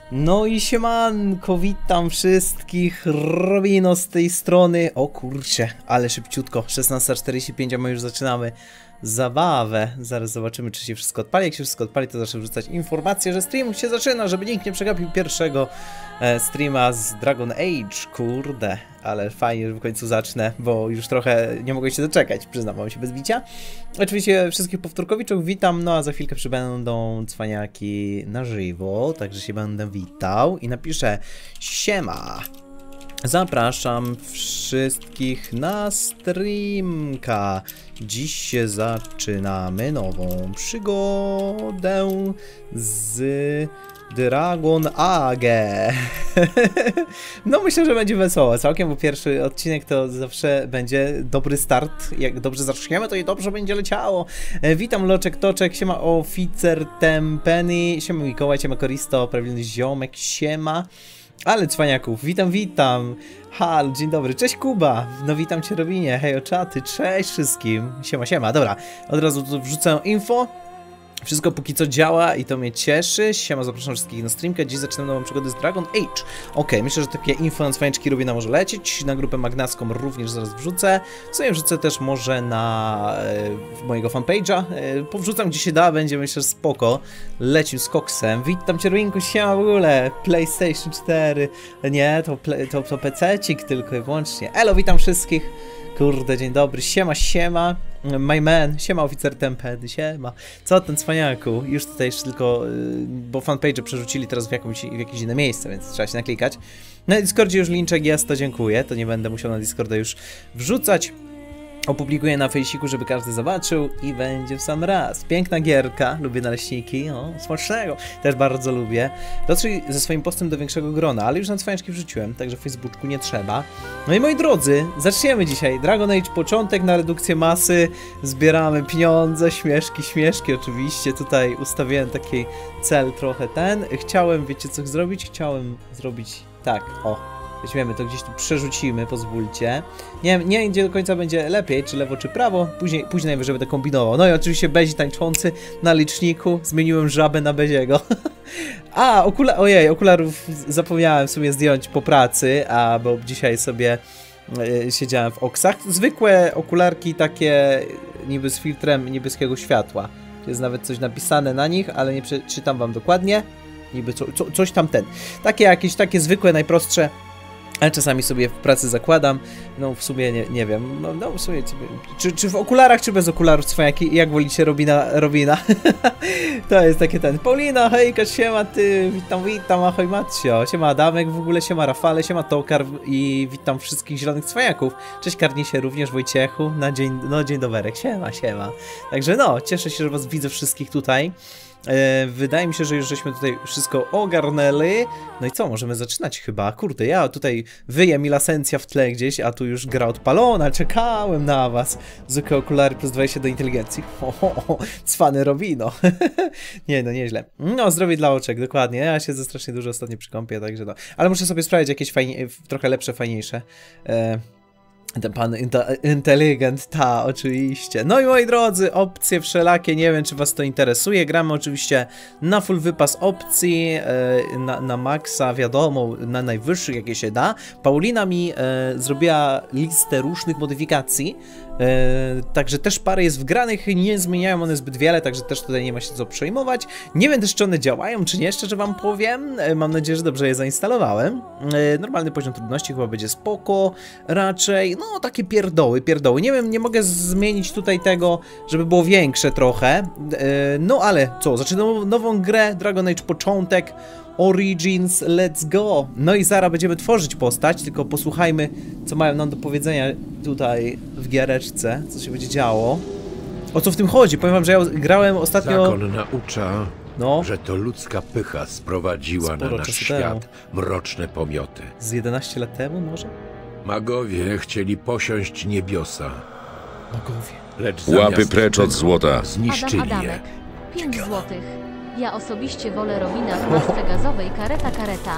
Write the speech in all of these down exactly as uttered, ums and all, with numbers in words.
No i siemanko, witam wszystkich, Robino z tej strony. O kurczę, ale szybciutko, szesnasta czterdzieści pięć, a my już zaczynamy zabawę. Zaraz zobaczymy, czy się wszystko odpali. Jak się wszystko odpali, to zacznę wrzucać informacje, że stream się zaczyna, żeby nikt nie przegapił pierwszego e, streama z Dragon Age. Kurde, ale fajnie, że w końcu zacznę, bo już trochę nie mogę się doczekać, przyznam wam się bez bicia. Oczywiście wszystkich powtórkowiczów witam, no a za chwilkę przybędą cwaniaki na żywo, także się będę witał i napiszę siema. Zapraszam wszystkich na streamka. Dziś się zaczynamy nową przygodę z Dragon Age. No myślę, że będzie wesoło całkiem, bo pierwszy odcinek to zawsze będzie dobry start. Jak dobrze zaczniemy, to i dobrze będzie leciało. Witam Loczek Toczek, siema Oficer Tempeny, siema Mikołaj, siema Koristo, prawilny ziomek, siema. Ale cwaniaków, witam, witam. Halo, dzień dobry, cześć Kuba. No witam cię Robinie, hej o czaty, cześć wszystkim. Siema, siema, dobra, od razu tu wrzucę info. Wszystko póki co działa i to mnie cieszy. Siema, zapraszam wszystkich na streamkę. Dziś zaczynam nową przygodę z Dragon Age. Ok, myślę, że takie info na cwaniaczki Rubina może lecieć. Na grupę Magnaską również zaraz wrzucę. W sumie wrzucę też może na e, mojego fanpage'a. E, powrzucam gdzie się da, będzie myślę, że spoko. Lecim z koksem. Witam cię Rubinku, siema w ogóle. PlayStation cztery. Nie, to, to, to pececik tylko i wyłącznie. Elo, witam wszystkich. Kurde, dzień dobry, siema, siema, my man, siema Oficer Tempedy, siema. Co ten cwaniaku? Już tutaj jeszcze tylko, bo fanpage przerzucili teraz w, jakąś, w jakieś inne miejsce, więc trzeba się naklikać. Na Discordzie już linczek jest, to dziękuję, to nie będę musiał na Discorda już wrzucać. Opublikuję na fejsiku, żeby każdy zobaczył i będzie w sam raz. Piękna gierka, lubię naleśniki, o, smacznego, też bardzo lubię. Dotrzyj ze swoim postem do większego grona, ale już na cwaniaczki wrzuciłem, także w Facebooku nie trzeba. No i moi drodzy, zaczniemy dzisiaj. Dragon Age początek na redukcję masy, zbieramy pieniądze, śmieszki, śmieszki oczywiście. Tutaj ustawiłem taki cel trochę ten. Chciałem, wiecie co zrobić? Chciałem zrobić tak, o. Weźmiemy to gdzieś tu, przerzucimy, pozwólcie. Nie wiem, nie wiem gdzie do końca będzie lepiej, czy lewo, czy prawo. Później, później najwyżej będę kombinował. No i oczywiście Bezi tańczący na liczniku. Zmieniłem żabę na Beziego. A, okula ojej, okularów zapomniałem sobie zdjąć po pracy, a bo dzisiaj sobie y, siedziałem w Oksach. Zwykłe okularki takie niby z filtrem niebieskiego światła. Jest nawet coś napisane na nich, ale nie przeczytam wam dokładnie. Niby co, co, coś tam ten. Takie jakieś, takie zwykłe, najprostsze. Ale czasami sobie w pracy zakładam, no w sumie nie, nie wiem, no, no w sumie, czy, czy w okularach, czy bez okularów, cwaniaki, jak wolicie Robina, Robina. To jest takie ten, Paulina, hejka, siema ty, witam, witam, ahoj Macio, siema Adamek, w ogóle siema Rafale, siema Tokar i witam wszystkich zielonych cwaniaków. Cześć Karnisie, również Wojciechu, na dzień, no dzień doberek, siema, siema. Także no, cieszę się, że was widzę wszystkich tutaj. E, wydaje mi się, że już żeśmy tutaj wszystko ogarnęli. No i co, możemy zaczynać chyba. Kurde, ja tutaj wyję mi lasencja w tle gdzieś, a tu już gra odpalona, czekałem na was. Zwykłe okulary plus dwadzieścia do inteligencji. Ho, ho, ho, cwany Robino. Nie no, nieźle. No, zdrowie dla oczek, dokładnie. Ja siedzę strasznie dużo ostatnio przy kąpie, także no. Ale muszę sobie sprawdzić jakieś fajnie, trochę lepsze, fajniejsze. E, Ten pan inteligent, ta, oczywiście. No i moi drodzy, opcje wszelakie, nie wiem czy was to interesuje. Gramy oczywiście na full wypas opcji, e, na, na maksa, wiadomo, na najwyższych jakie się da. Paulina mi e, zrobiła listę różnych modyfikacji. E, także też parę jest wgranych, nie zmieniają one zbyt wiele, także też tutaj nie ma się co przejmować. Nie wiem też czy one działają, czy nie, szczerze wam powiem. E, mam nadzieję, że dobrze je zainstalowałem. E, normalny poziom trudności chyba będzie spoko, raczej. No, takie pierdoły, pierdoły. Nie wiem, nie mogę zmienić tutaj tego, żeby było większe trochę. Yy, no, ale co, zaczynamy nową grę, Dragon Age początek, Origins, let's go. No i zaraz będziemy tworzyć postać, tylko posłuchajmy, co mają nam do powiedzenia tutaj w giereczce, co się będzie działo. O co w tym chodzi? Powiem wam, że ja grałem ostatnio... Zakon naucza, no, że to ludzka pycha sprowadziła sporo na nasz świat mroczne pomioty. Z jedenaście lat temu może? Magowie chcieli posiąść niebiosa. Magowie. Lecz Łapy precz od złota. Zniszczyli Adam je. Adamek, pięć złotych. Ja osobiście wolę Robina w masce gazowej, kareta, kareta.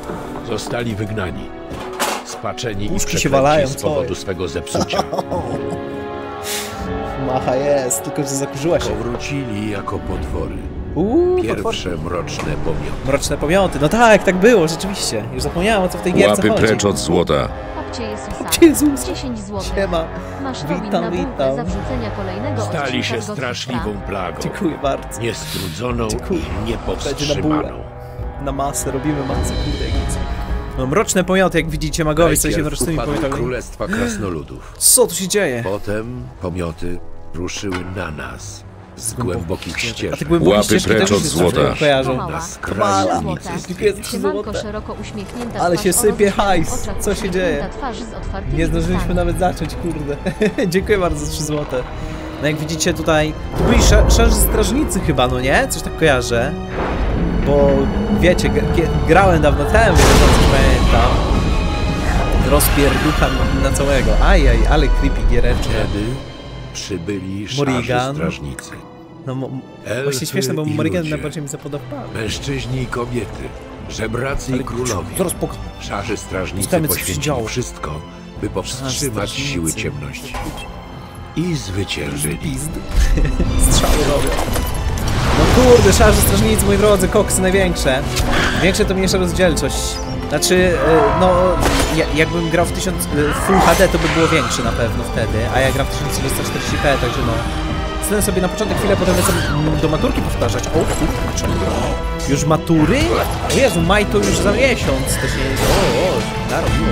Zostali wygnani. Spaczeni Puszki i się walają, z co powodu jest? swego zepsucia. Macha jest, tylko że zakurzyła się. Powrócili jako potwory. Uuu, Pierwsze mroczne pomioty. Mroczne pomioty. No tak, tak było, rzeczywiście. Już zapomniałem, o co w tej gierce Łapy chodzi. precz od złota. Babcie Jezusa. Jezus. dziesięć złotych. Siema. Masz Witam, Robin na bułkę witam. za wrzucenia kolejnego Stali odcinka się z Gothica. straszliwą plagą. Dziękuję bardzo. Niestrudzoną Dziękuję. i Będzie na niepowstrzymaną. Na masę, robimy masę, kurde, jak nic. No, mroczne pomioty, jak widzicie, magowie, co się Najpierw mrocznymi upadły pomiotami. królestwa krasnoludów. Co tu się dzieje? Potem pomioty ruszyły na nas z głębokich A te ścieżek. głębokie Łapy ścieżki precz też od się złota. kojarzą. Mała. Na Mala. skraju Złota. nicestwienia. Siemanko Złote. szeroko uśmiechnięta Ale twarz się o sypie rozszerzonych hajs. oczach, Co się uśmiechnięta dzieje? twarz z otwartymi Nie zdążyliśmy ustami. nawet zacząć, kurde. Dziękuję bardzo za trzy złote. No jak widzicie tutaj, tu byli sz szarzy strażnicy chyba, no nie? Coś tak kojarzę. Bo wiecie, g- grałem dawno temu, więc coś pamiętam. Rozpierducha na całego. Ajaj, ale creepy giereczka. Wtedy przybyli szarzy Morrigan. strażnicy. No mo- Elfy właśnie śmieszne, bo i Morrigan ludzie. najbardziej mi zapodobał. Mężczyźni i kobiety, żebracy i królowie. Zaraz pokażę. Szarzy strażnicy Ustamy, co się poświęcili działo. wszystko, by powstrzymać strażnicy. siły ciemności. I zwyciężyli. Pizd. Strzały robią. No kurde, szarzy strażnicy, moi drodzy, koksy największe. Większe to mniejsza rozdzielczość. Znaczy, e, no, ja, jakbym grał w tysiąc, e, Full H D, to by było większe na pewno wtedy, a ja gram w tysiąc trzysta czterdzieści p, także no. Chcę sobie na początek chwilę, potem lecę do maturki powtarzać. O kurczę. Już matury? O Jezu, maj to już za miesiąc. To się... O, o, narobiło.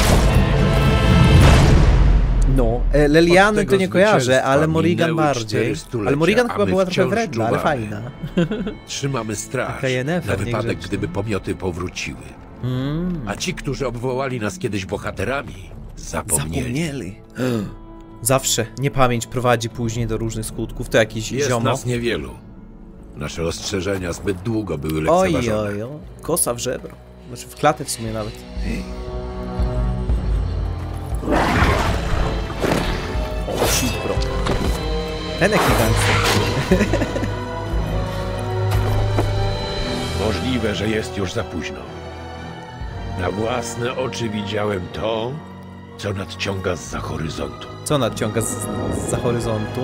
No, e, Leliany Od to tego nie kojarzę, zwycięstwa ale Morrigan minęły bardziej. cztery stulecia, Ale Morrigan a chyba my była trochę wciąż wredna, ale czuwamy. fajna. Trzymamy straż Taka Yennefer, na wypadek, niegrzeczna. gdyby pomioty powróciły. Mm. A ci, którzy obwołali nas kiedyś bohaterami, zapomnieli. Zapomnieli. Zawsze niepamięć prowadzi później do różnych skutków. To jakiś Jest ziomo. nas niewielu. Nasze ostrzeżenia zbyt długo były Oj, lekceważone. oj, oj. Kosa w żebro. Znaczy w klatę w sumie nawet. O, shit, bro. Ten jaki gangster. Możliwe, że jest już za późno. Na własne oczy widziałem to, co nadciąga zza horyzontu. Co nadciąga z, z horyzontu?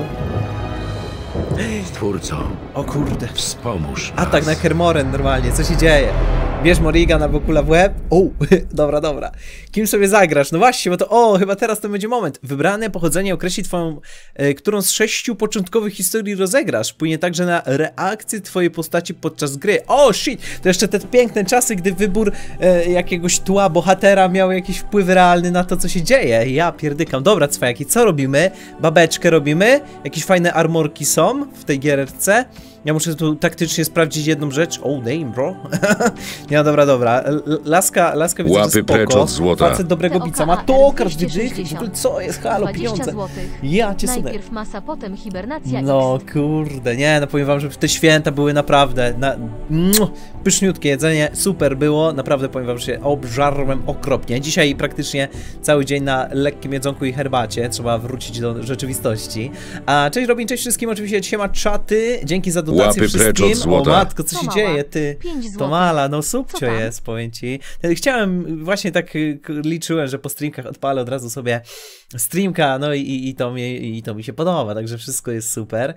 Stwórco, O kurde. wspomóż Atak nas. na Kermoren normalnie, co się dzieje? Bierz Morrigan albo kula w łeb. O, dobra, dobra. Kim sobie zagrasz? No właśnie, bo to, o, chyba teraz to będzie moment. Wybrane pochodzenie określi twoją, e, którą z sześciu początkowych historii rozegrasz. Wpłynie także na reakcję twojej postaci podczas gry. O, shit! To jeszcze te piękne czasy, gdy wybór e, jakiegoś tła bohatera miał jakiś wpływ realny na to, co się dzieje. Ja pierdykam. Dobra, cwajaki, co robimy? Babeczkę robimy? Jakieś fajne armorki są w tej gierce. Ja muszę tu taktycznie sprawdzić jedną rzecz. Oh, damn, bro. Nie, no dobra, dobra. L laska, laska widzę, Łapy że spoko. precz od złota. Facet dobrego T O K bica ma A R tokar, dwieście wydych. W sześćdziesiąt. ogóle co jest? Halo, dwadzieścia pieniądze. złotych. Ja cię sunę. Najpierw masa, potem hibernacja No X. kurde, nie, no powiem wam, że te święta były naprawdę na, mm, pyszniutkie jedzenie, super było, naprawdę powiem wam, że się obżarłem okropnie. Dzisiaj praktycznie cały dzień na lekkim jedzonku i herbacie, trzeba wrócić do rzeczywistości. A cześć Robin, cześć wszystkim, oczywiście siema czaty, dzięki za dotację Łapy precz wszystkim. od złota. O matko, co To się mała. dzieje, ty? pięć To złotych. mala, no Co subcio tam? jest, powiem ci. Chciałem, właśnie tak y, k- liczyłem, że po streamkach odpalę od razu sobie streamka, no i, i, i, to, mi, i to mi się podoba, także wszystko jest super.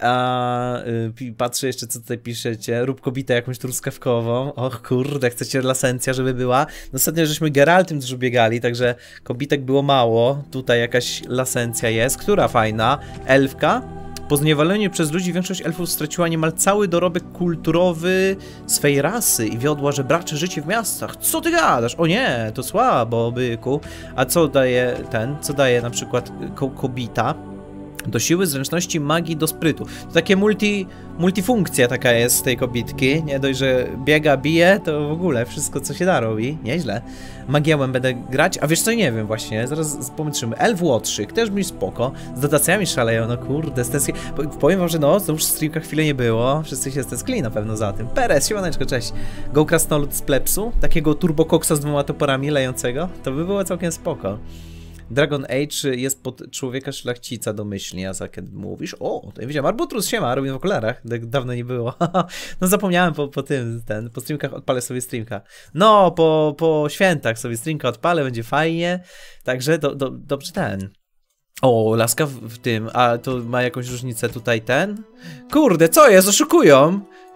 A, y, patrzę jeszcze, co tutaj piszecie. Rób kobietę jakąś truskawkową. Och kurde, chcecie lasencja, żeby była. No, ostatnio żeśmy Geraltem dużo biegali, także kobitek było mało. Tutaj jakaś lasencja jest. Która fajna? Elfka. Po zniewoleniu przez ludzi większość elfów straciła niemal cały dorobek kulturowy swej rasy i wiodła żebracze życie w miastach. Co ty gadasz? O nie, to słabo, byku. A co daje ten? Co daje na przykład ko kobita? Do siły, zręczności, magii, do sprytu. To takie multi, multifunkcja taka jest tej kobitki. Nie dość, że biega, bije, to w ogóle wszystko, co się da, robi. Nieźle. Magiełem będę grać, a wiesz co, nie wiem właśnie, zaraz pomyślimy. Elf Łotrzyk, też mi spoko. Z dotacjami szaleją, no kurde, stęskni. Powiem wam, że no, to już streamka chwilę nie było. Wszyscy się stęsknili na pewno za tym. Perez, siemaneczko, cześć. Go Krasnolud z plepsu, takiego turbokoksa z dwoma toporami lejącego. To by było całkiem spoko. Dragon Age jest pod człowieka szlachcica domyślnie, a za kiedy mówisz? O, to ja widziałem. Arbutrus, siema, robię w okularach. Tak dawno nie było. No zapomniałem po, po tym, ten, po streamkach odpalę sobie streamka. No, po, po świętach sobie streamka odpalę, będzie fajnie. Także do, do, dobrze ten. O, laska w, w tym, a to ma jakąś różnicę tutaj ten? Kurde, co jest? Oszukują?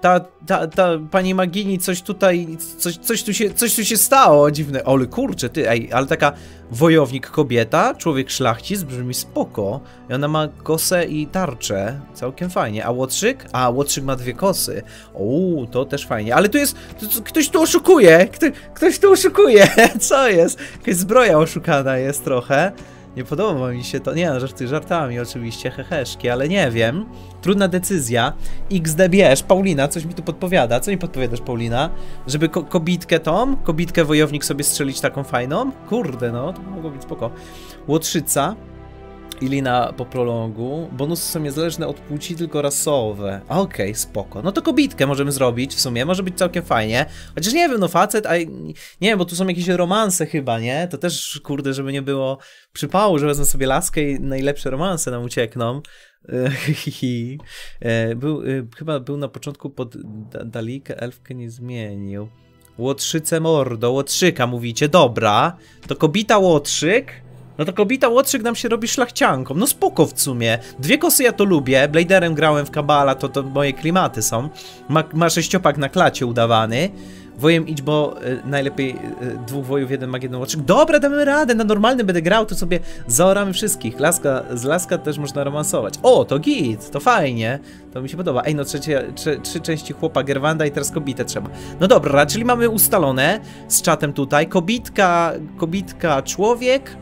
ta, ta, ta pani Magini coś tutaj, coś, coś, tu się, coś tu się stało, dziwne. Ole kurczę, ty, ej, ale taka wojownik kobieta, człowiek szlachcic, brzmi spoko. I ona ma kosę i tarczę, całkiem fajnie. A łotrzyk? A, łotrzyk ma dwie kosy. O, to też fajnie. Ale tu jest, tu, tu, ktoś tu oszukuje, Kto, ktoś tu oszukuje, co jest? Jakaś zbroja oszukana jest trochę. Nie podoba mi się to. Nie, no, żarty żartami oczywiście, heheszki, ale nie wiem. Trudna decyzja. X D bierz. Paulina, coś mi tu podpowiada. Co mi podpowiadasz, Paulina? Żeby ko kobitkę tą, kobitkę wojownik sobie strzelić taką fajną? Kurde, no, to mogło być spoko. Łotrzyca. Ilina po prologu. Bonusy są niezależne od płci, tylko rasowe. Okej, okay, spoko. No to kobitkę możemy zrobić w sumie, może być całkiem fajnie. Chociaż nie wiem, no facet, a nie wiem, bo tu są jakieś romanse chyba, nie? To też, kurde, żeby nie było przypału, że wezmę sobie laskę i najlepsze romanse nam uciekną. był, chyba był na początku pod Dalikę, elfkę nie zmienił. Łotrzyce mordo, łotrzyka mówicie, dobra. To kobita łotrzyk. No to kobita łotrzyk nam się robi szlachcianką. No spoko w sumie. Dwie kosy ja to lubię. Bladerem grałem w Kabala, to, to moje klimaty są. Ma, ma sześciopak na klacie udawany. Wojem idź, bo y, najlepiej y, dwóch wojów, jeden mag, jeden łotrzyk. Dobra, damy radę, na normalnym będę grał, to sobie zaoramy wszystkich. Laska, z laska też można romansować. O, to git, to fajnie. To mi się podoba. Ej, no trzecie, trzy, trzy części chłopa Gerwanda i teraz kobitę trzeba. No dobra, czyli mamy ustalone z czatem tutaj. Kobitka, kobitka człowiek.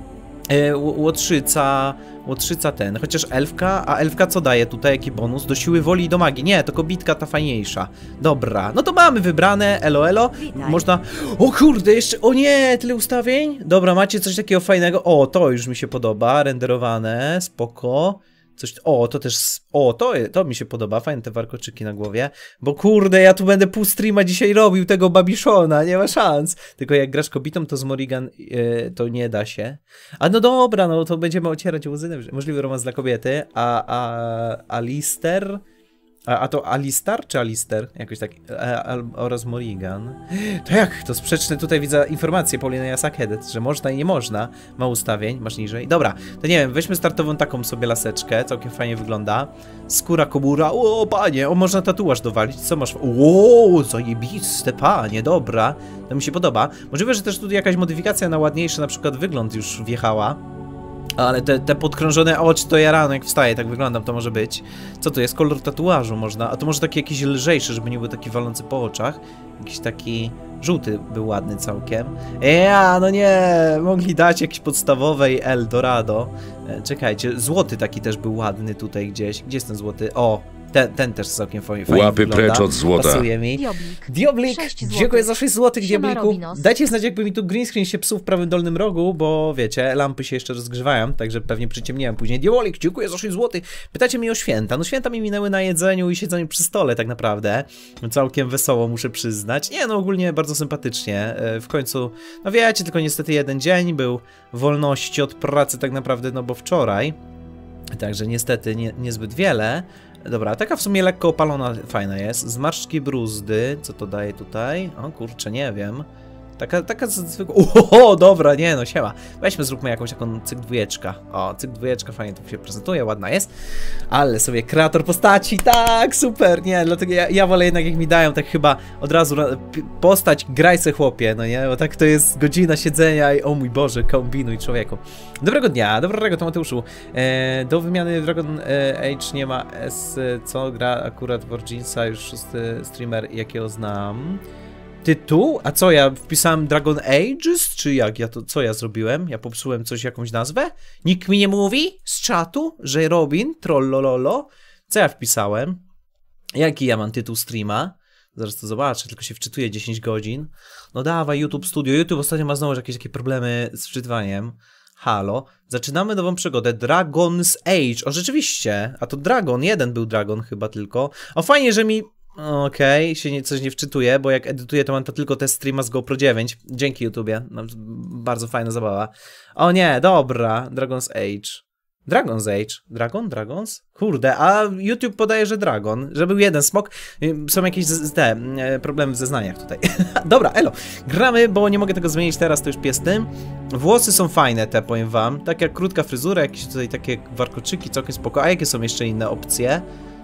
Łotrzyca, łotrzyca ten, chociaż elfka, a elfka co daje tutaj, jaki bonus? Do siły woli i do magii. Nie, to kobitka ta fajniejsza. Dobra, no to mamy wybrane, elo elo. Witaj. Można, o kurde, jeszcze, o nie, tyle ustawień? Dobra, macie coś takiego fajnego, o, to już mi się podoba, renderowane, spoko. Coś, o, to też, o, to, to mi się podoba, fajne te warkoczyki na głowie, bo kurde, ja tu będę pół streama dzisiaj robił tego Babiszona, nie ma szans. Tylko jak grasz kobietą, to z Morrigan yy, to nie da się. A no dobra, no to będziemy ocierać łzy, możliwy romans dla kobiety, a, a Alister... A, a to Alistar czy Alister? Jakoś tak. A, a, oraz Morrigan. To jak? To sprzeczne tutaj widzę informacje Paulina Jasakhedet, że można i nie można. Ma ustawień, masz niżej. Dobra, to nie wiem, weźmy startową taką sobie laseczkę, całkiem fajnie wygląda. Skóra kobura, o panie, o można tatuaż dowalić, co masz? O, zajebiste panie, dobra. To mi się podoba. Możliwe, że też tutaj jakaś modyfikacja na ładniejszy na przykład wygląd już wjechała. Ale te, te podkrążone oczy to ja rano jak wstaję, tak wyglądam, to może być. Co to jest? Kolor tatuażu można, a to może taki jakiś lżejszy, żeby nie był taki walący po oczach. Jakiś taki żółty był ładny całkiem. Ja, no nie, mogli dać jakieś podstawowej Eldorado. E, czekajcie, złoty taki też był ładny tutaj gdzieś. Gdzie jest ten złoty? O! Ten, ten też całkiem fajnie wygląda. Łapy precz od złota. Pasuje mi. Dioblik. Dioblik, dziękuję za sześć złotych, Diobliku. Robinos. Dajcie znać, jakby mi tu green screen się psuł w prawym dolnym rogu, bo wiecie, lampy się jeszcze rozgrzewają, także pewnie przyciemniłem później. Dioblik, dziękuję za sześć złotych. Pytacie mnie o święta. No święta mi minęły na jedzeniu i siedzeniu przy stole tak naprawdę. Całkiem wesoło, muszę przyznać. Nie, no ogólnie bardzo sympatycznie. W końcu, no wiecie, tylko niestety jeden dzień był wolności od pracy tak naprawdę, no bo wczoraj. Także niestety nie, niezbyt wiele. Dobra, taka w sumie lekko opalona, fajna jest. Zmarszczki bruzdy, co to daje tutaj? O kurczę, nie wiem. Taka, taka zwykła... Oho, dobra, nie no, siema. Weźmy, zróbmy jakąś taką cyk dwójeczka. O, cyk dwójeczka fajnie tu się prezentuje, ładna jest. Ale sobie kreator postaci, tak, super, nie, dlatego ja, ja wolę jednak jak mi dają, tak chyba od razu postać, graj se chłopie, no nie, bo tak to jest godzina siedzenia i o mój Boże, kombinuj człowieku. Dobrego dnia, dobrego to Mateuszu. E, do wymiany Dragon Age nie ma S, co gra akurat w Origins-a, już szósty streamer, jakiego znam. Tytuł? A co, ja wpisałem Dragon Ages? Czy jak ja to, co ja zrobiłem? Ja popsułem coś, jakąś nazwę? Nikt mi nie mówi z czatu, że Robin, trollololo? Co ja wpisałem? Jaki ja mam tytuł streama? Zaraz to zobaczę, tylko się wczytuję dziesięć godzin. No dawaj, YouTube Studio. YouTube ostatnio ma znowu jakieś takie problemy z wczytywaniem. Halo. Zaczynamy nową przygodę. Dragon's Age. O, rzeczywiście. A to Dragon. Jeden był Dragon chyba tylko. O, fajnie, że mi... Okej, okay, się nie, coś nie wczytuje, bo jak edytuję, to mam to tylko te streama z GoPro dziewięć. Dzięki YouTubie, no, bardzo fajna zabawa. O nie, dobra, Dragon's Age. Dragon's Age? Dragon? Dragons? Kurde, a YouTube podaje, że Dragon, że był jeden smok. Są jakieś te problemy w zeznaniach tutaj. Dobra, elo, gramy, bo nie mogę tego zmienić teraz, to już pies tym. Włosy są fajne te, powiem wam. Tak jak krótka fryzura, jakieś tutaj takie warkoczyki, całkiem spoko. A jakie są jeszcze inne opcje?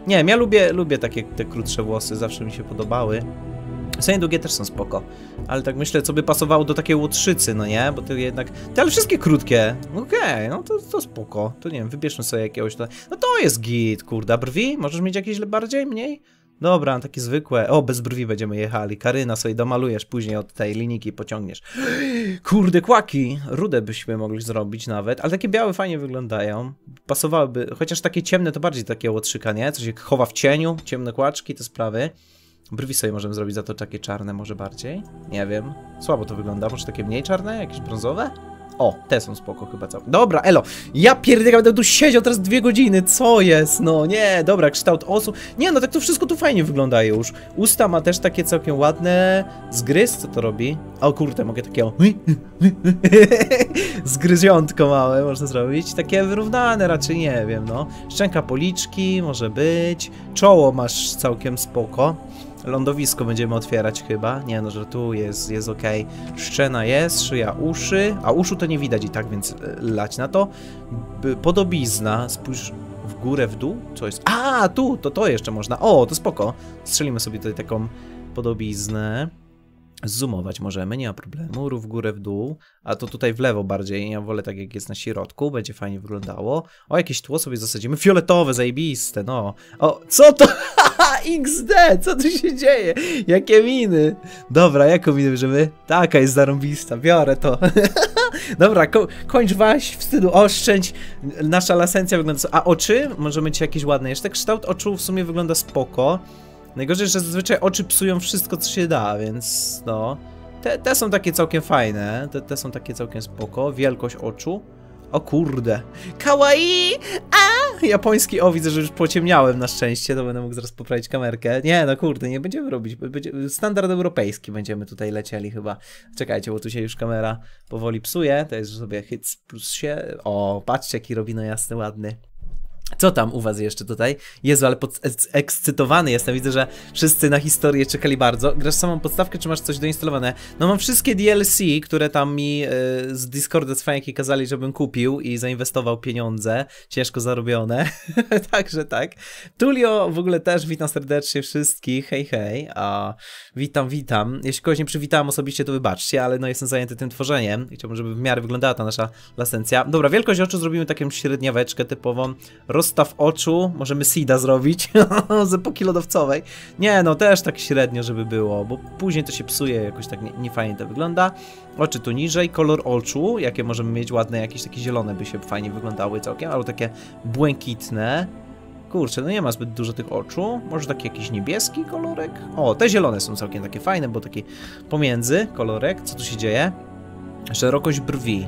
Nie wiem, ja lubię, lubię takie te krótsze włosy, zawsze mi się podobały. Sanie długie też są spoko, ale tak myślę, co by pasowało do takiej łotrzycy, no nie? Bo to jednak... Te, ale wszystkie krótkie. Okej, okay, no to, to spoko. To nie wiem, wybierzmy sobie jakiegoś... To... No to jest git, kurde. A brwi? Możesz mieć jakieś bardziej, mniej? Dobra, takie zwykłe. O, bez brwi będziemy jechali. Karyna sobie domalujesz, później od tej linijki pociągniesz. Kurde, kłaki. Rude byśmy mogli zrobić nawet, ale takie białe fajnie wyglądają. Pasowałyby, chociaż takie ciemne to bardziej takie łotrzyka, nie? Co się chowa w cieniu, ciemne kłaczki, te sprawy. Brwi sobie możemy zrobić za to takie czarne może bardziej. Nie wiem. Słabo to wygląda. Może takie mniej czarne? Jakieś brązowe? O, te są spoko chyba całe. Dobra, elo. Ja pierdolę, będę tu siedział teraz dwie godziny. Co jest? No nie, dobra, kształt osób. Nie, no tak to wszystko tu fajnie wygląda już. Usta ma też takie całkiem ładne. Zgryz, co to robi? O kurde, mogę takiego... Zgryziątko małe można zrobić. Takie wyrównane raczej, nie wiem, no. Szczęka, policzki, może być. Czoło masz całkiem spoko. Lądowisko będziemy otwierać chyba. Nie no, że tu jest, jest ok. Szczena jest, szyja, uszy. A uszu to nie widać i tak, więc lać na to. Podobizna. Spójrz w górę, w dół. Co jest? A, tu, to to jeszcze można. O, to spoko. Strzelimy sobie tutaj taką podobiznę. Zoomować możemy, nie ma problemu. Rów w górę, w dół. A to tutaj w lewo bardziej. Ja wolę tak jak jest na środku. Będzie fajnie wyglądało. O, jakieś tło sobie zasadzimy. Fioletowe, zajebiste, no. O, co to? iks de! Co tu się dzieje? Jakie miny? Dobra, jaką minę bierzemy? Taka jest zarąbista. Biorę to. Dobra, ko kończ waś, wstydu oszczędź. Nasza lasencja wygląda... A oczy? Możemy mieć jakieś ładne. Jeszcze kształt oczu w sumie wygląda spoko. Najgorzej, że zazwyczaj oczy psują wszystko, co się da, więc no... Te, te są takie całkiem fajne, te, te są takie całkiem spoko. Wielkość oczu. O kurde. Kawaii! A! Japoński, o widzę, że już pociemniałem na szczęście, to będę mógł zaraz poprawić kamerkę. Nie, no kurde, nie będziemy robić, będzie, standard europejski będziemy tutaj lecieli chyba. Czekajcie, bo tu się już kamera powoli psuje, to jest sobie hyc plus się... O, patrzcie jaki Robino jasny, ładny. Co tam u was jeszcze tutaj? Jezu, ale ekscytowany jestem. Widzę, że wszyscy na historię czekali bardzo. Grasz samą podstawkę, czy masz coś doinstalowane? No mam wszystkie D L C, które tam mi yy, z Discorda cwaniaki kazali, żebym kupił i zainwestował pieniądze. Ciężko zarobione. Także tak. Tulio w ogóle też witam serdecznie wszystkich. Hej, hej. A, witam, witam. Jeśli kogoś nie przywitałem osobiście, to wybaczcie, ale no jestem zajęty tym tworzeniem. Chciałbym, żeby w miarę wyglądała ta nasza lasencja. Dobra, wielkość oczu zrobimy taką średniaweczkę typową. Rozstaw oczu, możemy seeda zrobić z epoki lodowcowej. Nie, no też tak średnio, żeby było, bo później to się psuje, jakoś tak nie, nie fajnie to wygląda. Oczy tu niżej, kolor oczu, jakie możemy mieć ładne, jakieś takie zielone by się fajnie wyglądały całkiem, albo takie błękitne. Kurczę, no nie ma zbyt dużo tych oczu. Może taki jakiś niebieski kolorek? O, te zielone są całkiem takie fajne, bo taki pomiędzy kolorek. Co tu się dzieje? Szerokość brwi.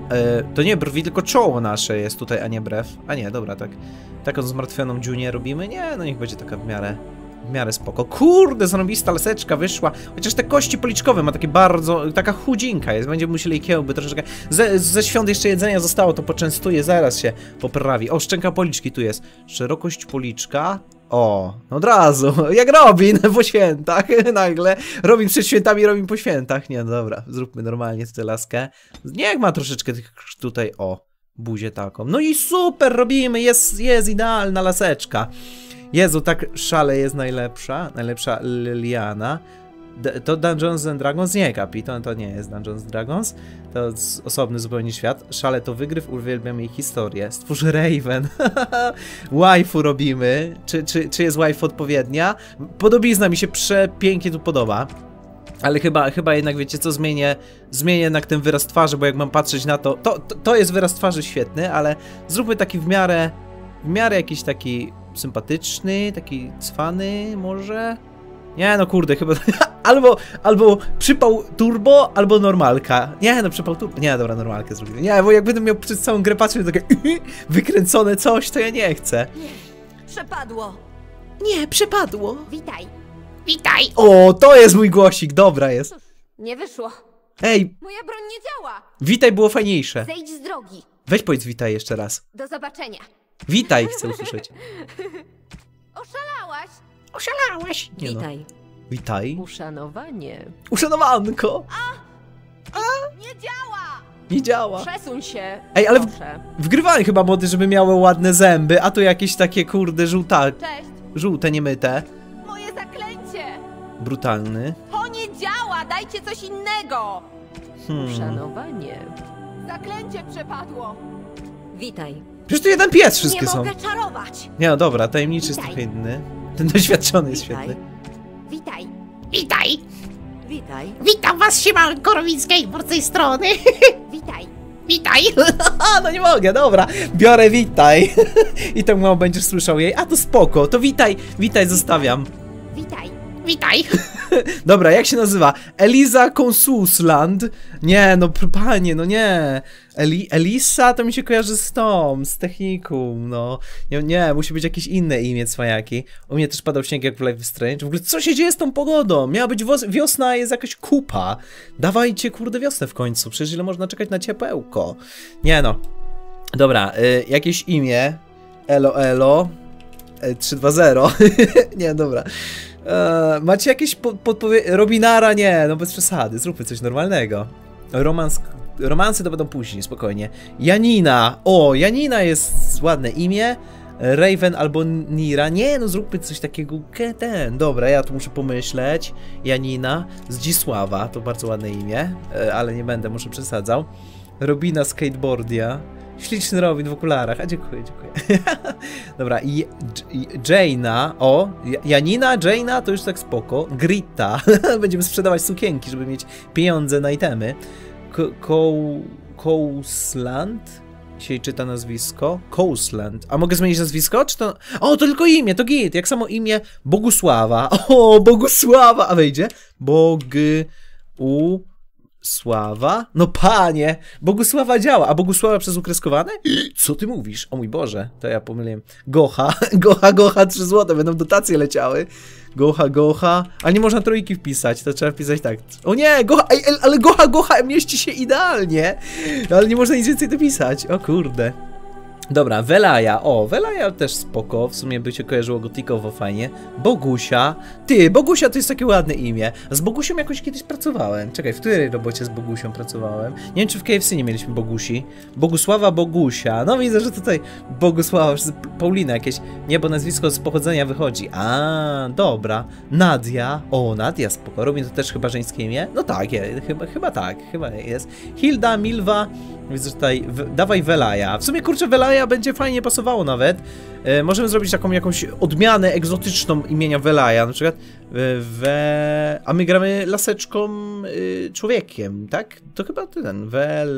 To nie brwi, tylko czoło nasze jest tutaj, a nie brew. A nie, dobra, tak. Taką zmartwioną dziunię robimy. Nie, no niech będzie taka w miarę, w miarę spoko. Kurde, zarąbista laseczka wyszła. Chociaż te kości policzkowe ma takie bardzo, taka chudzinka jest. Będziemy musieli kiełby troszeczkę. Ze, ze świąt jeszcze jedzenia zostało, to poczęstuję, zaraz się poprawi. O, szczęka policzki tu jest. Szerokość policzka. O, od razu, jak Robin po świętach, nagle. Robin przed świętami, Robin po świętach. Nie, no dobra, zróbmy normalnie tę laskę. Niech ma troszeczkę tych tutaj, o, buzię taką. No i super, robimy, jest, jest idealna laseczka. Jezu, tak szale jest najlepsza, najlepsza Liliana. To Dungeons and Dragons? Nie, Kapitan, to nie jest Dungeons and Dragons. To jest osobny zupełnie świat. Szale to wygryw, uwielbiam jej historię. Stwórz Raven. Waifu robimy. Czy, czy, czy jest waifu odpowiednia? Podobizna mi się przepięknie tu podoba. Ale chyba, chyba jednak, wiecie co, zmienię, zmienię jednak ten wyraz twarzy, bo jak mam patrzeć na to, to, to, to jest wyraz twarzy świetny, ale zróbmy taki w miarę, w miarę jakiś taki sympatyczny, taki cwany może? Nie, no kurde, chyba... albo, albo przypał turbo, albo normalka. Nie, no przypał turbo... Nie, dobra, normalkę zrobimy. Nie, bo jak będę miał przez całą grę patrzeć takie wykręcone coś, to ja nie chcę. Nie, przepadło. Nie, przepadło. Witaj. Witaj! O, to jest mój głosik, dobra jest. Cóż, nie wyszło. Ej, Moja broń nie działa. witaj było fajniejsze. Zejdź z drogi. Weź powiedz witaj jeszcze raz. Do zobaczenia. Witaj, chcę usłyszeć. Oszalałaś? Oszalałeś. Nie no. Witaj. Witaj. Uszanowanie. Uszanowanko. Nie działa! Nie działa. Przesuń się. Ej, ale w, proszę. wgrywałem chyba mody, żeby miały ładne zęby, a tu jakieś takie kurde żółtaki. Cześć. Żółte, niemyte. Moje zaklęcie! Brutalny. To nie działa! Dajcie coś innego! Hmm. Uszanowanie. Zaklęcie przepadło! Witaj. Przecież tu jeden pies wszystkie nie są. mogę czarować! Nie no dobra, tajemniczy jest Witaj. trochę inny. Ten doświadczony jest Witaj. świetny. Witaj! Witaj! Witaj. Witam was, siemanko, Robin z Gameboard z tej strony! Witaj! Witaj! A, no nie mogę, dobra. Biorę witaj. I tak mało będziesz słyszał jej. A to spoko, to witaj, witaj, zostawiam. Witaj! Witaj! Dobra, jak się nazywa? Eliza Consusland? Nie, no panie, no nie. Eli Elisa to mi się kojarzy z tą, z technikum, no. Nie, nie, musi być jakieś inne imię, cwaniaki. U mnie też padał śnieg jak w Life is Strange. W ogóle co się dzieje z tą pogodą? Miała być wiosna, a jest jakaś kupa. Dawajcie, kurde, wiosnę w końcu. Przecież ile można czekać na ciepełko? Nie no. Dobra, y, jakieś imię. Elo, elo. Y, trzy dwa zero. Nie, dobra. Eee, macie jakieś po podpowiedzi? Robinara? Nie, no bez przesady, zróbmy coś normalnego. Romans romanse to będą później, spokojnie. Janina! O, Janina jest ładne imię. Raven albo Nira. Nie, no zróbmy coś takiego. Ten, dobra, ja tu muszę pomyśleć. Janina. Zdzisława, to bardzo ładne imię, eee, ale nie będę, może przesadzał. Robina Skateboardia. Śliczny Robin w okularach. A dziękuję, dziękuję. Dobra, i, i Jaina. O, Janina, Jaina to już tak spoko. Grita. Będziemy sprzedawać sukienki, żeby mieć pieniądze na itemy. Coastland? Dzisiaj czyta nazwisko. Coastland. A mogę zmienić nazwisko? Czy to... O, to tylko imię, to git. Jak samo imię Bogusława. O, Bogusława. A wejdzie? Bog... U... Sława? No panie! Bogusława działa, a Bogusława przez ukreskowane? Co ty mówisz? O mój Boże, to ja pomyliłem. Gocha, Gocha, Gocha, trzy złote, będą dotacje leciały. Gocha, Gocha, ale nie można trójki wpisać, to trzeba wpisać tak. O nie, Gocha, ej, ale Gocha, Gocha mieści się idealnie. Ale nie można nic więcej dopisać, o kurde. Dobra, Welaja, o, Welaja też spoko, w sumie by się kojarzyło gotikowo fajnie. Bogusia, ty, Bogusia to jest takie ładne imię. Z Bogusią jakoś kiedyś pracowałem. Czekaj, w której robocie z Bogusią pracowałem? Nie wiem, czy w K F C nie mieliśmy Bogusi. Bogusława Bogusia, no widzę, że tutaj Bogusława, Paulina jakieś, nie, bo nazwisko z pochodzenia wychodzi. A, dobra, Nadia, o, Nadia spoko, Robin to też chyba żeńskie imię? No tak, je, chyba, chyba tak, chyba jest. Hilda, Milwa, widzę tutaj, w, dawaj Welaja. W sumie, kurczę, Welaja będzie fajnie pasowało nawet. E, możemy zrobić taką jakąś odmianę egzotyczną imienia Welaja, na przykład we... A my gramy laseczką y, człowiekiem, tak? To chyba ten,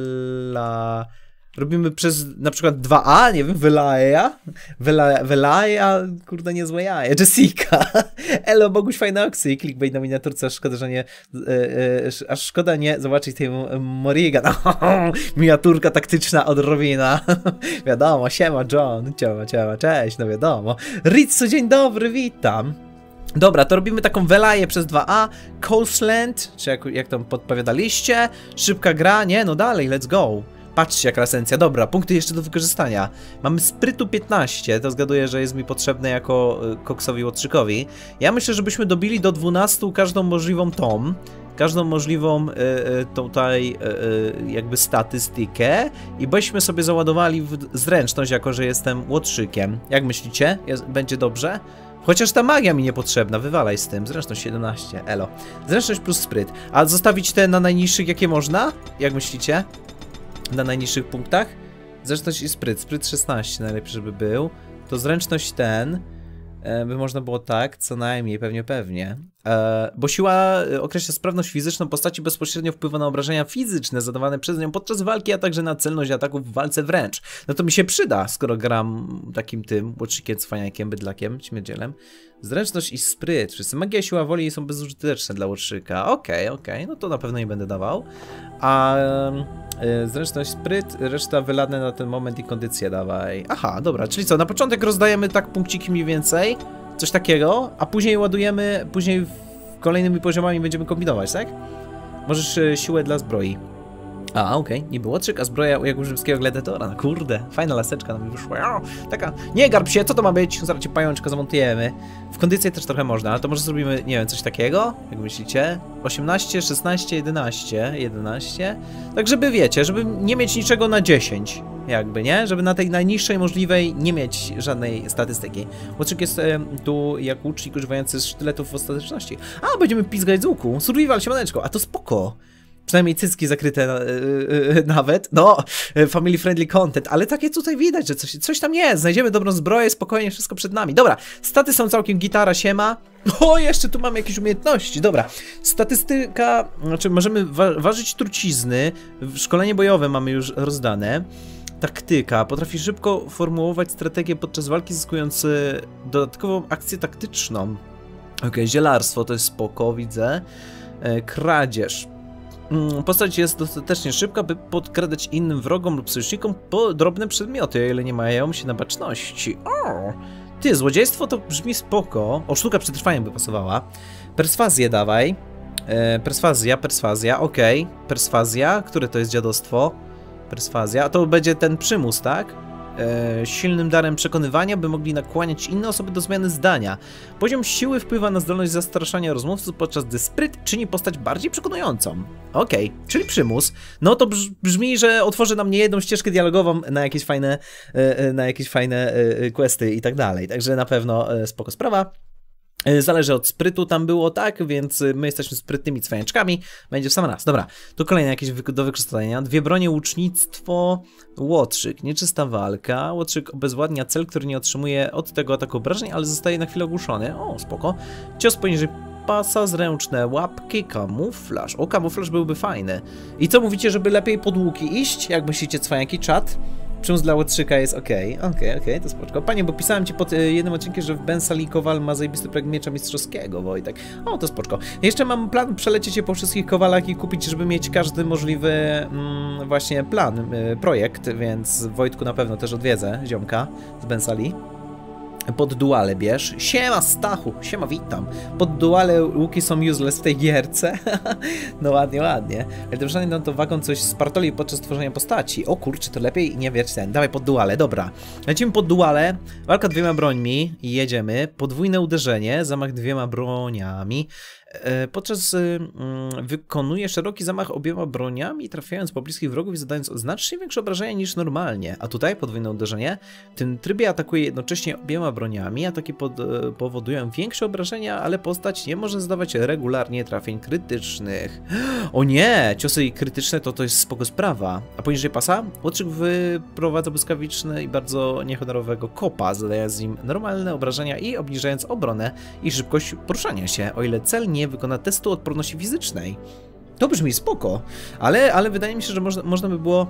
Wela... Robimy przez na przykład dwa A, nie wiem, Welaja, Wela, Welaja, kurde, niezłe jaja, Jessica, elo, Boguś, fajne oksy i clickbait na miniaturce, aż szkoda, że nie, e, e, aż szkoda nie zobaczyć tej Morrigan, miniaturka taktyczna od Robina, wiadomo, siema John, siema, siema, cześć, no wiadomo, Ritsu, dzień dobry, witam. Dobra, to robimy taką Welaję przez dwa A, Coastland, czy jak, jak tam podpowiadaliście, szybka gra, nie, no dalej, let's go. Patrzcie, jaka esencja. Dobra, punkty jeszcze do wykorzystania. Mamy sprytu piętnaście, to zgaduję, że jest mi potrzebne jako y, koksowi łotrzykowi. Ja myślę, żebyśmy dobili do dwunastu każdą możliwą tom, każdą możliwą y, y, tutaj y, y, jakby statystykę i byśmy sobie załadowali w zręczność, jako że jestem łotrzykiem. Jak myślicie? Jest, będzie dobrze? Chociaż ta magia mi niepotrzebna, wywalaj z tym. Zręczność siedemnaście, elo. Zręczność plus spryt. A zostawić te na najniższych, jakie można? Jak myślicie? Na najniższych punktach. Zręczność i spryt. Spryt szesnaście najlepiej, żeby był. To zręczność ten e, by można było tak, co najmniej, pewnie, pewnie. E, bo siła określa sprawność fizyczną postaci, bezpośrednio wpływa na obrażenia fizyczne zadawane przez nią podczas walki, a także na celność ataków w walce wręcz. No to mi się przyda, skoro gram takim tym łotrzykiem, cwaniakiem, bydlakiem, śmierdzielem. Zręczność i spryt. Wszyscy magia i siła woli są bezużyteczne dla łotrzyka. Okej, okay, okej, okay. No to na pewno nie będę dawał. A yy, zręczność, spryt, reszta wyladne na ten moment i kondycję dawaj. Aha, dobra, czyli co, na początek rozdajemy tak punkciki mniej więcej, coś takiego, a później ładujemy, później kolejnymi poziomami będziemy kombinować, tak? Możesz yy, siłę dla zbroi. A, okej, okay. Niby łotrzyk, a zbroja jak u rzymskiego gladiatora. No kurde, fajna laseczka nam wyszła. O, taka, nie garb się, co to ma być? Zaraz cię pajączka zamontujemy. W kondycji też trochę można, ale to może zrobimy, nie wiem, coś takiego, jak myślicie? osiemnaście, szesnaście, jedenaście, jedenaście. Tak, żeby wiecie, żeby nie mieć niczego na dziesięć. jakby, nie? Żeby na tej najniższej możliwej nie mieć żadnej statystyki. Łotrzyk jest e, tu jak łucznik używający sztyletów w ostateczności. A, będziemy pizgać z łuku. Survival, siemaneczko, a to spoko. Przynajmniej cycki zakryte na, yy, yy, nawet. No, family friendly content, ale takie tutaj widać, że coś, coś tam jest. Znajdziemy dobrą zbroję, spokojnie, wszystko przed nami. Dobra, staty są całkiem gitara, siema. O, jeszcze tu mamy jakieś umiejętności. Dobra, statystyka, znaczy możemy wa ważyć trucizny. Szkolenie bojowe mamy już rozdane. Taktyka, potrafi szybko formułować strategię podczas walki, zyskując dodatkową akcję taktyczną. Okej, okay, zielarstwo to jest spoko, widzę. E, kradzież. Postać jest dostatecznie szybka, by podkradać innym wrogom lub sojusznikom po drobne przedmioty, o ile nie mają się na baczności. O! Ty, złodziejstwo to brzmi spoko. O, sztuka przetrwania by pasowała. Perswazję dawaj. E, perswazja, perswazja, okej. Okay. Perswazja, które to jest dziadostwo? Perswazja, to będzie ten przymus, tak? E, silnym darem przekonywania, by mogli nakłaniać inne osoby do zmiany zdania. Poziom siły wpływa na zdolność zastraszania rozmówców, podczas gdy spryt czyni postać bardziej przekonującą. Okej, okay, czyli przymus. No to brzmi, że otworzy nam niejedną ścieżkę dialogową na jakieś fajne, e, na jakieś fajne e, questy i tak dalej. Także na pewno e, spoko sprawa. Zależy od sprytu, tam było tak, więc my jesteśmy sprytnymi cwaniaczkami. Będzie w sam raz. Dobra, to kolejne jakieś wy do wykorzystania. Dwie bronie, łucznictwo, łotrzyk, nieczysta walka. Łotrzyk obezwładnia cel, który nie otrzymuje od tego ataku obrażeń, ale zostaje na chwilę ogłuszony. O, spoko. Cios poniżej pasa, zręczne łapki, kamuflaż. O, kamuflaż byłby fajny. I co mówicie, żeby lepiej pod łuki iść? Jak myślicie, cwaniaki, czat? Przymus dla łotrzyka jest okej, okay. okej, okay, okej, okay, to spoczko. Panie, bo pisałem ci pod y, jednym odcinkiem, że w Bensali Kowal ma zajebisty projekt miecza mistrzowskiego, Wojtek. O, to spoczko. Jeszcze mam plan przelecieć się po wszystkich Kowalach i kupić, żeby mieć każdy możliwy mm, właśnie plan, y, projekt, więc Wojtku na pewno też odwiedzę ziomka z Bensali. Pod duale bierz. Siema Stachu, siema, witam. Pod duale łuki są useless w tej gierce. No ładnie, ładnie. Ale to no to wagon coś spartoli podczas tworzenia postaci. O kurczę, to lepiej nie wiesz ten. Dawaj pod duale, dobra. Lecimy pod duale. Walka dwiema brońmi i jedziemy. Podwójne uderzenie, zamach dwiema broniami. Podczas y, y, wykonuje szeroki zamach obiema broniami, trafiając po bliskich wrogów i zadając znacznie większe obrażenia niż normalnie. A tutaj podwójne uderzenie. W tym trybie atakuje jednocześnie obiema broniami. Ataki pod, y, powodują większe obrażenia, ale postać nie może zdawać regularnie trafień krytycznych. O nie! Ciosy krytyczne to to jest spoko sprawa. A poniżej pasa? Łotrzyk wyprowadza błyskawiczny i bardzo niehonorowego kopa, zadając nim normalne obrażenia i obniżając obronę i szybkość poruszania się, o ile cel nie wykona testu odporności fizycznej. To brzmi spoko, ale, ale wydaje mi się, że można, można by było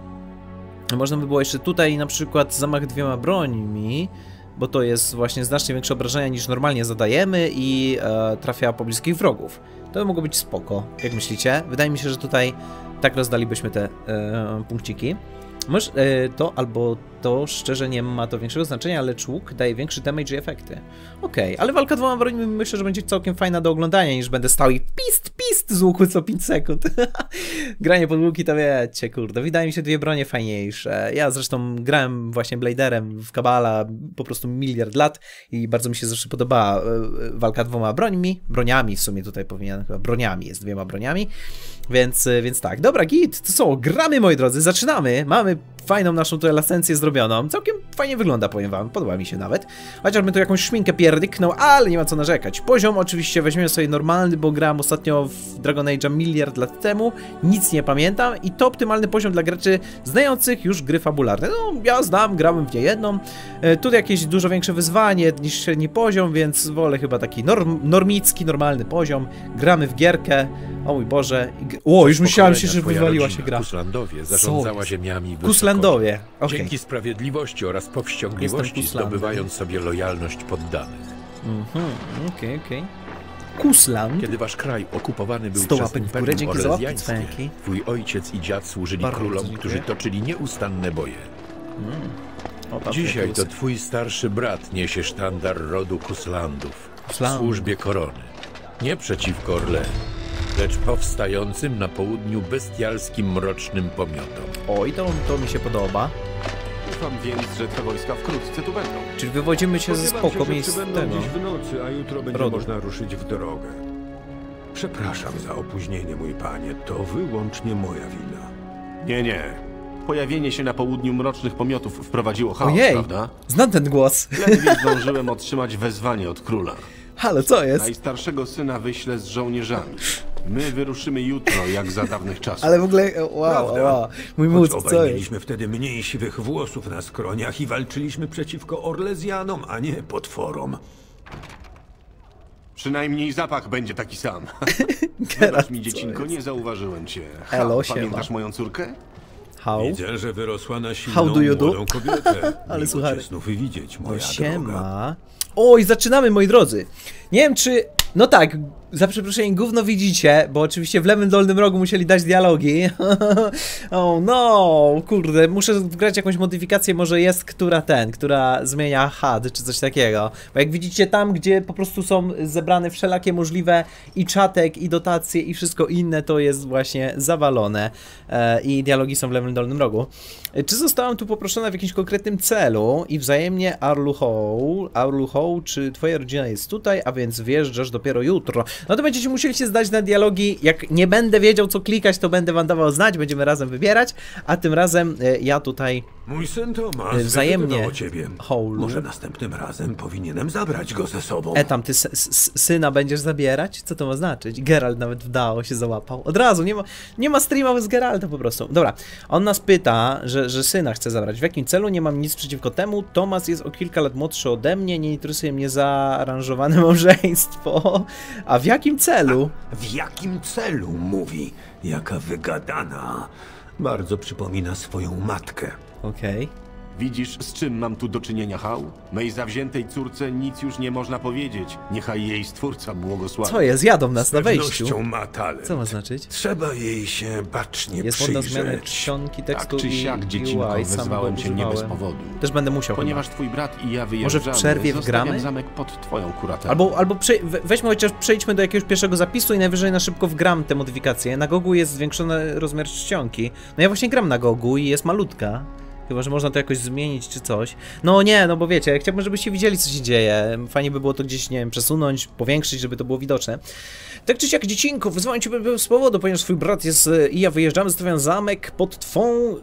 można by było jeszcze tutaj na przykład zamach dwiema brońmi, bo to jest właśnie znacznie większe obrażenia niż normalnie zadajemy i e, trafia po bliskich wrogów. To by mogło być spoko, jak myślicie? Wydaje mi się, że tutaj tak rozdalibyśmy te e, punkciki. Może e, to albo to szczerze nie ma to większego znaczenia, lecz łuk daje większy damage i efekty. Okej, okay, ale walka dwoma brońmi myślę, że będzie całkiem fajna do oglądania, niż będę stał i pist, pist z łuku co pięć sekund. Granie pod łuki to wiecie, kurde, wydaje mi się dwie bronie fajniejsze. Ja zresztą grałem właśnie Bladerem w Kabala po prostu miliard lat i bardzo mi się zawsze podobała walka dwoma brońmi, broniami w sumie tutaj powinien, chyba broniami jest, dwiema broniami. Więc, więc tak, dobra, git, to co, gramy moi drodzy, zaczynamy, mamy fajną naszą tutaj lasencję zrobioną, całkiem fajnie wygląda, powiem wam, podoba mi się nawet, chociażbym tu jakąś szminkę pierdyknął, ale nie ma co narzekać. Poziom oczywiście weźmiemy sobie normalny, bo grałem ostatnio w Dragon Age'a miliard lat temu, nic nie pamiętam i to optymalny poziom dla graczy znających już gry fabularne. No, ja znam, grałem w niejedną, e, tu jakieś dużo większe wyzwanie niż średni poziom, więc wolę chyba taki norm, normicki, normalny poziom, gramy w gierkę. O mój Boże. O, już myślałem się, że wywaliła się gra. Kuslandowie zarządzała ziemiami Kuslandowie. Okay. Dzięki sprawiedliwości oraz powściągliwości zdobywając sobie lojalność poddanych. Mhm, okej, okay, okej. Okay. Kusland. Kiedy wasz kraj okupowany był przez Imperium Orlezjańskie, twój ojciec i dziad służyli Bardzo królom, dziękuję. którzy toczyli nieustanne boje. Mm. O, Dzisiaj to twój starszy brat niesie sztandar rodu Kuslandów Kusland. w służbie korony. Nie przeciwko Orle, lecz powstającym na południu bestialskim mrocznym pomiotom. Oj, to, to mi się podoba. Ufam więc, że te wojska wkrótce tu będą. Czyli wywodzimy się ze spoko miejsc tego dziś w nocy, a jutro będzie rodu. można ruszyć w drogę. Przepraszam za opóźnienie, mój panie. To wyłącznie moja wina. Nie, nie. pojawienie się na południu mrocznych pomiotów wprowadziło chaos, Ojej, prawda? znam ten głos. Ledwie zdążyłem otrzymać wezwanie od króla. Halo, co jest? Najstarszego syna wyślę z żołnierzami. My wyruszymy jutro, jak za dawnych czasów. Ale w ogóle, wow, Prawda. wow, mój Choć mózg, obaj co jest? mieliśmy wtedy mniej siwych włosów na skroniach i walczyliśmy przeciwko Orlezjanom, a nie potworom. Przynajmniej zapach będzie taki sam. Geralt, Wybacz mi, co dziecinko, jest? nie zauważyłem cię. Elo, Ha, siema. pamiętasz moją córkę? How? Widzę, że wyrosła na How silną, do you do? młodą kobietę. Ale Miło słuchaj. cię znów widzieć, moja No droga. siema. Oj, zaczynamy, moi drodzy. Nie wiem, czy... No tak, za przeproszeniem, gówno widzicie, bo oczywiście w lewym dolnym rogu musieli dać dialogi. Oh no, kurde, muszę wgrać jakąś modyfikację, może jest która ten, która zmienia H U D czy coś takiego. Bo jak widzicie tam, gdzie po prostu są zebrane wszelakie możliwe i czatek, i dotacje, i wszystko inne, to jest właśnie zawalone. E, I dialogi są w lewym dolnym rogu. E, czy zostałam tu poproszona w jakimś konkretnym celu i wzajemnie Arluhoł, Arluhoł, czy twoja rodzina jest tutaj, a więc wjeżdżasz dopiero jutro. No to będziecie musieli się zdać na dialogi. Jak nie będę wiedział, co klikać, to będę wam dawał znać, będziemy razem wybierać, a tym razem e, ja tutaj Mój syn Tomasz Wzajemnie. wypytywał o ciebie. Hołd. Może następnym razem powinienem zabrać go ze sobą. E tam, ty s- s- syna będziesz zabierać? Co to ma znaczyć? Geralt nawet wdało się załapał. Od razu, nie ma, nie ma streama z Geralta po prostu. Dobra, on nas pyta, że, że syna chce zabrać. W jakim celu? Nie mam nic przeciwko temu. Tomasz jest o kilka lat młodszy ode mnie, nie interesuje mnie zaaranżowane małżeństwo. A w jakim celu? W jakim celu, mówi? Jaka wygadana. Bardzo przypomina swoją matkę. Okej. Widzisz, z czym mam tu do czynienia, Hał? Mej zawziętej córce nic już nie można powiedzieć. Niechaj jej Stwórca błogosławi. Co jest? Jadą nas Z na wejściu. pewnością ma talent. Co ma znaczyć? Trzeba jej się bacznie Jest można przyjrzeć. zmianę czcionki tekstu Tak czy i siak, dziecinko, U I, sam wezwałem go cię nie bez używałem. powodu. Też będę musiał Ponieważ chyba. twój brat i ja wyjeżdżamy, Może w przerwie zostawiam wgramy? zamek pod twoją kuratą. Albo, albo prze, we- weźmy chociaż, przejdźmy do jakiegoś pierwszego zapisu i najwyżej na szybko wgram te modyfikacje. Na Gogu jest zwiększony rozmiar czcionki. No ja właśnie gram na Gogu i jest malutka. Chyba że można to jakoś zmienić czy coś. No nie, no bo wiecie, chciałbym, żebyście widzieli, co się dzieje. Fajnie by było to gdzieś, nie wiem, przesunąć, powiększyć, żeby to było widoczne. Tak czy siak, dziecinko, wyzwałem cię z powodu, ponieważ twój brat jest i ja wyjeżdżamy, zostawiam zamek pod twą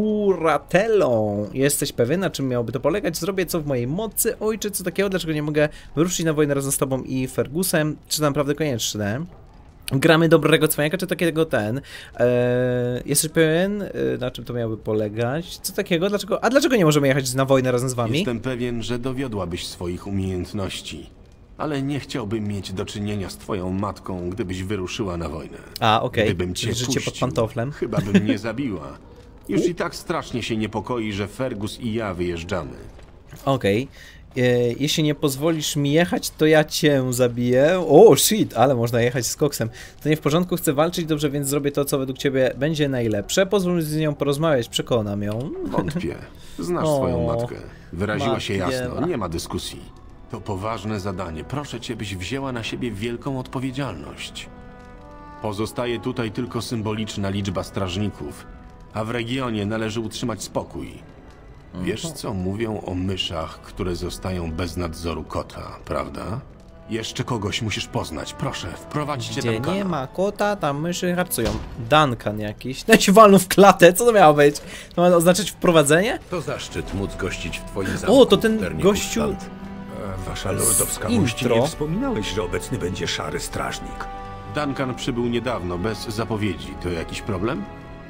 kuratelą. Jesteś pewien, na czym miałoby to polegać? Zrobię co w mojej mocy. Ojcze, co takiego? Dlaczego nie mogę wyruszyć na wojnę razem z tobą i Fergusem? Czy to naprawdę konieczne? Gramy dobrego cwaniaka, czy takiego ten? Eee, jesteś pewien, e, na czym to miałoby polegać? Co takiego? Dlaczego? A dlaczego nie możemy jechać na wojnę razem z wami? Jestem pewien, że dowiodłabyś swoich umiejętności. Ale nie chciałbym mieć do czynienia z twoją matką, gdybyś wyruszyła na wojnę. A, okej. Gdybym cię Życie puścił, pod pantoflem. chyba bym mnie zabiła. Już i tak strasznie się niepokoi, że Fergus i ja wyjeżdżamy. Okej. E, jeśli nie pozwolisz mi jechać, to ja cię zabiję. O, shit, ale można jechać z koksem. To nie w porządku, chcę walczyć, dobrze, więc zrobię to, co według ciebie będzie najlepsze. Pozwól mi z nią porozmawiać, przekonam ją. Wątpię. Znasz O, swoją matkę. Wyraziła się matki jasno, Ewa. nie ma dyskusji. To poważne zadanie. Proszę cię, byś wzięła na siebie wielką odpowiedzialność. Pozostaje tutaj tylko symboliczna liczba strażników, a w regionie należy utrzymać spokój. Wiesz, co mówią o myszach, które zostają bez nadzoru kota, prawda? Jeszcze kogoś musisz poznać. Proszę, wprowadźcie Gdzie Duncana. nie ma kota, tam myszy harcują. Duncan jakiś. No i się walnął w klatę, co to miało być? To ma oznaczać wprowadzenie? To zaszczyt móc gościć w twoim zamku. O, to ten Terników gościu... Stand. A wasza lordowska intro. mość, nie wspominałeś, że obecny będzie szary strażnik. Duncan przybył niedawno, bez zapowiedzi. To jakiś problem?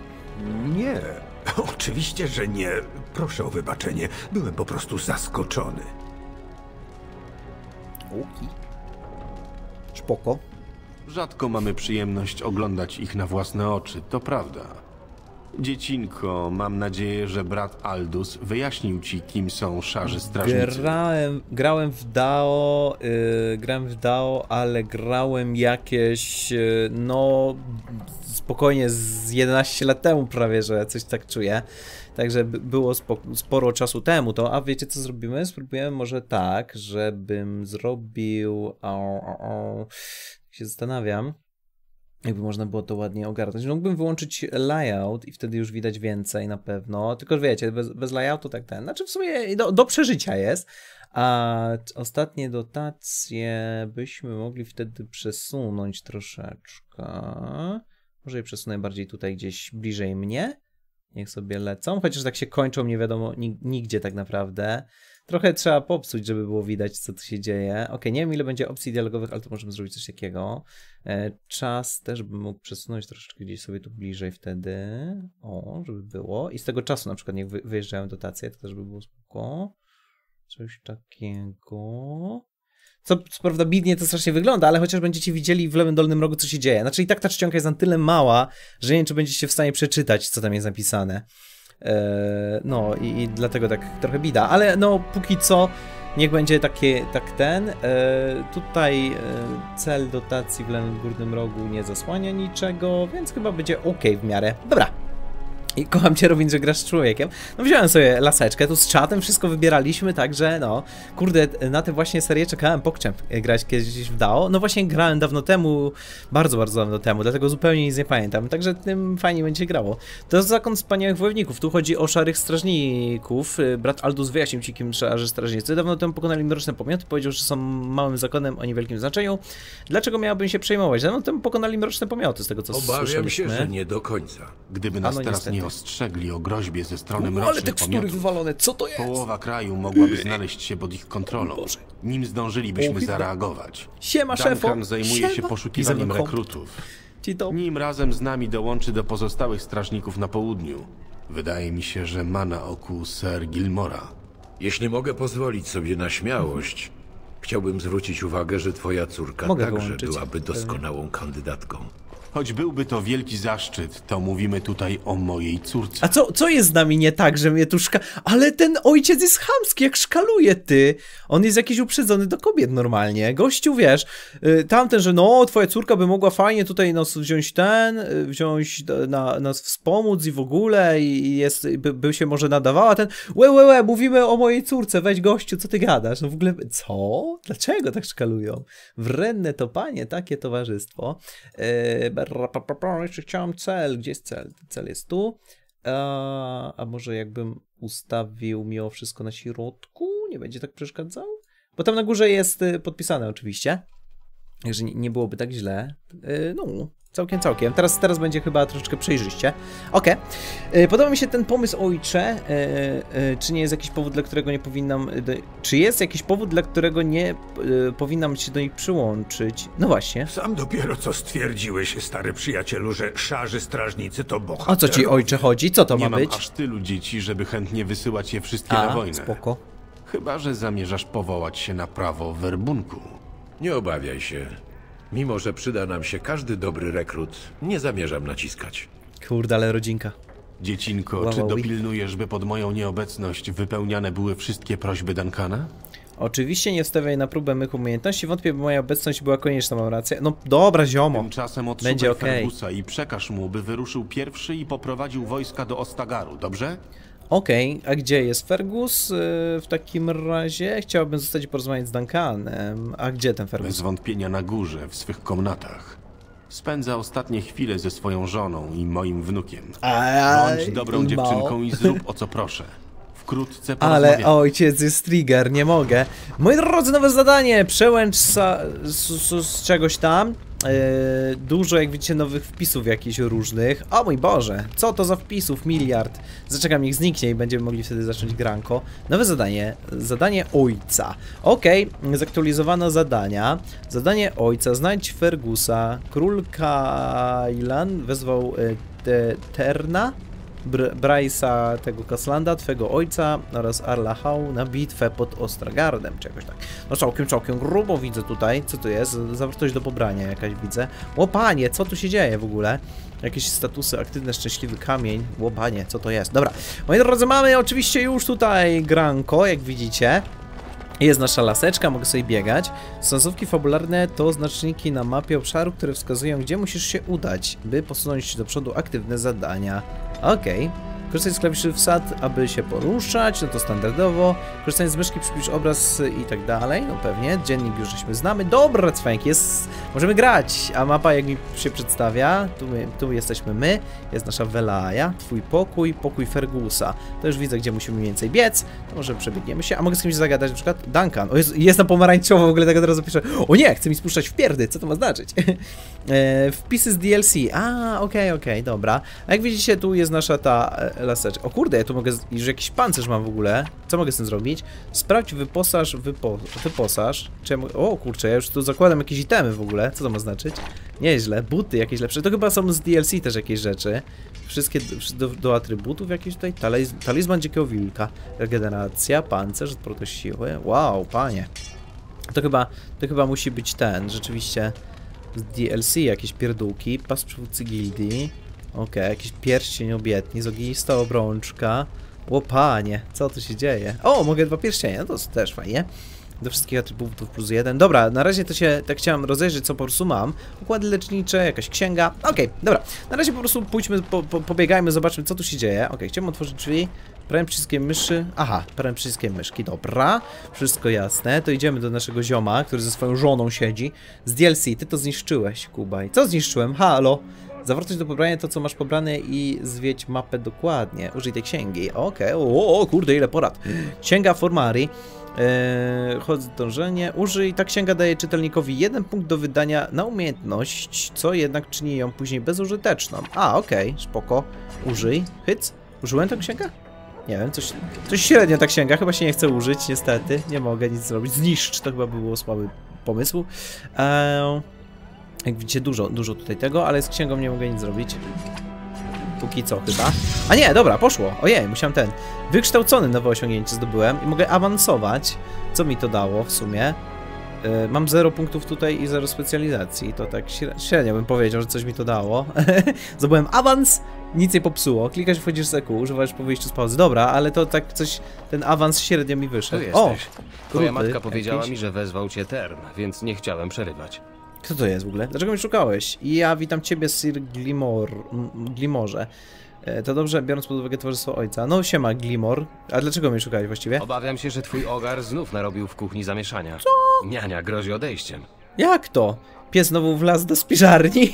Nie, oczywiście, że nie. Proszę o wybaczenie. Byłem po prostu zaskoczony. Łuki. Spoko. Rzadko mamy przyjemność oglądać ich na własne oczy, to prawda. Dziecinko, mam nadzieję, że brat Aldus wyjaśnił ci, kim są szarzy strażnicy. Grałem, grałem w D A O, yy, grałem w D A O, ale grałem jakieś, yy, no spokojnie z jedenaście lat temu prawie, że coś tak czuję. Także by- było spo, sporo czasu temu to. A wiecie co zrobimy? Spróbujemy może tak, żebym zrobił... O, o, o, się zastanawiam. Jakby można było to ładnie ogarnąć. Mógłbym wyłączyć layout i wtedy już widać więcej na pewno. Tylko że wiecie, bez, bez layoutu tak ten. Znaczy w sumie do, do przeżycia jest. A ostatnie dotacje byśmy mogli wtedy przesunąć troszeczkę. Może je przesunę bardziej tutaj gdzieś bliżej mnie. Niech sobie lecą, chociaż tak się kończą, nie wiadomo nigdzie tak naprawdę. Trochę trzeba popsuć, żeby było widać, co tu się dzieje. Ok, nie wiem ile będzie opcji dialogowych, ale to możemy zrobić coś takiego. E, czas też bym mógł przesunąć troszeczkę gdzieś sobie tu bliżej wtedy. O, żeby było. I z tego czasu na przykład niech wy, wyjeżdżają dotacje, to też by było spoko. Coś takiego. Co, co prawda bidnie to strasznie wygląda, ale chociaż będziecie widzieli w lewym dolnym rogu, co się dzieje. Znaczy i tak ta czcionka jest na tyle mała, że nie wiem, czy będziecie w stanie przeczytać, co tam jest napisane. No i, i dlatego tak trochę bida, ale no póki co niech będzie takie, tak ten. Tutaj cel dotacji w lewym górnym rogu nie zasłania niczego, więc chyba będzie ok w miarę. Dobra. I kocham cię, Robin, że grasz z człowiekiem. No wziąłem sobie laseczkę, tu z czatem wszystko wybieraliśmy, także no, kurde, na tę właśnie serię czekałem pokczem grać kiedyś w D A O. No właśnie grałem dawno temu, bardzo, bardzo dawno temu, dlatego zupełnie nic nie pamiętam, także tym fajnie będzie grało. To jest zakon wspaniałych wojowników, tu chodzi o szarych strażników. Brat Aldous wyjaśnił ci, kim szarzy strażnicy. Dawno temu pokonali mroczne pomioty, powiedział, że są małym zakonem o niewielkim znaczeniu. Dlaczego miałbym się przejmować? Dawno temu pokonali mroczne pomioty, z tego co Obawiam słyszeliśmy. się, że nie do końca. Gdyby nas no, teraz niestety. nie ostrzegli o groźbie ze strony U, mrocznych ale tekstury pomiotów, wywalone, co to jest? połowa kraju mogłaby znaleźć się pod ich kontrolą. Nim zdążylibyśmy O, zareagować. Siema, szefo. Duncan zajmuje Siema. się poszukiwaniem Pisem rekrutów. Ci to... Nim razem z nami dołączy do pozostałych strażników na południu. Wydaje mi się, że ma na oku Sir Gilmora. Jeśli mogę pozwolić sobie na śmiałość, chciałbym zwrócić uwagę, że twoja córka Mogę także wyłączyć. byłaby doskonałą kandydatką. Choć byłby to wielki zaszczyt, to mówimy tutaj o mojej córce. A co, co jest z nami nie tak, że mnie tu szka... Ale ten ojciec jest chamski, jak szkaluje, ty. On jest jakiś uprzedzony do kobiet normalnie. Gościu, wiesz, y, tamten, że no, twoja córka by mogła fajnie tutaj nas wziąć ten, y, wziąć na, nas wspomóc i w ogóle i jest, by, by się może nadawała ten, łe, łe, łe, mówimy o mojej córce, weź gościu, co ty gadasz? No w ogóle, co? Dlaczego tak szkalują? Wredne to panie, takie towarzystwo. Y, Jeszcze chciałem cel. Gdzie jest cel? Cel jest tu. A, a może jakbym ustawił mimo wszystko na środku? Nie będzie tak przeszkadzał? Bo tam na górze jest podpisane oczywiście. Także nie byłoby tak źle. No, całkiem, całkiem. Teraz, teraz będzie chyba troszeczkę przejrzyście. Okej. Okay. Podoba mi się ten pomysł, ojcze. Czy nie jest jakiś powód, dla którego nie powinnam... Do... Czy jest jakiś powód, dla którego nie powinnam się do nich przyłączyć? No właśnie. Sam dopiero co stwierdziłeś, stary przyjacielu, że szarzy strażnicy to bohaterowie. O co ci, ojcze, chodzi? Co to nie ma mam być? aż tylu dzieci, żeby chętnie wysyłać je wszystkie A, na wojnę. spoko. Chyba że zamierzasz powołać się na prawo werbunku. Nie obawiaj się. Mimo że przyda nam się każdy dobry rekrut, nie zamierzam naciskać. Kurde, ale rodzinka. Dziecinko, Wow, czy wow, dopilnujesz, by pod moją nieobecność wypełniane były wszystkie prośby Duncana? Oczywiście nie wstawiaj na próbę mych umiejętności. Wątpię, by moja obecność była konieczna, mam rację. No dobra, ziomo. Tymczasem Będzie odszukaj okej. Fergusa i przekaż mu, by wyruszył pierwszy i poprowadził wojska do Ostagaru, dobrze? Okej, okay. A gdzie jest Fergus? Yy, w takim razie chciałbym zostać i porozmawiać z Duncanem. A gdzie ten Fergus? Bez wątpienia na górze, w swych komnatach. Spędza ostatnie chwile ze swoją żoną i moim wnukiem. Aj, Bądź dobrą mało. dziewczynką i zrób o co proszę. Wkrótce Ale porozmawiamy. ojciec jest trigger, nie mogę. Moi drodzy, nowe zadanie. Przełęcz sa, z, z, z czegoś tam. Yy, dużo, jak widzicie, nowych wpisów jakichś różnych. O mój Boże, co to za wpisów? Miliard. Zaczekam, niech zniknie i będziemy mogli wtedy zacząć granko. Nowe zadanie. Zadanie ojca. Okej, okay. Zaktualizowano zadania. Zadanie ojca. Znajdź Fergusa. Król Kailan wezwał yy, te, Terna. Br Bryce'a, tego Caslanda, twego ojca oraz Arlachau na bitwę pod Ostragardem, czy jakoś tak. No całkiem, całkiem grubo widzę tutaj. Co to jest? Zawartość do pobrania jakaś widzę. Łopanie, co tu się dzieje w ogóle? Jakieś statusy, aktywny, szczęśliwy kamień. Łopanie, co to jest? Dobra, moi drodzy, mamy oczywiście już tutaj granko, jak widzicie. Jest nasza laseczka, mogę sobie biegać. Wskazówki fabularne to znaczniki na mapie obszaru, które wskazują, gdzie musisz się udać, by posunąć do przodu aktywne zadania. Okej. Okay. Korzystaj z klawiszy wsad, aby się poruszać, no to standardowo. Korzystaj z myszki, przybliż obraz i tak dalej, no pewnie. Dziennik już żeśmy znamy. Dobra, cwank, jest... Możemy grać, a mapa jak mi się przedstawia, tu, my, tu jesteśmy my, jest nasza Velaja, twój pokój, pokój Fergusa. To już widzę, gdzie musimy mniej więcej biec, to może przebiegniemy się, a mogę z kimś zagadać, na przykład Duncan. O, jest, jest na pomarańczowo, w ogóle tego teraz zapiszę. O nie, chce mi spuszczać w pierdy, co to ma znaczyć? e, wpisy z D L C, a okej, okay, okej, okay, dobra. A jak widzicie, tu jest nasza ta laseczek. O kurde, ja tu mogę, już jakiś pancerz mam w ogóle. Co mogę z tym zrobić? Sprawdź wyposaż, wypo, wyposaż. Czy ja mogę... O kurczę, ja już tu zakładam jakieś itemy w ogóle. Co to ma znaczyć? Nieźle, buty jakieś lepsze. To chyba są z D L C też jakieś rzeczy. Wszystkie do, do atrybutów jakieś tutaj. Taliz, talizman dzikiego wilka. Regeneracja, pancerz, odporność siły. Wow, panie. To chyba, to chyba musi być ten, rzeczywiście z D L C jakieś pierdółki. Pas przywódcy gildii. Okej, okay, jakiś pierścień obietnic, ognista obrączka. O panie, co tu się dzieje? O, mogę dwa pierścienie, no to też fajnie. Do wszystkich atrybutów plus jeden. Dobra, na razie to się tak chciałem rozejrzeć, co po prostu mam. Układy lecznicze, jakaś księga. Okej, okay, dobra. Na razie po prostu pójdźmy, po, po, pobiegajmy, zobaczmy, co tu się dzieje. Okej, okay, chciałem otworzyć drzwi. Prawym przyciskiem myszy. Aha, prawym przyciskiem myszki, dobra. Wszystko jasne. To idziemy do naszego zioma, który ze swoją żoną siedzi. Z D L C, ty to zniszczyłeś, Kubaj. Co zniszczyłem? Halo? Zawartość do pobrania to, co masz pobrane i zwiedź mapę dokładnie. Użyj tej księgi. Okej, okay. o, o kurde, ile porad. Księga Formarii. Eee, chodź dążenie. Użyj. Ta księga daje czytelnikowi jeden punkt do wydania na umiejętność, co jednak czyni ją później bezużyteczną. A, okej, okay, spoko. Użyj. Hyc. Użyłem tę księgę? Nie wiem, coś, coś średnio ta księga. Chyba się nie chce użyć, niestety. Nie mogę nic zrobić. Zniszcz. To chyba było słaby pomysł. Eee... Jak widzicie, dużo, dużo tutaj tego, ale z księgą nie mogę nic zrobić. Póki co chyba. A nie, dobra, poszło. Ojej, musiałem ten. Wykształcony nowe osiągnięcie zdobyłem i mogę awansować. Co mi to dało w sumie? Yy, mam zero punktów tutaj i zero specjalizacji. To tak średnio bym powiedział, że coś mi to dało. Zdobyłem awans, nic nie popsuło. Klikasz, wchodzisz z E Q, używasz po wyjściu z pauzy. Dobra, ale to tak coś, ten awans średnio mi wyszedł. O! Twoja matka powiedziała jakiś? mi, że wezwał cię Tern, więc nie chciałem przerywać. Kto to jest w ogóle? Dlaczego mnie szukałeś? I ja witam ciebie, Sir Glimor... Glimorze. E, to dobrze, biorąc pod uwagę towarzystwo ojca. No siema, Glimor. A dlaczego mnie szukałeś właściwie? Obawiam się, że twój ogar znów narobił w kuchni zamieszania. Co? Niania grozi odejściem. Jak to? Pies znowu wlazł do spiżarni.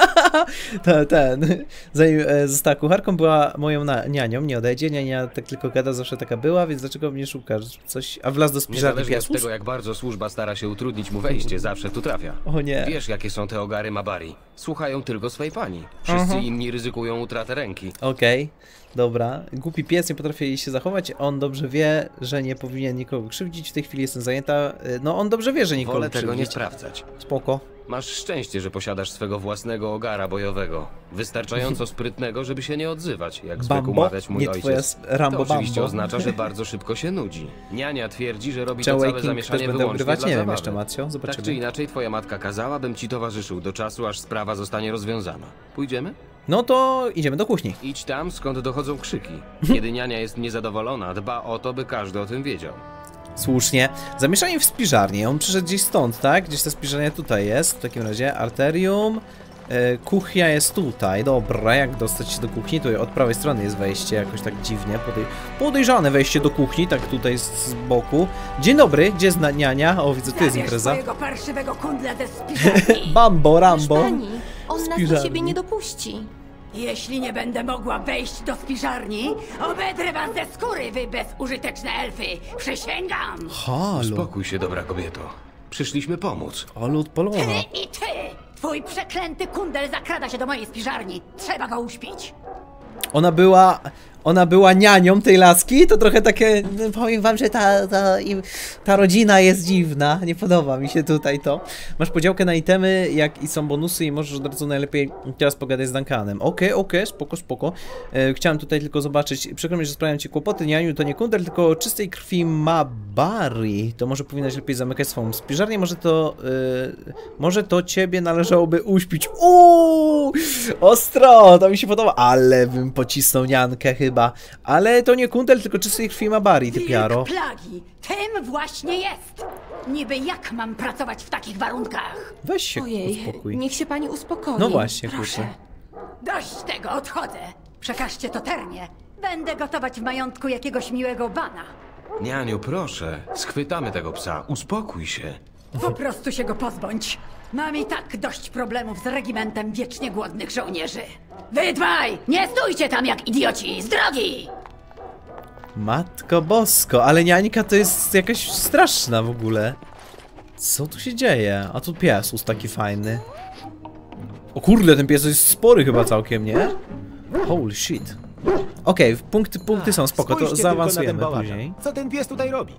to, ten. Zanim e, została kucharką, była moją na, nianią, nie odejdzie. Niania tak tylko gada, zawsze taka była, więc dlaczego mnie szukasz? Coś... A wlazł do spiżarni pies? Niezależnie od tego, jak bardzo służba stara się utrudnić mu wejście, zawsze tu trafia. O nie. Wiesz, jakie są te ogary Mabari. Słuchają tylko swej pani. Wszyscy uh -huh. inni ryzykują utratę ręki. Okej. Okay. Dobra, głupi pies nie potrafi jej się zachować, on dobrze wie, że nie powinien nikogo krzywdzić, w tej chwili jestem zajęta, no on dobrze wie, że nikogo Wolę krzywdzić. tego nie sprawdzać. Spoko. Masz szczęście, że posiadasz swego własnego ogara bojowego, wystarczająco sprytnego, żeby się nie odzywać, jak zwykł mawiać mój nie ojciec. Rambo, to oczywiście Bambo. oznacza, że bardzo szybko się nudzi. Niania twierdzi, że robi Czy to całe zamieszanie wyłącznie ogrywać? dla Nie zabawy. wiem jeszcze, Macjo, zobaczymy. Tak czy inaczej, twoja matka kazała, bym ci towarzyszył do czasu, aż sprawa zostanie rozwiązana. Pójdziemy? No to idziemy do kuchni. Idź tam, skąd dochodzą krzyki. Kiedy niania jest niezadowolona, dba o to, by każdy o tym wiedział. Słusznie. Zamieszanie w spiżarni. On przyszedł gdzieś stąd, tak? Gdzieś ta spiżarnia tutaj jest. W takim razie arterium. Yy, kuchnia jest tutaj. Dobra, jak dostać się do kuchni? Tutaj od prawej strony jest wejście jakoś tak dziwnie. Podej podejrzane wejście do kuchni, tak tutaj z, z boku. Dzień dobry, gdzie jest niania? O, widzę, tu jest impreza. Parszywego kundla ze spiżarni. Bambo, Rambo. Pani, on nas do siebie nie dopuści. Jeśli nie będę mogła wejść do spiżarni, obedrę was ze skóry, wy bezużyteczne elfy! Przysięgam! Halo. Spokój się, dobra kobieto. Przyszliśmy pomóc. Ale odpalona. Ty i ty! Twój przeklęty kundel zakrada się do mojej spiżarni. Trzeba go uśpić. Ona była... Ona była nianią tej laski, to trochę takie, no powiem wam, że ta, ta, ta rodzina jest dziwna, nie podoba mi się tutaj to. Masz podziałkę na itemy, jak i są bonusy i możesz od razu najlepiej teraz pogadać z Duncanem. Okej, okay, okej, okay, spoko, spoko. E, chciałem tutaj tylko zobaczyć, przykro mi, że sprawiam ci kłopoty, nianiu to nie kundel, tylko czystej krwi Mabari. To może powinnaś lepiej zamykać swoją spiżarnię, może to, e, może to ciebie należałoby uśpić. Uuu, ostro, to mi się podoba, ale bym pocisnął niankę chyba. Ale to nie kundel, tylko czystej krwi Mabari, ty piaro. Plagi, tym właśnie jest! Niby jak mam pracować w takich warunkach? Weź się Ojej, uspokój. niech się pani uspokoi. No właśnie, proszę. kurczę. Dość tego, odchodzę. Przekażcie to Ternie. Będę gotować w majątku jakiegoś miłego bana. Nianiu, proszę, schwytamy tego psa, uspokój się. Po prostu się go pozbądź. Mam i tak dość problemów z regimentem wiecznie głodnych żołnierzy. Wy dwaj, nie stójcie tam jak idioci, z drogi! Matko bosko, ale niańka to jest jakaś straszna w ogóle. Co tu się dzieje? A tu pies jest taki fajny. O kurde, ten pies jest spory chyba całkiem, nie? Holy shit. Okej, okay, punkty, punkty są spoko, to zaawansujemy później. Co ten pies tutaj robi?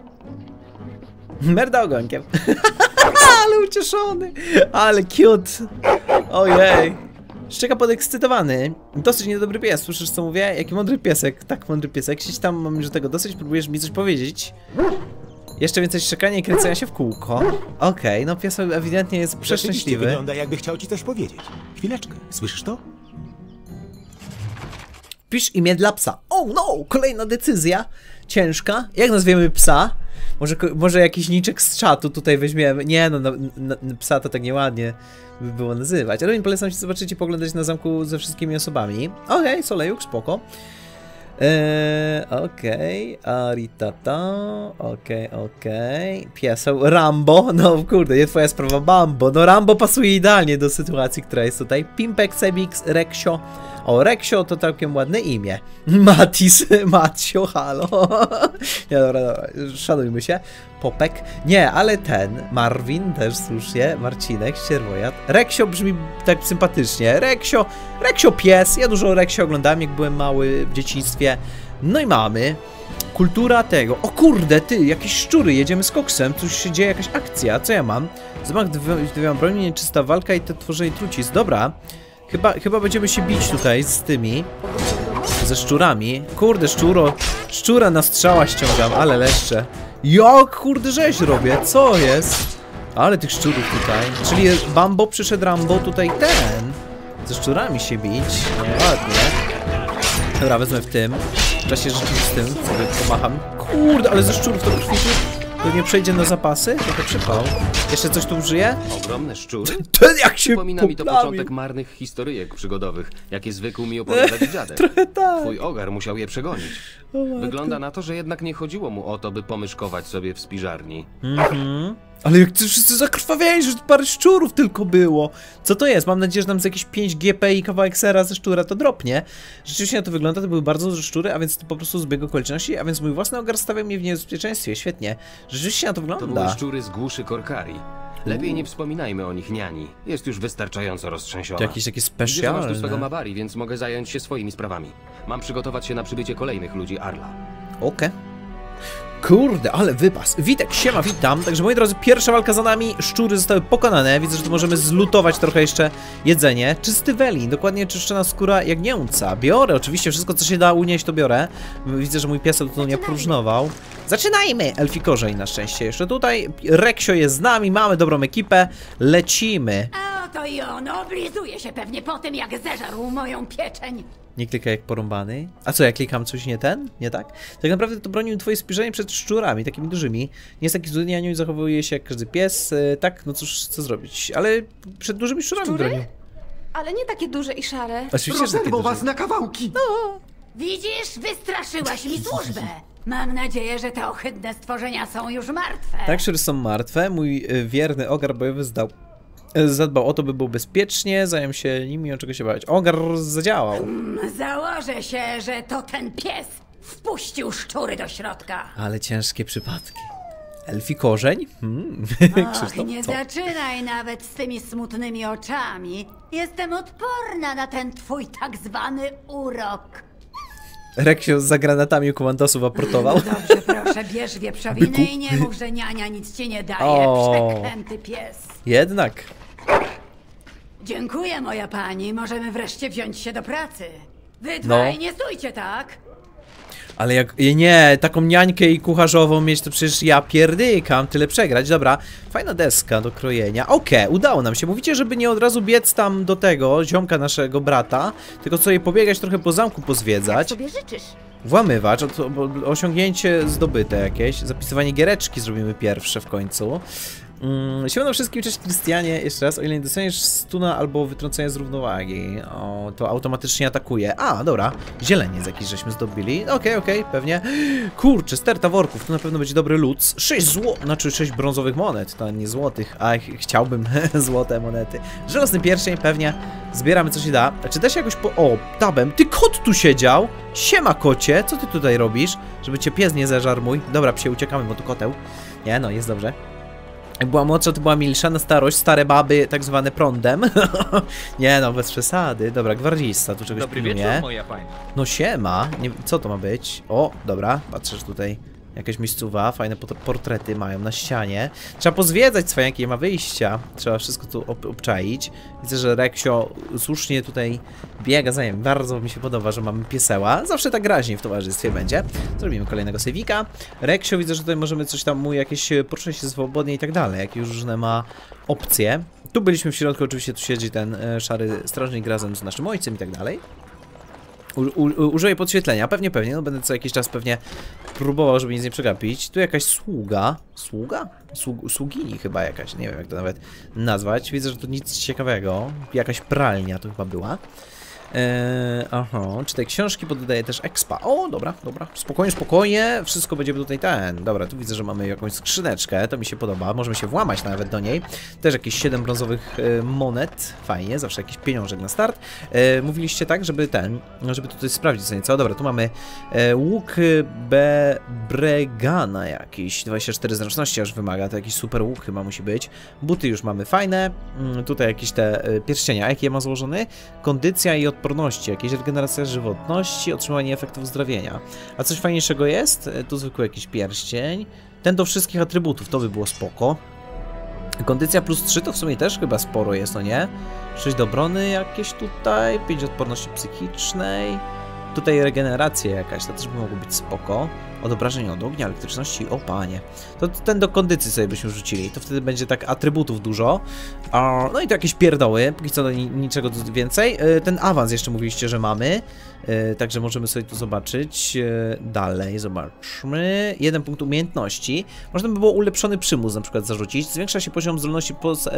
Merda ogonkiem. Ale ucieszony. Ale cute. Ojej. Szczeka podekscytowany. Dosyć niedobry pies, słyszysz co mówię? Jaki mądry piesek. Tak, mądry piesek. Siedź tam, mam już tego dosyć, próbujesz mi coś powiedzieć. Jeszcze więcej szczekania i kręcenia się w kółko. Okej, okay, no pies ewidentnie jest przeszczęśliwy. Wygląda jakby chciał ci coś powiedzieć. Chwileczkę, słyszysz to? Pisz imię dla psa. Oh no! Kolejna decyzja. Ciężka. Jak nazwiemy psa? Może, może jakiś niczek z czatu tutaj weźmiemy. Nie no, na, na, na psa to tak nieładnie by było nazywać. Ale polecam się zobaczyć i poglądać na zamku ze wszystkimi osobami. Okej, okay, Solejuk, spoko. Eee, okej, okay. Aritata, okej, okay, okej, okay. Pieseł, Rambo, no kurde, nie twoja sprawa, Bambo, no Rambo pasuje idealnie do sytuacji, która jest tutaj. Pimpek, Sebix, Reksio, o Reksio to całkiem ładne imię. Matis, Macio, halo, nie dobra, dobra, szanujmy się. Popek, nie, ale ten, Marvin też słusznie, Marcinek, Ścierwojad. Reksio brzmi tak sympatycznie, Reksio, Reksio pies, ja dużo Reksio oglądałem jak byłem mały w dzieciństwie. No i mamy kultura tego, o kurde ty, jakieś szczury, jedziemy z koksem, coś się dzieje, jakaś akcja, co ja mam? Zamach dwiema broni, nieczysta walka i te tworzenie trucizn, dobra. Chyba, chyba będziemy się bić tutaj z tymi, ze szczurami. Kurde, szczuro, szczura na strzała ściągam, ale leszcze. Jak kurde rzeź robię, co jest? Ale tych szczurów tutaj. Czyli Bambo przyszedł Rambo tutaj ten. Ze szczurami się bić. Ładnie. Dobra, wezmę w tym. W czasie rzeczywistym sobie pomacham. Kurde, ale ze szczurów to krwi to nie przejdzie na zapasy? To to przypał. Jeszcze coś tu użyje? Ogromne szczury? Ten jak się Przypomina mi to początek marnych historyjek przygodowych, jakie zwykł mi opowiadać dziadek. Trochę tak. Twój ogar musiał je przegonić. Wygląda na to, że jednak nie chodziło mu o to, by pomyszkować sobie w spiżarni. Mhm. Ale jak ty wszyscy zakrwawiali, że parę szczurów tylko było. Co to jest? Mam nadzieję, że nam z jakieś pięć G P i kawałek sera ze szczura to dropnie. Rzeczywiście na to wygląda, to były bardzo duże szczury, a więc to po prostu zbieg okoliczności, a więc mój własny ogar stawia mnie w niebezpieczeństwie. Świetnie. Rzeczywiście na to wygląda. To były szczury z głuszy Korkari. Lepiej nie wspominajmy o nich niani. Jest już wystarczająco roztrzęsiona. To jakieś takie specjalne. Widzę, masz tu swego Mabari, więc mogę zająć się swoimi sprawami. Mam przygotować się na przybycie kolejnych ludzi Arla. Okej. Okay. Kurde, ale wypas. Witek, siema, witam. Także moi drodzy, pierwsza walka za nami. Szczury zostały pokonane. Widzę, że tu możemy zlutować trochę jeszcze jedzenie. Czysty welin, dokładnie czyszczona skóra jagnięca. Biorę oczywiście wszystko, co się da unieść, to biorę. Widzę, że mój piesek tu nie próżnował. Zaczynajmy! Elfi korzeń na szczęście jeszcze tutaj. Reksio jest z nami, mamy dobrą ekipę. Lecimy. A oto i on oblizuje się pewnie po tym, jak zeżarł moją pieczeń. Nie klikaj jak porąbany. A co, ja klikam coś nie ten? Nie tak? Tak naprawdę to bronił twoje spiżenie przed szczurami, takimi dużymi. Nie jest taki zły, i zachowuje się jak każdy pies. Tak, no cóż, co zrobić? Ale przed dużymi szczurami Szczury? bronił. Ale nie takie duże i szare. Oczywiście, że takie duże. was na kawałki! No. Widzisz, wystraszyłaś mi służbę. Mam nadzieję, że te ohydne stworzenia są już martwe. Tak, szczury są martwe. Mój wierny ogar bojowy zdał. Zadbał o to, by było bezpiecznie, zajął się nimi, o czego się bać. Ogar zadziałał. Hmm, założę się, że to ten pies wpuścił szczury do środka. Ale ciężkie przypadki. Elfi korzeń? Hmm. Och, nie co? Zaczynaj nawet z tymi smutnymi oczami. Jestem odporna na ten twój tak zwany urok. Reksio za granatami u komandosów aportował. Dobrze, proszę, bierz wieprzowinę i nie mów, że niania nic ci nie daje, o, przeklęty pies. Jednak. Dziękuję, moja pani. Możemy wreszcie wziąć się do pracy. Wy dwaj, no. Nie stójcie tak. Ale jak... Nie, taką niańkę i kucharzową mieć, to przecież ja pierdykam, tyle przegrać. Dobra, fajna deska do krojenia. Okej, okay, udało nam się. Mówicie, żeby nie od razu biec tam do tego, ziomka naszego brata, tylko sobie pobiegać trochę po zamku, pozwiedzać. Jak sobie życzysz. Włamywacz, osiągnięcie zdobyte jakieś. Zapisywanie giereczki zrobimy pierwsze w końcu. Mm, siłą na wszystkim, cześć Krystianie, jeszcze raz, o ile nie dostaniesz stuna albo wytrącenia z równowagi, o, to automatycznie atakuje. A, dobra, zieleniec jakiś żeśmy zdobyli, okej, okay, okej, okay, pewnie. Kurczę, sterta worków, to na pewno będzie dobry loot. sześć złotych, znaczy sześć brązowych monet, to nie złotych, a chciałbym złote monety. Żelazny pierścień, pewnie, zbieramy co się da. Czy da się jakoś po... O, tabem, ty kot tu siedział! Siema kocie, co ty tutaj robisz? Żeby cię pies nie zeżarł mój. Dobra, psie, uciekamy, bo tu koteł. Nie, no, jest dobrze. Jak była młodsza, to była milsza, na starość, stare baby, tak zwane prądem. Nie no, bez przesady. Dobra, gwardzista, tu czegoś Dobry pilnuje. wieczór, moja pani. No siema, nie, co to ma być? O, dobra, patrzę, że tutaj jakaś miejscowa, fajne portrety mają na ścianie. Trzeba pozwiedzać cwaniaki, nie ma wyjścia. Trzeba wszystko tu ob obczaić. Widzę, że Reksio słusznie tutaj biega za nim. Bardzo mi się podoba, że mamy pieseła. Zawsze tak raźniej w towarzystwie będzie. Zrobimy kolejnego sejwika. Reksio, widzę, że tutaj możemy coś tam mu jakieś poruszać się swobodnie i tak dalej. Jakieś różne ma opcje. Tu byliśmy w środku, oczywiście tu siedzi ten e, szary strażnik razem z naszym ojcem i tak dalej. U, u, użyję podświetlenia, pewnie, pewnie, no będę co jakiś czas pewnie próbował, żeby nic nie przegapić. Tu jakaś sługa, sługa? Sług, sługini chyba jakaś, nie wiem jak to nawet nazwać. Widzę, że tu nic ciekawego, jakaś pralnia to chyba była. Eee, aha, czy te książki poddaję też expa. O, dobra, dobra, spokojnie, spokojnie, wszystko będzie tutaj ten. Dobra, tu widzę, że mamy jakąś skrzyneczkę, to mi się podoba, możemy się włamać nawet do niej. Też jakieś siedem brązowych e, monet, fajnie, zawsze jakiś pieniążek na start. E, mówiliście tak, żeby ten, żeby tutaj sprawdzić co nieco. Dobra, tu mamy e, łuk Be Bregana jakiś, dwadzieścia cztery zręczności aż wymaga, to jakiś super łuk chyba musi być. Buty już mamy fajne, mm, tutaj jakieś te e, pierścienia, jaki je ma złożony, kondycja i odporności, jakieś regeneracja żywotności, otrzymanie efektów uzdrowienia. A coś fajniejszego jest? Tu zwykły jakiś pierścień. Ten do wszystkich atrybutów, to by było spoko. Kondycja plus trzy to w sumie też chyba sporo jest, no nie? sześć do obrony jakieś tutaj, pięć odporności psychicznej. Tutaj regeneracja jakaś, to też by mogło być spoko. Od obrażeń od ognia, elektryczności, o panie. To ten do kondycji sobie byśmy rzucili, to wtedy będzie tak atrybutów dużo. No i to jakieś pierdoły, póki co do niczego więcej. Ten awans jeszcze mówiliście, że mamy, także możemy sobie tu zobaczyć. Dalej, zobaczmy. Jeden punkt umiejętności. Można by było ulepszony przymus na przykład zarzucić. Zwiększa się poziom zdolności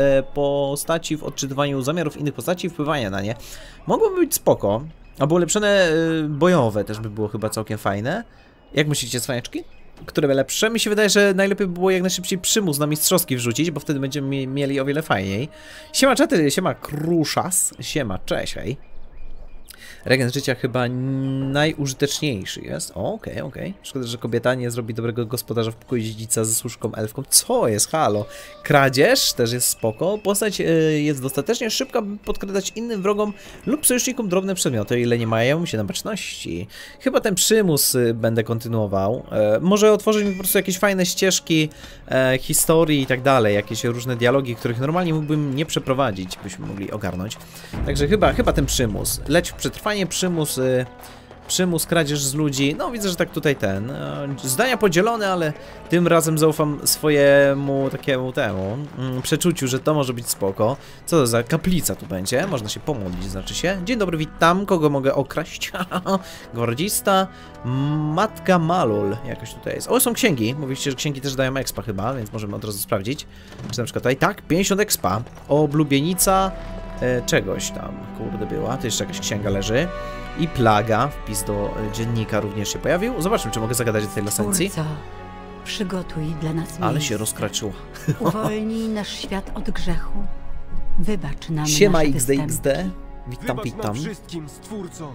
postaci w odczytywaniu zamiarów innych postaci i wpływania na nie. Mogłoby być spoko. Albo ulepszone bojowe też by było chyba całkiem fajne. Jak myślicie, cwaniaczki? Które by lepsze? Mi się wydaje, że najlepiej by było jak najszybciej przymus na mistrzowski wrzucić, bo wtedy będziemy mieli o wiele fajniej. Siema czety, siema Kruszas, siema, cześć, hej. Regen życia chyba najużyteczniejszy jest. Okej, okej. Okay. Szkoda, że kobieta nie zrobi dobrego gospodarza w pokoju dziedzica ze służką elfką. Co jest? Halo? Kradzież też jest spoko. Postać y, jest dostatecznie szybka, by podkradać innym wrogom lub sojusznikom drobne przedmioty, o ile nie mają się na baczności. Chyba ten przymus y, będę kontynuował. E, może otworzyć mi po prostu jakieś fajne ścieżki e, historii i tak dalej. Jakieś różne dialogi, których normalnie mógłbym nie przeprowadzić, byśmy mogli ogarnąć. Także chyba, chyba ten przymus. Leć w przetrwanie. Przymus, y, przymus, kradzież z ludzi. No widzę, że tak tutaj ten. Y, zdania podzielone, ale tym razem zaufam swojemu takiemu temu y, przeczuciu, że to może być spoko. Co to za kaplica tu będzie? Można się pomodlić, znaczy się. Dzień dobry, witam. Kogo mogę okraść? Gwardzista. Matka Malul. Jakoś tutaj jest. O, są księgi. Mówiliście, że księgi też dają expa chyba, więc możemy od razu sprawdzić. Czy na przykład tutaj, tak, pięćdziesiąt expa. Oblubienica e, czegoś tam, kurde była. Tu jeszcze jakaś księga leży. I plaga. Wpis do dziennika również się pojawił. Zobaczmy, czy mogę zagadać do tej lasencji. Twórco, przygotuj dla nas miejsce. Ale się rozkraczyła. Uwolnij nasz świat od grzechu. Wybacz nam Siema nasze X D występy. X D. Witam, Wybacz witam. nam wszystkim, Stwórco.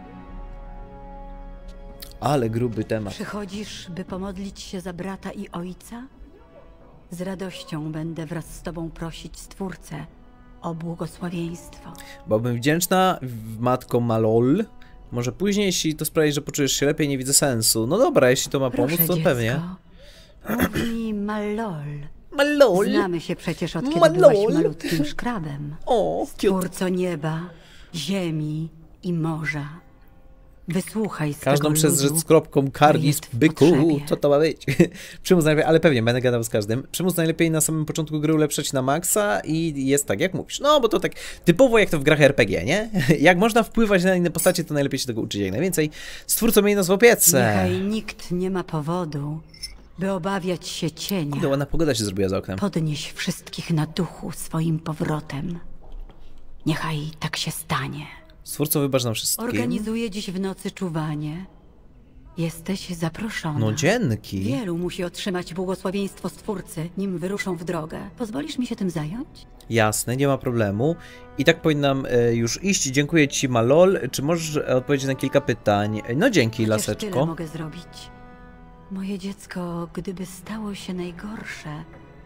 Ale gruby temat. Przychodzisz, by pomodlić się za brata i ojca? Z radością będę wraz z tobą prosić Stwórcę o błogosławieństwo. Byłbym wdzięczna, matko Malol. Może później, jeśli to sprawi, że poczujesz się lepiej, nie widzę sensu. No dobra, jeśli to ma pomóc, Proszę, to dziecko. pewnie. Mów mi Malol. Malol. Znamy się przecież od kiedy Malol. byłaś malutkim szkrabem. O, Stwórco nieba, ziemi i morza. Wysłuchaj swego każdą przez ludu, rzecz z kropką karnis jest w byku. potrzebie. Co to ma być? Przymus najlepiej, ale pewnie będę gadał z każdym. Przymus najlepiej na samym początku gry ulepszać na maksa i jest tak jak mówisz. No bo to tak typowo jak to w grach R P G, nie? Jak można wpływać na inne postacie, to najlepiej się tego uczyć jak najwięcej. Stwórco miej nas w opiece. Niechaj nikt nie ma powodu, by obawiać się cienia. Kurde, ładna pogoda się zrobiła za oknem. Podnieś wszystkich na duchu swoim powrotem. Niechaj tak się stanie. Stwórco, wybacz nam wszystkim. Organizuję dziś w nocy czuwanie. Jesteś zaproszona. No dzięki. Wielu musi otrzymać błogosławieństwo Stwórcy, nim wyruszą w drogę. Pozwolisz mi się tym zająć? Jasne, nie ma problemu. I tak powinnam e, już iść. Dziękuję ci, Malol. Czy możesz odpowiedzieć na kilka pytań? No dzięki, Przecież laseczko. tyle mogę zrobić. Moje dziecko, gdyby stało się najgorsze,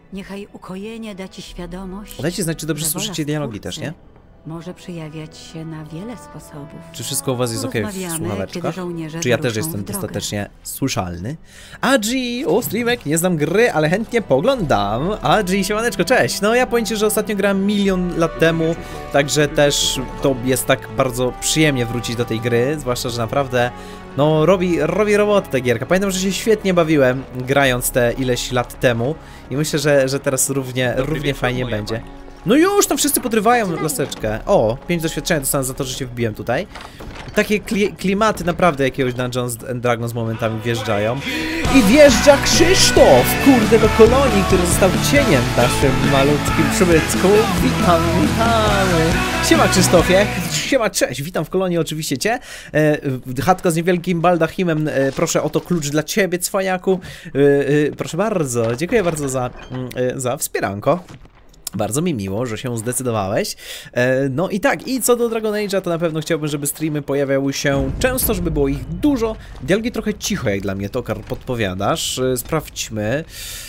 Niechaj ukojenie da ci świadomość. Dajcie znać, czy dobrze że słyszycie dialogi też, nie? Może przejawiać się na wiele sposobów. Czy wszystko u was jest ok w słuchaweczkach? Czy ja też jestem dostatecznie słyszalny? Adzi, o streamek, nie znam gry, ale chętnie poglądam. Adzi, siemaneczko, cześć. No ja powiem ci, że ostatnio grałem milion lat temu, także też to jest tak bardzo przyjemnie wrócić do tej gry, zwłaszcza, że naprawdę no robi, robi robotę ta gierka. Pamiętam, że się świetnie bawiłem grając te ileś lat temu i myślę, że, że teraz równie, równie fajnie będzie. No już, tam wszyscy podrywają laseczkę. O, pięć doświadczenia dostałem za to, że się wbiłem tutaj. Takie kli klimaty naprawdę jakiegoś Dungeons and Dragons momentami wjeżdżają. I wjeżdża Krzysztof, kurde, do kolonii, który został cieniem w naszym malutkim przybytku. Witam, witamy. Siema Krzysztofie, siema, cześć, witam w kolonii oczywiście cię. E, chatka z niewielkim baldachimem, e, proszę oto klucz dla ciebie, cwajaku. E, e, proszę bardzo, dziękuję bardzo za, e, za wspieranko. Bardzo mi miło, że się zdecydowałeś. E, no i tak, i co do Dragon Age'a, to na pewno chciałbym, żeby streamy pojawiały się często, żeby było ich dużo. Dialogi trochę cicho, jak dla mnie, Tokar, podpowiadasz. E, sprawdźmy.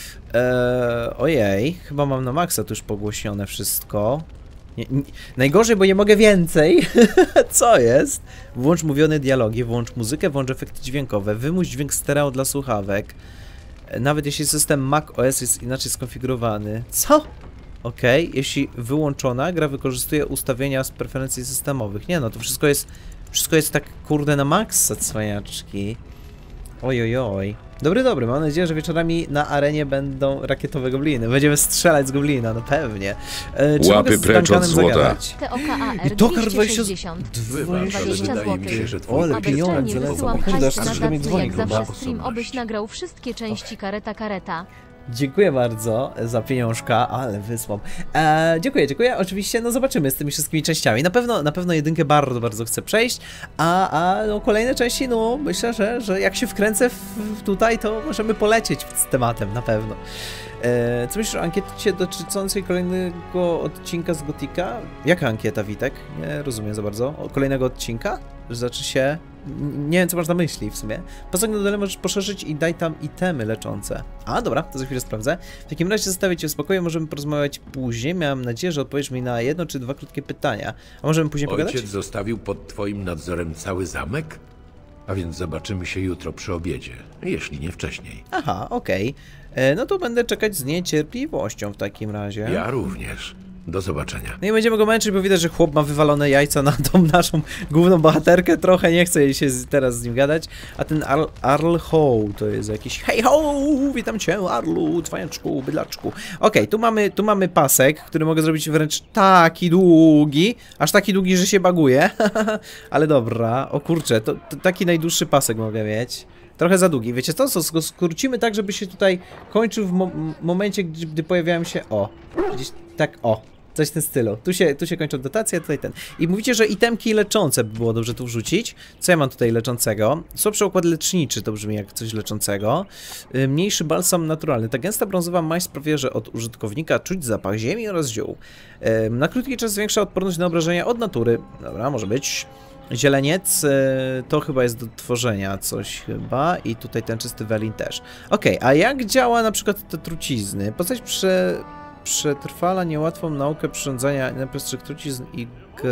E, ojej, chyba mam na maksa tu już pogłośnione wszystko. Nie, nie, najgorzej, bo nie mogę więcej. Co jest? Włącz mówione dialogi, włącz muzykę, włącz efekty dźwiękowe, wymuś dźwięk stereo dla słuchawek. E, nawet jeśli system Mac O S jest inaczej skonfigurowany. Co? Ok, jeśli wyłączona, gra wykorzystuje ustawienia z preferencji systemowych. Nie no, to wszystko jest, wszystko jest tak kurde na maksa, cwaniaczki. Oj, oj, oj. Dobry, dobry, mam nadzieję, że wieczorami na arenie będą rakietowe gobliny. Będziemy strzelać z goblina, no pewnie. E, czy Łapy precz od złota. I Tokar dwadzieścia złotych. O, ale pieniądze lecą. Kurde, aż coś do mnie dzwoni chyba. Obyś nagrał wszystkie części Kareta Kareta. Dziękuję bardzo za pieniążka, ale wysłał. E, dziękuję, dziękuję. Oczywiście, no zobaczymy z tymi wszystkimi częściami. Na pewno, na pewno jedynkę bardzo, bardzo chcę przejść, a, a no, kolejne części, no myślę, że, że jak się wkręcę w, w tutaj, to możemy polecieć z tematem, na pewno. E, co myślisz o ankiecie dotyczącej kolejnego odcinka z Gotika? Jaka ankieta, Witek? Nie rozumiem za bardzo. O kolejnego odcinka? Że znaczy się... Nie wiem, co masz na myśli w sumie. Poza tym możesz poszerzyć i daj tam itemy leczące. A, dobra, to za chwilę sprawdzę. W takim razie zostawię cię w spokoju, możemy porozmawiać później. Miałem nadzieję, że odpowiesz mi na jedno czy dwa krótkie pytania. A możemy później Ojciec pogadać? Ojciec zostawił pod twoim nadzorem cały zamek? A więc zobaczymy się jutro przy obiedzie, jeśli nie wcześniej. Aha, okej. Okay. No to będę czekać z niecierpliwością w takim razie. Ja również. Do zobaczenia. No i będziemy go męczyć, bo widać, że chłop ma wywalone jajca na tą naszą główną bohaterkę. Trochę nie chcę się z, teraz z nim gadać. A ten Arl, Arl Ho to jest jakiś... Hej ho! Witam cię, Arlu, cwaniaczku, bydlaczku. Okej, okay, tu mamy, tu mamy pasek, który mogę zrobić wręcz taki długi. Aż taki długi, że się baguje. Ale dobra, o kurczę, to, to taki najdłuższy pasek mogę mieć. Trochę za długi. Wiecie co? Co go skrócimy tak, żeby się tutaj kończył w mo momencie, gdy, gdy pojawiają się... O, gdzieś tak, o. Coś w tym stylu. Tu się, tu się kończą dotacje, tutaj ten. I mówicie, że itemki leczące by było dobrze tu wrzucić. Co ja mam tutaj leczącego? Słabszy układ leczniczy, to brzmi jak coś leczącego. Yy, mniejszy balsam naturalny. Ta gęsta brązowa maź sprawia, że od użytkownika czuć zapach ziemi oraz ziół. Yy, na krótki czas zwiększa odporność na obrażenia od natury. Dobra, może być. Zieleniec, yy, to chyba jest do tworzenia coś chyba. I tutaj ten czysty welin też. Okej, okay, a jak działa na przykład te trucizny? Postać prze... przetrwala niełatwą naukę przyrządzania najprostszych trucizn i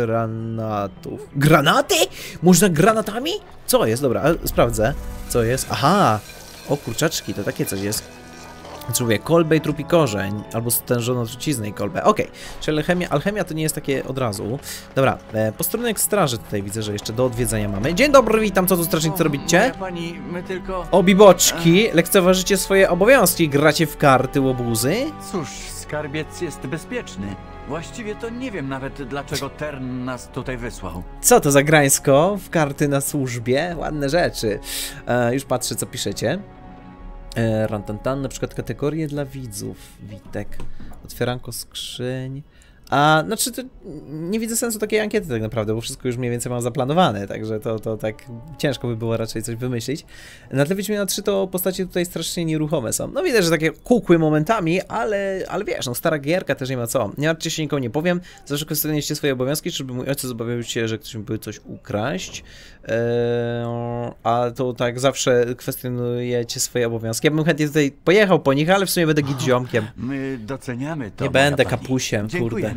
granatów. Granaty? Można granatami? Co jest? Dobra, sprawdzę. Co jest? Aha! O kurczaczki, to takie coś jest. Czuję kolbę i trupi korzeń, albo stężoną truciznę i kolbę. Okej, okay. Czyli alchemia, alchemia to nie jest takie od razu. Dobra, e, posterunek straży tutaj widzę, że jeszcze do odwiedzenia mamy. Dzień dobry, witam, co tu strażnicy robicie? Pani, my tylko... Obiboczki, lekceważycie swoje obowiązki, gracie w karty łobuzy? Cóż, skarbiec jest bezpieczny. Właściwie to nie wiem nawet, dlaczego Tern nas tutaj wysłał. Co to za grańsko? W karty na służbie? Ładne rzeczy. E, już patrzę, co piszecie. E, rantantan, na przykład kategorie dla widzów. Witek. Otwieranko skrzyń. A znaczy, to nie widzę sensu takiej ankiety tak naprawdę, bo wszystko już mniej więcej mam zaplanowane, także to, to tak ciężko by było raczej coś wymyślić. Na tle Wiedźmina trzy to postacie tutaj strasznie nieruchome są. No widać, że takie kukły momentami, ale, ale wiesz, no stara gierka też nie ma co. Nie martwcie się, nikomu nie powiem, zawsze kwestionujecie swoje obowiązki, żeby mój ojciec obawiał się, że ktoś mógłby coś ukraść, eee, a to tak zawsze kwestionujecie swoje obowiązki. Ja bym chętnie tutaj pojechał po nich, ale w sumie będę gidziomkiem. My doceniamy to. Nie będę kapusiem, kurde.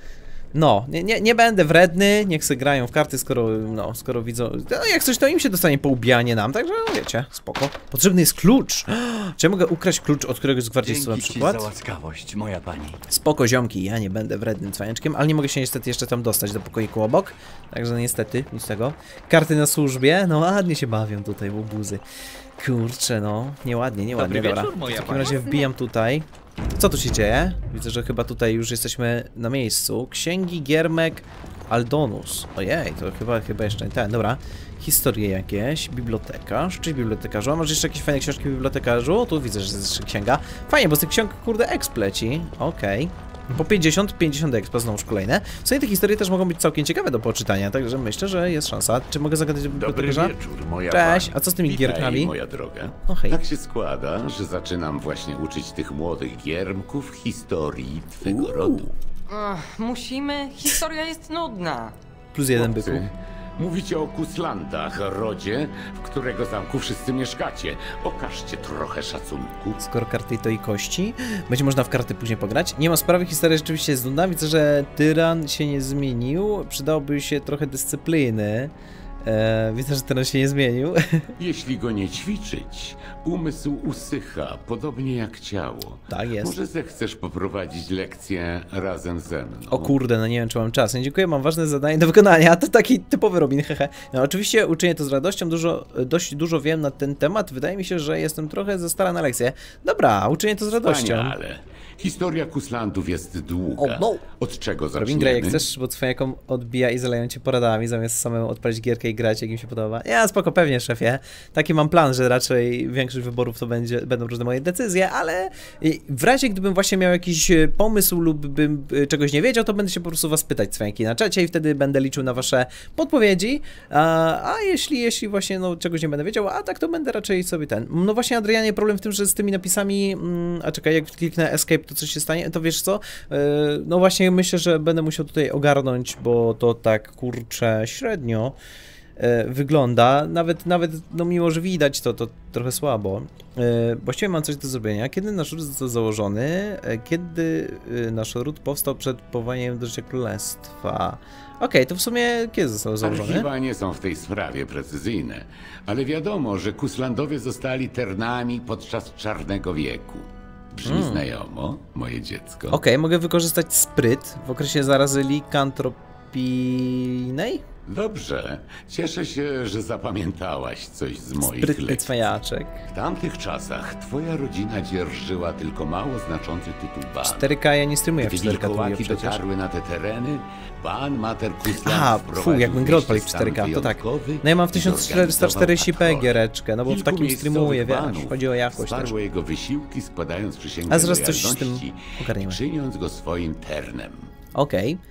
No, nie, nie, nie będę wredny, niech se grają w karty, skoro, no, skoro widzą, no jak coś, to im się dostanie po ubijanie nam, także no, wiecie, spoko. Potrzebny jest klucz. Czy ja mogę ukraść klucz od któregoś z gwardzistów na przykład? Dzięki za łaskawość, moja pani. Spoko, ziomki, ja nie będę wrednym cwaniaczkiem, ale nie mogę się niestety jeszcze tam dostać do pokoiku obok, także no, niestety, nic z tego. Karty na służbie, no ładnie się bawią tutaj w obuzy. Kurczę, no, nieładnie, nieładnie, dobra. W takim razie wbijam tutaj. Co tu się dzieje? Widzę, że chyba tutaj już jesteśmy na miejscu. Księgi Giermek Aldonus. Ojej, to chyba, chyba jeszcze nie ten. Dobra. Historie jakieś. Bibliotekarz. Cześć bibliotekarzu. A może jeszcze jakieś fajne książki w bibliotekarzu? Tu widzę, że jest jeszcze księga. Fajnie, bo z tych ksiąg, kurde, exp leci. Okej. Okay. Po pięćdziesiąt, pięćdziesiąt expa znowuż kolejne. W sumie te historie też mogą być całkiem ciekawe do poczytania, także myślę, że jest szansa. Czy mogę zagadać do bibliotekarza? Dobry wieczór, moja Cześć, pani. a co z tymi Witaj, gierkami? moja droga. No hej. Tak się składa, że zaczynam właśnie uczyć tych młodych giermków historii twego Uuu. rodu. Ach, musimy? Historia jest nudna. Plus jeden byku. Mówicie o Kuslandach, rodzie, w którego zamku wszyscy mieszkacie. Okażcie trochę szacunku. Skoro karty to i kości, będzie można w karty później pograć. Nie ma sprawy, historia rzeczywiście jest nudna. Widzę, że tyran się nie zmienił. Przydałoby się trochę dyscypliny. Eee, widzę, że tyran się nie zmienił. Jeśli go nie ćwiczyć, umysł usycha, podobnie jak ciało. Tak jest. Może zechcesz poprowadzić lekcję razem ze mną? O kurde, no nie wiem, czy mam czas. Nie, dziękuję, mam ważne zadanie do wykonania. To taki typowy Robin, hehe. No oczywiście uczynię to z radością, dużo, dość dużo wiem na ten temat. Wydaje mi się, że jestem trochę za stara na lekcję. Dobra, uczynię to z radością. Wspaniale. Historia Kuslandów jest długa. Oh, no. Od czego zaczniemy? Robin, graj jak chcesz, bo cwaniakom odbija i zaleją cię poradami, zamiast samemu odpalić gierkę i grać, jak im się podoba. Ja, spoko, pewnie, szefie. Taki mam plan, że raczej większość wyborów to będzie, będą różne moje decyzje, ale w razie gdybym właśnie miał jakiś pomysł lub bym czegoś nie wiedział, to będę się po prostu was pytać, cwaniaki, na czacie i wtedy będę liczył na wasze podpowiedzi. A, a jeśli, jeśli właśnie no, czegoś nie będę wiedział, a tak to będę raczej sobie ten. No właśnie, Adrianie, problem w tym, że z tymi napisami, mm, a czekaj, jak kliknę escape, to coś się stanie, to wiesz co? Yy, no właśnie myślę, że będę musiał tutaj ogarnąć, bo to tak, kurczę, średnio yy, wygląda. Nawet, nawet, no mimo, że widać to, to trochę słabo. Yy, właściwie mam coś do zrobienia. Kiedy nasz ród został założony? Yy, kiedy yy, nasz ród powstał przed powołaniem do życia królestwa? Okej, okay, to w sumie kiedy został założony? Archiwa nie są w tej sprawie precyzyjne, ale wiadomo, że Kuslandowie zostali Ternami podczas Czarnego Wieku. Brzmi hmm. znajomo, moje dziecko. Okej, okay, mogę wykorzystać spryt w okresie zarazy likantropijnej? Dobrze. Cieszę się, że zapamiętałaś coś z moich Sprytny lekcji. cwajaczek. W tamtych czasach twoja rodzina dzierżyła tylko mało znaczący tytuł ban. cztery K ja nie streamuję w Gdy cztery K wilkołaki przecież. dotarły na te tereny, ban Mater Kusland A, fu, jakbym grę odpalił w cztery K, to tak. No ja mam w tysiąc czterysta czterdzieści p giereczkę, no bo w takim streamuję, wiesz, chodzi o jakość też. jego wysiłki, składając przysięgę A zaraz coś z tym ogarniemy. Czyniąc go swoim ternem. Okej. Okay.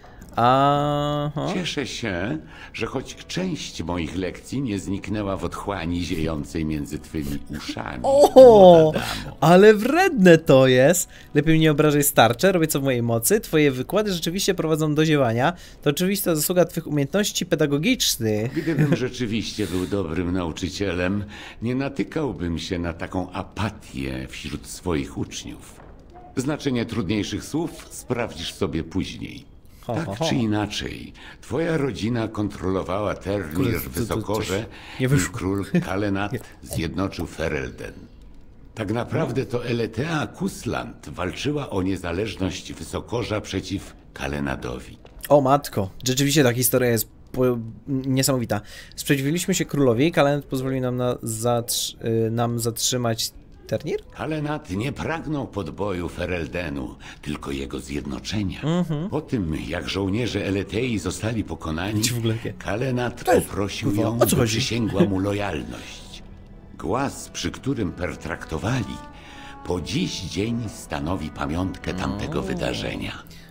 Aha. Cieszę się, że choć część moich lekcji nie zniknęła w otchłani ziejącej między twymi uszami. O, ale wredne to jest. Lepiej nie obrażaj starcze, robię co w mojej mocy. Twoje wykłady rzeczywiście prowadzą do ziewania. To oczywista zasługa twych umiejętności pedagogicznych. Gdybym rzeczywiście był dobrym nauczycielem, nie natykałbym się na taką apatię wśród swoich uczniów. Znaczenie trudniejszych słów sprawdzisz sobie później. Ho, tak ho, ho. czy inaczej, twoja rodzina kontrolowała Ternir w Wysokorze i król Kalenat zjednoczył Ferelden. Tak naprawdę to Eletea Kusland walczyła o niezależność Wysokorza przeciw Kalenadowi. O matko, rzeczywiście ta historia jest niesamowita. Sprzeciwiliśmy się królowi, Kalenat pozwolił nam, na zatr nam zatrzymać Ternir? Kalenat nie pragnął podboju Fereldenu, tylko jego zjednoczenia. Mm-hmm. Po tym, jak żołnierze Eletei zostali pokonani, Kalenat poprosił Kurwa, ją, by przysięgła mu lojalność. Głaz, przy którym pertraktowali, po dziś dzień stanowi pamiątkę tamtego o. wydarzenia.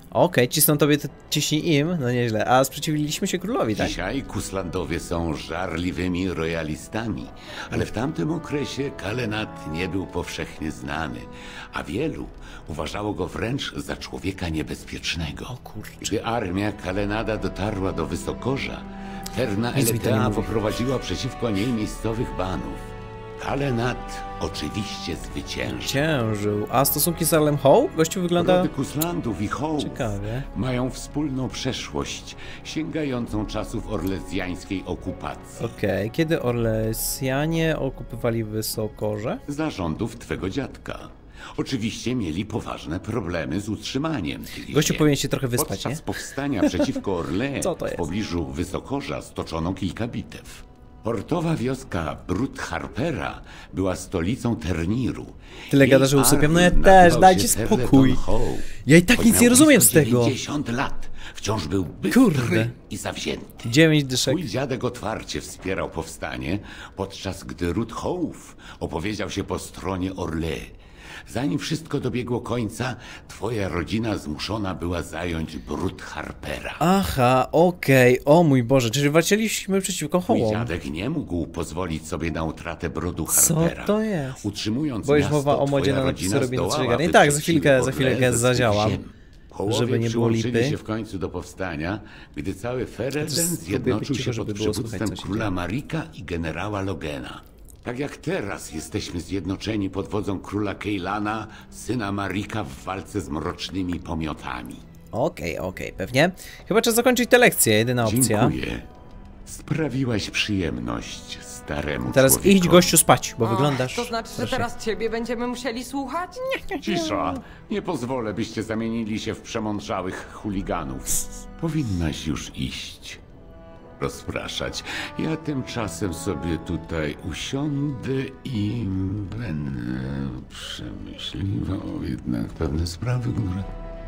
okay, cisną tobie, to ciśnij im, no nieźle. A sprzeciwiliśmy się królowi, tak? Dzisiaj Kuslandowie są żarliwymi royalistami, ale w tamtym okresie Kalenat nie był powszechnie znany, a wielu uważało go wręcz za człowieka niebezpiecznego. O kurczę. Gdy armia Kalenada dotarła do Wysokorza, Terna Eletea poprowadziła przeciwko niej miejscowych banów. Kalenat oczywiście zwyciężył. Zwyciężył. A stosunki z Arlem Howe? Gościu wygląda... Rody Kuslandów i Hołów ciekawie. Mają wspólną przeszłość, sięgającą czasów orlezjańskiej okupacji. Okej, okay. Kiedy Orlesjanie okupowali Wysokorze? Za rządów twego dziadka. Oczywiście mieli poważne problemy z utrzymaniem tych Gościu ziem. powinien się trochę wyspać, Podczas nie? powstania przeciwko Orle w pobliżu Wysokorza stoczono kilka bitew. Portowa wioska Brut Harpera była stolicą Terniru. Tyle gada, że usypiam, no ja też, dajcie spokój. Ja i tak nic nie rozumiem z tego. dziewięćdziesiąt lat. Wciąż był bystry i zawzięty. Dziewięć dyszek. Mój dziadek otwarcie wspierał powstanie, podczas gdy Ruth Hołów opowiedział się po stronie Orle. Zanim wszystko dobiegło końca, twoja rodzina zmuszona była zająć Brut Harpera. Aha, okej, okay. O mój Boże, czyli walczyliśmy przeciwko Hołom. Mój dziadek nie mógł pozwolić sobie na utratę Brodu Harpera. Co to jest? Utrzymując bo już miasto, mowa o modzie na napisy Robina Trzygara. Tak, za chwilkę, za chwilkę zadziałam. Żeby nie było lipy. się w końcu do powstania, gdy cały Ferelden zjednoczył się pod przywództwem króla Marika i generała Logena. Tak jak teraz jesteśmy zjednoczeni pod wodzą króla Keilana, syna Marika w walce z mrocznymi pomiotami. Okej, okay, okej, okay, pewnie. Chyba trzeba zakończyć tę lekcję, jedyna opcja. Dziękuję. Sprawiłaś przyjemność staremu Teraz człowiekowi. idź, gościu, spać, bo Ach, wyglądasz... To znaczy, że teraz ciebie będziemy musieli słuchać? Nie, Cisza. Nie pozwolę, byście zamienili się w przemądrzałych chuliganów. Powinnaś już iść. Rozpraszać. Ja tymczasem sobie tutaj usiądę i będę przemyśliwał jednak pewne sprawy, które...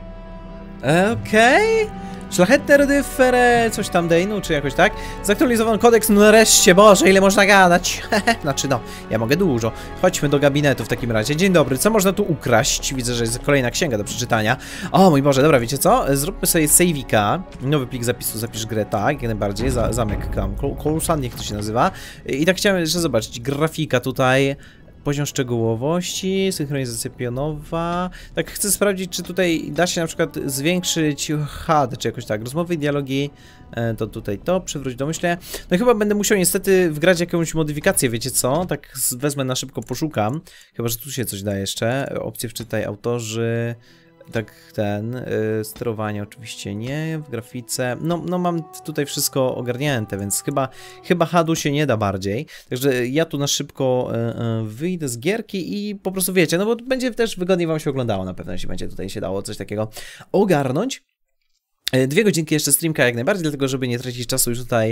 Okej. Okay. Szlachetne Rydyfere, coś tam Dejnu, czy jakoś tak. Zaktualizowano kodeks, no nareszcie, Boże, ile można gadać. Znaczy no, ja mogę dużo. Chodźmy do gabinetu w takim razie. Dzień dobry, co można tu ukraść? Widzę, że jest kolejna księga do przeczytania. O mój Boże, dobra, wiecie co? Zróbmy sobie saveika. Nowy plik zapisu, zapisz grę, tak, jak najbardziej. Za, zamek Kram, Kolusan, niech to się nazywa. I tak chciałem jeszcze zobaczyć, grafika tutaj. Poziom szczegółowości, synchronizacja pionowa. Tak, chcę sprawdzić, czy tutaj da się na przykład zwiększyć H U D, czy jakoś tak. Rozmowy i dialogi, to tutaj to, przywróć domyślnie. No i chyba będę musiał niestety wgrać jakąś modyfikację, wiecie co? Tak wezmę na szybko, poszukam. Chyba, że tu się coś da jeszcze. Opcje wczytaj, autorzy... Tak, ten, y, sterowanie oczywiście nie, w grafice, no, no mam tutaj wszystko ogarnięte, więc chyba, chyba H U D-u się nie da bardziej, także ja tu na szybko y, y, wyjdę z gierki i po prostu wiecie, no bo będzie też wygodniej wam się oglądało, na pewno się będzie tutaj się dało coś takiego ogarnąć. Dwie godzinki jeszcze streamka jak najbardziej, dlatego żeby nie tracić czasu już tutaj.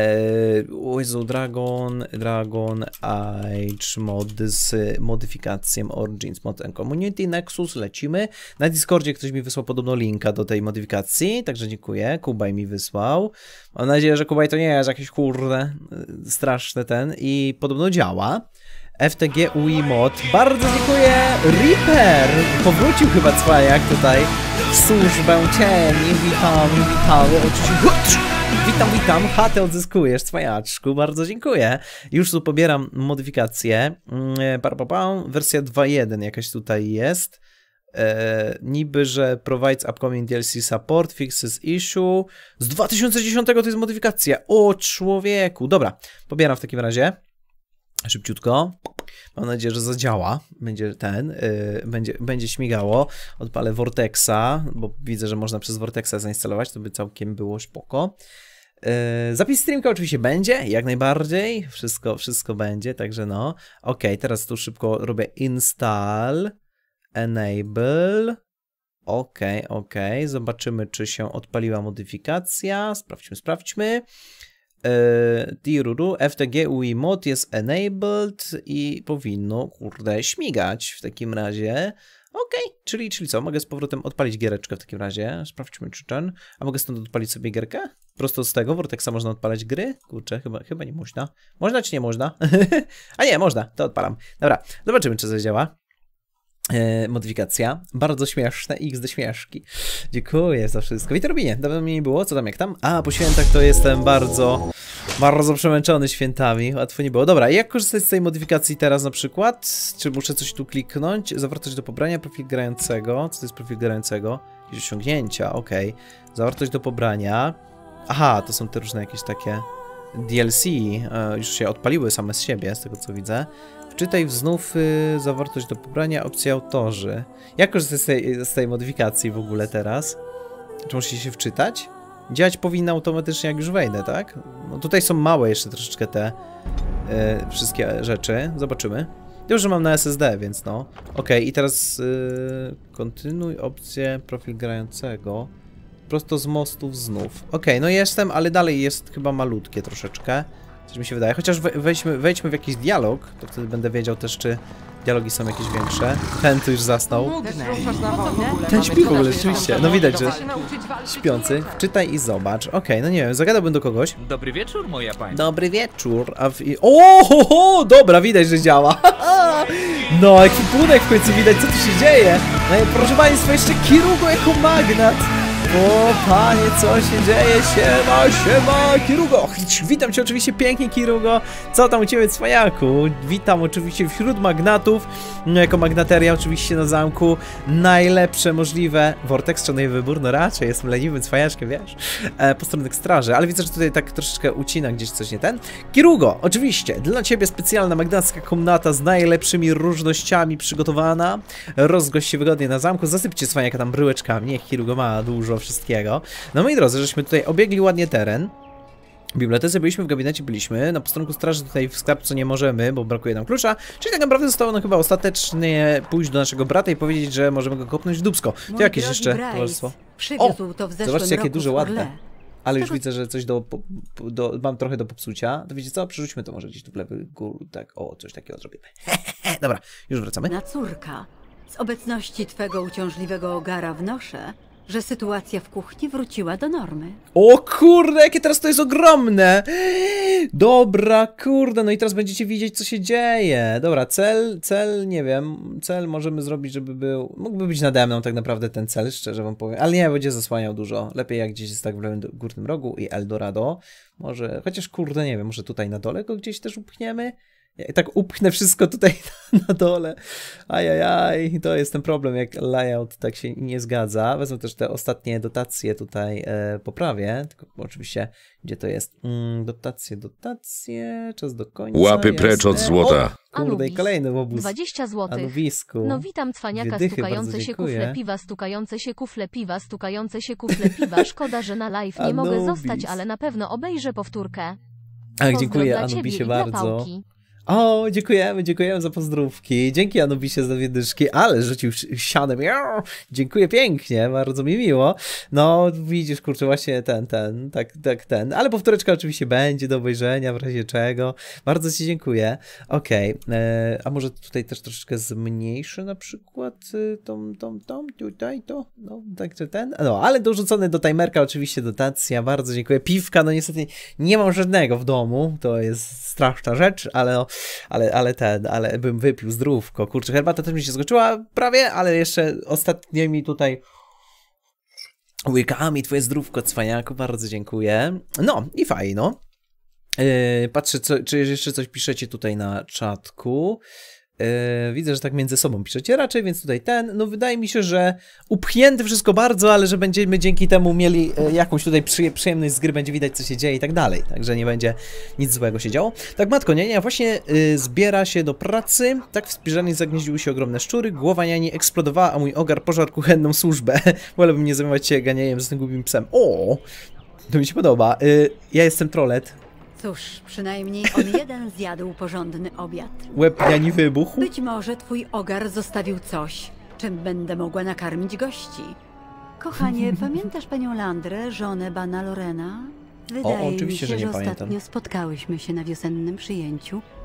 O Jezu, Dragon, Dragon Age mod z modyfikacją Origins Mod and Community, Nexus, lecimy. Na Discordzie ktoś mi wysłał podobno linka do tej modyfikacji, także dziękuję. Kubaj mi wysłał. Mam nadzieję, że Kubaj to nie jest jakiś kurde straszny ten i podobno działa. F T G U I mod. Bardzo dziękuję. Reaper powrócił chyba cwajak tutaj w służbę cieni. Witam, witamy. Oczywiście. Witam, witam. Chatę odzyskujesz, cwajaczku. Bardzo dziękuję. Już tu pobieram modyfikację. Wersja dwa jeden jakaś tutaj jest. E, niby, że provides upcoming D L C support, fixes issue. Z dwa tysiące dziesiątego to jest modyfikacja. O człowieku. Dobra, pobieram w takim razie. Szybciutko. Mam nadzieję, że zadziała. Będzie ten, yy, będzie, będzie śmigało. Odpalę Vortexa, bo widzę, że można przez Vortexa zainstalować. To by całkiem było spoko. Yy, zapis streamka oczywiście będzie, jak najbardziej. Wszystko, wszystko będzie, także no. Ok, teraz tu szybko robię install, enable. Ok, ok. Zobaczymy, czy się odpaliła modyfikacja. Sprawdźmy, sprawdźmy. Tiruru, F T G U I mod jest enabled i powinno, kurde, śmigać w takim razie. Ok, czyli, czyli co, mogę z powrotem odpalić giereczkę w takim razie. Sprawdźmy, czy ten. A mogę stąd odpalić sobie gierkę? Prosto z tego Vortexa można odpalać gry? Kurczę, chyba, chyba nie można. Można czy nie można? A nie, można, to odpalam. Dobra, zobaczymy, czy zadziała. e, modyfikacja. Bardzo śmieszne, X D śmieszki. Dziękuję za wszystko. Witaj Robinie, dawno mnie nie było, co tam, jak tam? A, po świętach to jestem bardzo, bardzo przemęczony świętami, łatwo nie było. Dobra, jak korzystać z tej modyfikacji teraz na przykład? Czy muszę coś tu kliknąć? Zawartość do pobrania, profil grającego. Co to jest profil grającego? Jakieś osiągnięcia, okej. Okay. Zawartość do pobrania. Aha, to są te różne jakieś takie D L C, e, już się odpaliły same z siebie, z tego co widzę. Wczytaj znów y, zawartość do pobrania, opcja autorzy. Jak korzystać z tej, z tej modyfikacji w ogóle teraz? Czy muszę się wczytać? Działać powinna automatycznie, jak już wejdę, tak? No tutaj są małe jeszcze troszeczkę te y, wszystkie rzeczy. Zobaczymy. Już, że mam na S S D, więc no. Ok, i teraz y, kontynuuj opcję profil grającego. Prosto z mostów znów. Ok, no jestem, ale dalej jest chyba malutkie troszeczkę. Coś mi się wydaje. Chociaż wejdźmy, wejdźmy w jakiś dialog, to wtedy będę wiedział też, czy dialogi są jakieś większe. Ten tu już zasnął. Ten śpi w ogóle, rzeczywiście. No widać, że śpiący. Wczytaj i zobacz. Okej, okay, no nie wiem, zagadałbym do kogoś. Dobry wieczór, moja pani. Dobry wieczór. A w... O, ho, ho, dobra, widać, że działa. No, ekwipunek w końcu widać, co tu się dzieje. No i proszę państwa, jeszcze Kirugo jako magnat. O panie, co się dzieje? Siema, siema, Kirugo! Witam cię oczywiście pięknie, Kirugo. Co tam u ciebie, cwajaku? Witam oczywiście wśród magnatów. No, jako magnateria oczywiście na zamku. Najlepsze możliwe. Vortex, szanuję wybór? No raczej, jestem leniwym cwajaczkiem, wiesz? E, posterunek straży, ale widzę, że tutaj tak troszeczkę ucina gdzieś coś nie ten. Kirugo, oczywiście, dla ciebie specjalna magnacka komnata z najlepszymi różnościami przygotowana. Rozgość się wygodnie na zamku. Zasypcie cwaniaka tam bryłeczkami. Niech Kirugo ma dużo wszystkiego. No moi drodzy, żeśmy tutaj obiegli ładnie teren. W bibliotece byliśmy, w gabinecie byliśmy, na posterunku straży tutaj w skarbcu nie możemy, bo brakuje nam klucza, czyli tak naprawdę zostało nam chyba ostatecznie pójść do naszego brata i powiedzieć, że możemy go kopnąć w dupsko. To jakieś jeszcze towarzystwo. O! Zobaczcie, jakie duże, ładne. Ale już widzę, że coś do, do... mam trochę do popsucia. To wiecie co? Przerzućmy to może gdzieś tu w lewy gór, tak, o, coś takiego zrobimy. Dobra, już wracamy. Na córka, z obecności twego uciążliwego ogara wnoszę, że sytuacja w kuchni wróciła do normy. O kurde, jakie teraz to jest ogromne! Dobra, kurde, no i teraz będziecie widzieć, co się dzieje. Dobra, cel, cel, nie wiem, cel możemy zrobić, żeby był... Mógłby być nade mną tak naprawdę ten cel, szczerze wam powiem, ale nie, będzie zasłaniał dużo. Lepiej jak gdzieś jest tak w lewym górnym rogu i Eldorado. Może, chociaż kurde, nie wiem, może tutaj na dole go gdzieś też upchniemy? Ja tak upchnę wszystko tutaj na dole. Ajajaj, to jest ten problem, jak layout tak się nie zgadza. Wezmę też te ostatnie dotacje tutaj, e, poprawię. Tylko oczywiście, gdzie to jest? Mm, dotacje, dotacje, czas do końca. Łapy precz od złota. O, kurde, i kolejny obóz. dwadzieścia złotych. Anuwisku. No witam cwaniaka, stukające się kufle piwa, stukające się kufle piwa, stukające się kufle piwa. Szkoda, że na live nie Anubis. mogę zostać, ale na pewno obejrzę powtórkę. Tak, dziękuję Anubisie bardzo. O, dziękujemy, dziękujemy za pozdrówki. Dzięki Anubisie za wiedyszki, ale rzucił sianem. Dziękuję pięknie, bardzo mi miło. No, widzisz, kurczę, właśnie ten, ten, tak, tak, ten. Ale powtóreczka oczywiście będzie do obejrzenia, w razie czego. Bardzo ci dziękuję. Okej, okay. A może tutaj też troszeczkę zmniejszy na przykład tą, tą, tą, tutaj, to, no, tak, czy ten. No, ale dorzucony do timerka oczywiście dotacja, bardzo dziękuję. Piwka, no niestety nie mam żadnego w domu, to jest straszna rzecz, ale no, Ale, ale ten, ale bym wypił zdrówko. Kurczę, herbata też mi się skończyła prawie, ale jeszcze ostatnimi tutaj łykami twoje zdrówko, cwaniaku, bardzo dziękuję. No i fajno. Yy, patrzę, co, czy jeszcze coś piszecie tutaj na czatku. Yy, widzę, że tak między sobą piszecie raczej, więc tutaj ten, no wydaje mi się, że upchnięte wszystko bardzo, ale że będziemy dzięki temu mieli yy, jakąś tutaj przy, przyjemność z gry, będzie widać, co się dzieje i tak dalej, także nie będzie nic złego się działo. Tak, matko, nie, nie, właśnie yy, zbiera się do pracy, tak w spiżarni zagnieździły się ogromne szczury, głowa niani eksplodowała, a mój ogar pożarł kuchenną służbę. Wolałbym nie zajmować się ganianiem z tym głupim psem. O, to mi się podoba. Yy, ja jestem Trolet. Cóż, przynajmniej on jeden zjadł porządny obiad. Łeb niani wybuchł. Być może twój ogar zostawił coś, czym będę mogła nakarmić gości. Kochanie, pamiętasz panią Landrę, żonę Bana Lorena? Wydaje o, oczywiście, mi się, że nie że pamiętam. Ostatnio spotkałyśmy się na wiosennym przyjęciu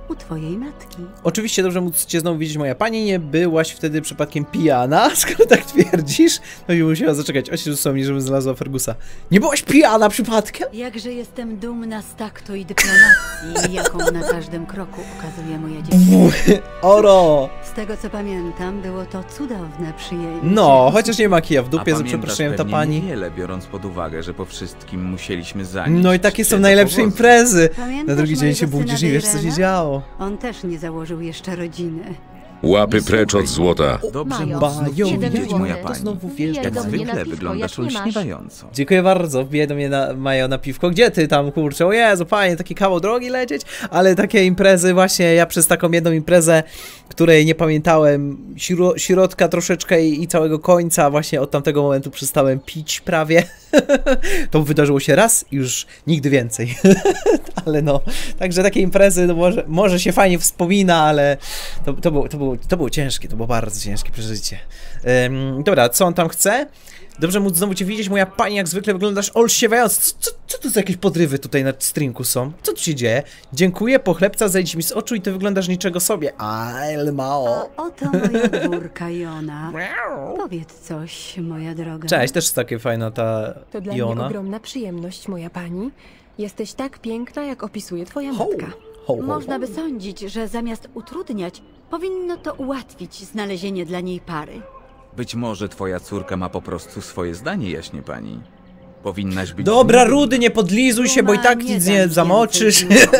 u twojej matki. Oczywiście dobrze móc cię znowu widzieć, moja pani. Nie byłaś wtedy przypadkiem pijana? Skoro tak twierdzisz, to mi musiała zaczekać. Oś dosłownie, żebym znalazła Fergusa. Nie byłaś pijana przypadkiem? Jakże jestem dumna z taktu i dyplomacji, jaką na każdym kroku okazuje moja dziewczyna. Oro! Z tego co pamiętam, było to cudowne przyjęcie. No, chociaż nie ma kija w dupie, A za przeproszeniem ta pewnie pani. niewiele, biorąc pod uwagę, że po wszystkim musieliśmy zanieść. No i takie są najlepsze imprezy. Na drugi dzień się budzisz i wiesz, co się działo. On też nie założył jeszcze rodziny. Łapy precz od złota. Dobrze Majo, móc znów siedem widzieć, złotych. moja To pani. znowu wjeżdża. Jak do mnie zwykle na piwko, wyglądasz jak nie masz. olśniewająco. Dziękuję bardzo, wbijaj do mnie na, Majo na piwko. Gdzie ty tam, kurczę? O Jezu, fajnie, taki kawał drogi lecieć, ale takie imprezy właśnie, ja przez taką jedną imprezę, której nie pamiętałem śro środka troszeczkę i, i całego końca, właśnie od tamtego momentu przestałem pić prawie. To wydarzyło się raz i już nigdy więcej. Ale no, także takie imprezy, no może, może się fajnie wspomina, ale to, to, było, to, było, to było ciężkie, to było bardzo ciężkie przeżycie. Um, dobra, co on tam chce? Dobrze móc znowu cię widzieć, moja pani, jak zwykle wyglądasz olśniewająco. Co, co to za jakieś podrywy tutaj na strinku są? Co tu się dzieje? Dziękuję, pochlebca, zejdź mi z oczu i ty wyglądasz niczego sobie. Ale mało. A oto moja dwórka Jona. Powiedz coś, moja droga. Cześć, też takie fajna ta To dla Jona. mnie ogromna przyjemność, moja pani. Jesteś tak piękna, jak opisuje twoja matka. Ho, ho, Można by sądzić, że zamiast utrudniać, powinno to ułatwić znalezienie dla niej pary. Być może twoja córka ma po prostu swoje zdanie, jaśnie pani. Powinnaś być... Dobra, Rudy, nie podlizuj się, bo i tak nic nie zamoczysz.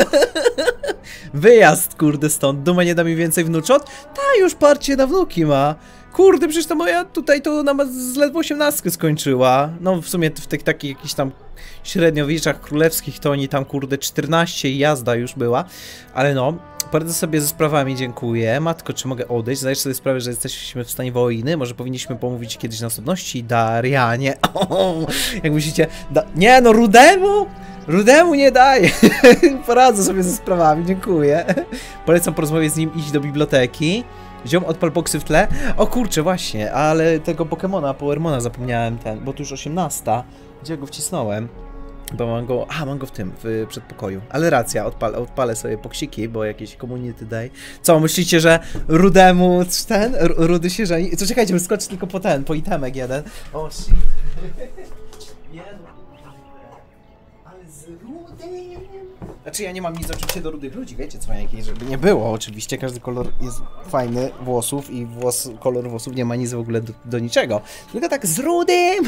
Wyjazd, kurde, stąd. Duma nie da mi więcej wnuczot? Ta już parcie na wnuki ma. Kurde, przecież to moja tutaj to ona z ledwo osiemnastkę skończyła. No w sumie w tych takich jakichś tam średniowieczach królewskich to oni tam kurde czternaście i jazda już była. Ale no, poradzę sobie ze sprawami, dziękuję. Matko, czy mogę odejść? Zdajesz sobie sprawę, że jesteśmy w stanie wojny? Może powinniśmy pomówić kiedyś na osobności? Darianie. O, jak myślicie? Da nie no, Rudemu? Rudemu nie daję. Poradzę sobie ze sprawami, dziękuję. Polecam po rozmowie z nim iść do biblioteki. Ziom, odpal boksy w tle. O kurczę, właśnie, ale tego Pokemona, Powermona zapomniałem ten, bo tu już osiemnasta. Gdzie go wcisnąłem? Bo mam go, a mam go w tym, w przedpokoju. Ale racja, odpal, odpalę sobie poksiki, bo jakieś community day. Co, myślicie, że Rudemu ten, R Rudy się żeni? Co, czekajcie, wyskoczy tylko po ten, po itemek jeden. O, shit. Nie, ale z Rudem. Znaczy ja nie mam nic oczywiście do rudych ludzi, wiecie co, jakiej, żeby nie było oczywiście, każdy kolor jest fajny włosów i włos, kolor włosów nie ma nic w ogóle do, do niczego. Tylko tak z rudym.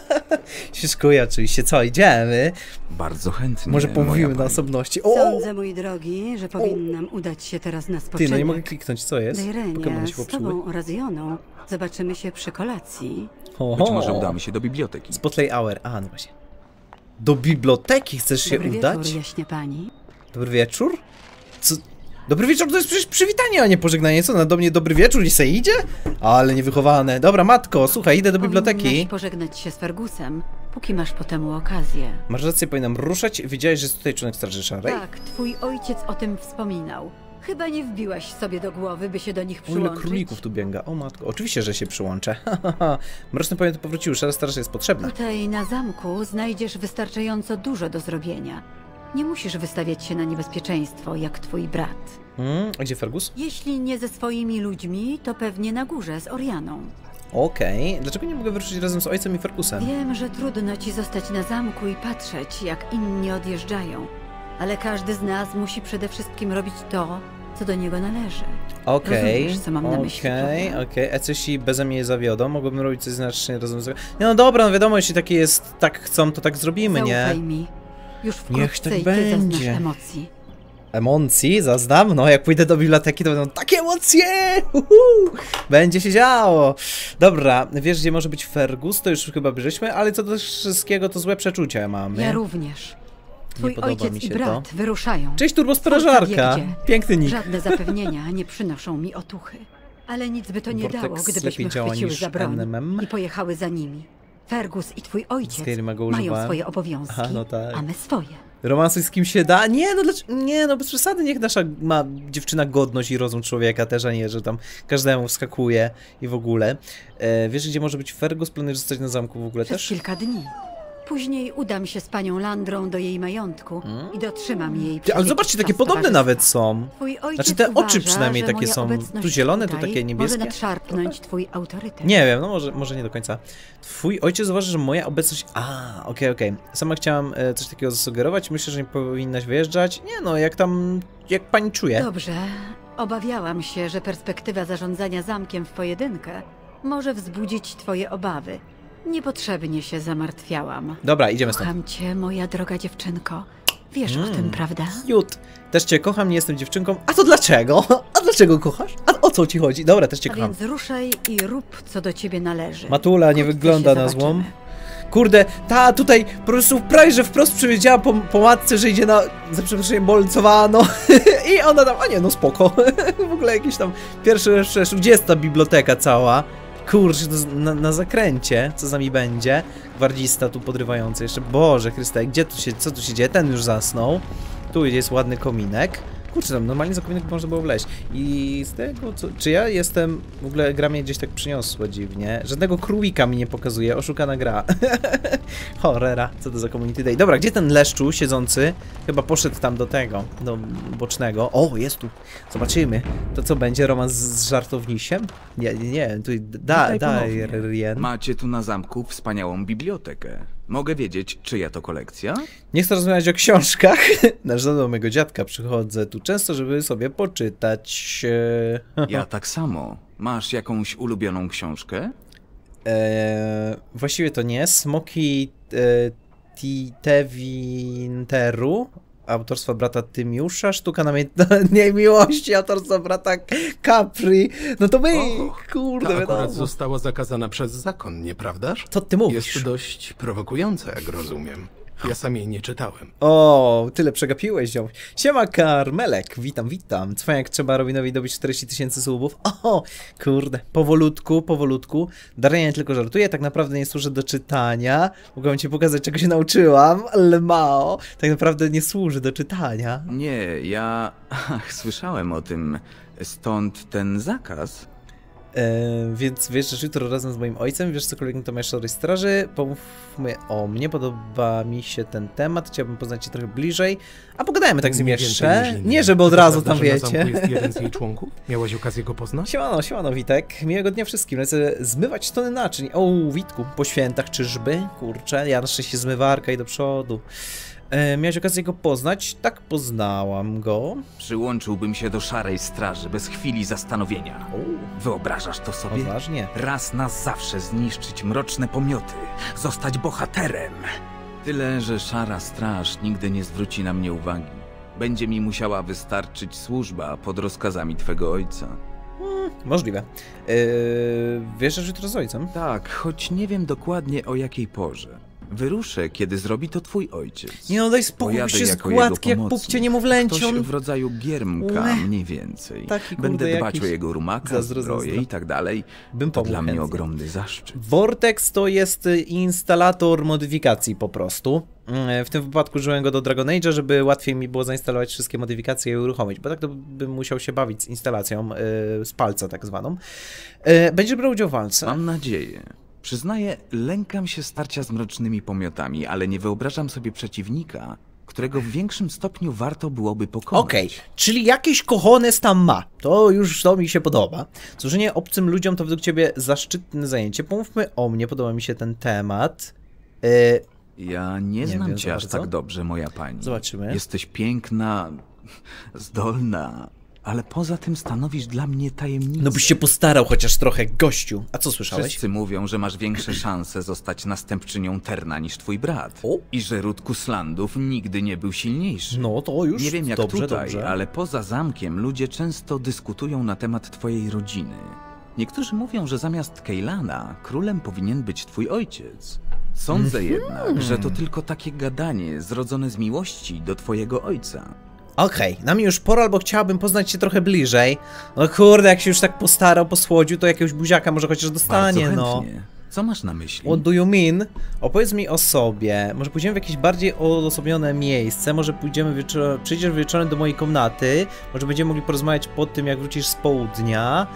Się szkuję oczywiście, co, idziemy? Bardzo chętnie. Może pomówimy na osobności. O! Sądzę, mój drogi, że powinnam udać się teraz na spoczynek. Ty, no nie mogę kliknąć, co jest? Dejrenie, z tobą oraz Joną zobaczymy się przy kolacji. Oho. Być może udamy się do biblioteki. Spotlight Hour, a no właśnie. Do biblioteki chcesz się Dobry udać? Wieczór, jaśnie pani. Dobry wieczór? Co? Dobry wieczór to jest przecież przywitanie, a nie pożegnanie. Co, na do mnie dobry wieczór i se idzie? Ale niewychowane. Dobra, matko, słuchaj, idę do biblioteki. Powinnaś pożegnać się z Fergusem, póki masz po temu okazję. Masz rację, powinnam ruszać. Wiedziałeś, że jest tutaj członek Straży Szarej? Tak, twój ojciec o tym wspominał. Chyba nie wbiłaś sobie do głowy, by się do nich O, ile przyłączyć. królików tu biega. O matko, oczywiście, że się przyłączę. Mroczne pamięty powróciły, szara straż jest potrzebna. Tutaj na zamku znajdziesz wystarczająco dużo do zrobienia. Nie musisz wystawiać się na niebezpieczeństwo, jak twój brat. Hmm, a gdzie Fergus? Jeśli nie ze swoimi ludźmi, to pewnie na górze z Orianą. Okej, okay. Dlaczego nie mogę wyruszyć razem z ojcem i Fergusem? Wiem, że trudno ci zostać na zamku i patrzeć, jak inni odjeżdżają. Ale każdy z nas musi przede wszystkim robić to, co do niego należy. Okej, Rozumiesz, co mam na myśli, okej, okej. A co jeśli beze mnie zawiodą? Mogłabym robić coś znacznie razem z... Nie no dobra, no wiadomo, jeśli takie jest, tak chcą, to tak zrobimy, nie? Zaufaj mi. Już Niech wkrótce tak i ty zaznasz będzie. emocji. Emocji? Zaznam? No, jak pójdę do biblioteki, to będą takie emocje! Uhu! Będzie się działo! Dobra, wiesz, gdzie może być Fergus? To już chyba byliśmy, ale co do wszystkiego, to złe przeczucia mamy. Ja również. Twój podoba ojciec mi się i brat to. wyruszają. Cześć, turbosprażarka! Piękny nick. Żadne zapewnienia nie przynoszą mi otuchy. Ale nic by to nie Vortex dało, gdybyśmy lepiej działa chwyciły niż za broń N M M. i pojechały za nimi. Fergus i twój ojciec Skyrima go mają używałem. swoje obowiązki, Aha, no tak. a my swoje. Romansuj z kim się da? Nie, no dlaczego? Nie, no bez przesady, niech nasza ma dziewczyna godność i rozum człowieka też, a nie, że tam każdemu wskakuje i w ogóle. E, wiesz, gdzie może być Fergus? Planujesz zostać na zamku w ogóle Przez też? kilka dni. Później udam się z panią Landrą do jej majątku hmm? i dotrzymam jej. Ty, ale zobaczcie, takie podobne nawet są. Znaczy te uważa, oczy przynajmniej takie są. Tu zielone, tu takie niebieskie. Może nadszarpnąć twój autorytet. Nie wiem, no może, może nie do końca. Twój ojciec zauważy, że moja obecność... A, okej, okay, okej. Okay. Sama chciałam e, coś takiego zasugerować. Myślę, że nie powinnaś wyjeżdżać. Nie no, jak tam... jak pani czuje. Dobrze. Obawiałam się, że perspektywa zarządzania zamkiem w pojedynkę może wzbudzić twoje obawy. Niepotrzebnie się zamartwiałam. Dobra, idziemy stąd. Kocham cię, moja droga dziewczynko. Wiesz mm. o tym, prawda? Jut. Też cię kocham, nie jestem dziewczynką. A to dlaczego? A dlaczego kochasz? A o co ci chodzi? Dobra, też cię A kocham. Więc ruszaj i rób, co do ciebie należy. Matula nie Wkrótce wygląda na złą. Kurde, ta tutaj po prostu prawie, że wprost przewiedziała po, po matce, że idzie na, za przeproszeniem, bolcowano. I ona tam, a nie, no spoko. W ogóle jakieś tam pierwsze, przecież gdzie jest ta biblioteka cała? Kurczę, na, na zakręcie, co z nami będzie? Gwardzista tu podrywający jeszcze. Boże Chryste, gdzie tu się, co tu się dzieje? Ten już zasnął. Tu jest ładny kominek. Kurczę, tam normalnie za kominek można było wleźć. I z tego, co... Czy ja jestem... W ogóle gra mnie gdzieś tak przyniosła dziwnie. Żadnego królika mi nie pokazuje. Oszukana gra. Horrera. Co to za community day? Dobra, gdzie ten leszczu siedzący? Chyba poszedł tam do tego, do bocznego. O, jest tu. Zobaczymy. To co będzie? Romans z żartownisiem? Nie, nie, nie. Tu da, da, Macie tu na zamku wspaniałą bibliotekę. Mogę wiedzieć, czyja to kolekcja? Nie chcę rozmawiać o książkach. Na żądanie mojego dziadka przychodzę tu często, żeby sobie poczytać. Ja tak samo. Masz jakąś ulubioną książkę? Eee, właściwie to nie. Smoki e, Tewinteru, autorstwa brata Tymiusza, Sztuka namiętnej miłości, autorstwa brata Capri. No to my, Och, kurde, ta akurat wiadomo. została zakazana przez zakon, nieprawdaż? Co ty mówisz? Jest dość prowokujące, jak rozumiem. Ja sam jej nie czytałem. O, tyle przegapiłeś, ziom. Siema Karmelek, witam, witam. Cwaniak trzeba Robinowi dobić czterdzieści tysięcy subów. O, kurde, powolutku, powolutku. Daria nie tylko żartuje, tak naprawdę nie służy do czytania. Mogłam ci pokazać, czego się nauczyłam, ale mało. Tak naprawdę nie służy do czytania. Nie, ja... Ach, słyszałem o tym. Stąd ten zakaz? E, więc wiesz, że jutro razem z moim ojcem, wiesz cokolwiek na temat Szarej Straży, pomówmy o mnie, podoba mi się ten temat, chciałbym poznać cię trochę bliżej, a pogadajmy tak z nim jeszcze, nie żeby od razu tam wiecie. Na jest jeden z jej członków? Miałeś okazję go poznać? Siemano, siemano Witek, miłego dnia wszystkim, lecę zmywać tony naczyń. O, Witku, po świętach czyżby? Kurczę, ja na szczęście zmywarka i do przodu. E, miałeś okazję go poznać? Tak, poznałam go. Przyłączyłbym się do Szarej Straży bez chwili zastanowienia. O. Wyobrażasz to sobie? Odważnie. Raz na zawsze zniszczyć mroczne pomioty, zostać bohaterem. Tyle, że Szara Straż nigdy nie zwróci na mnie uwagi. Będzie mi musiała wystarczyć służba pod rozkazami twego ojca. Hmm, możliwe. Yy, wiesz, że jutro z ojcem? Tak, choć nie wiem dokładnie o jakiej porze. Wyruszę, kiedy zrobi to twój ojciec. Nie no, daj spokój, się z gładki jak pupcie niemowlęcią. Ktoś w rodzaju giermka, Ue. mniej więcej. Taki, kurde, Będę dbać o jego rumaka, zbroję i tak dalej. Bym to dla mnie chętnie. ogromny zaszczyt. Vortex to jest instalator modyfikacji po prostu. W tym wypadku użyłem go do Dragon Age'a, żeby łatwiej mi było zainstalować wszystkie modyfikacje i uruchomić, bo tak to bym musiał się bawić z instalacją yy, z palca tak zwaną. Yy, będziesz brał udział w walce? Mam nadzieję. Przyznaję, lękam się starcia z mrocznymi pomiotami, ale nie wyobrażam sobie przeciwnika, którego w większym stopniu warto byłoby pokonać. Okej, okay, czyli jakieś cojones tam ma. To już to mi się podoba. Służenie obcym ludziom to według ciebie zaszczytne zajęcie. Pomówmy o mnie, podoba mi się ten temat. Yy, ja nie, nie znam cię aż tak dobrze, moja pani. Zobaczymy. Jesteś piękna, zdolna, ale poza tym stanowisz dla mnie tajemnicę. No byś się postarał chociaż trochę, gościu. A co słyszałeś? Wszyscy mówią, że masz większe szanse zostać następczynią Terna niż twój brat. O? I że ród Kuslandów nigdy nie był silniejszy. No to już Nie wiem jak dobrze, tutaj, dobrze. ale poza zamkiem ludzie często dyskutują na temat twojej rodziny. Niektórzy mówią, że zamiast Keylana królem powinien być twój ojciec. Sądzę mm-hmm. jednak, że to tylko takie gadanie zrodzone z miłości do twojego ojca. Okej, okay, na mnie już pora, albo chciałabym poznać cię trochę bliżej. No kurde, jak się już tak postarał, posłodził, to jakiegoś buziaka może chociaż dostanie, Bardzo no. chętnie. Co masz na myśli? What do you mean? Opowiedz mi o sobie. Może pójdziemy w jakieś bardziej odosobnione miejsce, może pójdziemy wieczorem, przyjdziesz wieczorem do mojej komnaty, może będziemy mogli porozmawiać po tym, jak wrócisz z południa.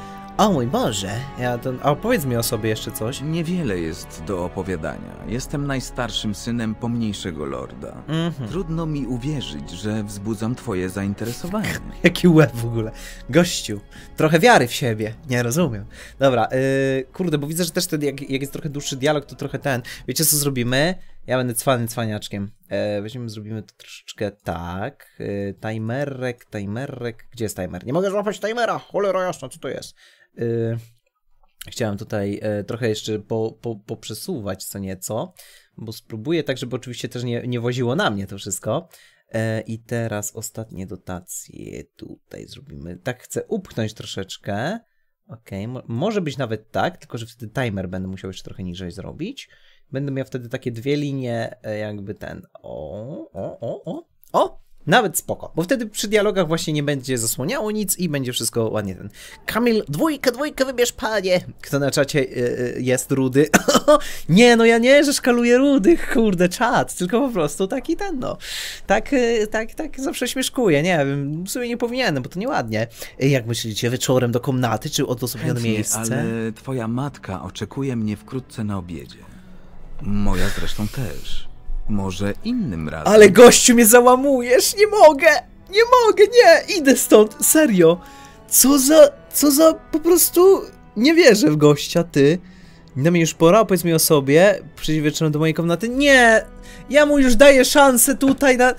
O mój Boże, ja to... A opowiedz mi o sobie jeszcze coś. Niewiele jest do opowiadania. Jestem najstarszym synem pomniejszego lorda. Mm-hmm. Trudno mi uwierzyć, że wzbudzam twoje zainteresowanie. Jaki łeb w ogóle. Gościu, trochę wiary w siebie. Nie rozumiem. Dobra, yy, kurde, bo widzę, że też wtedy, jak, jak jest trochę dłuższy dialog, to trochę ten... Wiecie, co zrobimy? Ja będę cwanym cwaniaczkiem. E, weźmiemy, zrobimy to troszeczkę tak. E, timerek, timerek. Gdzie jest timer? Nie mogę złapać timera! Cholera jasna, co to jest? E, chciałem tutaj e, trochę jeszcze po, po, poprzesuwać co nieco, bo spróbuję tak, żeby oczywiście też nie, nie woziło na mnie to wszystko. E, I teraz ostatnie dotacje tutaj zrobimy. Tak chcę upchnąć troszeczkę. Okej, okay. Może być nawet tak, tylko że wtedy timer będę musiał jeszcze trochę niżej zrobić. Będę miał wtedy takie dwie linie, jakby ten, o, o, o, o, o, nawet spoko, bo wtedy przy dialogach właśnie nie będzie zasłaniało nic i będzie wszystko ładnie ten. Kamil, dwójkę, dwójkę wybierz, panie! Kto na czacie y, jest rudy? Nie, no ja nie, że szkaluję rudych, kurde, czat, tylko po prostu taki ten, no. Tak, y, tak, tak zawsze śmieszkuję, nie wiem, w sumie nie powinienem, bo to nieładnie. Jak myślicie, wieczorem do komnaty, czy odosobnione miejsce? Ale twoja matka oczekuje mnie wkrótce na obiedzie. Moja zresztą też. Może innym razem. Ale gościu mnie załamujesz! Nie mogę! Nie mogę, nie! Idę stąd! Serio! Co za... Co za... Po prostu... Nie wierzę w gościa, ty. Na mnie już pora, opowiedz mi o sobie. Przyjdź wieczorem do mojej komnaty. Nie! Ja mu już daję szansę tutaj na...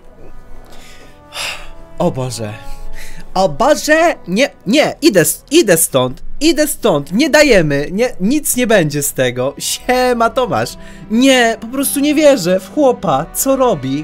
O Boże. O Boże! Nie, nie! Idę, idę stąd! Idę stąd, nie dajemy, nie, nic nie będzie z tego. Siema Tomasz. Nie, po prostu nie wierzę w chłopa, co robi.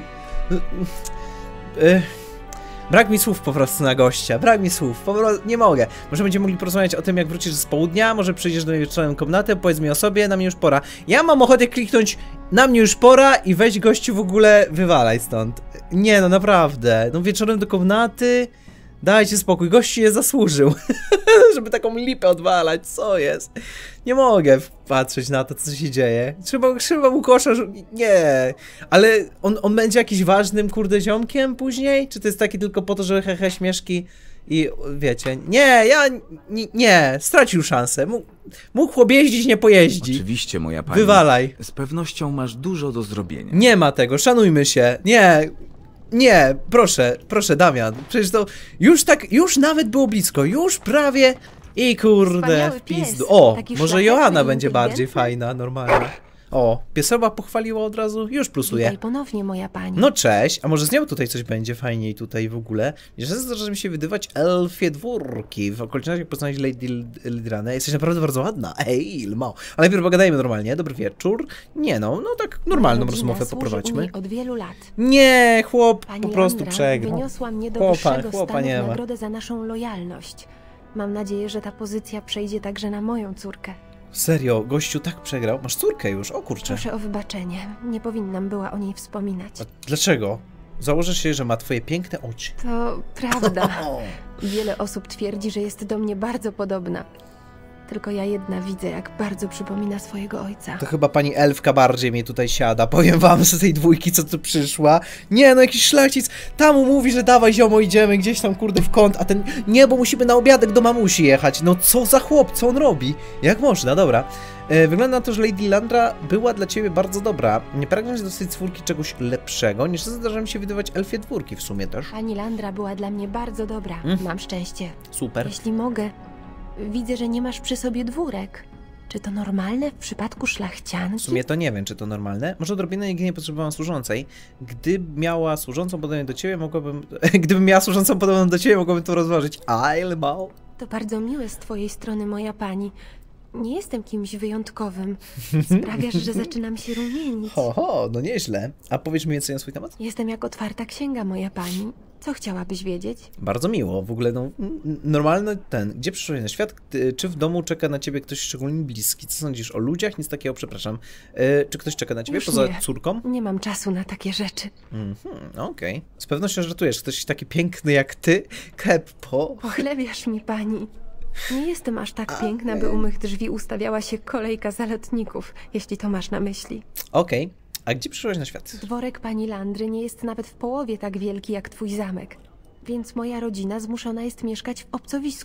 Brak mi słów po prostu na gościa, brak mi słów, po prostu nie mogę. Może będziemy mogli porozmawiać o tym, jak wrócisz z południa, może przyjdziesz do mnie wieczorem komnatę, powiedz mi o sobie, na mnie już pora. Ja mam ochotę kliknąć, na mnie już pora i weź gościu w ogóle, wywalaj stąd. Nie no, naprawdę, no wieczorem do komnaty... Dajcie spokój, gościu je zasłużył, żeby taką lipę odwalać, co jest? Nie mogę patrzeć na to, co się dzieje. Trzeba, trzeba mu kosza, nie. Ale on, on będzie jakiś ważnym, kurde, ziomkiem później? Czy to jest taki tylko po to, że hehe, śmieszki i wiecie? Nie, ja, nie, nie. Stracił szansę. Mógł, mógł chłop jeździć, nie pojeździ. Oczywiście, moja pani. Wywalaj. Z pewnością masz dużo do zrobienia. Nie ma tego, szanujmy się, nie. Nie, proszę, proszę Damian, przecież to już tak, już nawet było blisko, już prawie i kurde w pizdu. O, może Joanna będzie bardziej fajna, normalna. O, pieseła pochwaliła od razu, już plusuje. Witaj ponownie, moja pani. No cześć, a może z nią tutaj coś będzie fajniej tutaj w ogóle? Jeszcze zdarza mi się wydywać elfie dwórki. W okolicznościach poznać Lady Lidrane. Jesteś naprawdę bardzo ładna. Ej, Ilmo. Ale najpierw pogadajmy normalnie. Dobry wieczór. Nie no, no tak normalną rozmowę poprowadźmy. Od wielu lat. Nie, chłop pani po prostu Landra przegrał. wyniosła mnie do chłopa, wyższego chłopa stanu nie w ma. nagrodę za naszą lojalność. Mam nadzieję, że ta pozycja przejdzie także na moją córkę. Serio, gościu tak przegrał? Masz córkę już, o kurczę. Proszę o wybaczenie, nie powinnam była o niej wspominać. A dlaczego? Założę się, że ma twoje piękne oczy. To prawda. Wiele osób twierdzi, że jest do mnie bardzo podobna. Tylko ja jedna widzę, jak bardzo przypomina swojego ojca. To chyba pani elfka bardziej mnie tutaj siada. Powiem wam, z tej dwójki, co tu przyszła. Nie, no jakiś szlachcic. Tamu mówi, że dawaj ziomo, idziemy gdzieś tam, kurde, w kąt. A ten, nie, bo musimy na obiadek do mamusi jechać. No co za chłop, co on robi? Jak można, dobra. E, wygląda na to, że Lady Landra była dla ciebie bardzo dobra. Nie pragniesz do tej czwórki czegoś lepszego. Niestety zdarza mi się wydawać elfie dwórki w sumie też. Pani Landra była dla mnie bardzo dobra. Mm. Mam szczęście. Super. Jeśli mogę... Widzę, że nie masz przy sobie dwórek. Czy to normalne w przypadku szlachcianki? W sumie to nie wiem, czy to normalne. Może odrobinę nigdy nie potrzebowałam służącej. Gdybym miała służącą podobną do ciebie, mogłabym... Gdybym miała służącą podobną do ciebie, mogłabym to rozważyć. I'll To bardzo miłe z twojej strony, moja pani. Nie jestem kimś wyjątkowym. Sprawiasz, że zaczynam się rumienić. Ho, ho, no nieźle. A powiesz mi więcej na swój temat? Jestem jak otwarta księga, moja pani. Co chciałabyś wiedzieć? Bardzo miło. W ogóle, no, normalny ten. Gdzie przyszłeś na świat? Czy w domu czeka na ciebie ktoś szczególnie bliski? Co sądzisz o ludziach? Nic takiego, przepraszam. Yy, czy ktoś czeka na ciebie Już poza nie. córką? Nie mam czasu na takie rzeczy. Mhm, okej. Okay. Z pewnością żartujesz. Ktoś taki piękny jak ty? Keppo. Pochlebiasz mi, pani. Nie jestem aż tak piękna, by u mych drzwi ustawiała się kolejka zalotników, jeśli to masz na myśli. Okej. Okay. A gdzie przyszłaś na świat? Dworek pani Landry nie jest nawet w połowie tak wielki jak twój zamek, więc moja rodzina zmuszona jest mieszkać w obcowisku.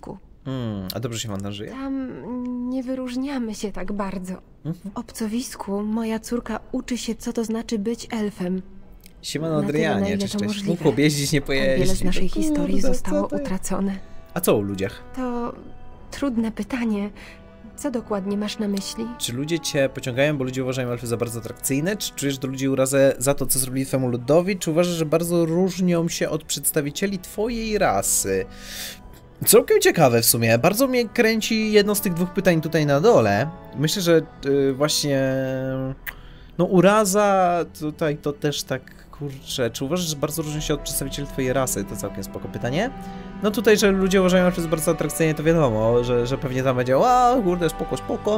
Hmm, a dobrze się wam tam żyje? Tam nie wyróżniamy się tak bardzo. W obcowisku moja córka uczy się, co to znaczy być elfem. Siemano Adrianie, cześć, cześć. Mógł objeździć, nie pojeździć. Wiele z naszej no, historii kurde, zostało utracone. A co o ludziach? To trudne pytanie. Co dokładnie masz na myśli? Czy ludzie cię pociągają, bo ludzie uważają elfy za bardzo atrakcyjne? Czy czujesz do ludzi urazę za to, co zrobili twemu ludowi? Czy uważasz, że bardzo różnią się od przedstawicieli twojej rasy? Całkiem ciekawe w sumie. Bardzo mnie kręci jedno z tych dwóch pytań tutaj na dole. Myślę, że yy, właśnie... No uraza tutaj to też tak... Kurczę, czy uważasz, że bardzo różni się od przedstawicieli twojej rasy? To całkiem spoko pytanie. No tutaj, że ludzie uważają, że jest bardzo atrakcyjnie, to wiadomo, że, że pewnie tam będzie o, kurde, spoko, spoko.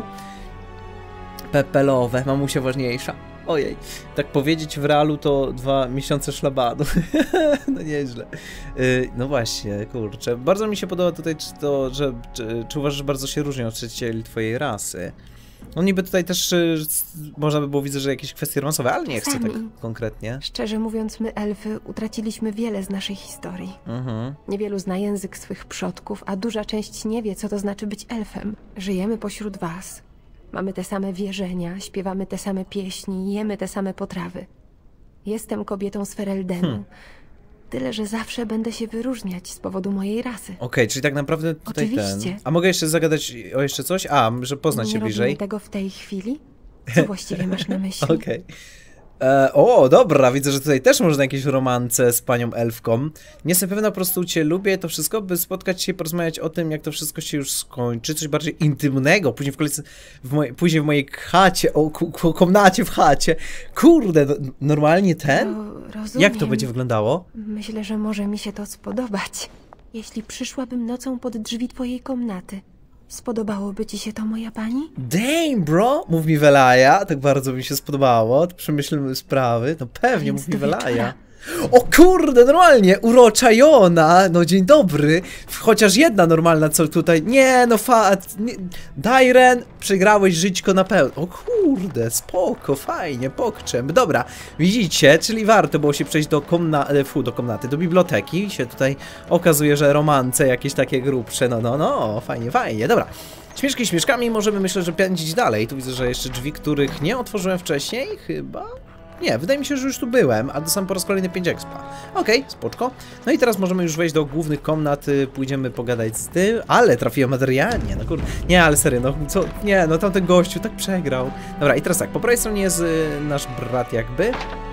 Pepelowe, mamusia ważniejsza. Ojej, tak powiedzieć w realu to dwa miesiące szlabanu. No nieźle. Yy, no właśnie, kurczę. Bardzo mi się podoba tutaj czy to, że czy, czy uważasz, że bardzo się różnią od przedstawicieli twojej rasy? No niby tutaj też y, można by było widzieć, że jakieś kwestie romansowe, ale nie chcę tak konkretnie. Szczerze mówiąc, my elfy utraciliśmy wiele z naszej historii. Mhm. Niewielu zna język swych przodków, a duża część nie wie, co to znaczy być elfem. Żyjemy pośród was. Mamy te same wierzenia, śpiewamy te same pieśni, jemy te same potrawy. Jestem kobietą z Fereldenu. Hmm. Tyle, że zawsze będę się wyróżniać z powodu mojej rasy. Okej, okay, czyli tak naprawdę tutaj Oczywiście. ten... A mogę jeszcze zagadać o jeszcze coś? A, że poznać nie się bliżej. Nie tego w tej chwili? Co właściwie masz na myśli? Okej. Okay. O, dobra, widzę, że tutaj też można jakieś romance z panią elfką. Nie jestem pewna, po prostu cię lubię to wszystko, by spotkać się i porozmawiać o tym, jak to wszystko się już skończy. Coś bardziej intymnego, później w kolejce, w mojej, później w mojej chacie, o, ku, komnacie w chacie. Kurde, normalnie ten? Rozumiem. Jak to będzie wyglądało? Myślę, że może mi się to spodobać. Jeśli przyszłabym nocą pod drzwi twojej komnaty, spodobałoby ci się to, moja pani? Damn, bro! Mów mi Welaja, tak bardzo mi się spodobało. Przemyślmy sprawy. No pewnie, mów mi Welaja. O kurde, normalnie, urocza Jona, no dzień dobry. Chociaż jedna normalna, co tutaj, nie no fat, nie. Dairen, przegrałeś żyćko na pełno. O kurde, spoko, fajnie, pokczem. Dobra, widzicie, czyli warto było się przejść do komnaty, fu, do komnaty, do biblioteki. Się tutaj okazuje, że romance jakieś takie grubsze, no, no, no, fajnie, fajnie, dobra. Śmieszki śmieszkami, możemy myślę, że pędzić dalej. Tu widzę, że jeszcze drzwi, których nie otworzyłem wcześniej, chyba... Nie, wydaje mi się, że już tu byłem, a dostałem po raz kolejny pięć expa. Okej, okay, spoczko. No i teraz możemy już wejść do głównych komnat, pójdziemy pogadać z tym, ale trafiłem Adrianie, no kurde. Nie, ale serio, no co, nie, no tamten gościu tak przegrał. Dobra, i teraz tak, po prawej stronie jest y, nasz brat jakby.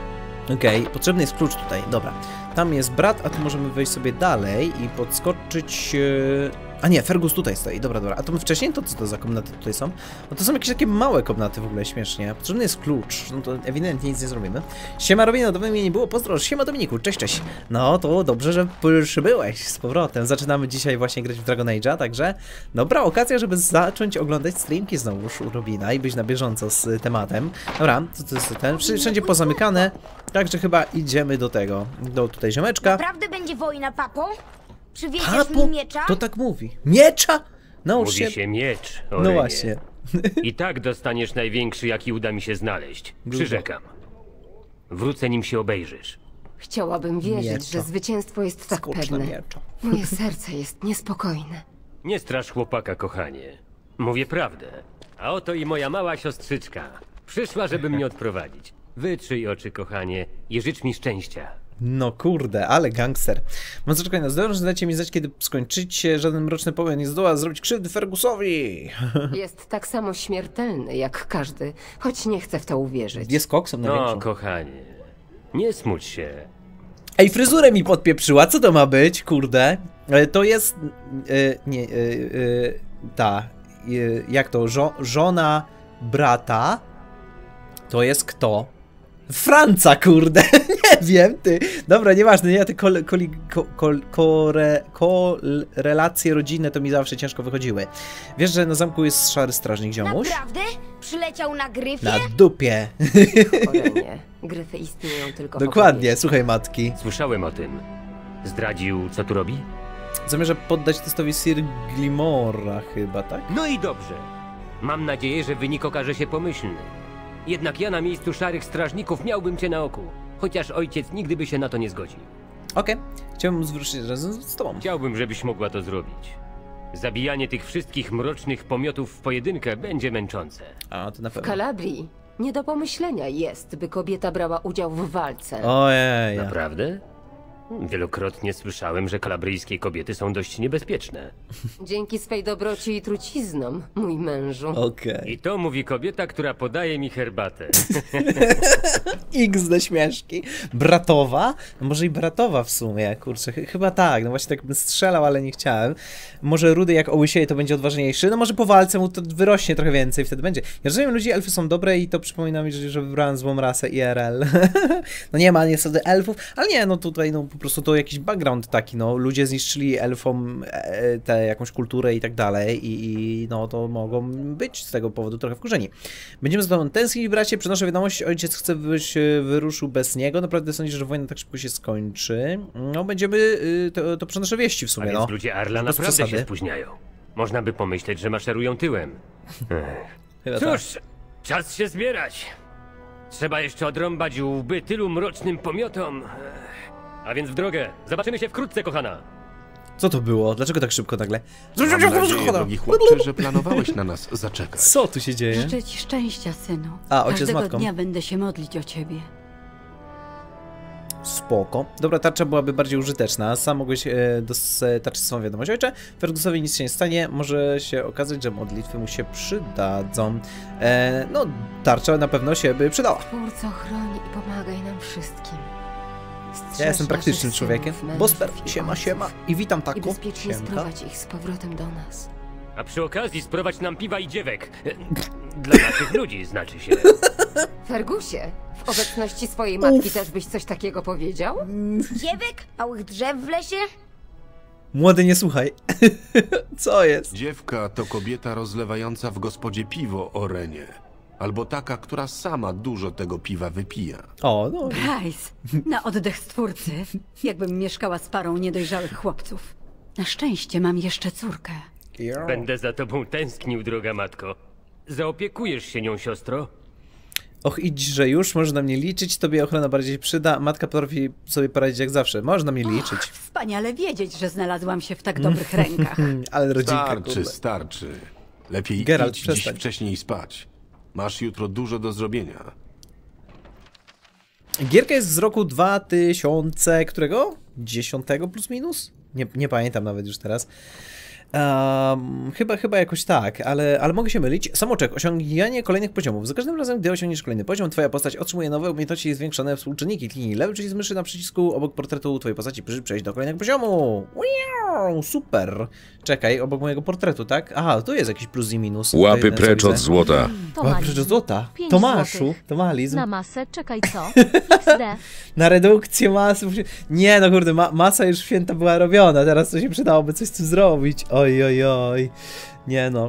Okej, okay, potrzebny jest klucz tutaj, dobra. Tam jest brat, a tu możemy wejść sobie dalej i podskoczyć... Yy... A nie, Fergus tutaj stoi, dobra, dobra. A to my wcześniej, to co to za komnaty tutaj są? No to są jakieś takie małe komnaty w ogóle, śmiesznie. Potrzebny jest klucz, no to ewidentnie nic nie zrobimy. Siema Robina, dawno mnie nie było, pozdro, siema Dominiku, cześć, cześć. No to dobrze, że przybyłeś z powrotem. Zaczynamy dzisiaj właśnie grać w Dragon Age'a, także dobra okazja, żeby zacząć oglądać streamki znowuż u Robina i być na bieżąco z tematem. Dobra, co to jest ten? Wszędzie pozamykane, także chyba idziemy do tego, do tutaj ziomeczka. Naprawdę będzie wojna, papo? Przywieziesz Papo? mi miecza? To tak mówi. Miecza? No Mówi się, się miecz, Orenie. No właśnie. I tak dostaniesz największy, jaki uda mi się znaleźć. Przyrzekam. Wrócę, nim się obejrzysz. Chciałabym wierzyć, miecza. że zwycięstwo jest tak Skoczne pewne. Miecza. Moje serce jest niespokojne. Nie strasz chłopaka, kochanie. Mówię prawdę. A oto i moja mała siostrzyczka. Przyszła, żeby mnie odprowadzić. Wytrzyj oczy, kochanie, i życz mi szczęścia. No kurde, ale gangster. Mam zaczekać na zdolność, dajcie mi znać, kiedy skończycie. Żaden mroczny pomiar nie zdoła zrobić krzywdy Fergusowi. Jest tak samo śmiertelny jak każdy, choć nie chcę w to uwierzyć. Jest koksem największą. No, kochanie, nie smuć się. Ej, fryzurę mi podpieprzyła, co to ma być, kurde? To jest... Yy, nie, yy, yy, ta... Yy, jak to? Żo żona brata? To jest kto? Franca, kurde, nie wiem, ty. Dobra, nieważne, nie, te kol, kol, kol, kol, kore, korelacje rodzinne to mi zawsze ciężko wychodziły. Wiesz, że na zamku jest szary strażnik ziomuś? Naprawdę? Przyleciał na gryfie? Na dupie. Chorenie. Gryfy istnieją tylko w Dokładnie, opowieści. Słuchaj matki. Słyszałem o tym. Zdradził, co tu robi? Zamierza poddać testowi Sir Glimora chyba, tak? No i dobrze. Mam nadzieję, że wynik okaże się pomyślny. Jednak ja na miejscu szarych strażników miałbym cię na oku. Chociaż ojciec nigdy by się na to nie zgodził. Okej, okay. Chciałbym zwrócić razem z tobą. Chciałbym, żebyś mogła to zrobić. Zabijanie tych wszystkich mrocznych pomiotów w pojedynkę będzie męczące. A, to na W pewno. Kalabrii nie do pomyślenia jest, by kobieta brała udział w walce. Ojej. Naprawdę? Wielokrotnie słyszałem, że kalabryjskie kobiety są dość niebezpieczne. Dzięki swej dobroci i truciznom, mój mężu. Okej. I to mówi kobieta, która podaje mi herbatę. X ze śmieszki. Bratowa? No może i bratowa w sumie, kurczę, ch chyba tak, no właśnie tak bym strzelał, ale nie chciałem. Może rudy jak ołysieje to będzie odważniejszy, no może po walce mu to wyrośnie trochę więcej, wtedy będzie. Ja rozumiem, ludzi, elfy są dobre i to przypomina mi, że, że wybrałem złą rasę I R L. No nie ma niestety elfów, ale nie, no tutaj no po prostu to jakiś background taki, no ludzie zniszczyli elfom e, tę jakąś kulturę i tak dalej i, i no to mogą być z tego powodu trochę wkurzeni. Będziemy z tobą tęsknić, bracie, przynoszę wiadomość, ojciec chce, byś wyruszył bez niego, naprawdę sądzisz, że wojna tak szybko się skończy? No będziemy, to, to przynoszę wieści w sumie, A no. więc ludzie Arla Bez naprawdę przesady. się spóźniają. Można by pomyśleć, że maszerują tyłem. Chyba Cóż, tak. czas się zbierać. Trzeba jeszcze odrąbać łby tylu mrocznym pomiotom. A więc w drogę. Zobaczymy się wkrótce, kochana. Co to było? Dlaczego tak szybko nagle? Mam nadzieję, drogi chłopcze, że planowałeś na nas zaczekać. Co tu się dzieje? Życzę ci szczęścia, synu. A, ojciec z Każdego matką. dnia będę się modlić o ciebie. Spoko. Dobra, tarcza byłaby bardziej użyteczna. Sam mogłeś e, do tarczy swą wiadomość. Ojcze, Fergusowi nic się nie stanie. Może się okazać, że modlitwy mu się przydadzą. E, no, tarcza na pewno się by przydała. Twórco, chroni i pomagaj nam wszystkim. Strzeż Ja jestem praktycznym naszych człowiekiem. synów, Bosper, mężów i siema, ojców. siema. I witam I taku. bezpiecznie Siemka. sprowadź ich z powrotem do nas. A przy okazji sprowadź nam piwa i dziewek. Dla naszych ludzi, znaczy się. Fergusie, w obecności swojej matki też byś coś takiego powiedział? Dziewek? Małych drzew w lesie? Młody, nie słuchaj. Co jest? Dziewka to kobieta rozlewająca w gospodzie piwo o Renie. Albo taka, która sama dużo tego piwa wypija. O, no. Hajs, na oddech stwórcy, jakbym mieszkała z parą niedojrzałych chłopców. Na szczęście mam jeszcze córkę. Będę za tobą tęsknił, droga matko. Zaopiekujesz się nią, siostro? Och, idź, że już, możesz na mnie liczyć, tobie ochrona bardziej przyda, matka potrafi sobie poradzić jak zawsze, możesz na mnie liczyć. Och, wspaniale wiedzieć, że znalazłam się w tak dobrych rękach. Ale rodzinka, Starczy, kurde. starczy. Lepiej Geralt, idź dziś przestań. wcześniej spać. Masz jutro dużo do zrobienia. Gierka jest z roku dwa tysiące, którego? dziesiątego plus minus? Nie, nie pamiętam nawet już teraz. Um, chyba, chyba jakoś tak, ale, ale mogę się mylić. Samoczek, osiąganie kolejnych poziomów. Za każdym razem, gdy osiągniesz kolejny poziom, twoja postać otrzymuje nowe umiejętności i zwiększone współczynniki. Kliknij lewy przycisk myszy na przycisku obok portretu twojej postaci, by przejść do kolejnego poziomu. Wow, super. Czekaj, obok mojego portretu, tak? Aha, tu jest jakiś plus i minus. Łapy Tutaj, precz co od widzę. złota. Łapy precz od złota. Pięć Tomaszu, złotych. Tomalizm. Na masę, czekaj co? X D. Na redukcję masy. musi- Nie, no kurde, ma masa już święta była robiona, teraz to się przydałoby coś z tym zrobić. Oj, oj, oj. Nie no.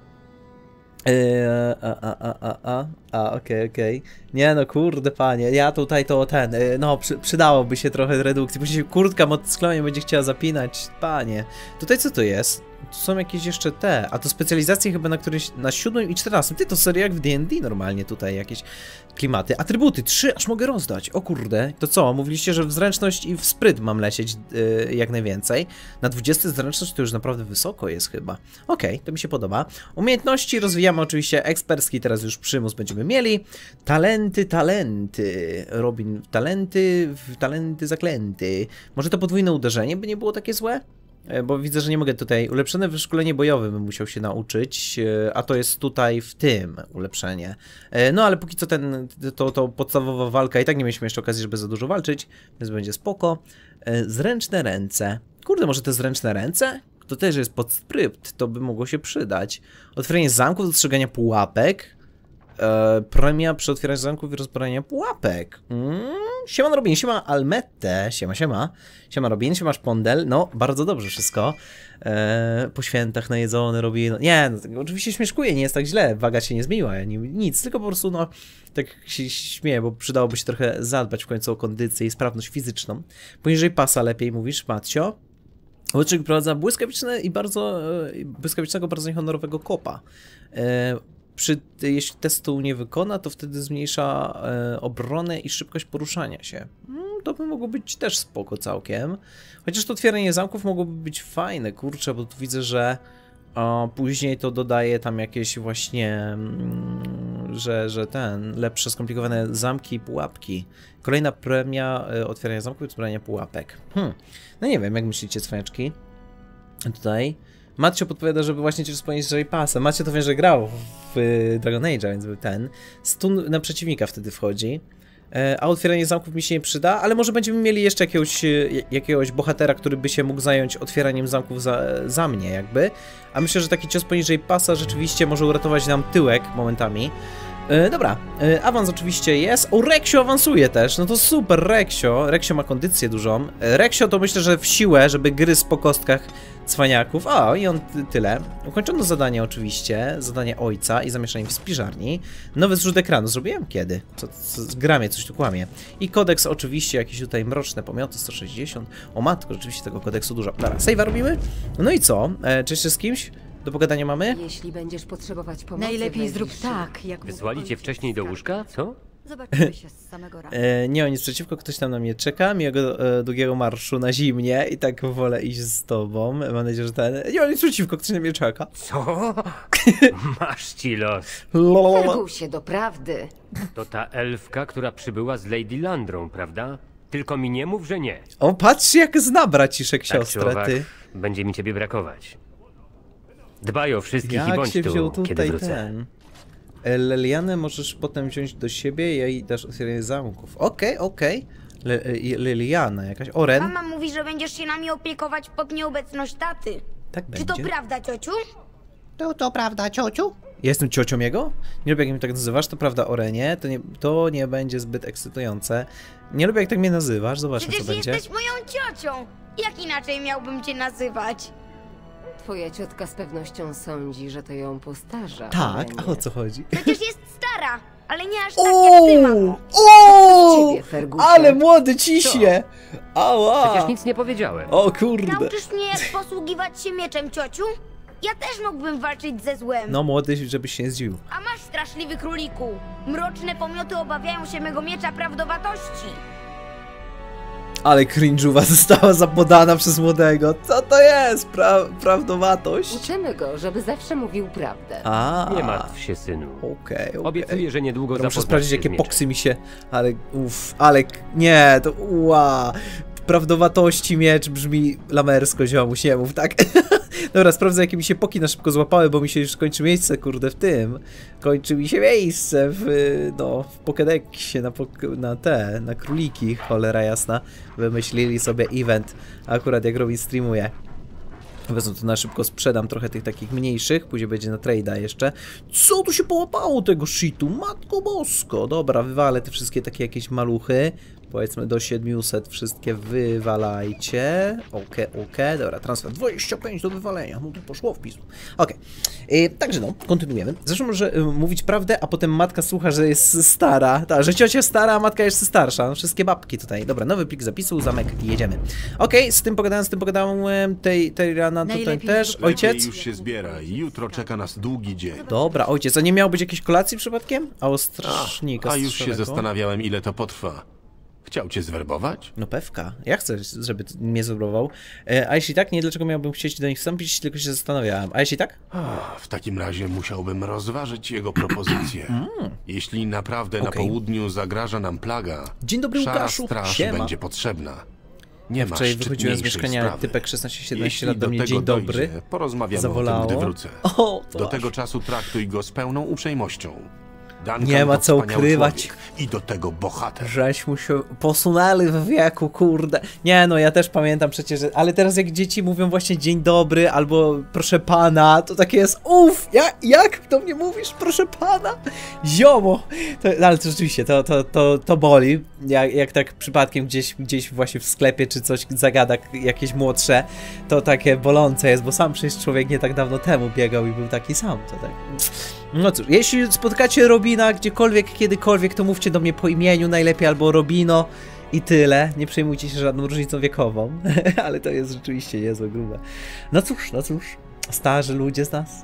Eee, a, a, a, a, a, a, okej, okej. Nie no, kurde panie, ja tutaj to ten, e, no przy, przydałoby się trochę redukcji, później się kurtka motocyklonie będzie chciała zapinać, panie. Tutaj co to jest? Tu są jakieś jeszcze te, a to specjalizacje chyba na którymś, na siódmym i czternastym. Ty, to serio jak w D and D normalnie tutaj jakieś klimaty. Atrybuty, trzy aż mogę rozdać, o kurde. To co, mówiliście, że w zręczność i w spryt mam lecieć yy, jak najwięcej. Na dwudziestej zręczność to już naprawdę wysoko jest chyba. Okej, okay, to mi się podoba. Umiejętności rozwijamy oczywiście ekspercki, teraz już przymus będziemy mieli. Talenty, talenty. Robin, talenty, talenty zaklęty. Może to podwójne uderzenie by nie było takie złe? Bo widzę, że nie mogę tutaj. Ulepszone wyszkolenie bojowe bym musiał się nauczyć, a to jest tutaj w tym ulepszenie. No ale póki co ten, to, to podstawowa walka i tak nie mieliśmy jeszcze okazji, żeby za dużo walczyć, więc będzie spoko. Zręczne ręce. Kurde, może te zręczne ręce? To też jest pod skrypt, to by mogło się przydać. Otwieranie zamków, dostrzegania pułapek. E, premia przy otwieraniu zamków i rozbraniania pułapek. Mm, siema Robin, siema Almette, siema, siema. Siema Robin, siema Szpondel. No, bardzo dobrze wszystko. E, po świętach najedzony Robin. Nie, no, oczywiście śmieszkuję, nie jest tak źle. Waga się nie zmieniła, nie, nic. Tylko po prostu, no, tak się śmieję, bo przydałoby się trochę zadbać w końcu o kondycję i sprawność fizyczną. Poniżej pasa lepiej mówisz, Matcio. Łyczek prowadza błyskawiczne i bardzo, e, błyskawicznego, bardzo niehonorowego kopa. E, Przy, jeśli testu nie wykona, to wtedy zmniejsza e, obronę i szybkość poruszania się. Mm, to by mogło być też spoko całkiem. Chociaż to otwieranie zamków mogłoby być fajne, kurczę, bo tu widzę, że o, później to dodaje tam jakieś właśnie, mm, że, że ten, lepsze skomplikowane zamki i pułapki. Kolejna premia y, otwierania zamków i otwierania pułapek. Hmm. No nie wiem, jak myślicie, cwaniaczki? Tutaj Matcio podpowiada, żeby właśnie cię wspomnieć z J-Passa. Matcio to wiem, że grał w y, Dragon Age'a, więc był ten. Stun na przeciwnika wtedy wchodzi. A otwieranie zamków mi się nie przyda, ale może będziemy mieli jeszcze jakiegoś, jakiegoś bohatera, który by się mógł zająć otwieraniem zamków za, za mnie jakby. A myślę, że taki cios poniżej pasa rzeczywiście może uratować nam tyłek momentami. E, dobra, e, awans oczywiście jest. O, Reksio awansuje też, no to super, Reksio. Reksio ma kondycję dużą. E, Reksio to myślę, że w siłę, żeby gryzł po kostkach cwaniaków. O, i on tyle. Ukończono zadanie oczywiście, zadanie ojca i zamieszanie w spiżarni. Nowy zrzut ekranu zrobiłem kiedy? Co, co, gramie coś tu kłamie. I kodeks oczywiście, jakieś tutaj mroczne pomioty, sto sześćdziesiąt. O matko, rzeczywiście tego kodeksu dużo. Dobra, save'a robimy. No i co? E, czy jeszcze z kimś do pogadania mamy? Jeśli będziesz potrzebować pomocy, najlepiej zrób tak, jak wysłali cię wcześniej do łóżka, co? Zobaczymy się z samego rana. E, nie, on nic przeciwko, ktoś tam na mnie czeka, miłego e, długiego marszu na zimnie i tak wolę iść z tobą. Mam nadzieję, że ten... Nie, on nic przeciwko, ktoś na mnie czeka. Co? Masz ci los. Fergusie, doprawdy. To ta elfka, która przybyła z Lady Landrą, prawda? Tylko mi nie mów, że nie. O, patrz jak zna braciszek Tak siostrę, owak, ty. będzie mi ciebie brakować. Dbaj o wszystkich Jak i bądź się wziął tu, kiedy tutaj wrócę. ten... Lelianę możesz potem wziąć do siebie i jej dasz otwieranie zamków. Okej, okay, okej. Okay. Leliana jakaś. Oren. Mama mówi, że będziesz się nami opiekować pod nieobecność taty. Tak Czy będzie. to prawda, ciociu? To, to prawda, ciociu? Ja jestem ciocią jego? Nie lubię jak mnie tak nazywasz, to prawda, Orenie. To nie, to nie będzie zbyt ekscytujące. Nie lubię jak tak mnie nazywasz, zobaczmy Przecież co będzie. jesteś moją ciocią. Jak inaczej miałbym cię nazywać? Twoja ciotka z pewnością sądzi, że to ją postarza. Tak, ale a o co chodzi? Przecież jest stara, ale nie aż tak jak ty, mamo. O! Ciebie, Fergusie. Ale młody ciśnie! Ała! Przecież nic nie powiedziałem. O kurde. Nauczysz mnie, jak posługiwać się mieczem, ciociu? Ja też mógłbym walczyć ze złem. No młody, żebyś się nie zdziwił. A masz, straszliwy króliku. Mroczne pomioty obawiają się mego miecza prawdowatości. Ale cringe'uwa została zapodana przez młodego. Co to jest? Pra prawdowatość? Uczymy go, żeby zawsze mówił prawdę. A. Nie martw się, synu. Okej, okay, okay. Obiecuję, że niedługo Muszę zapoznasz sprawdzić, się jakie z poksy mi się... Ale uff, ale... Nie, to ua. Prawdowatości miecz brzmi lamersko, ziomuś, nie mów, tak? Dobra, sprawdzę, jakie mi się poki na szybko złapały, bo mi się już kończy miejsce, kurde, w tym. Kończy mi się miejsce w, no, w Pokédexie, na, pok na te, na króliki, cholera jasna. Wymyślili sobie event, akurat jak Robin streamuje. Wezmę to na szybko, sprzedam trochę tych takich mniejszych, później będzie na trade'a jeszcze. Co tu się połapało tego shitu? Matko bosko! Dobra, wywalę te wszystkie takie jakieś maluchy. Powiedzmy do siedmiuset wszystkie wywalajcie. Okej, okay, okej, okay. Dobra, transfer dwadzieścia pięć do wywalenia. No to poszło w pismo. Okej. Okay. Także no, kontynuujemy. Zresztą może y, mówić prawdę, a potem matka słucha, że jest stara. Ta, że ciocia stara, a matka jest starsza. No, wszystkie babki tutaj. Dobra, nowy plik zapisu, zamek i jedziemy. Okej, okay, z tym pogadałem, z tym pogadałem. Tej, tej rana tutaj też. Ojciec? Już się zbiera i jutro czeka nas długi dzień. Dobra, ojciec, a nie miało być jakiejś kolacji przypadkiem? A o strażnika. A już się zastanawiałem, ile to potrwa. Chciał cię zwerbować? No pewka. Ja chcę, żeby mnie zwerbował. E, a jeśli tak, nie dlaczego miałbym chcieć do nich wstąpić, tylko się zastanawiałem. A jeśli tak? A, w takim razie musiałbym rozważyć jego propozycję. Mm. Jeśli naprawdę okay. na południu zagraża nam plaga, Dzień dobry, szara Łukaszu. straż Siema. będzie potrzebna. Nie ma Wczoraj wychodziłem z mieszkania sprawy. typek szesnaście siedemnaście Jeśli lat do mnie, tego dzień dobry. Dojdzie, porozmawiamy Zawolało. o tym, gdy wrócę. O, do tego czasu traktuj go z pełną uprzejmością. Duncan nie ma co ukrywać. I do tego bohater. Żeś mu się posunęli w wieku, kurde. Nie no, ja też pamiętam przecież, że... ale teraz jak dzieci mówią właśnie dzień dobry albo proszę pana, to takie jest uff, ja, jak do mnie mówisz proszę pana? Ziomo. To, ale to rzeczywiście, to, to, to, to boli. Jak, jak tak przypadkiem gdzieś, gdzieś właśnie w sklepie czy coś zagada jakieś młodsze, to takie bolące jest, bo sam przecież człowiek nie tak dawno temu biegał i był taki sam, to tak... No cóż, jeśli spotkacie Robina gdziekolwiek, kiedykolwiek, to mówcie do mnie po imieniu najlepiej, albo Robino i tyle. Nie przejmujcie się żadną różnicą wiekową, ale to jest rzeczywiście niezłe grube. No cóż, no cóż, starzy ludzie z nas.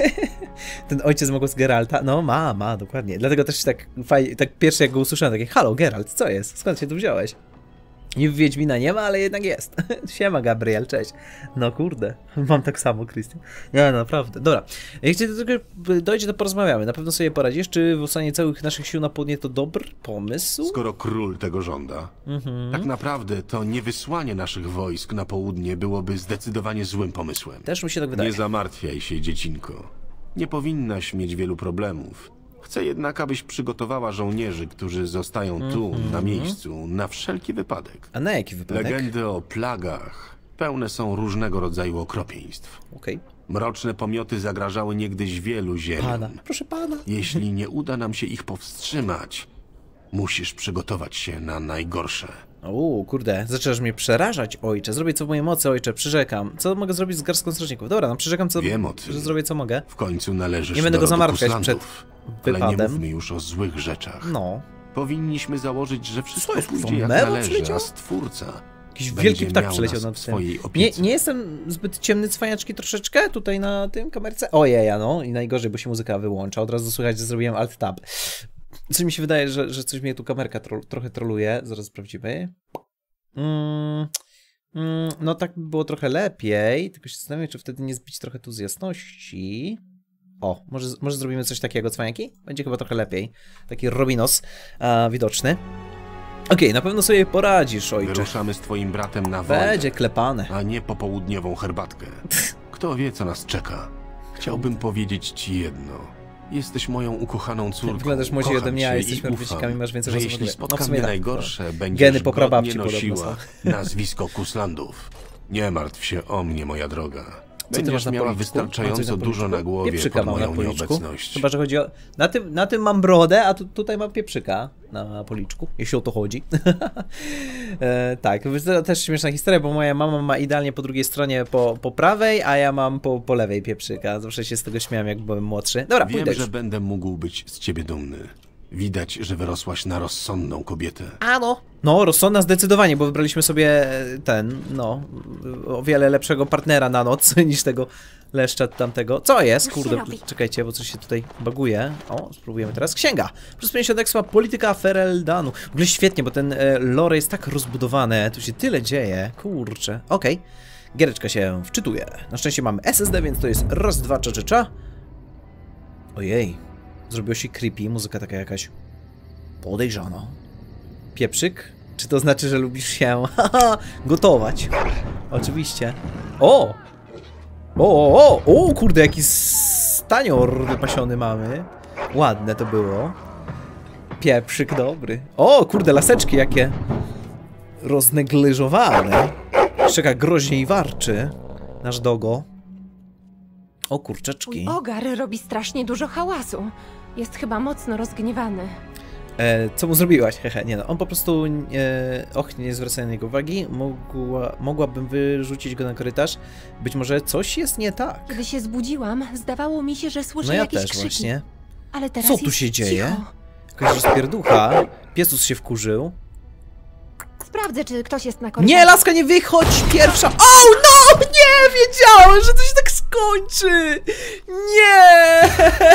Ten ojciec ma głos Geralta, no ma, ma, dokładnie. Dlatego też tak fajnie, tak pierwszy jak go usłyszałem, takie halo Geralt, co jest? Skąd się tu wziąłeś? I w Wiedźmina nie ma, ale jednak jest. Siema, Gabriel, cześć. No kurde, mam tak samo, Krystian. Nie, naprawdę. Dobra, jak cię do tego dojdzie, to porozmawiamy. Na pewno sobie poradzisz. Czy wysłanie całych naszych sił na południe to dobry pomysł? Skoro król tego żąda, mhm. tak naprawdę to nie wysłanie naszych wojsk na południe byłoby zdecydowanie złym pomysłem. Też mi się tak wydaje. Nie zamartwiaj się, dziecinko. Nie powinnaś mieć wielu problemów. Chcę jednak, abyś przygotowała żołnierzy, którzy zostają tu, mm-hmm. na miejscu, na wszelki wypadek. A na jaki wypadek? Legendy o plagach pełne są różnego rodzaju okropieństw. Okej. Okay. Mroczne pomioty zagrażały niegdyś wielu ziemiom. Pana, proszę pana. Jeśli nie uda nam się ich powstrzymać, musisz przygotować się na najgorsze. O, kurde, zaczynasz mnie przerażać, ojcze. Zrobię co w mojej mocy, ojcze, przyrzekam. Co mogę zrobić z garstką strażników? Dobra, no przyrzekam, co, Wiem o tym. że zrobię co mogę. W końcu należysz nie będę do go zamartwiać przed wypadem. Ale nie wypadem. mówmy już o złych rzeczach. No. Powinniśmy założyć, że wszystko jest, pójdzie jak należy, a Stwórca jakiś wielki ptak przyleciał nad swojej nie, nie jestem zbyt ciemny, cwaniaczki, troszeczkę tutaj na tym kamerce? Ojej, no i najgorzej, bo się muzyka wyłącza. Od razu słychać, że zrobiłem alt tab. Coś mi się wydaje, że, że coś mnie tu kamerka tro, trochę troluje. Zaraz sprawdzimy. Mm, mm, no tak by było trochę lepiej, tylko się zastanawiam, czy wtedy nie zbić trochę tu z jasności. O, może, może zrobimy coś takiego, cwaniaki? Będzie chyba trochę lepiej. Taki Robinos a, widoczny. Okej, okay, na pewno sobie poradzisz, ojcze. Wyruszamy z twoim bratem na wojnę. Będzie klepane. A nie popołudniową herbatkę. Kto wie, co nas czeka. Chciałbym powiedzieć ci jedno. Jesteś moją ukochaną córką. Wyglądasz młodziej ode mnie, jesteśmy rówieśnikami, masz więcej że jeśli spotka no, mnie tak, najgorsze, to. będziesz Geny po prababci nosiła nazwisko Kuslandów. Nie martw się o mnie, moja droga. Będziesz miała wystarczająco dużo na głowie pieprzyka pod moją na nieobecność. Chyba, że chodzi o... Na tym, na tym mam brodę, a tu, tutaj mam pieprzyka na policzku, jeśli o to chodzi. e, tak, to też śmieszna historia, bo moja mama ma idealnie po drugiej stronie po, po prawej, a ja mam po, po lewej pieprzyka. Zawsze się z tego śmiałem, jak byłem młodszy. Dobra, Wiem, pójdę że już. będę mógł być z ciebie dumny. Widać, że wyrosłaś na rozsądną kobietę. Ano. No, rozsądna zdecydowanie, bo wybraliśmy sobie ten, no, o wiele lepszego partnera na noc niż tego leszcza tamtego. Co jest? Kurde, czekajcie, bo coś się tutaj baguje. O, spróbujemy teraz. Księga. Plus pięćdziesiąt ekspa, polityka Fereldanu. W ogóle świetnie, bo ten e, lore jest tak rozbudowane, tu się tyle dzieje. Kurczę. Okej. Okay. Giereczka się wczytuje. Na szczęście mamy S S D, więc to jest raz, dwa, cza, cza, cza. Ojej. Zrobiło się creepy, muzyka taka jakaś podejrzana. Pieprzyk? Czy to znaczy, że lubisz się gotować? Oczywiście. O! O, o, o! O, kurde, jaki stanior wypasiony mamy. Ładne to było. Pieprzyk dobry. O, kurde, laseczki jakie roznegliżowane. Czeka groźnie i warczy. Nasz dogo. O, kurczaczki. Mój ogar robi strasznie dużo hałasu. Jest chyba mocno rozgniewany. E, co mu zrobiłaś? Hehe, nie no. On po prostu... E, och, nie zwracając na niego uwagi. Mogła, mogłabym wyrzucić go na korytarz. Być może coś jest nie tak. Gdy się zbudziłam, zdawało mi się, że słyszę no ja jakieś też krzyki. Właśnie. Ale teraz co tu się dzieje? Cicho. Jakaś rozpierducha. Piesus się wkurzył. Sprawdzę, czy ktoś jest na korytarzu. Nie, laska, nie wychodź pierwsza! O, no! Nie! Wiedziałem, że to się tak skończy! Nie!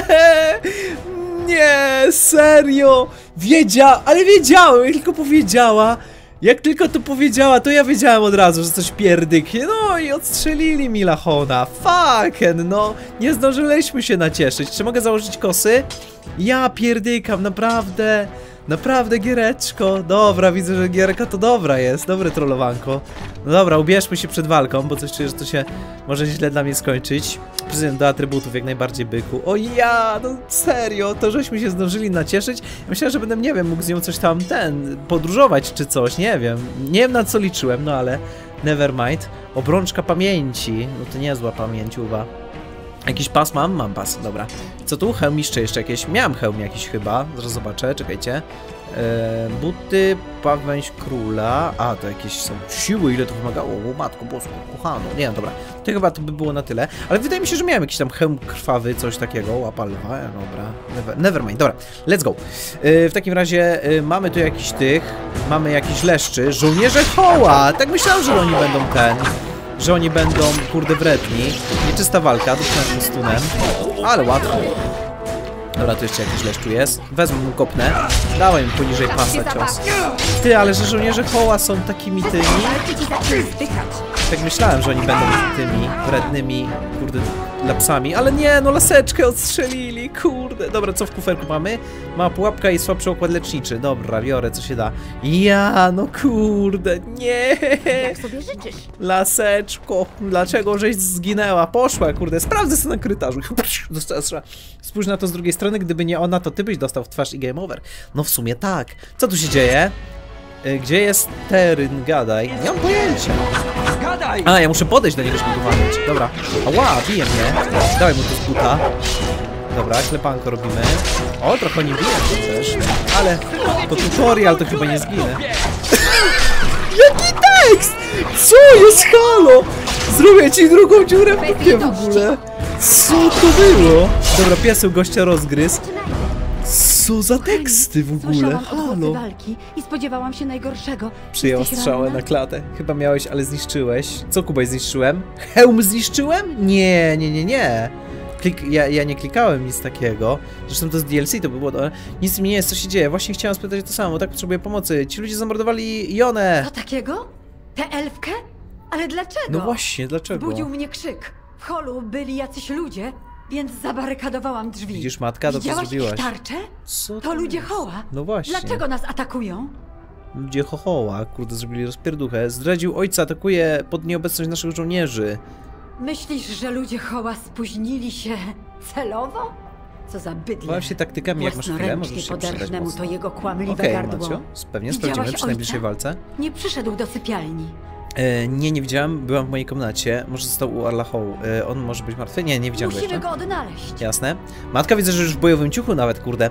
Nie! Serio! Wiedzia... Ale wiedziałem, jak tylko powiedziała. Jak tylko to powiedziała, to ja wiedziałem od razu, że coś pierdyknie. No i odstrzelili mi Lachona. Fucken, no. Nie zdążyliśmy się nacieszyć. Czy mogę założyć kosy? Ja pierdykam, naprawdę. Naprawdę, giereczko. Dobra, widzę, że gierka to dobra jest. Dobre trollowanko. No dobra, ubierzmy się przed walką, bo coś czuję, że to się może źle dla mnie skończyć. Prezydent do atrybutów jak najbardziej, byku. O ja, no serio, to żeśmy się zdążyli nacieszyć. Myślałem, że będę, nie wiem, mógł z nią coś tam, ten, podróżować czy coś, nie wiem. Nie wiem, na co liczyłem, no ale never mind. Obrączka pamięci. No to niezła pamięciuwa. Jakiś pas mam? Mam pas, dobra. Co tu? Hełmiszcze jeszcze jakieś? Miałem hełm jakiś chyba. Zaraz zobaczę, czekajcie. Eee, buty, pawęź króla. A, to jakieś są siły, ile to wymagało. O, matko bosku, kochano. Nie wiem, dobra. To chyba to by było na tyle. Ale wydaje mi się, że miałem jakiś tam hełm krwawy, coś takiego. Łapa lwa, dobra. Never, never mind, dobra. Let's go. Eee, w takim razie e, mamy tu jakiś tych. Mamy jakiś leszczy. Żołnierze Hoła! Tak myślałem, że oni będą ten. Że oni będą, kurde, wredni. Nieczysta walka, dotknąłem stunem. Ale łatwo. Dobra, tu jeszcze jakiś leszczu jest. Wezmę mu, kopnę. Dawaj mu poniżej pasa cios. Ty, ale że żołnierze Hoła są takimi tymi... Tak myślałem, że oni będą tymi wrednymi, kurde, lapsami, ale nie, no laseczkę odstrzelili, kurde. Dobra, co w kuferku mamy? Ma pułapka i słabszy okład leczniczy. Dobra, biorę, co się da. Ja, no kurde, nie. Jak sobie życzysz? Laseczko, dlaczego żeś zginęła? Poszła, kurde, sprawdzę sobie na korytarzu. Spójrz na to z drugiej strony, gdyby nie ona, to ty byś dostał w twarz i game over. No w sumie tak. Co tu się dzieje? Gdzie jest Teryn? Gadaj. Nie mam pojęcia. A, ja muszę podejść do niego, żeby go walnąć. Dobra. Ała, bije mnie. Dawaj mu to z buta. Dobra, klepanko robimy. O, trochę nie bije też. Ale to tutorial, to chyba nie zginę. Jaki tekst? Co jest, halo? Zrobię ci drugą dziurę w dupie w ogóle. Co to było? Dobra, pieseł gościa rozgryzł. Co za teksty w ogóle? Halo. Walki i spodziewałam się najgorszego. Przyjął strzałę na klatę. Chyba miałeś, ale zniszczyłeś. Co, Kubaj, zniszczyłem? Hełm zniszczyłem? Nie, nie, nie, nie. Klik, ja, ja nie klikałem nic takiego. Zresztą to z D L C to by było... Nic mi nie jest, co się dzieje. Właśnie chciałam spytać to samo. Tak, potrzebuję pomocy. Ci ludzie zamordowali Jonę. Co takiego? Tę elfkę? Ale dlaczego? No właśnie, dlaczego? Budził mnie krzyk. W holu byli jacyś ludzie, więc zabarykadowałam drzwi. Widzisz, matka, dobrze Widziałaś zrobiłaś. ich tarczę? Co to ludzie Hoła. No właśnie. Dlaczego nas atakują? Ludzie Hohoła, kurde, zrobili rozpierduchę. Zdradził ojca, atakuje pod nieobecność naszych żołnierzy. Myślisz, że ludzie Hoła spóźnili się celowo? Co za bydle. Bawię się taktykami, jak masz chwilę, możesz się przydać mu to jego kłamliwe Okej, gardło. Macio, pewnie sprawdzimy przy najbliższej walce. Nie przyszedł do sypialni. E, nie, nie widziałem, byłam w mojej komnacie. Może został u Arla Hoł. E, on może być martwy? Nie, nie widziałem Musimy go go odnaleźć. Jasne. Matka widzę, że już w bojowym ciuchu nawet, kurde.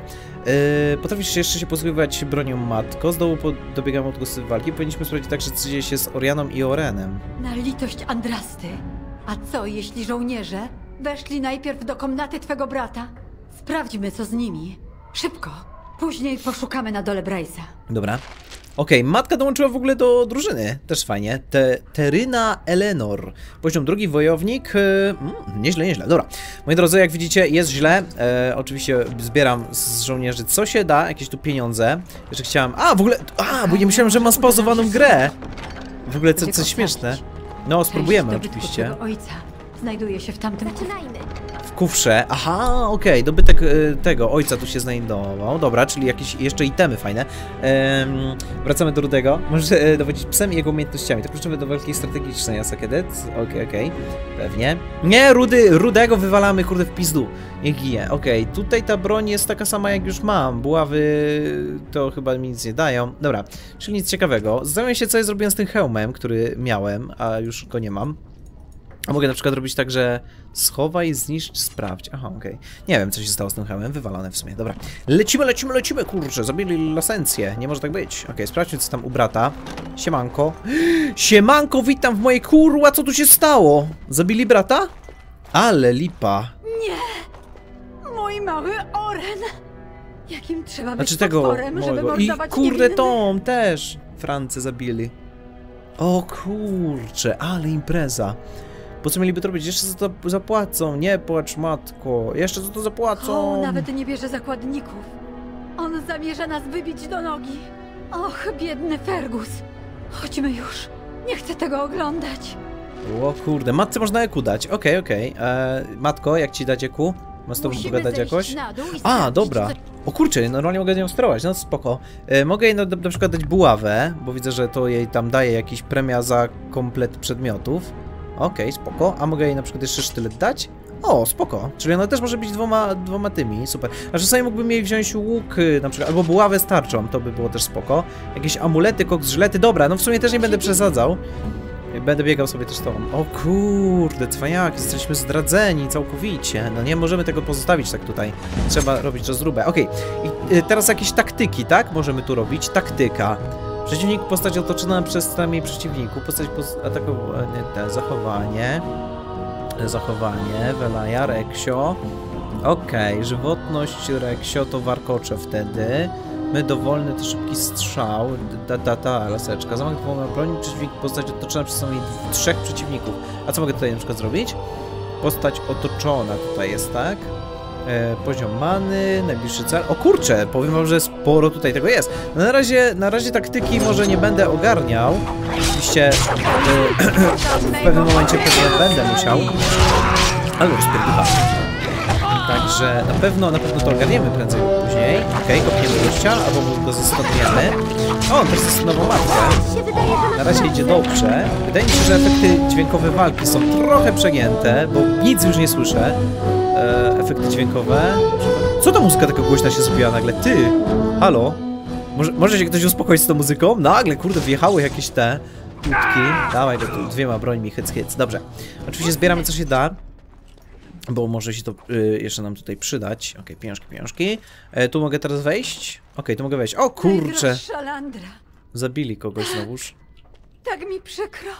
E, potrafisz jeszcze się posługiwać bronią, matko. Z dołu dobiegamy od głosu walki. Powinniśmy sprawdzić także, co dzieje się z Orianą i Orenem. Na litość Andrasty. A co, jeśli żołnierze weszli najpierw do komnaty twego brata? Sprawdźmy, co z nimi. Szybko. Później poszukamy na dole Bryce'a. Dobra. Okej, okay, matka dołączyła w ogóle do drużyny. Też fajnie. Te, Teryna Eleanor. Poziom drugi, wojownik. Mm, nieźle, nieźle. Dobra. Moi drodzy, jak widzicie, jest źle. E, oczywiście zbieram z żołnierzy co się da. Jakieś tu pieniądze. Jeszcze chciałam... A, w ogóle... A, bo nie myślałem, że mam spauzowaną grę. W ogóle co, coś śmieszne. No, spróbujemy oczywiście. Ojca znajduje się w tamtym Zaczynajmy. W kufrze. Aha, okej, okay. Dobytek y, tego ojca tu się znajdował. Dobra, czyli jakieś jeszcze itemy fajne. Ehm, wracamy do Rudego. Może e, dowodzić psem i jego umiejętnościami. To kluczowe do walki strategicznej, Jasakedet. Okej, okay, okej. Okay. Pewnie. Nie, Rudy, Rudego wywalamy, kurde, w pizdu. Niech gije. Okej, okay. Tutaj ta broń jest taka sama, jak już mam. Buławy to chyba mi nic nie dają. Dobra, czyli nic ciekawego. Zastanawiam się, co ja zrobiłem z tym hełmem, który miałem, a już go nie mam. A mogę na przykład robić tak, że schowaj, zniszcz, sprawdź. Aha, okej. Okay. Nie wiem, co się stało z tym hełmem. Wywalone w sumie. Dobra. Lecimy, lecimy, lecimy, kurczę. Zabili lasencję. Nie może tak być. Okej, okay, sprawdźmy, co tam u brata. Siemanko. Siemanko, witam w mojej kurwa. Co tu się stało? Zabili brata? Ale lipa. Nie! Mój mały Oren! Jakim trzeba być znaczy tego potworem, żeby mordować I kurde, niewinnych? Tom też. Francy zabili. O kurczę, ale impreza. Po co mieliby to robić? Jeszcze za to zapłacą. Nie płacz, matko. Jeszcze za to zapłacą. O, nawet nie bierze zakładników. On zamierza nas wybić do nogi. Och, biedny Fergus. Chodźmy już. Nie chcę tego oglądać. O kurde, matce można eku dać. Okej, okay, okej. Okay. Matko, jak ci dać eku? Mam z tobą pogadać jakoś? A, dobra. O kurczę, normalnie mogę nią sterować, no spoko. E, mogę jej na, na przykład dać buławę, bo widzę, że to jej tam daje jakiś premia za komplet przedmiotów. Okej, okay, spoko. A mogę jej na przykład jeszcze sztylet dać? O, spoko. Czyli ona też może być dwoma, dwoma tymi, super. A czasami mógłbym jej wziąć łuk, na przykład, albo buławę z tarczą, to by było też spoko. Jakieś amulety, koks, żylety, dobra, no w sumie też nie będę przesadzał. Będę biegał sobie też tą. O kurde, cwaniaki, jesteśmy zdradzeni całkowicie. No nie możemy tego pozostawić tak tutaj. Trzeba robić rozróbę. Okej, okay. I teraz jakieś taktyki, tak? Możemy tu robić. Taktyka. Przeciwnik, postać otoczona przez ramię przeciwniku. Postać atakowanie, te, zachowanie. Zachowanie, Welaja, Reksio. Okej, okay. Żywotność Reksio to warkocze wtedy. My dowolny to szybki strzał. Da, da, da, laseczka. Zamach dwoma broni, przeciwnik, postać otoczona przez co najmniej trzech przeciwników. A co mogę tutaj na przykład zrobić? Postać otoczona tutaj jest, tak? E, poziom many, najbliższy cel. O kurczę, powiem wam, że sporo tutaj tego jest. No na razie, na razie taktyki może nie będę ogarniał. Oczywiście e, w pewnym momencie pewnie będę musiał. Ale rozpierducha. Także na pewno, na pewno to ogarniemy prędzej lub później. Okej, okay, kopniemy gościa, albo go zastąpimy. O, on też zastosował matkę. Na razie idzie dobrze. Wydaje mi się, że efekty dźwiękowe walki są trochę przegięte, bo nic już nie słyszę. E, efekty dźwiękowe. Co ta muzyka taka głośna się zrobiła nagle? Ty! Halo? Może, może się ktoś uspokoić z tą muzyką? Nagle, kurde, wjechały jakieś te łódki. Dawaj go tu dwiema brońmi, hyc, hyc. Dobrze. Oczywiście zbieramy co się da. Bo może się to y, jeszcze nam tutaj przydać. Okej, okay, pieniążki, pieniążki. E, tu mogę teraz wejść? Okej, okay, tu mogę wejść. O kurczę! Zabili kogoś znowuż. Tak mi przykro.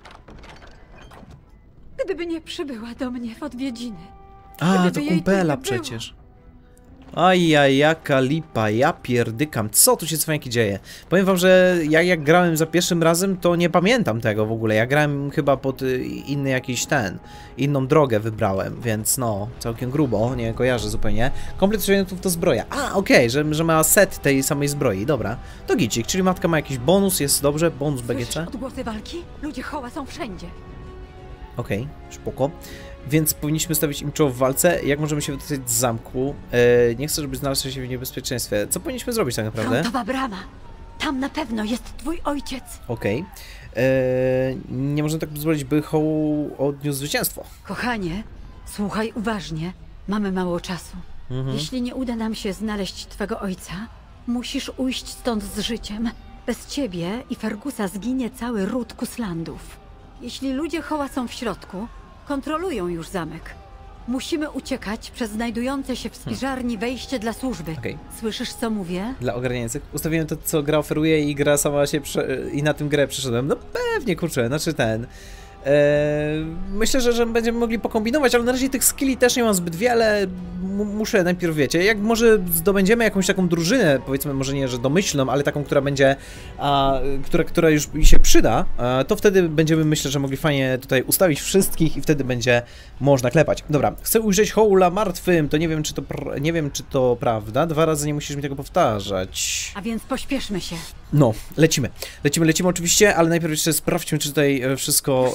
Gdyby nie przybyła do mnie w odwiedziny. A, to kumpela przecież. Ajaj, jaka lipa, ja pierdykam. Co tu się cwaniaki dzieje? Powiem wam, że ja jak grałem za pierwszym razem, to nie pamiętam tego w ogóle. Ja grałem chyba pod inny jakiś ten, inną drogę wybrałem, więc no, całkiem grubo, nie kojarzę zupełnie. Komplet przedmiotów to zbroja. A, okej, okay, że, że ma set tej samej zbroi, dobra. To gicik, czyli matka ma jakiś bonus, jest dobrze, bonus B G C. Odgłosy walki? Ludzie Hoła są wszędzie. Okej, okay, spoko. Więc powinniśmy stawić im czoło w walce. Jak możemy się wydostać z zamku? E, nie chcę, żeby znalazł się w niebezpieczeństwie. Co powinniśmy zrobić tak naprawdę? Frontowa brama. Tam na pewno jest twój ojciec. Okej. Okay. Nie możemy tak pozwolić, by Hoł odniósł zwycięstwo. Kochanie, słuchaj uważnie. Mamy mało czasu. Mhm. Jeśli nie uda nam się znaleźć twego ojca, musisz ujść stąd z życiem. Bez ciebie i Fergusa zginie cały ród Kuslandów. Jeśli ludzie Hoła są w środku, kontrolują już zamek. Musimy uciekać przez znajdujące się w spiżarni wejście dla służby. Okay. Słyszysz, co mówię? Dla ogarniających. Ustawiłem to, co gra oferuje i gra sama się prze... i na tym grę przeszedłem. No pewnie, kurczę, znaczy ten... Eee, myślę, że, że będziemy mogli pokombinować, ale na razie tych skilli też nie mam zbyt wiele. M muszę najpierw, wiecie, jak może zdobędziemy jakąś taką drużynę, powiedzmy, może nie, że domyślną, ale taką, która będzie, a, która, która już się przyda, a, to wtedy będziemy, myślę, że mogli fajnie tutaj ustawić wszystkich i wtedy będzie można klepać. Dobra, chcę ujrzeć Hołla martwym, to nie wiem, czy to, nie wiem, czy to prawda. Dwa razy nie musisz mi tego powtarzać. A więc pośpieszmy się. No, lecimy. Lecimy, lecimy oczywiście, ale najpierw jeszcze sprawdźmy, czy tutaj wszystko...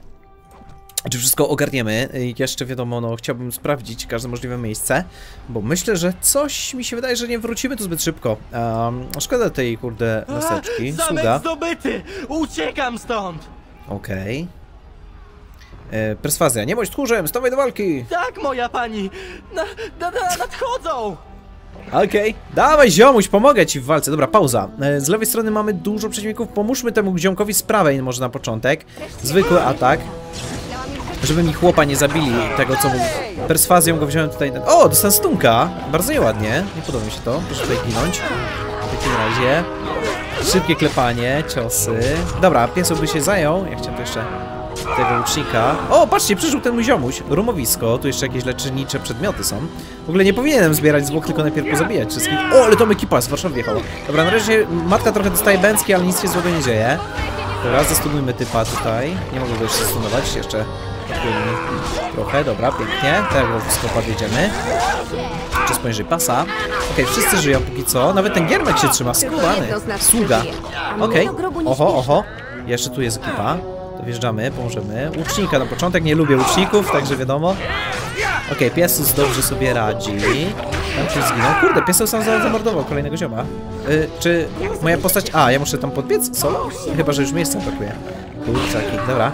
E, czy wszystko ogarniemy. Jeszcze wiadomo, no chciałbym sprawdzić każde możliwe miejsce, bo myślę, że coś mi się wydaje, że nie wrócimy tu zbyt szybko. Um, szkoda tej, kurde, laseczki. Zamek zdobyty! Uciekam stąd! Okej. Okay. E, perswazja, nie bądź tchórzem, stawaj do walki! Tak, moja pani! Na, na, na, nadchodzą! Okej, okay. Dawaj ziomuś, pomogę ci w walce. Dobra, pauza. Z lewej strony mamy dużo przeciwników. Pomóżmy temu ziomkowi z prawej może na początek. Zwykły atak. Żeby mi chłopa nie zabili tego, co mu... Perswazją go wziąłem tutaj... O, dostałem stunka. Bardzo nieładnie. Nie podoba mi się to. Proszę tutaj ginąć. W takim razie. Szybkie klepanie, ciosy. Dobra, piesek by się zajął. Ja chciałem to jeszcze... tego łucznika. O, patrzcie, przyszł ten mój ziomuś. Rumowisko, tu jeszcze jakieś lecznicze przedmioty są. W ogóle nie powinienem zbierać zwłok, tylko najpierw pozabijać wszystkich. O, ale Tom ekipa z Warszawy wjechała. Dobra, na razie matka trochę dostaje bęcki, ale nic się złego nie dzieje. Dobra, zastunujmy typa tutaj. Nie mogę go jeszcze stunować, jeszcze trochę, dobra, pięknie. Teraz wszystko podjedziemy. Czas poniżej pasa. Okej, okay, wszyscy żyją póki co. Nawet ten giermek się trzyma, skubany. Sługa. Okej, okay. Oho, oho. Jeszcze tu jest ekipa. Wjeżdżamy, pomożemy. Łucznika na początek, nie lubię łuczników, także wiadomo. Okej, okay, Piesus dobrze sobie radzi. Tam ktoś zginął. Kurde, Piesus sam zamordował kolejnego zioma. Yy, czy moja postać... A, ja muszę tam podbiec? Solo? Chyba, że już miejsca brakuje. Kurczaki, dobra.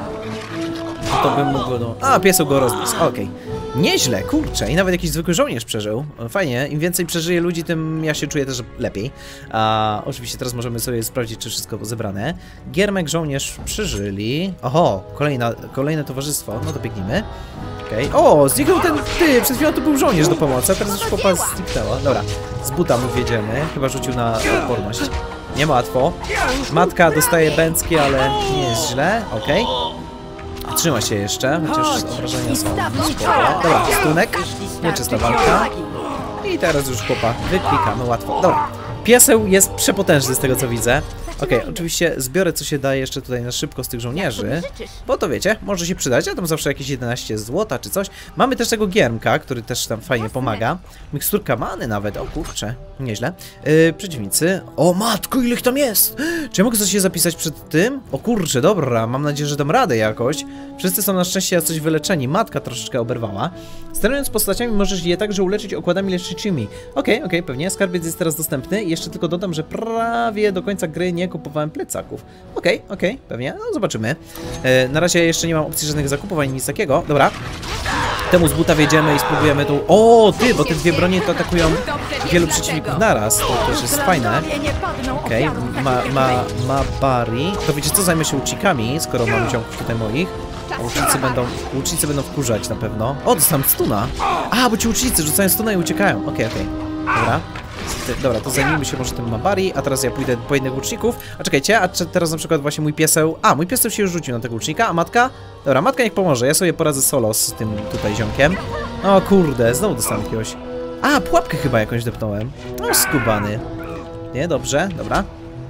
To bym mógł go... A, piesek go rozbił. Okej. Okay. Nieźle, kurczę. I nawet jakiś zwykły żołnierz przeżył. Fajnie. Im więcej przeżyje ludzi, tym ja się czuję też lepiej. A oczywiście teraz możemy sobie sprawdzić, czy wszystko zebrane. Giermek, żołnierz przeżyli. Oho, kolejna, kolejne towarzystwo. No to biegnijmy. Okej. Okay. O, zniknął ten... Ty, przed chwilą to był żołnierz do pomocy, a teraz już chłopa zniknęła. Dobra, z buta mu wjedziemy. Chyba rzucił na odporność. Nie ma łatwo. Matka dostaje bęcki, ale nie jest źle. Okej. Okay. Trzyma się jeszcze, chociaż obrażenia są spore. Dobra, stunek, nieczysta walka. I teraz już chłopa wyklikamy łatwo. Dobra, pieseł jest przepotężny z tego co widzę. Okej, okay, oczywiście zbiorę co się da jeszcze tutaj na szybko z tych żołnierzy, bo to wiecie, może się przydać, a tam zawsze jakieś jedenaście złota czy coś. Mamy też tego giermka, który też tam fajnie pomaga. Miksturka many nawet, o kurczę, nieźle. Yy, przeciwnicy, o matko, ile ich tam jest! Czy ja mogę coś się zapisać przed tym? O kurczę, dobra, mam nadzieję, że dam radę jakoś. Wszyscy są na szczęście coś wyleczeni, matka troszeczkę oberwała. Sterując postaciami możesz je także uleczyć okładami leczniczymi. Okej, okay, okej, okay, pewnie, skarbiec jest teraz dostępny i jeszcze tylko dodam, że prawie do końca gry nie kupowałem plecaków. Okej, okay, okej, okay, pewnie, no zobaczymy. E, na razie jeszcze nie mam opcji żadnych zakupów ani nic takiego. Dobra. Temu z buta wjedziemy i spróbujemy tu... O, ty, bo te dwie bronie to atakują wielu przeciwników naraz. To też jest fajne. Okej, okay. ma, ma, ma Bari. To wiecie co, zajmę się łucznikami, skoro mam ciągów tutaj moich. Łucznicy będą, łucznicy będą wkurzać na pewno. O, dostałem stuna. A, bo ci łucznicy rzucają stuna i uciekają. Okej, okay, okej. Okay. Dobra. Dobra, to zajmijmy się może tym Mabari, a teraz ja pójdę po jednych łuczników. A czekajcie, a teraz na przykład właśnie mój pieseł... A, mój pieseł się już rzucił na tego łucznika, a matka? Dobra, matka niech pomoże, ja sobie poradzę solo z tym tutaj ziomkiem. O kurde, znowu dostałem jakiegoś... A, pułapkę chyba jakąś depnąłem. No, skubany. Nie, dobrze, dobra.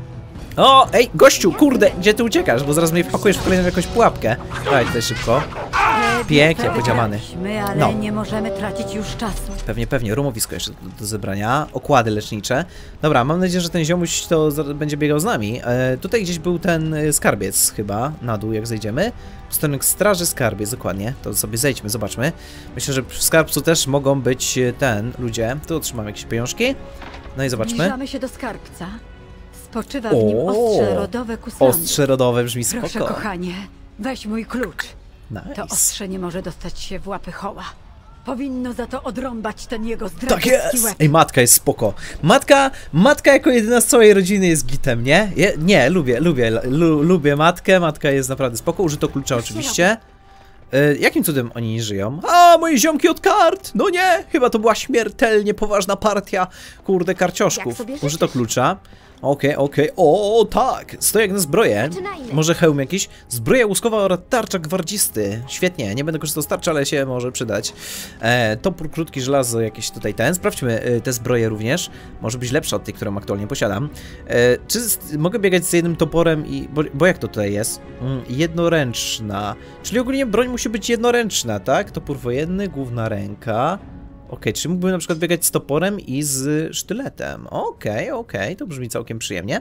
O, ej, gościu, kurde, gdzie ty uciekasz? Bo zaraz mnie wpakujesz w kolejną jakąś pułapkę. Daj tutaj szybko. Pięknie, podziałany. No. Ale nie możemy tracić już czasu. Pewnie, pewnie. Rumowisko jeszcze do, do zebrania. Okłady lecznicze. Dobra, mam nadzieję, że ten ziomuś to będzie biegał z nami. E, tutaj gdzieś był ten skarbiec chyba, na dół jak zejdziemy. Stosunek straży skarbiec, dokładnie. To sobie zejdźmy, zobaczmy. Myślę, że w skarbcu też mogą być ten, ludzie. Tu otrzymamy jakieś pieniążki. No i zobaczmy. Zbliżamy się do skarbca. Spoczywa w nim ostrze rodowe Kuslandu. Ostrze rodowe brzmi spoko. Proszę, kochanie, weź mój klucz. Nice. To ostrze nie może dostać się w łapy Hoła. Powinno za to odrąbać ten jego zdradziecki tak jest. łeb. Ej, matka jest spoko. Matka, matka jako jedyna z całej rodziny jest gitem, nie? Je, nie, lubię, lubię, lu, lubię matkę. Matka jest naprawdę spoko. Użyto klucza oczywiście. E, jakim cudem oni nie żyją? A, moje ziomki od kart! No nie, chyba to była śmiertelnie poważna partia, kurde, karcioszków. Użyto klucza. Okej, okay, okej, okay. O tak, stoję jak na zbroję. Może hełm jakiś? Zbroja łuskowa oraz tarcza gwardzisty. Świetnie, nie będę korzystał z tarczy, ale się może przydać. E, topór krótki, żelazo jakieś tutaj ten. Sprawdźmy e, te zbroje również. Może być lepsza od tej, którą aktualnie posiadam. E, czy z, mogę biegać z jednym toporem i... Bo, bo jak to tutaj jest? Mm, jednoręczna. Czyli ogólnie broń musi być jednoręczna, tak? Topór wojenny, główna ręka. Okej, okay, czy mógłbym na przykład biegać z toporem i z sztyletem? Okej, okay, okej, okay, to brzmi całkiem przyjemnie.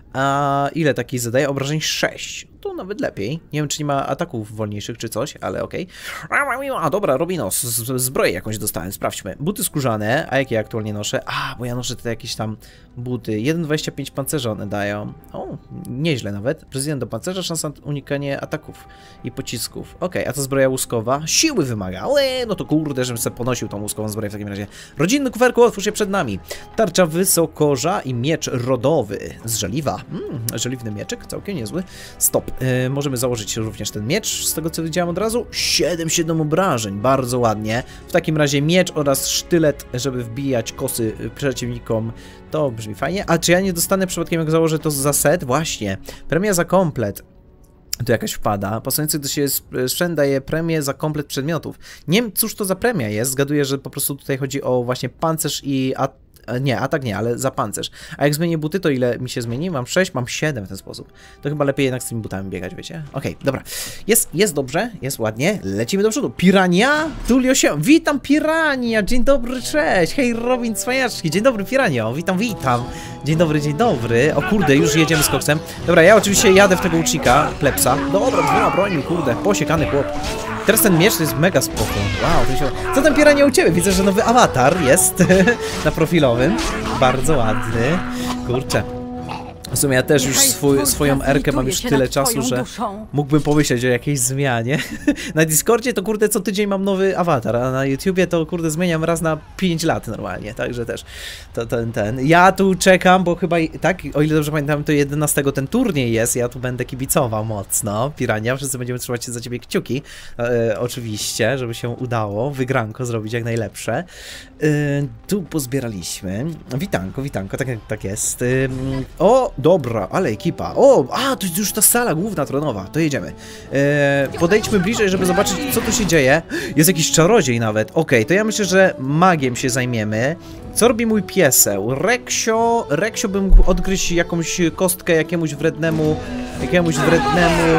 A ile taki zadaje? Obrażeń sześć. To nawet lepiej. Nie wiem, czy nie ma ataków wolniejszych czy coś, ale okej. Okay. A dobra, Robinos, zbroję jakąś dostałem, sprawdźmy. Buty skórzane, a jakie ja aktualnie noszę? A, bo ja noszę te jakieś tam buty. jeden przecinek dwadzieścia pięć pancerza one dają. O, nieźle nawet. Prezydent do pancerza, szansa na unikanie ataków i pocisków. Okej, okay, a ta zbroja łuskowa? Siły wymaga. Ale no to kurde, żebym sobie ponosił tą łuskową zbroję w takim razie. Rodzinny kuferku, otwórz się przed nami. Tarcza wysokorza i miecz rodowy z żeliwa. Mm, żeliwny mieczyk, całkiem niezły. Stop. Yy, możemy założyć również ten miecz, z tego co widziałem od razu. siedem siedem obrażeń, bardzo ładnie. W takim razie miecz oraz sztylet, żeby wbijać kosy przeciwnikom. To brzmi fajnie. A czy ja nie dostanę przypadkiem, jak założę to za set? Właśnie. Premia za komplet. Tu jakaś wpada. Pasujący, gdy się sprzęt daje premię za komplet przedmiotów. Nie wiem, cóż to za premia jest. Zgaduję, że po prostu tutaj chodzi o właśnie pancerz i at nie, atak nie, ale za pancerz. A jak zmienię buty, to ile mi się zmieni? Mam sześć, mam siedem w ten sposób. To chyba lepiej jednak z tymi butami biegać, wiecie? Okej, okay, dobra. Jest, jest dobrze, jest ładnie. Lecimy do przodu. Pirania? Tulio się... Witam, Pirania! Dzień dobry, cześć! Hej, Robin, cwaniaczki! Dzień dobry, Piranio! Witam, witam! Dzień dobry, dzień dobry. O kurde, już jedziemy z koksem. Dobra, ja oczywiście jadę w tego łucznika, plepsa. Dobra, dwoma brońmi, kurde, posiekany chłop. Teraz ten miecz to jest mega spoko. Wow, to się... Co tam, Pirania, u ciebie? Widzę, że nowy awatar jest na profilowym. Bardzo ładny. Kurczę. W sumie ja też już swój, swoją erkę mam już tyle czasu, że mógłbym pomyśleć o jakiejś zmianie. Na Discordzie to kurde co tydzień mam nowy awatar, a na YouTubie to kurde zmieniam raz na pięć lat normalnie, także też to ten, ten. Ja tu czekam, bo chyba, tak, o ile dobrze pamiętam, to jedenastego ten turniej jest, ja tu będę kibicował mocno. Pirania, wszyscy będziemy trzymać się za ciebie kciuki, e, oczywiście, żeby się udało wygranko zrobić jak najlepsze. E, tu pozbieraliśmy. Witanko, witanko, tak, tak jest. E, o, dobra, ale ekipa. O, a, to jest już ta sala główna tronowa, to jedziemy. E, podejdźmy bliżej, żeby zobaczyć, co tu się dzieje. Jest jakiś czarodziej nawet. Okej, okay, to ja myślę, że magiem się zajmiemy. Co robi mój pieseł? Reksio, Reksio bym mógł odgryźć jakąś kostkę jakiemuś wrednemu, jakiemuś wrednemu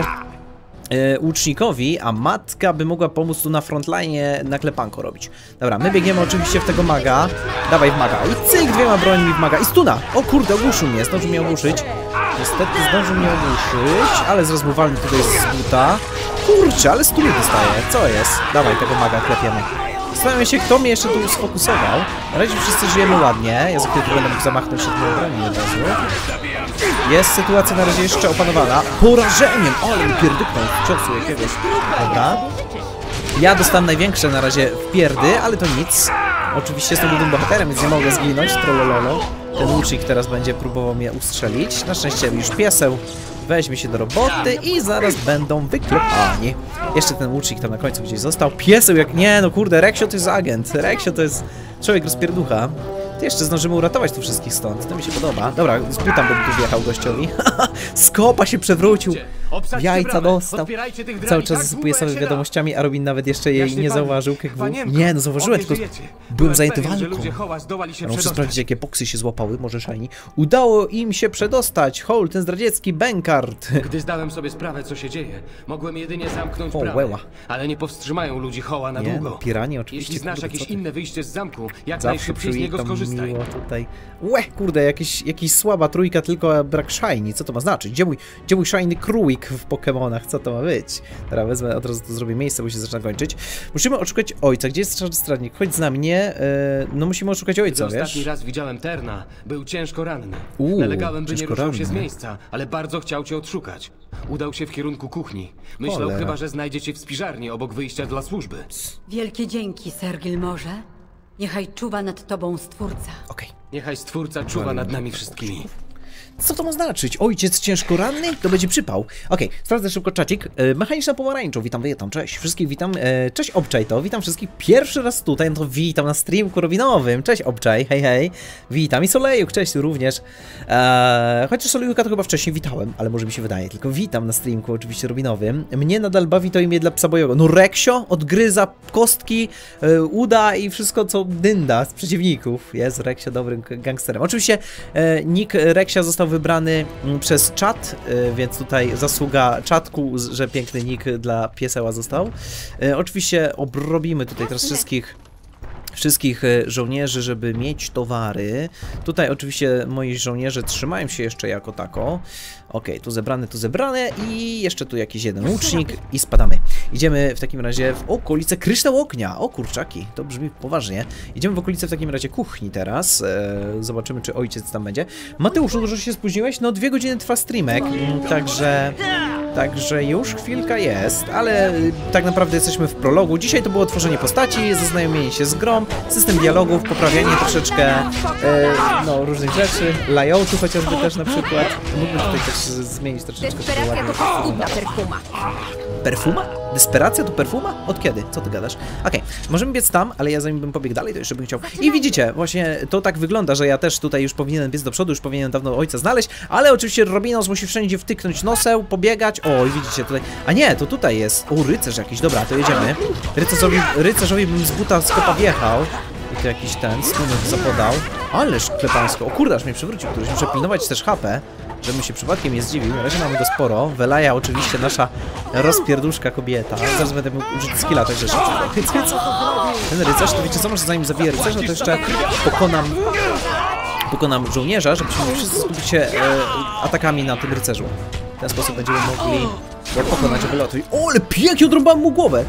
e, łucznikowi, a matka by mogła pomóc tu na frontline naklepanko robić. Dobra, my biegniemy oczywiście w tego maga. Dawaj w maga. I cyk, dwiema brońmi w maga. I stuna! O kurde, ogłuszył mnie, zdążył mnie ogłuszyć. Niestety zdążył mnie ogłuszyć, ale zaraz mu walny tutaj z buta. Kurczę, ale stuny dostaje. Co jest? Dawaj tego maga klepiemy. Zastanawiam się, kto mnie jeszcze tu sfokusował. Na razie wszyscy żyjemy ładnie. Ja za chwilę tu będę mógł zamachnąć się tym broni od razu. Jest sytuacja na razie jeszcze opanowana. Porażeniem! Ale mi pierdyknął ciosu jakiegoś. Dobra. Ja dostałem największe na razie wpierdy, ale to nic. Oczywiście jestem drugim bohaterem, więc nie mogę zginąć. Trollololo. Ten łucznik teraz będzie próbował mnie ustrzelić. Na szczęście już pieseł weźmie się do roboty i zaraz będą wyklepani. Jeszcze ten łucznik tam na końcu gdzieś został. Pieseł jak nie, no kurde, Reksio to jest agent. Reksio to jest człowiek rozpierducha. To jeszcze zdążymy uratować tu wszystkich stąd. To mi się podoba. Dobra, z buta bym tu wjechał gościowi. Skopa się przewrócił. Jajca dostał. Cały czas zasypuje sobie wiadomościami, a Robin nawet jeszcze jej nie zauważył. Nie, no zauważyłem, tylko byłem zajęty walką. Ja muszę sprawdzić, jakie boksy się złapały, może Shiny. Udało im się przedostać. Hol, ten zdradziecki Benkart. Gdy zdałem sobie sprawę, co się dzieje, mogłem jedynie zamknąć bramę, ale nie powstrzymają ludzi Hoła na długo. No, piranie, oczywiście. Jeśli znasz jakieś inne wyjście z zamku, jak najszybciej z niego skorzystaj. Tutaj. Łe, kurde, jakiś, jakiś słaba trójka, tylko brak Shiny. Co to ma znaczyć? Gdzie mój, gdzie mój Shiny Królik w Pokemonach? Co to ma być? Teraz wezmę, od razu tu zrobię miejsce, bo się zaczyna kończyć. Musimy odszukać ojca. Gdzie jest strażnik? Chodź z mnie. Yy, no musimy odszukać ojca, Gdy wiesz? ostatni raz widziałem Terna, był ciężko ranny. Uuu, Nalegałem, by nie ruszał ranny. się z miejsca, ale bardzo chciał cię odszukać. Udał się w kierunku kuchni. Myślał Cholera. chyba, że znajdzie cię w spiżarni obok wyjścia dla służby. Wielkie dzięki, Ser Gilmorze. Niechaj czuwa nad tobą Stwórca. Okej. Niechaj Stwórca czuwa nad nami wszystkimi. Co to ma znaczyć? Ojciec ciężko ranny? To będzie przypał. Okej, okay, sprawdzę szybko czacik. E, Mechaniczna pomarańczo, witam, witam, cześć. Wszystkich witam. E, cześć Obczaj to, witam wszystkich pierwszy raz tutaj, no to witam na streamku Robinowym. Cześć Obczaj, hej hej. Witam i Solejuk, cześć tu również. E, chociaż Solejka to chyba wcześniej witałem, ale może mi się wydaje, tylko witam na streamku oczywiście Robinowym. Mnie nadal bawi to imię dla psa bojowego. No Reksio odgryza kostki, e, uda i wszystko co dynda z przeciwników. Jest Reksio dobrym gangsterem. Oczywiście e, nick Reksia został wybrany przez czat, więc tutaj zasługa czatku, że piękny nick dla pieseła został. Oczywiście obrobimy tutaj teraz wszystkich wszystkich żołnierzy, żeby mieć towary. Tutaj oczywiście moi żołnierze trzymają się jeszcze jako tako. Ok, tu zebrane, tu zebrane i jeszcze tu jakiś jeden łucznik i spadamy. Idziemy w takim razie w okolice Kryształ Ognia. O kurczaki, to brzmi poważnie. Idziemy w okolice w takim razie kuchni teraz. Eee, zobaczymy, czy ojciec tam będzie. Mateuszu, dużo się spóźniłeś? No dwie godziny trwa streamek, także... Także już chwilka jest, ale tak naprawdę jesteśmy w prologu. Dzisiaj to było tworzenie postaci, zaznajomienie się z grą, system dialogów, poprawianie troszeczkę e, no, różnych rzeczy, layoutu chociażby też na przykład. Mógłbym tutaj też zmienić troszeczkę. Desperacja to paskudna perfuma. Perfuma? Desperacja to perfuma? Od kiedy? Co ty gadasz? Okej, okay, możemy biec tam, ale ja zanim bym pobiegł dalej, to jeszcze bym chciał... I widzicie, właśnie to tak wygląda, że ja też tutaj już powinienem biec do przodu, już powinienem dawno ojca znaleźć, ale oczywiście Robinos musi wszędzie wtyknąć noseł, pobiegać. O, i widzicie tutaj... A nie, to tutaj jest... O, rycerz jakiś, dobra, to jedziemy. Rycerzowi, rycerzowi bym z buta z kopa wjechał. I tu jakiś ten stunek zapodał. Ależ klepańsko. O kurde, aż mnie przywrócił któryś. Muszę pilnować też H P, żebym się przypadkiem nie zdziwił. Na razie mamy go sporo. Welaja oczywiście nasza rozpierduszka kobieta. Zaraz będę mógł użyć skilla, także szybko. Hyc, hyc. Ten rycerz, to wiecie co, może zanim zabiję rycerza, to jeszcze pokonam... Pokonam żołnierza, żebyśmy wszyscy skupić się e, atakami na tym rycerzu. W ten sposób będziemy mogli pokonać wylotu. O, ale pięknie odrąbałem mu głowę!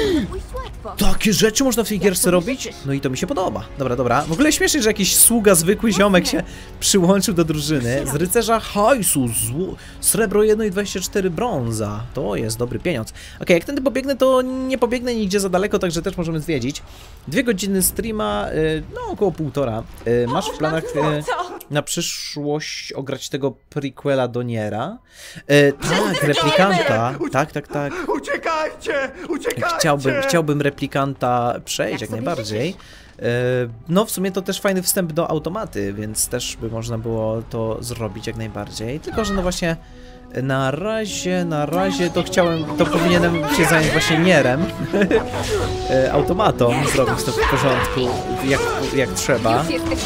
Takie rzeczy można w tej gierce robić? No i to mi się podoba. Dobra, dobra. W ogóle śmiesznie, że jakiś sługa, zwykły ziomek się przyłączył do drużyny. Z rycerza hajsu, zło... srebro jeden i dwadzieścia cztery brąza. To jest dobry pieniądz. Okej, okay, jak tędy pobiegnę, to nie pobiegnę nigdzie za daleko, także też możemy zwiedzić. Dwie godziny streama, no około półtora. Masz w planach na przyszłość ograć tego prequela do Niera? Tak, replikanta. Tak, tak, tak. Uciekajcie! Uciekajcie! Chciałbym, chciałbym replikanta przejść jak najbardziej. No w sumie to też fajny wstęp do automaty, więc też by można było to zrobić jak najbardziej. Tylko że no właśnie na razie, na razie to chciałem, to powinienem się zająć właśnie Nierem. Automatą, zrobić to w porządku, jak, jak trzeba.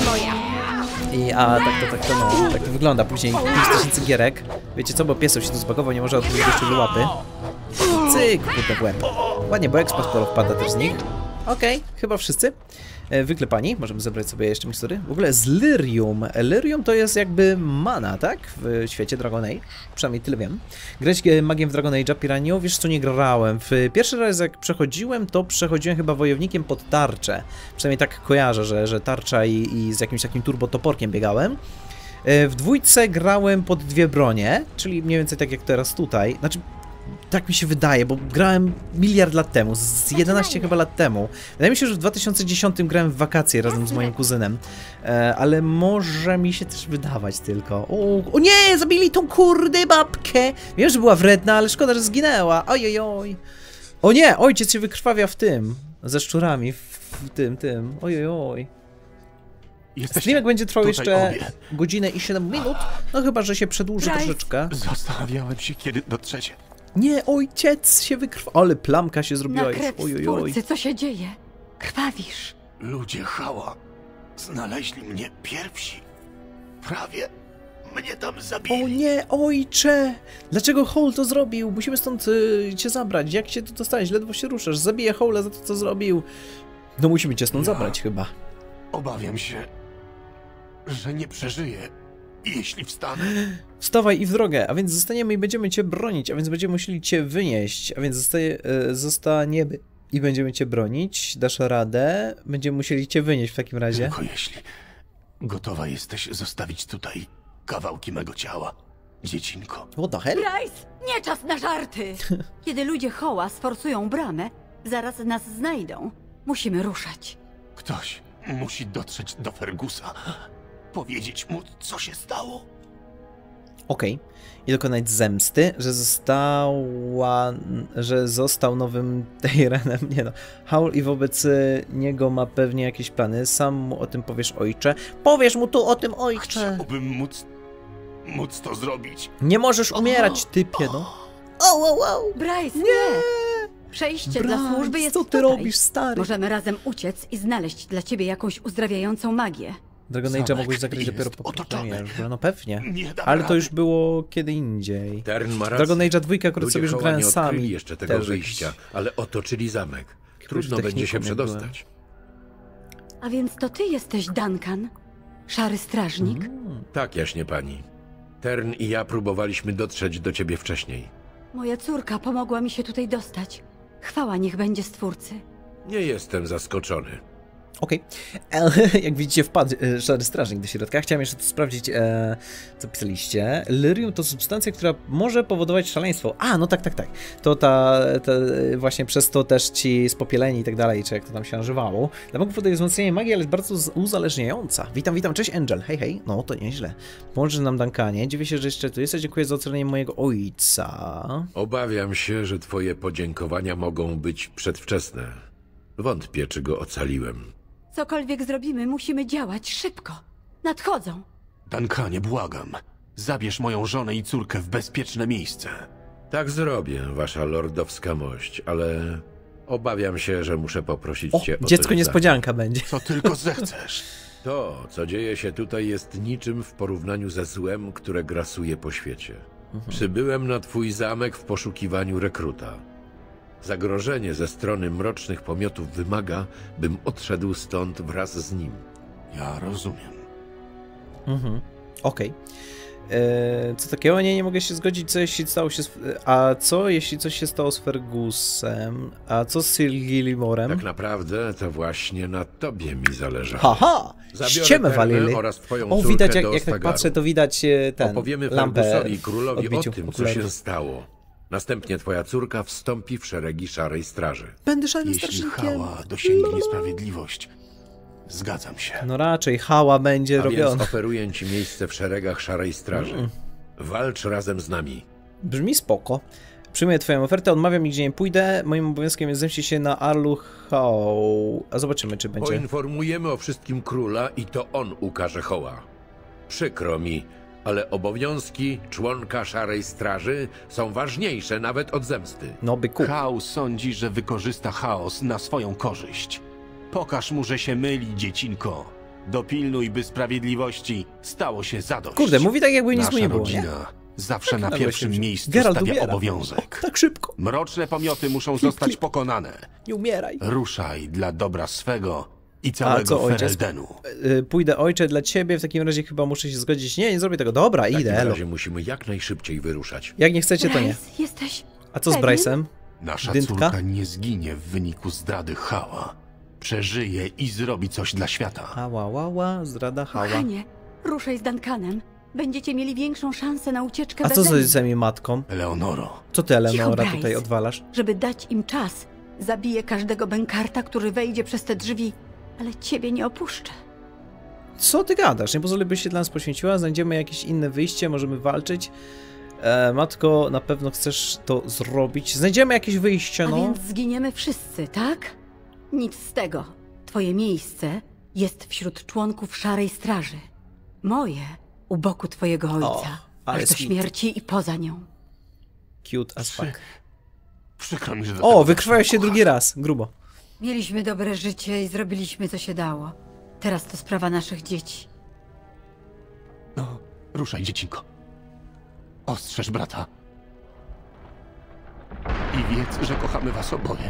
I, a tak to, tak to, no, tak to wygląda. Później pięć tysięcy gierek. Wiecie co, bo piesów się tu zbagował, nie może odpowiedzieć jeszcze do łapy. Cyk, kurde w łeb. Ładnie, bo expa sporo wpada też z nich. Okej, okay, chyba wszyscy. E, wyklepani. Możemy zebrać sobie jeszcze mikstury. W ogóle z Lyrium. Lyrium to jest jakby mana, tak? W świecie Dragon Age. Przynajmniej tyle wiem. Grać magiem w Dragon Age'a Piranio, wiesz co, nie grałem. W pierwszy raz jak przechodziłem, to przechodziłem chyba wojownikiem pod tarczę. Przynajmniej tak kojarzę, że, że tarcza i, i z jakimś takim turbotoporkiem biegałem. E, w dwójce grałem pod dwie bronie, czyli mniej więcej tak jak teraz tutaj. Znaczy, tak mi się wydaje, bo grałem miliard lat temu, z jedenaście chyba lat temu. Wydaje mi się, że w dwa tysiące dziesiątym grałem w wakacje razem z moim kuzynem. E, ale może mi się też wydawać tylko. O, o nie, zabili tą kurde babkę! Wiem, że była wredna, ale szkoda, że zginęła. Oj, oj. O nie, ojciec się wykrwawia w tym, ze szczurami, w, w tym, tym. Oj, oj. Streamek będzie trwał jeszcze obie. godzinę i siedem minut, no chyba, że się przedłuży Price. troszeczkę. Zastanawiałem się, kiedy dotrzecie. Nie, ojciec się wykrwawił, ale plamka się zrobiła. Na krew stwórcy, co się dzieje? Krwawisz. Ludzie Hała znaleźli mnie pierwsi. Prawie mnie tam zabili. O nie, ojcze! Dlaczego Howl to zrobił? Musimy stąd y, cię zabrać. Jak się tu dostałeś? Ledwo się ruszasz. Zabiję Howla za to, co zrobił. No musimy cię stąd ja zabrać chyba. Obawiam się, że nie przeżyję, jeśli wstanę. Wstawaj i w drogę, a więc zostaniemy i będziemy cię bronić, a więc będziemy musieli cię wynieść, a więc zostaje, e, zostaniemy i będziemy cię bronić. Dasz radę, będziemy musieli cię wynieść w takim razie. Tylko jeśli gotowa jesteś zostawić tutaj kawałki mego ciała, dziecinko. What the hell? Price, nie czas na żarty! Kiedy ludzie Hoła sforcują bramę, zaraz nas znajdą. Musimy ruszać. Ktoś musi dotrzeć do Fergusa, powiedzieć mu, co się stało. Okej. Okay. I dokonać zemsty, że została, że został nowym Teirenem. Nie no. Howl i wobec niego ma pewnie jakieś plany. Sam mu o tym powiesz, ojcze. Powiesz mu tu o tym, ojcze. Chciałbym móc, móc to zrobić. Nie możesz umierać, typie, no. O, o, o. Bryce, nie! nie. Przejście Bryce, dla służby jest co ty tutaj. robisz, stary? Możemy razem uciec i znaleźć dla ciebie jakąś uzdrawiającą magię. Dragon Age'a mogłeś zagrać dopiero po premierze. No pewnie. Ale to już było kiedy indziej. Dragon Age'a dwójka akurat sobie już grałem sami. jeszcze tego też wyjścia, ale otoczyli zamek. Trudno będzie się przedostać. A więc to ty jesteś Duncan? Szary strażnik? Mm. Tak, jaśnie pani. Tern i ja próbowaliśmy dotrzeć do ciebie wcześniej. Moja córka pomogła mi się tutaj dostać. Chwała niech będzie Stwórcy. Nie jestem zaskoczony. Okej, okay. Jak widzicie wpadł e, szary strażnik do środka. Chciałem jeszcze to sprawdzić, e, co pisaliście. Lyrium to substancja, która może powodować szaleństwo. A, no tak, tak, tak. To ta, ta właśnie przez to też ci spopieleni i tak dalej, czy jak to tam się nazywało. Dla mogą podaje wzmocnienie magii, ale jest bardzo uzależniająca. Witam, witam, cześć Angel, hej, hej. No, to nieźle. Pomoże nam Duncanie. Dziwię się, że jeszcze tu jesteś. Dziękuję za ocalenie mojego ojca. Obawiam się, że twoje podziękowania mogą być przedwczesne. Wątpię, czy go ocaliłem. Cokolwiek zrobimy, musimy działać szybko. Nadchodzą. Duncanie, błagam. Zabierz moją żonę i córkę w bezpieczne miejsce. Tak zrobię, wasza lordowska mość, ale obawiam się, że muszę poprosić o, cię o dziecko niespodzianka będzie. Co tylko zechcesz. To, co dzieje się tutaj, jest niczym w porównaniu ze złem, które grasuje po świecie. Mhm. Przybyłem na twój zamek w poszukiwaniu rekruta. Zagrożenie ze strony mrocznych pomiotów wymaga, bym odszedł stąd wraz z nim. Ja rozumiem. Mhm. Okej. Okay. Co takiego? Nie, nie mogę się zgodzić, co jeśli stało się z... A co jeśli coś się stało z Fergusem? A co z Sir Gillimorem? Tak naprawdę to właśnie na tobie mi zależy. Haha! Ściemę walili. Oraz twoją o, widać, jak, jak tak patrzę, to widać ten Opowiemy lampę Fergusowi i królowi odbiciu, o tym, okularów. co się stało. Następnie twoja córka wstąpi w szeregi Szarej Straży. Będę szarym Jeśli strażnikiem. Hała dosięgnie sprawiedliwość, zgadzam się. No raczej Hała będzie A robiona. więc oferuję ci miejsce w szeregach Szarej Straży. Mm. Walcz razem z nami. Brzmi spoko. Przyjmuję twoją ofertę, odmawiam i gdzie nie pójdę. Moim obowiązkiem jest zemścić się na Arlu-Hoł. A zobaczymy, czy będzie. Poinformujemy o wszystkim króla i to on ukaże Hoła. Przykro mi, ale obowiązki członka Szarej Straży są ważniejsze nawet od zemsty. No byku. Hoł sądzi, że wykorzysta chaos na swoją korzyść. Pokaż mu, że się myli, dziecinko. Dopilnuj, by sprawiedliwości stało się zadość. Kurde, mówi tak, jakby nic mu nie było, rodzina nie? zawsze tak, na pierwszym się... miejscu Geralt stawia umiera. obowiązek. O, tak szybko. Mroczne pomioty muszą Klip, zostać klip. pokonane. Nie umieraj. Ruszaj dla dobra swego i całego Fereldenu. Pójdę, ojcze, dla ciebie. W takim razie chyba muszę się zgodzić. Nie, nie zrobię tego. Dobra, w idę. W takim razie musimy jak najszybciej wyruszać. Jak nie chcecie, to nie. Bryce, jesteś A co z pewien? Bryce'em? Nasza Dyntka? córka nie zginie w wyniku zdrady Hała. Przeżyje i zrobi coś dla świata. Ała, ła, zdrada Hała. Kochanie, ruszaj z Duncanem. Będziecie mieli większą szansę na ucieczkę A bez co Elfy. z moją matką? Eleonoro. Co ty, Eleonora, Cicho, tutaj Bryce. odwalasz? Żeby dać im czas, zabiję każdego bękarta, który wejdzie przez te drzwi, ale ciebie nie opuszczę. Co ty gadasz? Nie pozwolę, byś się dla nas poświęciła? Znajdziemy jakieś inne wyjście, możemy walczyć. E, matko, na pewno chcesz to zrobić. Znajdziemy jakieś wyjście, no. A więc zginiemy wszyscy, tak? Nic z tego. Twoje miejsce jest wśród członków Szarej Straży. Moje u boku twojego ojca. O, ale aż do sweet. śmierci i poza nią. Cute as fuck. Przykro mi, że do O, tego wykrwawiasz się doszło, drugi raz. Grubo. Mieliśmy dobre życie i zrobiliśmy co się dało. Teraz to sprawa naszych dzieci. No, ruszaj, dziecinko. Ostrzeż brata. I wiedz, że kochamy was oboje.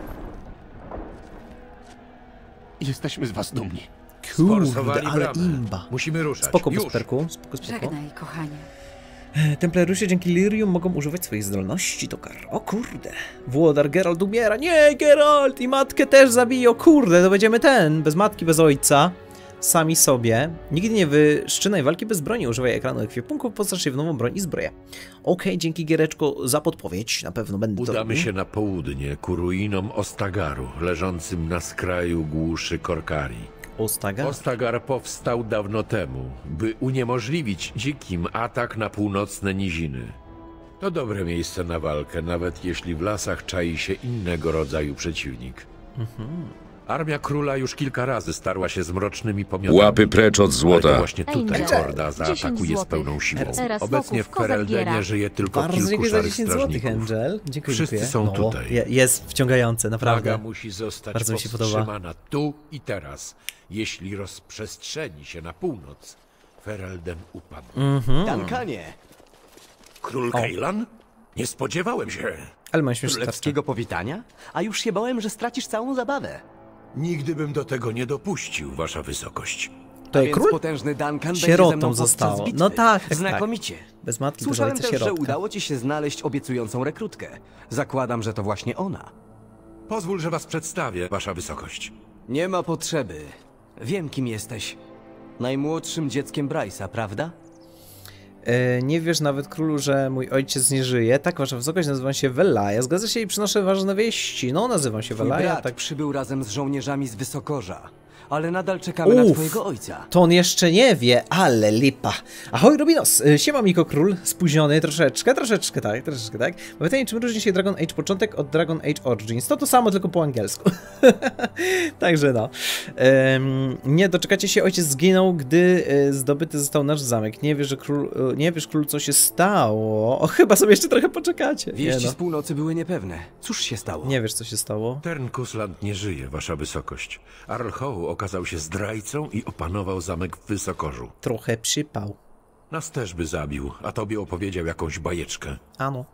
Jesteśmy z was dumni. Kurde, Sforsowali ale bramę. imba. Musimy ruszać. Spoko, Już. Busperku. Spoko, spoko. Żegnaj, kochanie. Templariusze dzięki Lyrium mogą używać swoich zdolności do kar. O kurde. Włodar Geralt umiera. Nie, Geralt! I matkę też zabije. O kurde, to będziemy ten. Bez matki, bez ojca. Sami sobie. Nigdy nie wyszczynaj walki bez broni. Używaj ekranu ekwipunków, postasz się w nową broń i zbroję. Okej, okay, dzięki Giereczko za podpowiedź. Na pewno będę to Udamy robił. się na południe, ku ruinom Ostagaru, leżącym na skraju głuszy Korkari. Ostagar? Ostagar powstał dawno temu, by uniemożliwić dzikim atak na północne niziny. To dobre miejsce na walkę, nawet jeśli w lasach czai się innego rodzaju przeciwnik. Mhm. Armia króla już kilka razy starła się z mrocznymi pomiotami. Łapy precz od złota. Ale to właśnie tutaj Angel. horda zaatakuje z pełną siłą. Teraz Obecnie w wokół, kozak Fereldenie giera. żyje tylko Bardzo kilku dziękuję za szarych dziesięć złotych, strażników. Angel. Dziękuję, Wszyscy dziękuję. są No, tutaj. je- jest wciągające, naprawdę. Flaga musi zostać Bardzo mi się podoba. powstrzymana tu i teraz. Jeśli rozprzestrzeni się na północ, Ferelden upadnie. Mhm. Duncanie! Król O. Kejlan? Nie spodziewałem się. Ale mam śmieszne Królewskiego powitania? A już się bałem, że stracisz całą zabawę. Nigdy bym do tego nie dopuścił, wasza wysokość. To A jest więc król? potężny Duncan będzie ze Sierotą mną podczas zostało. bitwy. No tak, tak, Znakomicie. Bez matki, bez Słyszałem ojca, też, że sierotka. udało ci się znaleźć obiecującą rekrutkę. Zakładam, że to właśnie ona. Pozwól, że was przedstawię, wasza wysokość. Nie ma potrzeby. Wiem, kim jesteś. Najmłodszym dzieckiem Bryce'a, prawda? E, nie wiesz nawet, królu, że mój ojciec nie żyje. Tak, wasza wysokość, nazywam się Velaja. Zgadza się i przynoszę ważne wieści. No, nazywam się Twój Velaja, brat tak. przybył razem z żołnierzami z Wysokorza. Ale nadal czekamy na Uff, twojego ojca. to on jeszcze nie wie, ale lipa. Ahoj, Robinos, Y, siema Miko Król, spóźniony troszeczkę, troszeczkę tak, troszeczkę tak. Mam pytanie, czym różni się Dragon Age początek od Dragon Age Origins? To to samo, tylko po angielsku. Także no. Ym, nie doczekacie się, ojciec zginął, gdy y, zdobyty został nasz zamek. Nie wiesz, że król, y, nie wiesz, król, co się stało. O, chyba sobie jeszcze trochę poczekacie. Wieści nie, no. z północy były niepewne. Cóż się stało? Nie wiesz, co się stało. Ternkusland nie żyje, wasza wysokość. Arlhoł okazał się zdrajcą i opanował zamek w Wysokorzu. Trochę przypał. Nas też by zabił, a tobie opowiedział jakąś bajeczkę. Ano.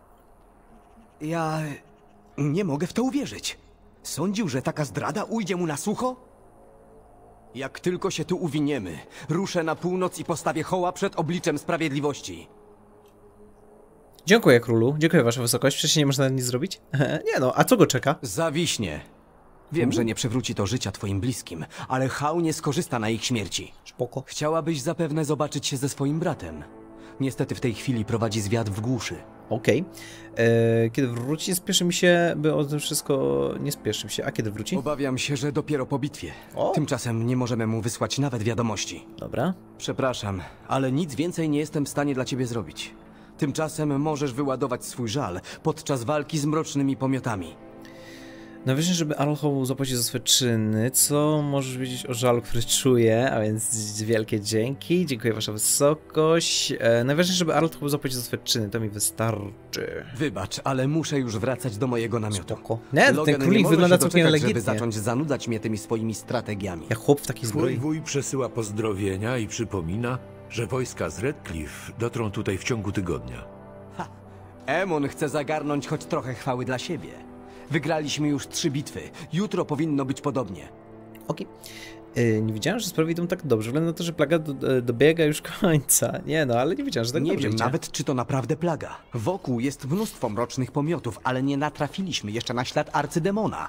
Ja nie mogę w to uwierzyć. Sądził, że taka zdrada ujdzie mu na sucho? Jak tylko się tu uwiniemy, ruszę na północ i postawię Hoła przed obliczem sprawiedliwości. Dziękuję, królu. Dziękuję, wasza wysokość. Przecież nie można nic zrobić? Nie no, a co go czeka? Zawiśnie. Wiem, że nie przywróci to życia twoim bliskim, ale Hał nie skorzysta na ich śmierci. Spoko. Chciałabyś zapewne zobaczyć się ze swoim bratem. Niestety w tej chwili prowadzi zwiat w głuszy. Okej. Okay. Kiedy wróci, spieszy mi się, by o tym wszystko... Nie spieszy mi się. A kiedy wróci? Obawiam się, że dopiero po bitwie. O. Tymczasem nie możemy mu wysłać nawet wiadomości. Dobra. Przepraszam, ale nic więcej nie jestem w stanie dla ciebie zrobić. Tymczasem możesz wyładować swój żal podczas walki z mrocznymi pomiotami. Najwyżej, żeby Arlhoł zapłacił za swoje czyny, co możesz wiedzieć o żalu, który czuję, a więc wielkie dzięki, dziękuję wasza wysokość. E, najważniejsze, żeby Arlhoł zapłacił za swoje czyny, to mi wystarczy. Wybacz, ale muszę już wracać do mojego namiotu. Spoko. Nie, Logan, ten królik wygląda całkiem legitnie. Żeby zacząć zanudzać mnie tymi swoimi strategiami. Jak chłop w takiej zbroi. Twój wuj przesyła pozdrowienia i przypomina, że wojska z Redcliffe dotrą tutaj w ciągu tygodnia. Ha! Emon chce zagarnąć choć trochę chwały dla siebie. Wygraliśmy już trzy bitwy. Jutro powinno być podobnie. Okej. Okay. Yy, nie wiedziałem, że sprawy idą tak dobrze. Wygląda na to, że plaga do, dobiega już końca. Nie no, ale nie wiedziałem, że tak nie dobrze wiem idzie. nawet, czy to naprawdę plaga. Wokół jest mnóstwo mrocznych pomiotów, ale nie natrafiliśmy jeszcze na ślad arcydemona.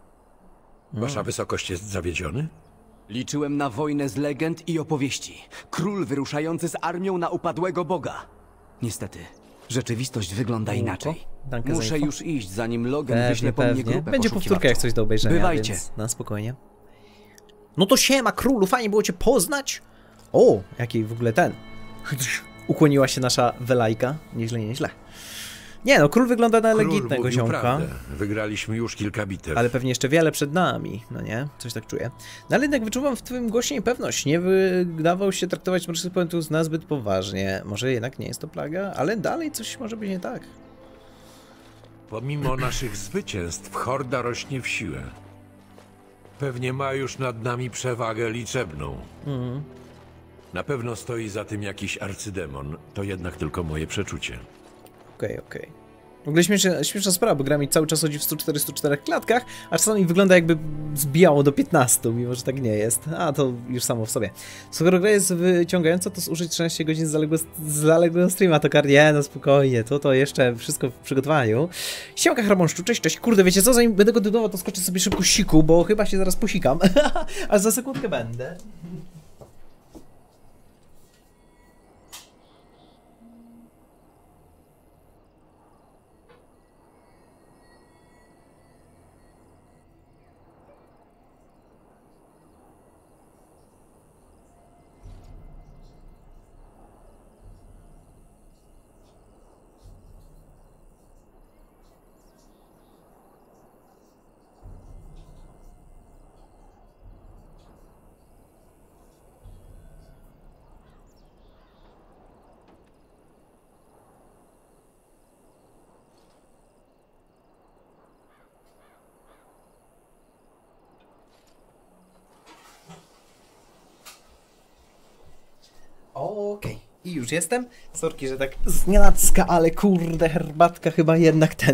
Wasza wysokość jest zawiedziony? Liczyłem na wojnę z legend i opowieści. Król wyruszający z armią na upadłego boga. Niestety, rzeczywistość wygląda inaczej. Danke Muszę już iść, zanim Logan pewnie, wyśle po mnie grupę Będzie powtórka jak coś do obejrzenia, Bywajcie. Więc na spokojnie. No to siema królu, fajnie było cię poznać. O, jaki w ogóle ten. Ukłoniła się nasza welajka. Nieźle, nieźle. Nie no, król wygląda na legitnego ziomka. Wygraliśmy już kilka bitew. Ale pewnie jeszcze wiele przed nami, no nie? Coś tak czuję. No ale jednak wyczuwam w twoim głosie niepewność. Nie wydawał się traktować mrocznych pomiotów nazbyt poważnie. Może jednak nie jest to plaga, ale dalej coś może być nie tak. Pomimo naszych zwycięstw, horda rośnie w siłę. Pewnie ma już nad nami przewagę liczebną. Mhm. Na pewno stoi za tym jakiś arcydemon. To jednak tylko moje przeczucie. Okej, okay, okej. Okay. W ogóle śmieszna, śmieszna sprawa, bo gra mi cały czas chodzi w stu czterdziestu czterech klatkach, a czasami wygląda jakby zbijało do piętnastu, mimo że tak nie jest. A, to już samo w sobie. Skoro gra jest wyciągająca, to zużyć trzynaście godzin z zaległego, z zaległego streama, to kar... Nie, no spokojnie, to to jeszcze wszystko w przygotowaniu. Siemka Hramonszczu, cześć, cześć. Kurde, wiecie co, zanim będę go dodawał, to skoczę sobie szybko siku, bo chyba się zaraz posikam. Aż za sekundkę będę. Okej, okay. I już jestem. Sorki, że tak znienacka, ale kurde, herbatka chyba jednak ten.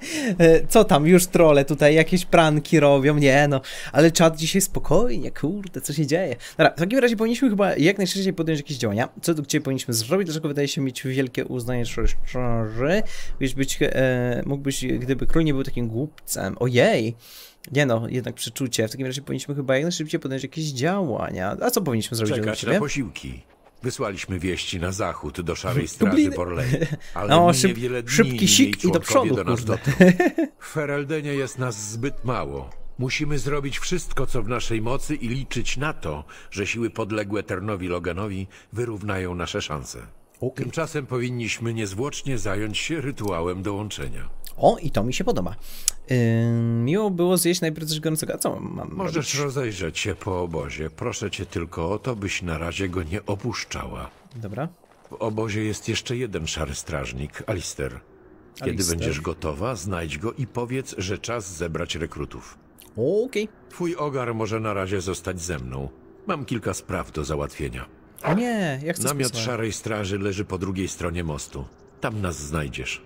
Co tam, już trolle tutaj jakieś pranki robią, nie no. Ale czat dzisiaj spokojnie, kurde, co się dzieje? Dobra, w takim razie powinniśmy chyba jak najszybciej podjąć jakieś działania. Co tu gdzie powinniśmy zrobić? Dlaczego wydaje się mieć wielkie uznanie straży? Być, e, mógłbyś, gdyby król nie był takim głupcem. Ojej! Nie no, jednak przeczucie. W takim razie powinniśmy chyba jak najszybciej podjąć jakieś działania. A co powinniśmy zrobić? Czekać na posiłki. Wysłaliśmy wieści na zachód do Szarej Straży Borley, ale no, szyb, niewiele dni szybki sik i do przodu, do nas dotrą. W Fereldenie jest nas zbyt mało. Musimy zrobić wszystko, co w naszej mocy i liczyć na to, że siły podległe Ternowi Loganowi wyrównają nasze szanse. Okay. Tymczasem powinniśmy niezwłocznie zająć się rytuałem dołączenia. O, i to mi się podoba. Yy, miło było zjeść najpierw coś gorącego. A co mam, mam Możesz robić? rozejrzeć się po obozie. Proszę cię tylko o to, byś na razie go nie opuszczała. Dobra. W obozie jest jeszcze jeden szary strażnik, Alister. Kiedy Alister. będziesz gotowa, znajdź go i powiedz, że czas zebrać rekrutów. Okej. Okay. Twój ogar może na razie zostać ze mną. Mam kilka spraw do załatwienia. O nie, jak chcę Namiot spisać. Szarej Straży leży po drugiej stronie mostu. Tam nas znajdziesz.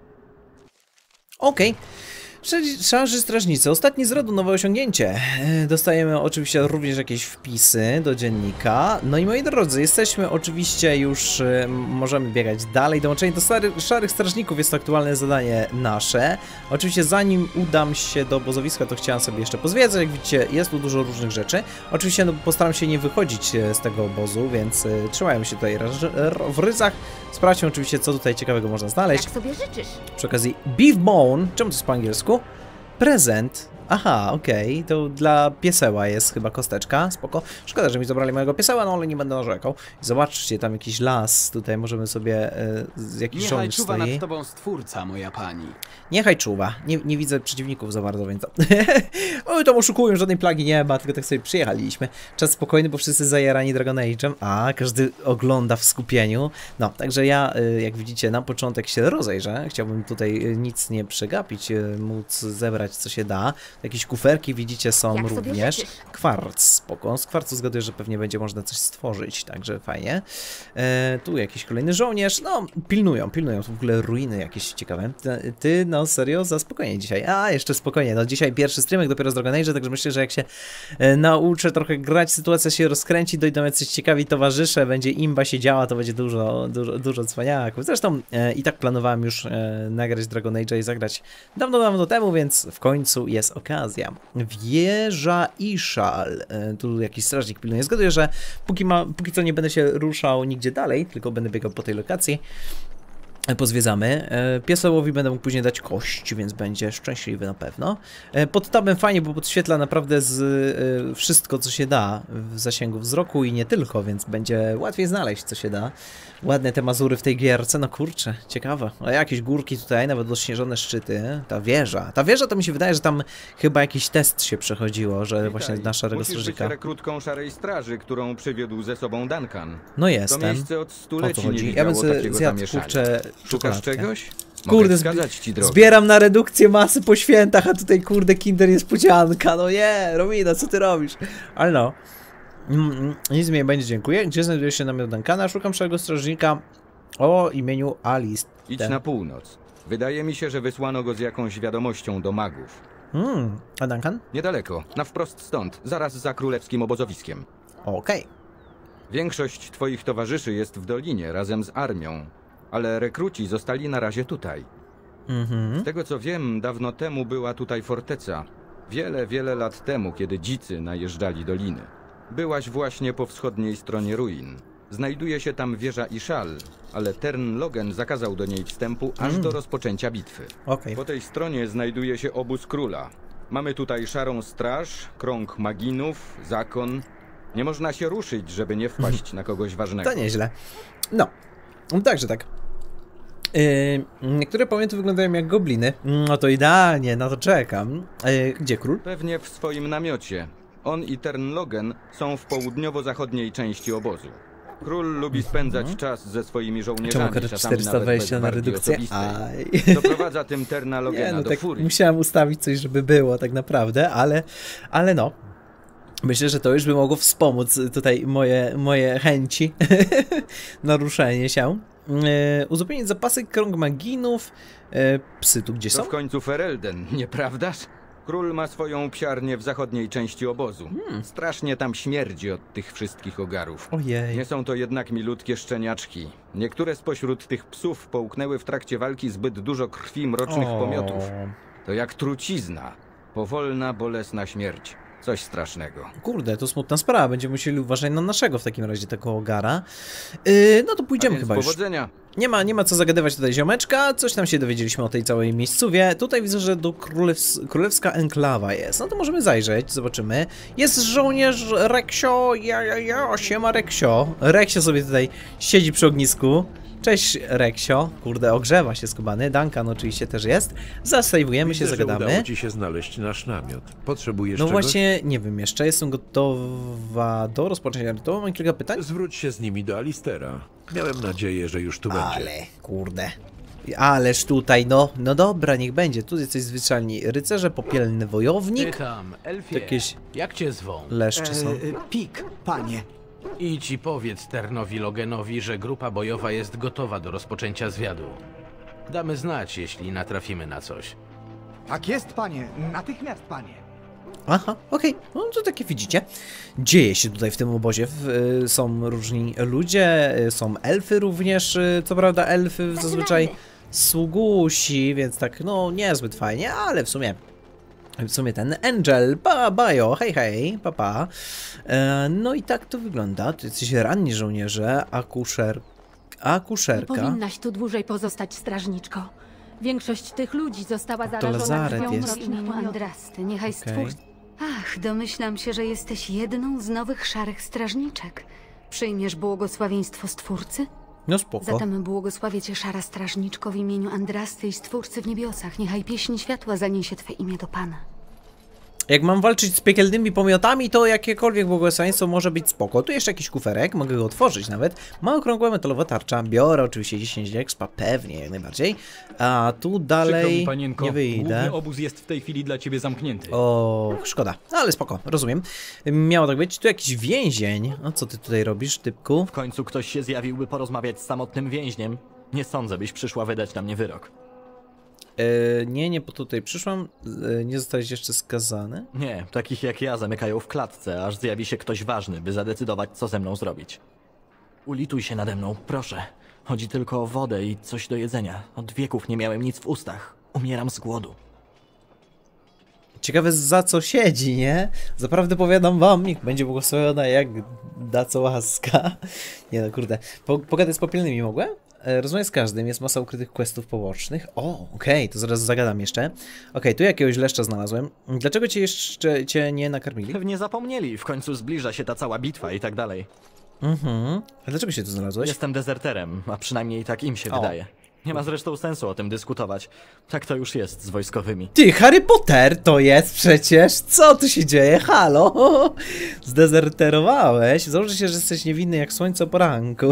Okej. Okay. Szarzy strażnicy. Ostatnie z rodu nowe osiągnięcie. Dostajemy oczywiście również jakieś wpisy do dziennika. No i moi drodzy, jesteśmy oczywiście już, możemy biegać dalej. Dołączenie do stary, szarych strażników jest to aktualne zadanie nasze. Oczywiście zanim udam się do obozowiska, to chciałem sobie jeszcze pozwiedzać. Jak widzicie, jest tu dużo różnych rzeczy. Oczywiście no, postaram się nie wychodzić z tego obozu, więc y, trzymajmy się tutaj w ryzach. Sprawdźmy oczywiście, co tutaj ciekawego można znaleźć. Jak sobie życzysz. Przy okazji Beef Bone, czemu to jest po angielsku? Prezent Aha, okej, okay. To dla pieseła jest chyba kosteczka, spoko. Szkoda, że mi zabrali mojego pieseła, no ale nie będę narzekał. Zobaczcie, tam jakiś las, tutaj możemy sobie e, z jakiś żołnierz Niechaj czuwa stoi. nad tobą Stwórca, moja pani. Niechaj czuwa, nie, nie widzę przeciwników za bardzo, więc to... Oj, tam oszukują, żadnej plagi nie ma, tylko tak sobie przyjechaliśmy. Czas spokojny, bo wszyscy zajarani Dragon Age'em, a każdy ogląda w skupieniu. No, także ja, jak widzicie, na początek się rozejrzę. Chciałbym tutaj nic nie przegapić, móc zebrać co się da. Jakieś kuferki, widzicie, są Jak również. Kwarc, spoko. Z kwarcu zgaduję, że pewnie będzie można coś stworzyć, także fajnie. E, tu jakiś kolejny żołnierz, no, pilnują, pilnują, to w ogóle ruiny jakieś ciekawe. Ty, ty, no serio, za spokojnie dzisiaj. A, jeszcze spokojnie, no dzisiaj pierwszy streamek dopiero z Dragon Age, także myślę, że jak się e, nauczę trochę grać, sytuacja się rozkręci, dojdą jacyś ciekawi towarzysze, będzie imba się działa, to będzie dużo, dużo, dużo cwaniaków. Zresztą e, i tak planowałem już e, nagrać Dragon Age'a i zagrać dawno, dawno temu, więc w końcu jest okazja. Wieża Ishal. E, tu jakiś strażnik pilnuje. Zgaduję, że póki, ma, póki co nie będę się ruszał nigdzie dalej, tylko będę biegał po tej lokacji. Pozwiedzamy. Piesełowi będę mógł później dać kość, więc będzie szczęśliwy na pewno. Pod tabem fajnie, bo podświetla naprawdę z wszystko, co się da w zasięgu wzroku i nie tylko, więc będzie łatwiej znaleźć, co się da. Ładne te Mazury w tej gierce, no kurczę, ciekawe. A jakieś górki tutaj, nawet dośnieżone szczyty. Ta wieża. Ta wieża to mi się wydaje, że tam chyba jakiś test się przechodziło, że Witaj. właśnie na Szarego Musisz Strażnika. być rekrutką Szarej Straży, którą przywiódł ze sobą Duncan. No jestem. To miejsce od stuleci nie ja bym widziało takiego zjadł, zamieszania. kurczę, Szukasz czegoś? Kurde, ci drogę. zbieram na redukcję masy po świętach, a tutaj kurde Kinder niespodzianka, no nie, Romina, co ty robisz? Ale no, mm, nic mi nie będzie, dziękuję. Gdzie znajduje się namiot Duncana? Szukam Szarego Strażnika o imieniu Alice. Idź na północ. Wydaje mi się, że wysłano go z jakąś wiadomością do magów. Hmm, a Duncan? Niedaleko, na wprost stąd, zaraz za królewskim obozowiskiem. Okej. Okay. Większość twoich towarzyszy jest w dolinie razem z armią, ale rekruci zostali na razie tutaj. Mhm. Z tego co wiem, dawno temu była tutaj forteca. Wiele, wiele lat temu, kiedy dzicy najeżdżali doliny. Byłaś właśnie po wschodniej stronie ruin. Znajduje się tam wieża Ishal, ale Tern Logen zakazał do niej wstępu aż mm. do rozpoczęcia bitwy. Okay. Po tej stronie znajduje się obóz króla. Mamy tutaj Szarą Straż, krąg maginów, zakon. Nie można się ruszyć, żeby nie wpaść na kogoś ważnego. To nieźle. No, także tak. Yy, niektóre pamięty wyglądają jak gobliny. No to idealnie, na to czekam. Yy, gdzie król? Pewnie w swoim namiocie. On i Tern Logen są w południowo-zachodniej części obozu. Król lubi spędzać mm -hmm. czas ze swoimi żołnierzami, czasami czterysta dwadzieścia na redukcję. Aj. Doprowadza tym Terna Logena no do tak furii. Musiałem ustawić coś, żeby było tak naprawdę, ale, ale no. Myślę, że to już by mogło wspomóc tutaj moje, moje chęci na ruszenie się. Yy, uzupełnić zapasy, krąg maginów. Yy, psy tu gdzie to są? w końcu Ferelden, nieprawdaż? Król ma swoją psiarnię w zachodniej części obozu. Hmm. Strasznie tam śmierdzi od tych wszystkich ogarów. Ojej. Nie są to jednak milutkie szczeniaczki. Niektóre spośród tych psów połknęły w trakcie walki zbyt dużo krwi mrocznych o. pomiotów. To jak trucizna. Powolna, bolesna śmierć. Coś strasznego. Kurde, to smutna sprawa. Będziemy musieli uważać na naszego w takim razie, tego ogara. Yy, no to pójdziemy chyba już. Powodzenia. Nie ma, nie ma co zagadywać tutaj ziomeczka. Coś tam się dowiedzieliśmy o tej całej miejscówie. Tutaj widzę, że do królews królewska enklawa jest. No to możemy zajrzeć, zobaczymy. Jest żołnierz Reksio. Ja, ja, ja, siema Reksio. Reksio sobie tutaj siedzi przy ognisku. Cześć Reksio, kurde, ogrzewa się skubany. Duncan oczywiście też jest. Zasejwujemy się, zagadamy. Udało ci się znaleźć nasz namiot. Potrzebujesz No czegoś? właśnie, nie wiem jeszcze, jestem gotowa do rozpoczęcia rytuału. Mam kilka pytań. Zwróć się z nimi do Alistera. Miałem nadzieję, że już tu Ale, będzie. Ale, kurde. Ależ tutaj, no, no dobra, niech będzie. Tu jest coś zwyczajni. Rycerze, popielny wojownik. Pytam, Elfie, jakieś jak cię zwą? Leszcze są. E, pik, panie. Idź i powiedz Ternowi Logenowi, że grupa bojowa jest gotowa do rozpoczęcia zwiadu. Damy znać, jeśli natrafimy na coś. Tak jest, panie. Natychmiast, panie. Aha, okej. Okay. No to takie widzicie. Dzieje się tutaj w tym obozie. W, są różni ludzie, są elfy również. Co prawda elfy zazwyczaj sługusi, więc tak, no niezbyt fajnie, ale w sumie... W sumie ten Angel, ba, bajo, hej, hej, papa. E, no i tak to wygląda. To jesteś ranni żołnierze, akuszer, akuszerka. Nie powinnaś tu dłużej pozostać, strażniczko. Większość tych ludzi została zarażona Lazaret krwią jest. w imieniu Andrasty. Niechaj Okej. stwórcy... Ach, domyślam się, że jesteś jedną z nowych szarych strażniczek. Przyjmiesz błogosławieństwo Stwórcy? No spoko. Zatem błogosławię cię, szara strażniczko, w imieniu Andrasty i Stwórcy w niebiosach. Niechaj pieśń światła zaniesie twe imię do Pana. Jak mam walczyć z piekielnymi pomiotami, to jakiekolwiek błogosławieństwo może być spoko. Tu jeszcze jakiś kuferek, mogę go otworzyć nawet. Ma okrągła metalowa tarcza, biorę oczywiście dziesięć expa, pewnie, jak najbardziej. A tu dalej mi, panienko, nie wyjdę. Główny obóz jest w tej chwili dla ciebie zamknięty. O, szkoda, ale spoko, rozumiem. Miało tak być. Tu jakiś więzień. A co ty tutaj robisz, typku? W końcu ktoś się zjawił, by porozmawiać z samotnym więźniem. Nie sądzę, byś przyszła wydać na mnie wyrok. E, nie, nie, bo tutaj przyszłam. E, nie zostałeś jeszcze skazany? Nie, takich jak ja zamykają w klatce, aż zjawi się ktoś ważny, by zadecydować, co ze mną zrobić. Ulituj się nade mną, proszę. Chodzi tylko o wodę i coś do jedzenia. Od wieków nie miałem nic w ustach. Umieram z głodu. Ciekawe za co siedzi, nie? Zaprawdę powiadam wam, niech będzie błogosławiona jak da co łaska. Nie no, kurde. Po, pogadać z popielnymi mogłem? Rozmawiać z każdym, jest masa ukrytych questów pobocznych. O, okej, okay, to zaraz zagadam jeszcze. Okej, okay, tu jakiegoś leszcza znalazłem. Dlaczego cię jeszcze cię nie nakarmili? Pewnie zapomnieli, w końcu zbliża się ta cała bitwa i tak dalej. Mhm. A dlaczego się tu znalazłeś? Jestem dezerterem, a przynajmniej tak im się o. wydaje. Nie ma zresztą sensu o tym dyskutować. Tak to już jest z wojskowymi. Ty, Harry Potter to jest przecież! Co tu się dzieje? Halo? Zdezerterowałeś? Założę się, że jesteś niewinny jak słońce o poranku.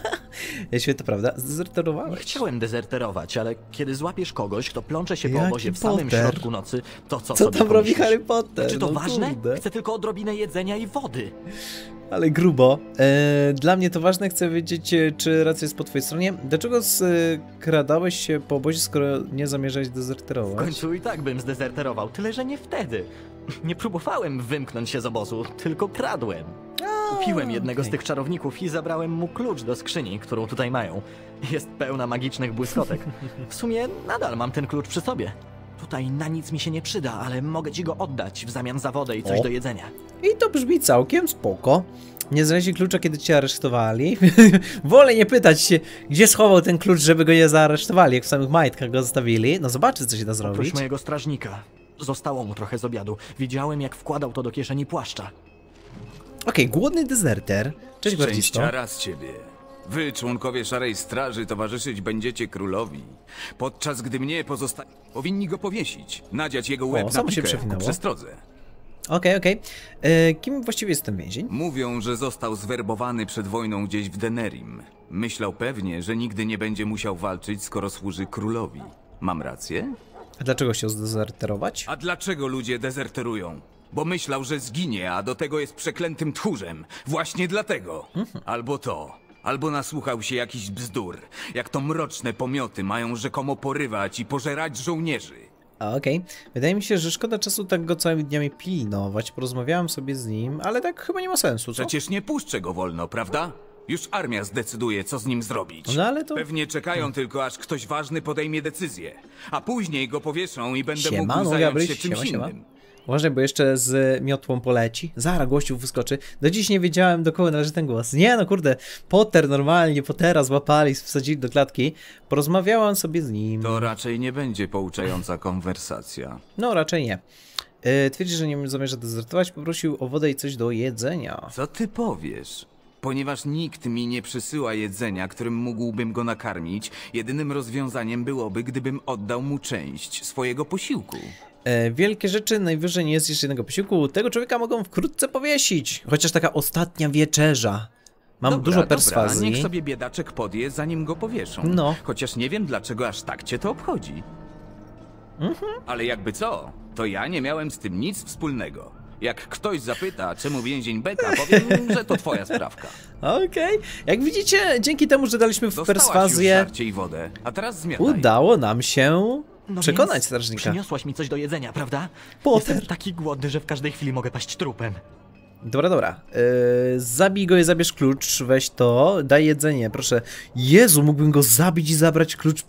Świetna prawda? Zdezerterowałeś? Nie chciałem dezerterować, ale kiedy złapiesz kogoś, kto plącze się po Jaki obozie w samym Potter? środku nocy, to co, Co sobie tam robi pomyślisz? Harry Potter? Czy to No ważne? kurde. Chcę tylko odrobinę jedzenia i wody. Ale grubo. E, dla mnie to ważne, chcę wiedzieć, czy racja jest po twojej stronie. Dlaczego skradałeś się po obozie, skoro nie zamierzałeś W dezerterować? końcu i tak bym zdezerterował, tyle że nie wtedy. Nie próbowałem wymknąć się z obozu, tylko kradłem. Kupiłem jednego okej. z tych czarowników i zabrałem mu klucz do skrzyni, którą tutaj mają. Jest pełna magicznych błyskotek. W sumie nadal mam ten klucz przy sobie. Tutaj na nic mi się nie przyda, ale mogę ci go oddać w zamian za wodę i coś O. do jedzenia. I to brzmi całkiem spoko. Nie znaleźli klucza, kiedy cię aresztowali. Wolę nie pytać się, gdzie schował ten klucz, żeby go nie zaaresztowali, jak w samych majtkach go zostawili. No zobaczcie, co się da zrobić. Oprócz mojego strażnika. Zostało mu trochę z obiadu. Widziałem, jak wkładał to do kieszeni płaszcza. Okej, okay, głodny dezerter. Cześć, Gwardzisto. Szczęściara z ciebie. Wy, członkowie Szarej Straży, towarzyszyć będziecie królowi. Podczas gdy mnie pozostanie, powinni go powiesić. Nadziać jego łeb O, na samo się pikę ku przewinęło. przestrodze. Okej, okay, okej. Okay. Kim właściwie jest ten więzień? Mówią, że został zwerbowany przed wojną gdzieś w Denerim. Myślał pewnie, że nigdy nie będzie musiał walczyć, skoro służy królowi. Mam rację? A dlaczego chciał zdezerterować? A dlaczego ludzie dezerterują? Bo myślał, że zginie, a do tego jest przeklętym tchórzem. Właśnie dlatego. Mhm. Albo to, albo nasłuchał się jakichś bzdur. Jak to mroczne pomioty mają rzekomo porywać i pożerać żołnierzy. Okej. Okay. Wydaje mi się, że szkoda czasu tak go całymi dniami pilnować. Porozmawiałem sobie z nim, ale tak chyba nie ma sensu, co? Przecież nie puszczę go wolno, prawda? Już armia zdecyduje, co z nim zrobić. No ale to... Pewnie czekają hmm. tylko, aż ktoś ważny podejmie decyzję. A później go powieszą i będę Siema, mógł no, zająć Gabryś, się czymś siema, siema. innym. Uważaj, bo jeszcze z miotłą poleci. Zaraz gościu wyskoczy. Do dziś nie wiedziałem, do kogo należy ten głos. Nie no kurde, Potter normalnie, Pottera złapali, wsadzili do klatki. Porozmawiałam sobie z nim. To raczej nie będzie pouczająca konwersacja. No raczej nie. Yy, twierdzi, że nie zamierza dezertować, poprosił o wodę i coś do jedzenia. Co ty powiesz? Ponieważ nikt mi nie przysyła jedzenia, którym mógłbym go nakarmić, jedynym rozwiązaniem byłoby, gdybym oddał mu część swojego posiłku. E, wielkie rzeczy najwyżej nie jest jeszcze jednego posiłku. Tego człowieka mogą wkrótce powiesić. Chociaż taka ostatnia wieczerza. Mam dobra, dużo perswazji. Dobra, niech sobie biedaczek podje, zanim go powieszą. No. Chociaż nie wiem, dlaczego aż tak cię to obchodzi. Mhm. Ale jakby co, to ja nie miałem z tym nic wspólnego. Jak ktoś zapyta, czemu więzień beka, powiem, że to twoja sprawka. Okej. Okay. Jak widzicie, dzięki temu, że daliśmy w Dostałaś perswazję... już żarcie i wodę, a teraz zmiataj. Udało nam się no przekonać więc strażnika. Przyniosłaś mi coś do jedzenia, prawda? Potter. Jestem taki głodny, że w każdej chwili mogę paść trupem. Dobra, dobra. Yy, zabij go i zabierz klucz, weź to, daj jedzenie, proszę. Jezu, mógłbym go zabić i zabrać klucz.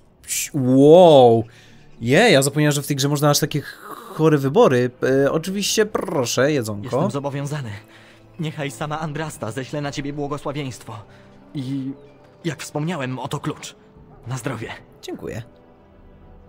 Wow. Je, ja zapomniałem, że w tej grze można aż takie chore wybory. Yy, oczywiście, proszę, jedzonko. Jestem zobowiązany. Niechaj sama Andrasta ześle na ciebie błogosławieństwo. I jak wspomniałem, oto klucz. Na zdrowie. Dziękuję.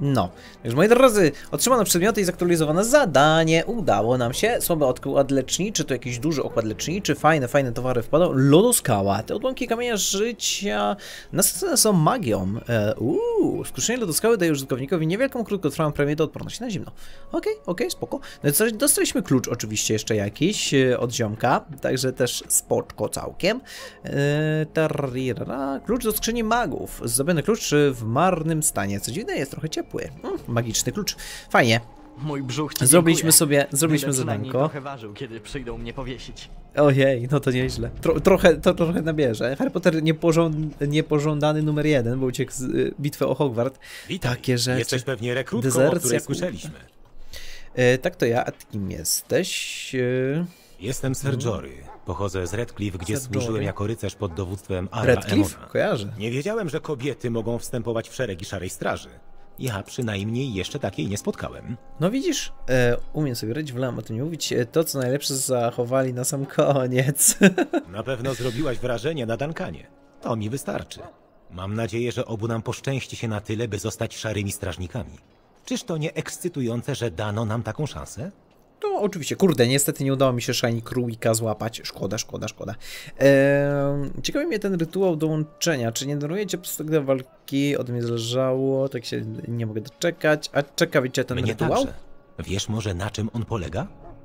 No, także moi drodzy, otrzymano przedmioty i zaktualizowane zadanie. Udało nam się. Słaby okład leczniczy, to jakiś duży okład leczniczy. Fajne, fajne towary wpadły. Lodoskała. Te odłamki kamienia życia nasycone są magią. E, uuu, skruszenie lodoskały daje użytkownikowi niewielką, krótkotrwałą premię do odporności na zimno. Okej, okay, okej, okay, spoko. No i dostaliśmy klucz oczywiście jeszcze jakiś e, od ziomka, także też spoczko całkiem. E, tarira. Klucz do skrzyni magów. Zdobiony klucz w marnym stanie. Co dziwne, jest trochę ciepły. Hmm, magiczny klucz. Fajnie. Mój brzuch ci Zrobiliśmy dziękuję. sobie, zrobiliśmy Będę przynajmniej zadanko. trochę ważył, kiedy przyjdą mnie powiesić. Ojej, no to nieźle. Tro, trochę, to trochę nabierze. Harry Potter niepożąd, niepożądany numer jeden, bo uciekł z y, bitwy o Hogwart. Witaj. Takie rzeczy. Jesteś pewnie rekrutką, Dezercja, o której słyszeliśmy. E, tak to ja, a ty kim jesteś? E... Jestem Ser Jory. Pochodzę z Redcliffe, gdzie Ser służyłem Jory. jako rycerz pod dowództwem Ara Redcliffe? Emona. Kojarzę. Nie wiedziałem, że kobiety mogą wstępować w szeregi Szarej Straży. Ja przynajmniej jeszcze takiej nie spotkałem. No widzisz, e, umiem sobie radzić, wolałem o tym nie mówić. E, to, co najlepsze, zachowali na sam koniec. Na pewno zrobiłaś wrażenie na Duncanie. To mi wystarczy. Mam nadzieję, że obu nam poszczęści się na tyle, by zostać szarymi strażnikami. Czyż to nie ekscytujące, że dano nam taką szansę? No oczywiście, kurde, niestety nie udało mi się Shiny Królika złapać. Szkoda, szkoda, szkoda. Eee, ciekawi mnie ten rytuał dołączenia. Czy nie darujecie prostego do walki? Od mnie zależało, tak się nie mogę doczekać. A ciekawicie ten Mnie rytuał? także. Wiesz może, na czym on polega?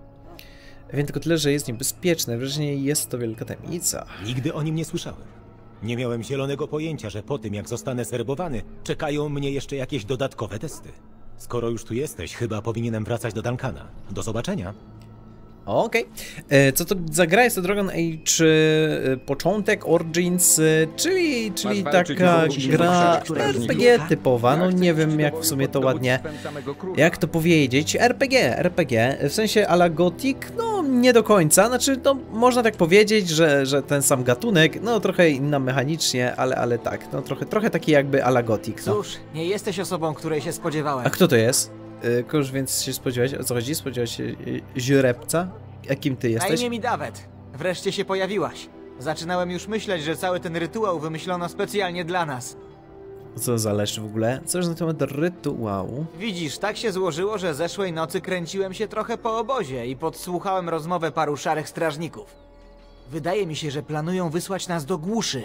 Wiem tylko tyle, że jest niebezpieczny. Wreszcie jest to wielka tajemnica. Nigdy o nim nie słyszałem. Nie miałem zielonego pojęcia, że po tym, jak zostanę zwerbowany, czekają mnie jeszcze jakieś dodatkowe testy. Skoro już tu jesteś, chyba powinienem wracać do Duncana. Do zobaczenia. Okej. Okay. Co to za gra? Jest to Dragon Age y, początek, Origins, y, czyli, czyli taka gra R P G typowa. No nie wiem jak w sumie to ładnie, jak to powiedzieć. R P G, R P G, w sensie a la Gothic, no nie do końca. Znaczy, no można tak powiedzieć, że, że ten sam gatunek, no trochę inna mechanicznie, ale, ale tak, no trochę, trochę taki jakby a la Gothic. No. Cóż, nie jesteś osobą, której się spodziewałem. A kto to jest? Koż więc się spodziewałeś, o co chodzi? Spodziewałeś się źrebca? Jakim ty jesteś? Na imię mi Dawet. Wreszcie się pojawiłaś. Zaczynałem już myśleć, że cały ten rytuał wymyślono specjalnie dla nas. Co za leszcz w ogóle? Coś na temat rytuału. Widzisz, tak się złożyło, że zeszłej nocy kręciłem się trochę po obozie i podsłuchałem rozmowę paru szarych strażników. Wydaje mi się, że planują wysłać nas do Głuszy.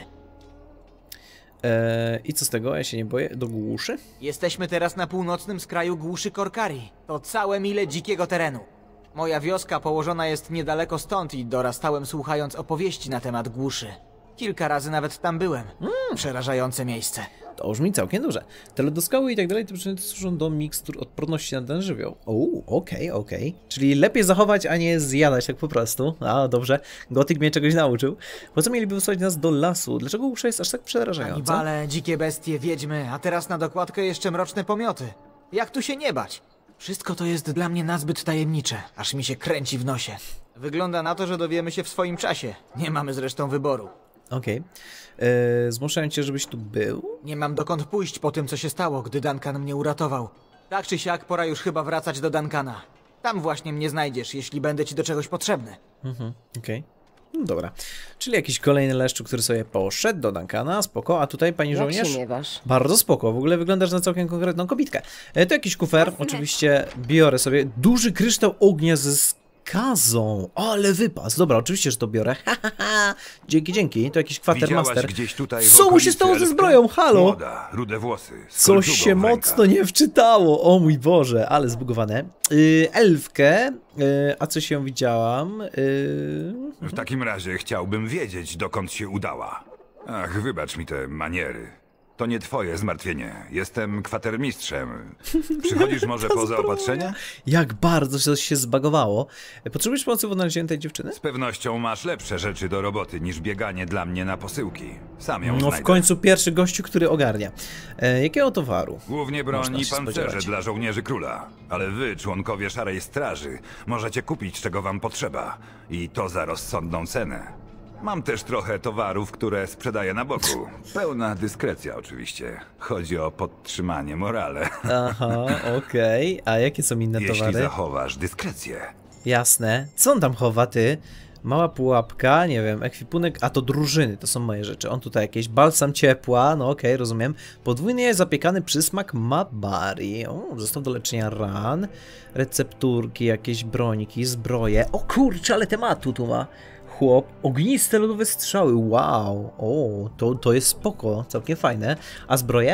Eee, I co z tego? Ja się nie boję. Do Głuszy? Jesteśmy teraz na północnym skraju Głuszy Korkari. To całe mile dzikiego terenu. Moja wioska położona jest niedaleko stąd i dorastałem słuchając opowieści na temat Głuszy. Kilka razy nawet tam byłem. Mm. Przerażające miejsce. To brzmi całkiem duże. Te lodoskały i tak dalej, te przedmioty służą do mikstur odporności na ten żywioł. O, okej, okay, okej. Okay. Czyli lepiej zachować, a nie zjadać tak po prostu. A, dobrze. Gothic mnie czegoś nauczył. Po co mieliby wysłać nas do lasu? Dlaczego Głusza jest aż tak przerażająca? Kanibale, dzikie bestie, wiedźmy, a teraz na dokładkę jeszcze mroczne pomioty. Jak tu się nie bać? Wszystko to jest dla mnie nazbyt tajemnicze, aż mi się kręci w nosie. Wygląda na to, że dowiemy się w swoim czasie. Nie mamy zresztą wyboru. Okej. Okay. Eee, zmuszają cię, żebyś tu był? Nie mam dokąd pójść po tym, co się stało, gdy Duncan mnie uratował. Tak czy siak, pora już chyba wracać do Duncana. Tam właśnie mnie znajdziesz, jeśli będę ci do czegoś potrzebny. Mhm, okej. Okay. No dobra. Czyli jakiś kolejny leszczu, który sobie poszedł do Duncana, spoko. A tutaj, pani Jak żołnierz? się miewasz? Bardzo spoko. W ogóle wyglądasz na całkiem konkretną kobitkę. E, to jakiś kufer. Oczywiście biorę sobie duży kryształ ognia ze skazą. Ale wypas. Dobra, oczywiście, że to biorę. Dzięki, dzięki. To jakiś kwatermaster. Co mu się stało ze zbroją? Halo? Młoda, rude włosy. Coś się mocno nie wczytało. O mój Boże, ale zbugowane. Yy, elfkę. Yy, a co się widziałam? Yy... W takim razie chciałbym wiedzieć, dokąd się udała. Ach, wybacz mi te maniery. To nie twoje zmartwienie. Jestem kwatermistrzem. Przychodzisz może po zaopatrzenie? Jak bardzo coś się zbagowało. Potrzebujesz pomocy w odnalezieniu tej dziewczyny? Z pewnością masz lepsze rzeczy do roboty niż bieganie dla mnie na posyłki. Sam ją No znajdę. w końcu pierwszy gościu, który ogarnia. E, jakiego towaru? Głównie broń i pancerze dla żołnierzy króla. Ale wy, członkowie Szarej Straży, możecie kupić czego wam potrzeba. I to za rozsądną cenę. Mam też trochę towarów, które sprzedaję na boku. Pełna dyskrecja oczywiście. Chodzi o podtrzymanie morale. Aha, okej. Okay. A jakie są inne Jeśli towary? Jeśli zachowasz dyskrecję. Jasne. Co on tam chowa, ty? Mała pułapka, nie wiem, ekwipunek, a to drużyny, to są moje rzeczy. On tutaj jakieś balsam ciepła, no okej, okay, rozumiem. Podwójnie zapiekany przysmak Mabari. O, zestaw do leczenia ran. Recepturki, jakieś broniki, zbroje. O kurczę, ale tematu tu ma. Chłop, ogniste lodowe strzały, wow. O, to, to jest spoko, całkiem fajne. A zbroje?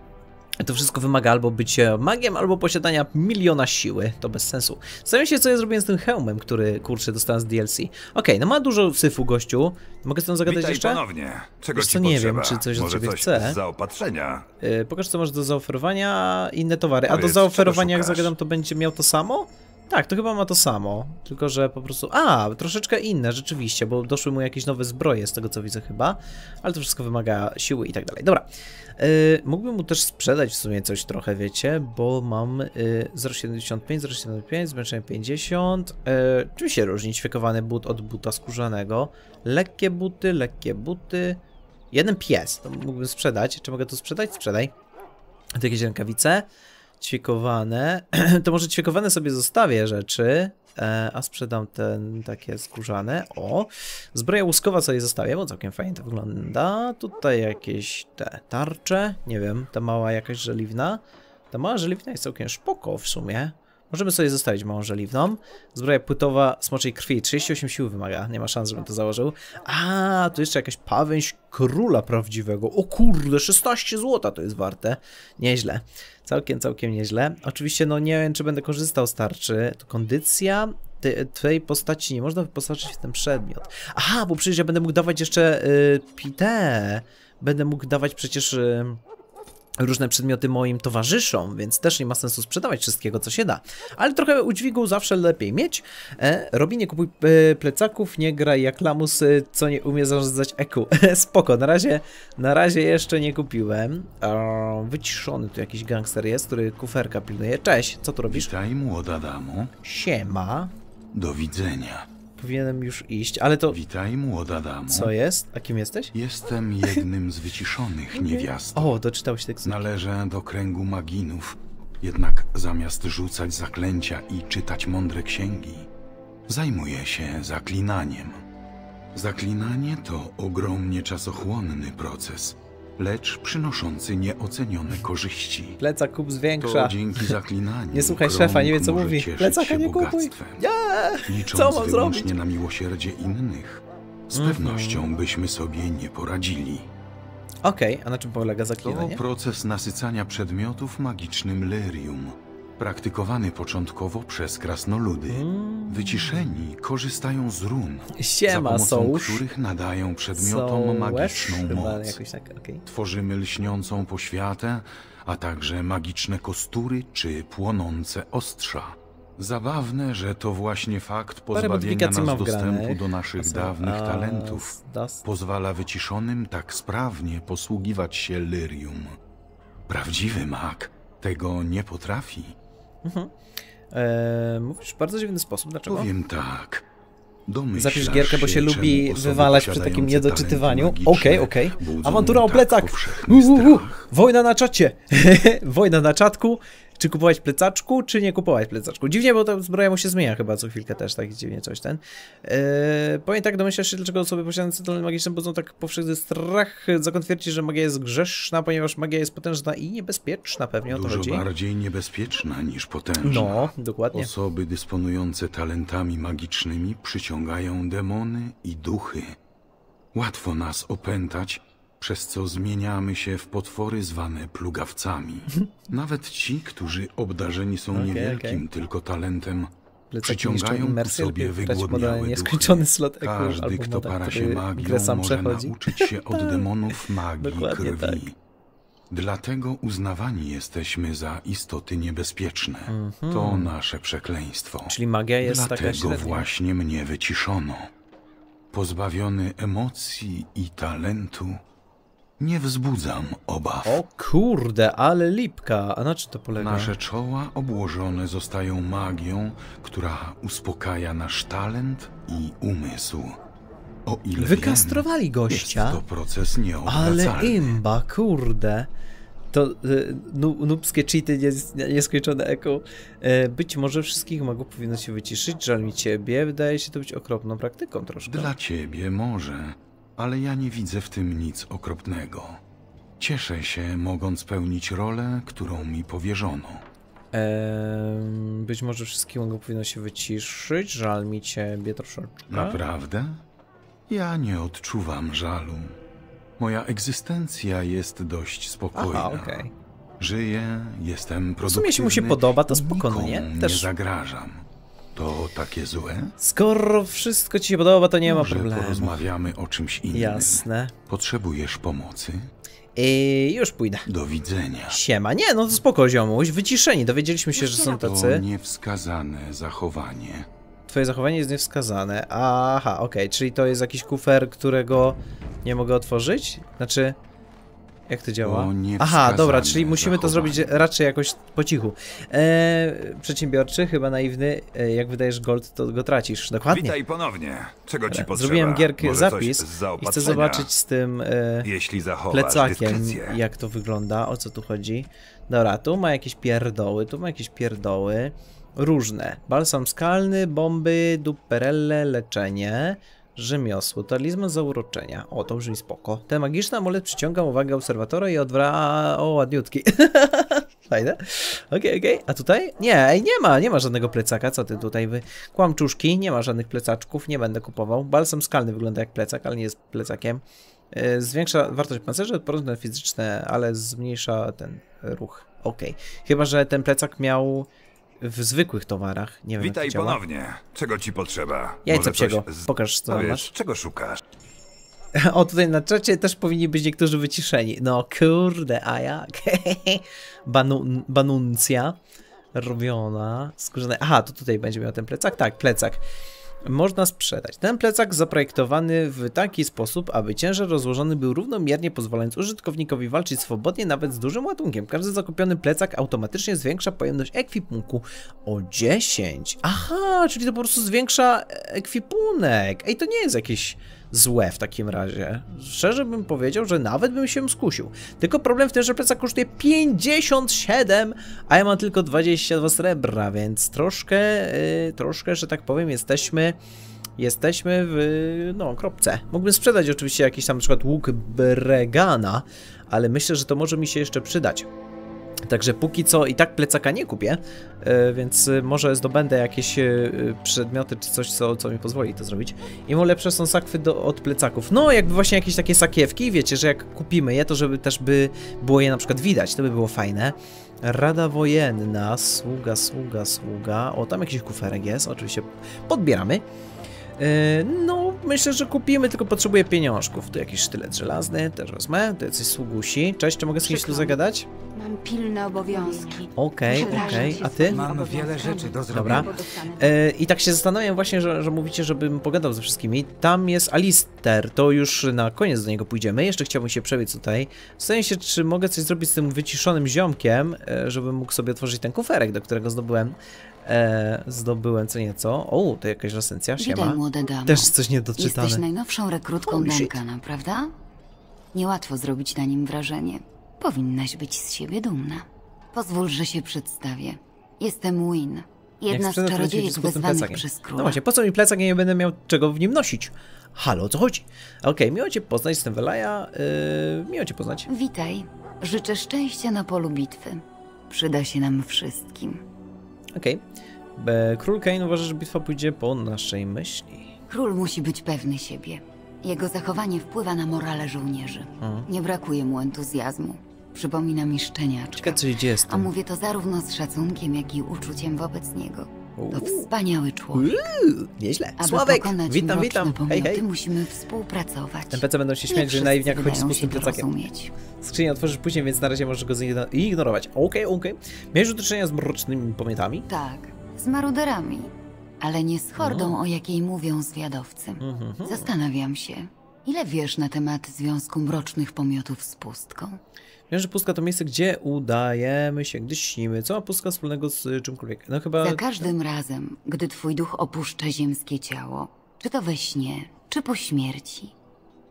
To wszystko wymaga albo bycia magiem, albo posiadania miliona siły. To bez sensu. Zastanawiam się, co ja zrobiłem z tym hełmem, który, kurczę, dostałem z D L C. Okej, okay, no ma dużo syfu, gościu. Mogę z tym zagadać Witaj jeszcze? ponownie. Czego Wiesz ci co, nie potrzeba? wiem, czy coś od Może ciebie coś chce. z zaopatrzenia? Yy, pokaż, co masz do zaoferowania, inne towary. A do Powiedz, zaoferowania, jak czego szukasz? zagadam, to będzie miał to samo? Tak, to chyba ma to samo, tylko że po prostu... A, troszeczkę inne, rzeczywiście, bo doszły mu jakieś nowe zbroje, z tego co widzę chyba, ale to wszystko wymaga siły i tak dalej. Dobra, yy, mógłbym mu też sprzedać w sumie coś trochę, wiecie, bo mam yy, zero przecinek siedemdziesiąt pięć, zero przecinek siedemdziesiąt pięć, zmęczenie pięćdziesiąt. Yy, czym się różni świekowany but od buta skórzanego? Lekkie buty, lekkie buty... Jeden pies, to mógłbym sprzedać. Czy mogę to sprzedać? Sprzedaj. To jakieś rękawice. Ćwiekowane, to może ćwiekowane sobie zostawię rzeczy, e, a sprzedam ten takie skórzane. O, zbroja łuskowa sobie zostawię, bo całkiem fajnie to wygląda. Tutaj jakieś te tarcze, nie wiem, ta mała jakaś żeliwna. Ta mała żeliwna jest całkiem spoko w sumie. Możemy sobie zostawić małą żeliwną. Zbroja płytowa smoczej krwi. trzydzieści osiem sił wymaga. Nie ma szans, żebym to założył. A, tu jeszcze jakaś pawęź króla prawdziwego. O kurde, szesnaście złota to jest warte. Nieźle. Całkiem, całkiem nieźle. Oczywiście, no nie wiem, czy będę korzystał z tarczy. To kondycja. Ty, tej postaci nie można wyposażyć w ten przedmiot. Aha, bo przecież ja będę mógł dawać jeszcze y, te. Będę mógł dawać przecież... Y, różne przedmioty moim towarzyszom, więc też nie ma sensu sprzedawać wszystkiego, co się da. Ale trochę udźwigu zawsze lepiej mieć. E, Robi, nie kupuj e, plecaków, nie graj jak lamus, e, co nie umie zarządzać E Q. Spoko, na razie, na razie jeszcze nie kupiłem. E, wyciszony tu jakiś gangster jest, który kuferka pilnuje. Cześć, co tu robisz? Witaj, młoda damo. Siema. Do widzenia. Powinienem już iść, ale to... Witaj, młoda damo. Co jest? A kim jesteś? Jestem jednym z wyciszonych niewiast. O, doczytałeś tekst. Należę do kręgu maginów. Jednak zamiast rzucać zaklęcia i czytać mądre księgi, zajmuję się zaklinaniem. Zaklinanie to ogromnie czasochłonny proces, lecz przynoszący nieocenione korzyści. Plecak kup zwiększa. To dzięki zaklinaniu nie słuchaj szefa, nie wie co mówi. Plecaka nie kupuj. Nie! Licząc co mam wyłącznie zrobić? na miłosierdzie innych, z Mhm. pewnością byśmy sobie nie poradzili. Okej, okay, a na czym polega zaklinanie? To proces nasycania przedmiotów magicznym lyrium, praktykowany początkowo przez krasnoludy. Mm. Wyciszeni korzystają z run, Siema, za pomocą sołusz. których nadają przedmiotom Sołesz? magiczną Chyba moc. jakoś tak, okay. Tworzymy lśniącą poświatę, a także magiczne kostury czy płonące ostrza. Zabawne, że to właśnie fakt pozbawienia nas dostępu do naszych dawnych talentów pozwala wyciszonym tak sprawnie posługiwać się lyrium. Prawdziwy mag tego nie potrafi. Mhm. Eee, mówisz w bardzo dziwny sposób, dlaczego? Powiem tak. Domyślasz Zapisz gierkę, bo się czemu lubi osoby wywalać przy takim posiadające niedoczytywaniu. talenty Okej, magiczne okej. budzą Awantura o tak plecak! powszechny Uh, uh, uh. strach. Wojna na czacie! Wojna na czatku. Czy kupować plecaczku, czy nie kupować plecaczku? Dziwnie, bo ta zbroja mu się zmienia chyba co chwilkę też, tak dziwnie coś ten. Eee, powiem tak, domyślasz się, dlaczego osoby posiadające talenty magiczne budzą tak powszechny strach. Zakon twierdzi, że magia jest grzeszna, ponieważ magia jest potężna i niebezpieczna, pewnie o to Dużo chodzi. bardziej niebezpieczna niż potężna. No, dokładnie. Osoby dysponujące talentami magicznymi przyciągają demony i duchy. Łatwo nas opętać, przez co zmieniamy się w potwory zwane plugawcami. Nawet ci, którzy obdarzeni są Okay, niewielkim okay. tylko talentem, Plecaki przyciągają ku imersję, sobie lepiej wybrać wygłodniałe model duchy. nieskończony slot E Q, Każdy, albo kto model, para się który magią, grę sam może przechodzi. nauczyć się od demonów magii Dokładnie krwi. tak. Dlatego uznawani jesteśmy za istoty niebezpieczne. Mhm. To nasze przekleństwo. Czyli magia jest taka Dlatego średnia. właśnie mnie wyciszono. Pozbawiony emocji i talentu, nie wzbudzam obaw. O kurde, ale lipka. A na czym to polega? Nasze czoła obłożone zostają magią, która uspokaja nasz talent i umysł. O ile Wykastrowali wiem, gościa. jest to proces nieodwracalny. Ale imba, kurde. To y, nubskie cheaty, nies, nieskończone eko. Y, być może wszystkich magów powinno się wyciszyć, żal mi ciebie. Wydaje się to być okropną praktyką troszkę. Dla ciebie może, ale ja nie widzę w tym nic okropnego. Cieszę się, mogąc pełnić rolę, którą mi powierzono. Eee, być może wszystkich magów powinno się wyciszyć, żal mi ciebie troszeczkę. Naprawdę? Ja nie odczuwam żalu. Moja egzystencja jest dość spokojna. Aha, okay. Żyję, jestem produktywny. W sumie, jeśli mu się podoba, to spokojnie, nie? Też nie zagrażam. To takie złe? Skoro wszystko ci się podoba, to nie Może ma problemu. porozmawiamy o czymś innym. Jasne. Potrzebujesz pomocy? I już pójdę. Do widzenia. Siema. Nie, no to spoko, ziomuś. Wyciszeni. Dowiedzieliśmy się, że są tacy. To niewskazane zachowanie. Twoje zachowanie jest niewskazane. Aha, okej. Okay. Czyli to jest jakiś kufer, którego nie mogę otworzyć? Znaczy... Jak to działa? Aha, dobra, czyli musimy to zrobić raczej jakoś po cichu. Eee, przedsiębiorczy, chyba naiwny, eee, jak wydajesz gold, to go tracisz. Dokładnie. Witaj ponownie. Czego ci potrzeba? Zrobiłem gierkę Może zapis i chcę zobaczyć z tym eee, Jeśli plecakiem, dyskrecję. jak to wygląda, o co tu chodzi. Dobra, tu ma jakieś pierdoły, tu ma jakieś pierdoły. Różne. Balsam skalny, bomby, duperelle, leczenie. Rzemiosło, talizman zauroczenia. O, to brzmi spoko. Ten magiczny amulet przyciąga uwagę obserwatora i odwraca... O, ładniutki. Fajne. Okej, okay, okej. Okay. A tutaj? Nie, ej, nie ma, nie ma żadnego plecaka. Co ty tutaj wy... Kłamczuszki, nie ma żadnych plecaczków, nie będę kupował. Balsam skalny wygląda jak plecak, ale nie jest plecakiem. Yy, zwiększa wartość pancerza, odporność fizyczne, ale zmniejsza ten ruch. Okej. Okay. Chyba że ten plecak miał... w zwykłych towarach. Nie wiem, Witaj jak to działa. ponownie. Czego ci potrzeba? Jajce psiego. Z... Pokaż, co Powiedz, masz. Czego szukasz? O, tutaj na czacie też powinni być niektórzy wyciszeni. No kurde, a jak? Banun banuncja robiona. Skórzane. Aha, to tutaj będzie miał ten plecak? Tak, plecak. Można sprzedać. Ten plecak zaprojektowany w taki sposób, aby ciężar rozłożony był równomiernie, pozwalając użytkownikowi walczyć swobodnie nawet z dużym ładunkiem. Każdy zakupiony plecak automatycznie zwiększa pojemność ekwipunku o dziesięć. Aha, czyli to po prostu zwiększa ekwipunek. Ej, to nie jest jakieś złe w takim razie. Szczerze bym powiedział, że nawet bym się skusił. Tylko problem w tym, że plecak kosztuje pięćdziesiąt siedem, a ja mam tylko dwadzieścia dwa srebra, więc troszkę, yy, troszkę, że tak powiem, jesteśmy jesteśmy w, no, kropce. Mógłbym sprzedać oczywiście jakiś tam na przykład łuk Bregana, ale myślę, że to może mi się jeszcze przydać. Także póki co i tak plecaka nie kupię, yy, więc może zdobędę jakieś yy, przedmioty czy coś, co, co mi pozwoli to zrobić. I mu lepsze są sakwy do, od plecaków. No, jakby właśnie jakieś takie sakiewki, wiecie, że jak kupimy je, to żeby też by było je na przykład widać, to by było fajne. Rada wojenna, sługa, sługa, sługa. O, tam jakiś kuferek jest, oczywiście podbieramy. No, myślę, że kupimy, tylko potrzebuję pieniążków. Tu jakiś sztylet żelazny, też wezmę. Tu jacyś sługusi. Cześć, czy mogę z kimś tu zagadać? Mam pilne obowiązki. Okej, okay, okej. Okay. A ty? Mam wiele rzeczy do zrobienia. Dobra. E, I tak się zastanawiam właśnie, że, że mówicie, żebym pogadał ze wszystkimi. Tam jest Alister, to już na koniec do niego pójdziemy. Jeszcze chciałbym się przebiec tutaj. Zastanawiam się, czy mogę coś zrobić z tym wyciszonym ziomkiem, żebym mógł sobie otworzyć ten kuferek, do którego zdobyłem. E, zdobyłem co nieco. O, to jakaś resencja, siema. Witaj, młode damo. Też coś niedoczytane. Jesteś najnowszą rekrutką Duncana, prawda? Niełatwo zrobić na nim wrażenie. Powinnaś być z siebie dumna. Pozwól, że się przedstawię. Jestem Win, jedna z czarodziejek wezwanych przez króla. No właśnie, po co mi plecak, ja nie będę miał czego w nim nosić? Halo, o co chodzi? Okej, okay, miło cię poznać, jestem Welaja. Yy, miło cię poznać. Witaj. Życzę szczęścia na polu bitwy. Przyda się nam wszystkim. Okej. Okay. Król Kain uważa, że bitwa pójdzie po naszej myśli. Król musi być pewny siebie. Jego zachowanie wpływa na morale żołnierzy. Hmm. Nie brakuje mu entuzjazmu. Przypomina mi szczeniaczka. Ciekawe, co się dzieje z tym. A mówię to zarówno z szacunkiem, jak i uczuciem wobec niego. To wspaniały człowiek. Uuu, nieźle. Aby Sławek, pokonać witam, witam. Pomioty, hej, hej. musimy współpracować. N P C będą się śmiać, że naiwniak chodzi z pustym plecakiem. Rozumieć. Skrzynię otworzysz później, więc na razie możesz go zignorować. Okej, okay, okej. Okay. Miałeś do czynienia z mrocznymi pomiotami? Tak, z maruderami. Ale nie z hordą, no. o jakiej mówią zwiadowcy. Mm-hmm. Zastanawiam się, ile wiesz na temat związku mrocznych pomiotów z pustką? Wiem, że pustka to miejsce, gdzie udajemy się, gdy śnimy. Co ma pustka wspólnego z czymkolwiek? No chyba... Za każdym razem, gdy twój duch opuszcza ziemskie ciało, czy to we śnie, czy po śmierci,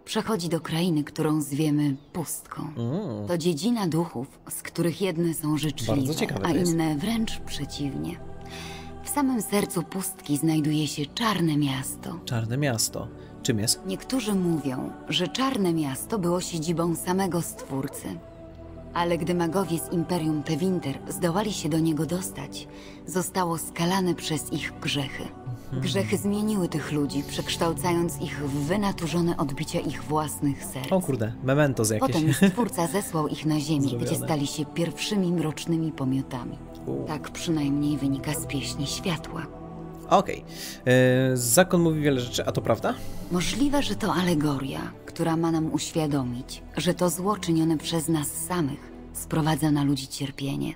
Przechodzi do krainy, którą zwiemy pustką. Mm. To dziedzina duchów, z których jedne są życzliwe, a inne wręcz przeciwnie. W samym sercu pustki znajduje się Czarne Miasto. Czarne Miasto. Czym jest? Niektórzy mówią, że Czarne Miasto było siedzibą samego Stwórcy. Ale gdy magowie z Imperium Tevinter zdołali się do niego dostać, zostało skalane przez ich grzechy. Grzechy zmieniły tych ludzi, przekształcając ich w wynaturzone odbicia ich własnych serc. O kurde, memento z jakieś. Potem Stwórca zesłał ich na ziemię, Zrobione. gdzie stali się pierwszymi mrocznymi pomiotami. U. Tak przynajmniej wynika z pieśni światła. Okej. Okay. Zakon mówi wiele rzeczy, a to prawda? Możliwe, że to alegoria, która ma nam uświadomić, że to zło czynione przez nas samych sprowadza na ludzi cierpienie.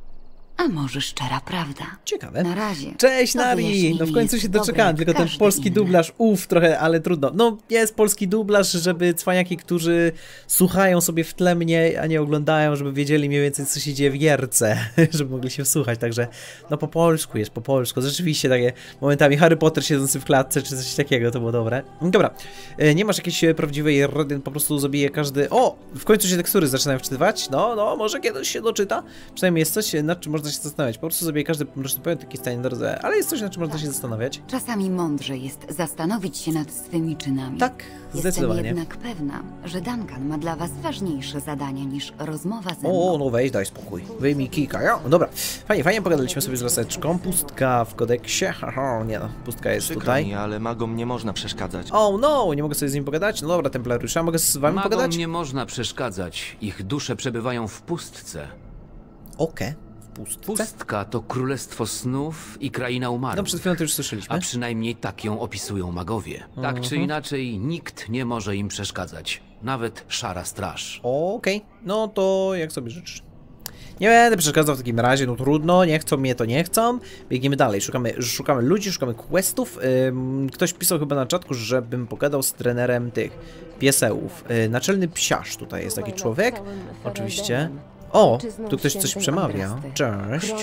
A może szczera prawda? Ciekawe. Na razie. Cześć Nari! No w końcu się doczekałem, tylko ten polski inny. dublaż, uff, trochę, ale trudno. No jest polski dublaż, żeby cwaniaki, którzy słuchają sobie w tle mnie, a nie oglądają, żeby wiedzieli mniej więcej, co się dzieje w gierce, żeby mogli się wsłuchać, także no po polsku jest, po polsku. Rzeczywiście takie momentami Harry Potter siedzący w klatce, czy coś takiego, to było dobre. Dobra, nie masz jakiejś prawdziwej rady, po prostu zabije każdy... O! W końcu się tekstury zaczynają wczytywać, no, no, może kiedyś się doczyta. Przynajmniej jest coś, nad czym można się zastanawiać. Po prostu sobie każdy mroczny pomiot taki stanie na drodze, ale jest coś, nad czym można się zastanawiać. Czasami mądrze jest zastanowić się nad swymi czynami. Tak, zdecydowanie. Jestem jednak pewna, że Duncan ma dla was ważniejsze zadania niż rozmowa ze mną. O, no weź, daj spokój. Wyjmij kika, ja? No dobra. Fajnie, fajnie pogadaliśmy sobie z laseczką. Pustka w kodeksie. Haha, nie no, pustka jest Przykro tutaj. mi, ale magom nie można przeszkadzać. O, no, nie mogę sobie z nim pogadać? No dobra, templariusza, mogę z wami magom pogadać? nie można przeszkadzać. Ich dusze przebywają w pustce. Okej. Okay. Pustce? Pustka to królestwo snów i kraina umarłych. No przed chwilą to już słyszeliśmy. A przynajmniej tak ją opisują magowie. Tak uh-huh. czy inaczej, nikt nie może im przeszkadzać. Nawet Szara Straż. Okej, okay. No to jak sobie życzysz. Nie będę przeszkadzał w takim razie, no trudno, nie chcą mnie, to nie chcą. Biegniemy dalej, szukamy, szukamy ludzi, szukamy questów. Ktoś pisał chyba na czatku, żebym pogadał z trenerem tych piesełów. Naczelny psiarz tutaj jest taki człowiek, oczywiście. O, tu ktoś coś przemawia. Cześć.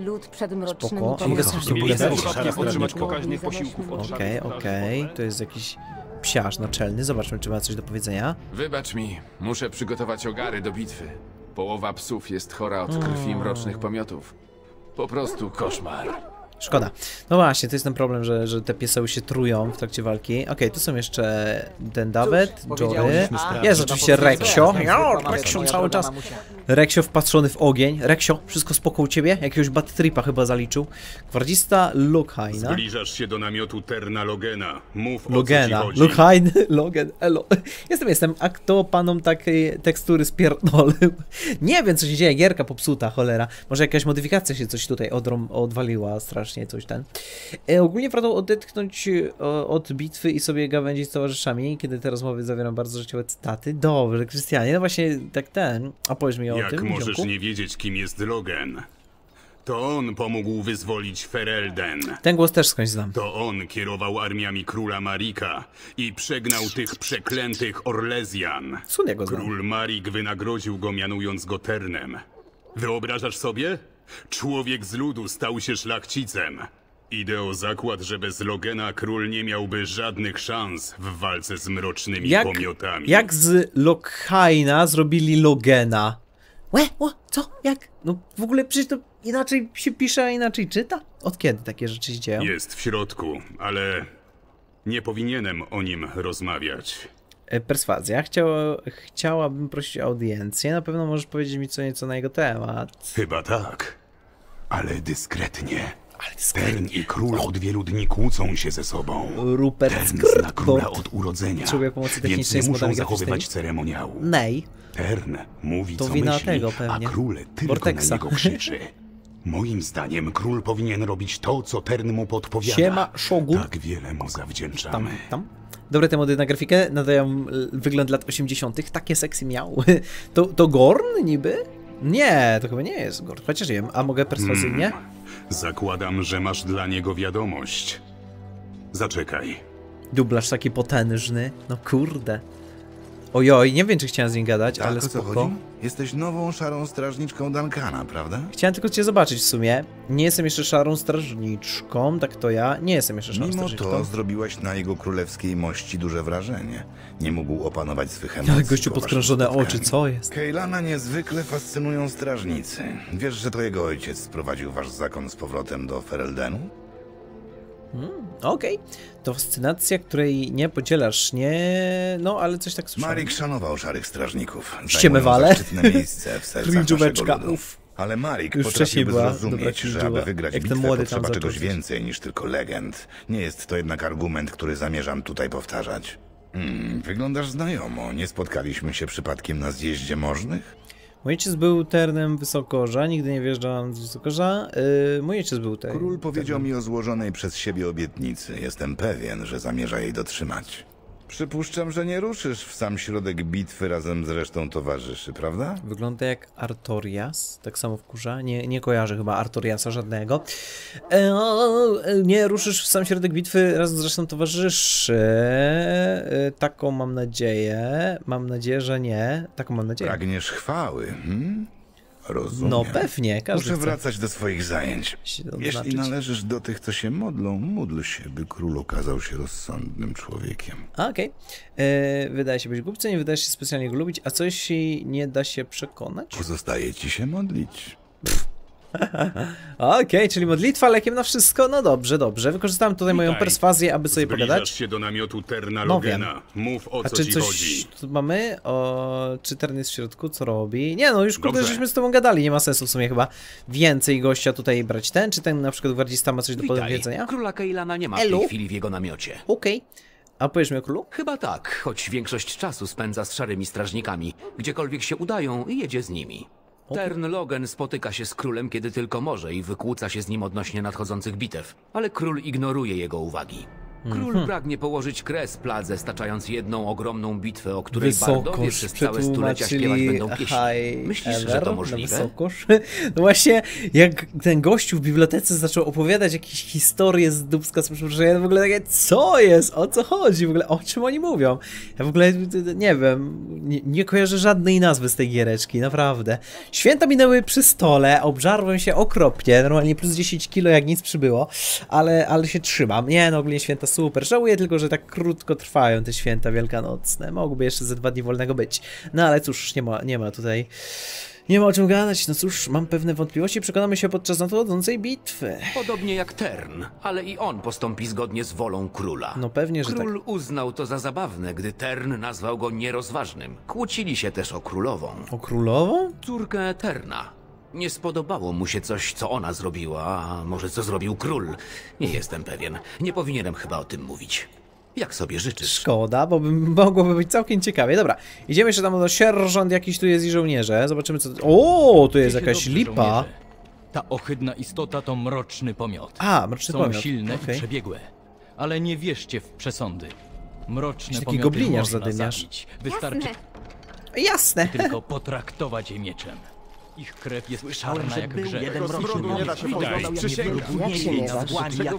Spoko. A mogę z kimś pogadać? Okej, okej. To jest jakiś psiarz naczelny. Zobaczmy, czy ma coś do powiedzenia. Wybacz mi, muszę przygotować ogary do bitwy. Połowa psów jest chora od krwi mrocznych pomiotów. Po prostu koszmar. Szkoda. No właśnie, to jest ten problem, że, że te pieseły się trują w trakcie walki. Okej, okay, tu są jeszcze ten David, Jory. Jest oczywiście Reksio. Ja, Reksio cały czas. Reksio wpatrzony w ogień. Reksio, wszystko spoko u ciebie? Jakiegoś bad tripa chyba zaliczył. Gwardzista Loghaina. Zbliżasz się do namiotu Terna Logena. Mów Logena. o co ci chodzi. Loghain, Logen, elo. Jestem, jestem. A kto panom takiej tekstury spierdolił? Nie wiem, co się dzieje. Gierka popsuta, cholera. Może jakaś modyfikacja się coś tutaj odrą, odwaliła strasznie, coś ten. E, ogólnie warto odetchnąć o, od bitwy i sobie gawędzić z towarzyszami, kiedy te rozmowy zawierają bardzo życiowe cytaty. Dobrze, Krystianie, no właśnie tak ten. A powiedz mi o Jak tym, możesz ziomku? nie wiedzieć, kim jest Logen? To on pomógł wyzwolić Ferelden. Ten głos też skądś znam. To on kierował armiami króla Marika i przegnał tych przeklętych Orlezjan. Król Marik wynagrodził go, mianując go Ternem. Wyobrażasz sobie? Człowiek z ludu stał się szlachcicem. Idę o zakład, że bez Logena król nie miałby żadnych szans w walce z mrocznymi jak, pomiotami. Jak z Loghaina zrobili Logena? Łe, ło, co? Jak? No w ogóle przecież to inaczej się pisze, a inaczej czyta? Od kiedy takie rzeczy się dzieją? Jest w środku, ale nie powinienem o nim rozmawiać. Perswazja. Chciała, chciałabym prosić o audiencję. Na pewno możesz powiedzieć mi co nieco na jego temat. Chyba tak, ale dyskretnie. Ale dyskretnie. Tern i król od wielu dni kłócą się ze sobą. Rupert Tern zna króla od urodzenia, więc nie muszą zachowywać ceremoniału. Nej. Tern mówi to co wina myśli, tego pewnie. a król tylko Vortexa. na niego krzyczy. Moim zdaniem król powinien robić to, co Tern mu podpowiada. Siema, Shogun. Tak wiele mu zawdzięczamy. Tam, tam. Dobre te mody na grafikę, nadają wygląd lat osiemdziesiątych. Takie seksy miał. To, to Gorn niby? Nie, to chyba nie jest Gorn. Chociaż wiem, a mogę perswazyjnie? Hmm. Zakładam, że masz dla niego wiadomość. Zaczekaj. Dublaż taki potężny. No kurde. Ojoj, nie wiem, czy chciałem z nim gadać, tak, ale o co spoko. chodzi? Jesteś nową szarą strażniczką Duncana, prawda? Chciałem tylko cię zobaczyć w sumie. Nie jestem jeszcze szarą strażniczką, tak to ja. Nie jestem jeszcze szarą Mimo strażniczką. to zrobiłaś na jego królewskiej mości duże wrażenie. Nie mógł opanować swych emocji. Ale gościu podkrążone oczy, co jest? Keylana niezwykle fascynują strażnicy. Wiesz, że to jego ojciec sprowadził wasz zakon z powrotem do Fereldenu? Hmm, Okej. Okay. To fascynacja, której nie podzielasz, nie... No, ale coś tak słyszałem. Marik szanował szarych strażników. Ściemywale. Zajmują zaszczytne miejsce w sercach naszego ludu. Ale Marik Już potrafiłby była zrozumieć, że aby wygrać Jak bitwę młody potrzeba tam czegoś zaczął. więcej niż tylko legend. Nie jest to jednak argument, który zamierzam tutaj powtarzać. Hmm, wyglądasz znajomo. Nie spotkaliśmy się przypadkiem na zjeździe możnych? Mój ojciec był ternem Wysokorza, nigdy nie wjeżdżałem z Wysokorza. Yy, mój ojciec był ternem. Król powiedział mi o złożonej przez siebie obietnicy. Jestem pewien, że zamierza jej dotrzymać. Przypuszczam, że nie ruszysz w sam środek bitwy razem z resztą towarzyszy, prawda? Wygląda jak Artorias, tak samo wkurza. Nie, nie kojarzę chyba Artoriasa żadnego. E, nie ruszysz w sam środek bitwy razem z resztą towarzyszy. E, taką mam nadzieję. Mam nadzieję, że nie. Taką mam nadzieję. Pragniesz chwały, hmm? Rozumiem. No pewnie, każdy Muszę chce wracać do swoich zajęć. Jeśli należysz do tych, co się modlą, módl się, by król okazał się rozsądnym człowiekiem. Okej. Okay. Wydaje się być głupcem, nie wydaje się specjalnie go lubić, a coś nie da się przekonać? Pozostaje ci się modlić. Okej, okay, czyli modlitwa lekiem na wszystko? No dobrze, dobrze. Wykorzystałem tutaj moją perswazję, aby sobie Zbliżasz pogadać. się do namiotu Terna No Logena. Mów, o A co czy ci coś chodzi. tu mamy? O, czy Tern jest w środku? Co robi? Nie no, już kurde, Dobrze. żeśmy z tobą gadali. Nie ma sensu w sumie chyba więcej gościa tutaj brać. Ten, czy ten na przykład gwardzista ma coś do Witaj. powiedzenia? Króla Keylana nie ma w Elu? tej chwili w jego namiocie. Okej. Okay. A powiesz mi o królu? Chyba tak, choć większość czasu spędza z szarymi strażnikami. Gdziekolwiek się udają, jedzie z nimi. Tern Logen spotyka się z królem, kiedy tylko może i wykłóca się z nim odnośnie nadchodzących bitew, ale król ignoruje jego uwagi. Król Mhm. pragnie położyć kres pladze, staczając jedną ogromną bitwę, o której Wysokosz bardowie przez całe stulecia śpiewać będą pieśni. High Myślisz, ever że to na możliwe? Wysokosz? No właśnie, jak ten gościu w bibliotece zaczął opowiadać jakieś historie z dubska z przeszłości, ja w ogóle takie, co jest? O co chodzi? W ogóle o czym oni mówią? Ja w ogóle nie wiem, nie, nie kojarzę żadnej nazwy z tej giereczki, naprawdę. Święta minęły przy stole, obżarłem się okropnie, normalnie plus dziesięć kilo jak nic przybyło, ale, ale się trzymam. Nie no, ogólnie święta super. Żałuję tylko, że tak krótko trwają te święta wielkanocne. Mogłoby jeszcze ze dwa dni wolnego być. No ale cóż, nie ma, nie ma tutaj... Nie ma o czym gadać. No cóż, mam pewne wątpliwości. Przekonamy się podczas nadchodzącej bitwy. Podobnie jak Tern, ale i on postąpi zgodnie z wolą króla. No pewnie, że Król uznał to za zabawne, gdy Tern nazwał go nierozważnym. Kłócili się też o królową. O królową? Córkę Terna. Nie spodobało mu się coś, co ona zrobiła, a może co zrobił król. Nie jestem pewien. Nie powinienem chyba o tym mówić. Jak sobie życzysz? Szkoda, bo by, mogłoby być całkiem ciekawie. Dobra, idziemy jeszcze tam do sierżant jakiś tu jest i żołnierze. Zobaczymy co... O, tu jest jakaś lipa. Ta ohydna istota to mroczny pomiot. A, mroczny Są pomiot. silne Okay. i przebiegłe. Ale nie wierzcie w przesądy. Mroczne Taki pomioty gobliniarz można zadymiarz. zabić. Wystarczy Jasne. tylko potraktować je mieczem. Ich krew jest czarna jak grzech. jeden mroczny nie da się poznać. Jak się nie dasz?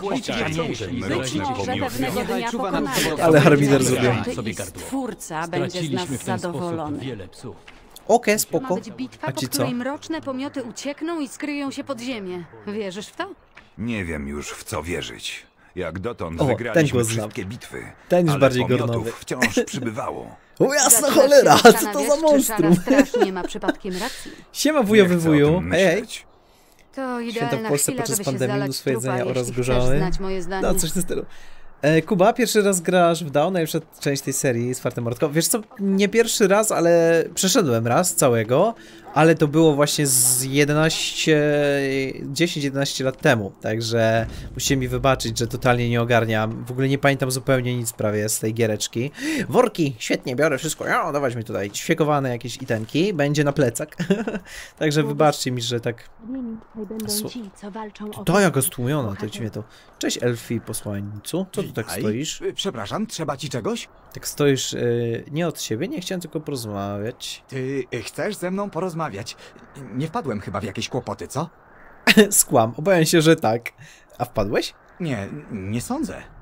Ale harmider zrobił. Stwórca będzie z nas zadowolony. Wiele psów. Okej, To spoko. ma być bitwa, A po ci co? której mroczne pomioty uciekną i skryją się pod ziemię. Wierzysz w to? Nie wiem już w co wierzyć. Jak dotąd O, ten wygraliśmy go znam. wszystkie bitwy, Ten już ale bardziej pomiotów gornowy. wciąż przybywało. O jasna Zaczynasz cholera, się co to zastanawiać, za czy monstrum? szara straż nie ma przypadkiem racji. Siema wujowy Nie chcę o wuju. tym Hej, hej. myśleć. To Święta idealna w Polsce chwila, podczas żeby się pandemii, zalać mnóstwo jedzenia trupa, oraz jeśli chcesz gorzały. znać moje zdanie. No, coś w tym stylu. E, Kuba, pierwszy raz grasz w Down, najlepsza część tej serii z Fartem Mordko. Wiesz co, nie pierwszy raz, ale przeszedłem raz całego, ale to było właśnie z jedenaście, dziesięć jedenaście lat temu, także musicie mi wybaczyć, że totalnie nie ogarniam. W ogóle nie pamiętam zupełnie nic prawie z tej giereczki. Worki, świetnie, biorę wszystko, ja, dawać mi tutaj ćwiekowane jakieś itenki, będzie na plecak. Także wybaczcie mi, że tak... To jaka stłumiona, to ciebie to. Cześć Elfi posłańcu, co tu tak Witaj. stoisz? Przepraszam, trzeba ci czegoś? Tak stoisz yy, nie od siebie, nie chciałem tylko porozmawiać. Ty y, chcesz ze mną porozmawiać? Nie wpadłem chyba w jakieś kłopoty, co? Skłam, obawiam się, że tak. A wpadłeś? Nie, nie sądzę.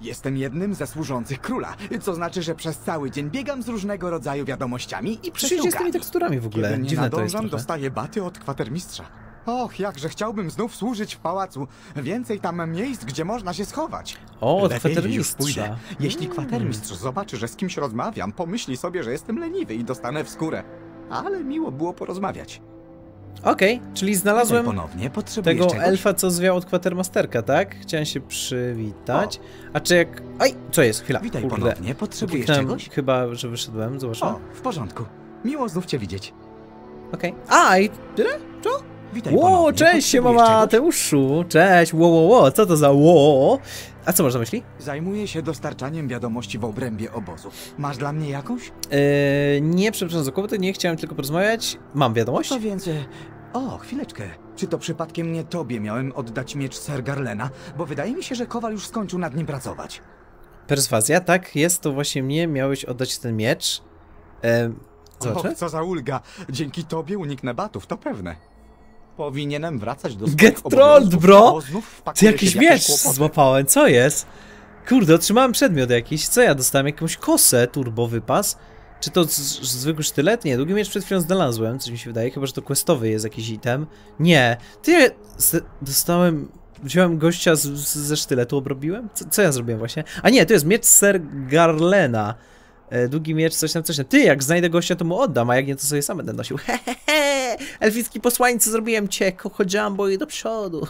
Jestem jednym ze służących króla, co znaczy, że przez cały dzień biegam z różnego rodzaju wiadomościami i przesiłkami. Z tymi teksturami w ogóle. Kiedy nie Dziwne nadążam, to jest dostaję baty od kwatermistrza. Och, jakże chciałbym znów służyć w pałacu. Więcej tam miejsc, gdzie można się schować. O, od Lepiej kwatermistrza. już pójdę. Jeśli Hmm. kwatermistrz zobaczy, że z kimś rozmawiam, pomyśli sobie, że jestem leniwy i dostanę w skórę. Ale miło było porozmawiać. Okej, okay, czyli znalazłem ponownie. tego czegoś? elfa, co zwiał od Quartermasterka, tak? Chciałem się przywitać. O. A czy jak... Aj, co jest? Chwila. Witaj Kurde. ponownie. Potrzebujesz Kliknąłem czegoś? Chyba, że wyszedłem. Zobaczę. O, w porządku. Miło znów cię widzieć. Okej. Okay. A, i tyle? Co? Witaj Ło, ponownie. cześć się mama Mateuszu. Cześć, ło, ło, ło. Co to za ło? A co masz na myśli? Zajmuję się dostarczaniem wiadomości w obrębie obozu. Masz dla mnie jakąś? Yy, nie, przepraszam za kłopoty, nie chciałem tylko porozmawiać. Mam wiadomość? To więc... O, chwileczkę. Czy to przypadkiem nie tobie miałem oddać miecz Ser Garlena? Bo wydaje mi się, że Kowal już skończył nad nim pracować. Perswazja, tak, jest to właśnie mnie. Miałeś oddać ten miecz. Yy, Och, co za ulga. Dzięki tobie uniknę batów, to pewne. Powinienem wracać do Get trolled, bro! Ty jakiś miecz złapałem, co jest? Kurde, otrzymałem przedmiot jakiś. Co ja dostałem? Jakąś kosę, turbo wypas? Czy to zwykły sztylet? Nie, długi miecz przed chwilą znalazłem, coś mi się wydaje, chyba że to questowy jest jakiś item. Nie, ty dostałem... Wziąłem gościa z, z, ze sztyletu, obrobiłem? Co, co ja zrobiłem właśnie? A nie, to jest miecz Ser Garlena. E, długi miecz, coś tam, coś tam. Ty, jak znajdę gościa, to mu oddam, a jak nie, to sobie sam będę nosił. Hehehe! Elficki posłańcy, zrobiłem cię, Coco Jumbo i do przodu.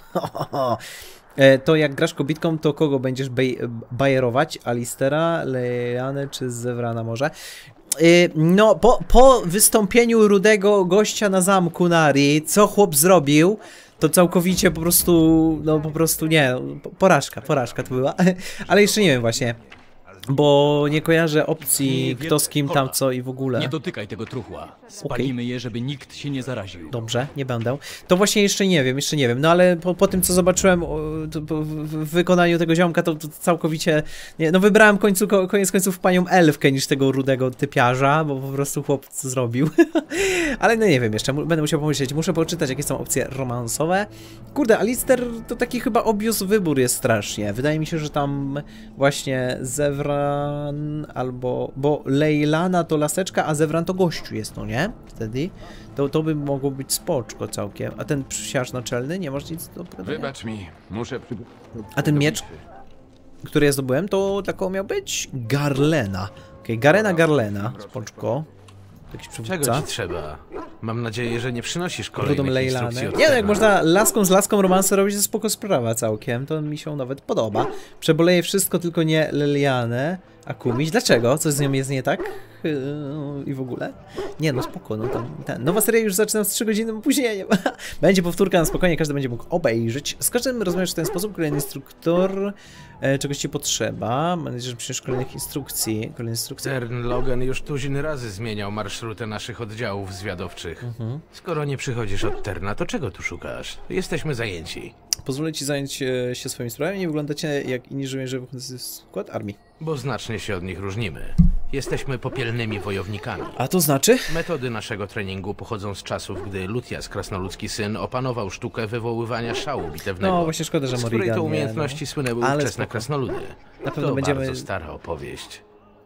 e, to jak grasz kobitką, to kogo będziesz baj bajerować? Alistera, Leanę czy Zewrana może? No, po, po wystąpieniu rudego gościa na zamku Nari, co chłop zrobił, to całkowicie po prostu, no po prostu nie, porażka, porażka to była, ale jeszcze nie wiem właśnie, bo nie kojarzę opcji kto z kim tam co i w ogóle. Nie dotykaj tego truchła, spalimy okay. je, żeby nikt się nie zaraził. Dobrze, nie będę. To właśnie jeszcze nie wiem, jeszcze nie wiem, no ale po, po tym co zobaczyłem o, to, po, w, w wykonaniu tego ziomka, to, to całkowicie, nie, no wybrałem końcu, koniec końców panią elfkę niż tego rudego typiarza, bo po prostu chłop co zrobił. Ale no nie wiem jeszcze, będę musiał pomyśleć, muszę poczytać jakie są opcje romansowe. Kurde, Alister to taki chyba obvious wybór jest strasznie, wydaje mi się, że tam właśnie Zewra albo, bo Leilana to laseczka, a Zewran to gościu jest, no nie? Wtedy to, to by mogło być spoczko całkiem. A ten psiarz naczelny, nie masz nic do powiedzenia? Wybacz mi, muszę... A ten miecz, który ja zdobyłem, to taką miał być Garlena. Okej, okay, Garena Garlena, spoczko. Jakiś przywódca. Czego ci trzeba? Mam nadzieję, że nie przynosisz kolejnych instrukcji od Nie, no jak można laską z laską romansę robić, to spoko sprawa całkiem. To mi się nawet podoba. Przeboleję wszystko, tylko nie Lelianę. A Kumiś? Dlaczego? Coś z nią jest nie tak? I w ogóle? Nie, no spoko, no tam... Ten. Nowa seria już zaczynam z trzy godziny opóźnieniem. Będzie powtórka na spokojnie, każdy będzie mógł obejrzeć. Z każdym rozumiesz w ten sposób, kolejny instruktor... E, czegoś ci potrzeba. Mam nadzieję, że przyjdziesz kolejnych instrukcji. Kolejne instrukcje. Tern Logan już tuzin razy zmieniał marszrutę naszych oddziałów zwiadowczych. Mhm. Skoro nie przychodzisz od Terna, to czego tu szukasz? Jesteśmy zajęci. Pozwolę ci zająć się swoimi sprawami. Nie wyglądacie jak inni żołnierze wychodzący z skład armii. Bo znacznie się od nich różnimy. Jesteśmy popielnymi wojownikami. A to znaczy? Metody naszego treningu pochodzą z czasów, gdy Lutias, krasnoludzki syn, opanował sztukę wywoływania szału bitewnego. No właśnie szkoda, że Morrigan, z której to umiejętności no. słynęły Ale ówczesne krasnoludy. Na pewno to będziemy... bardzo stara opowieść.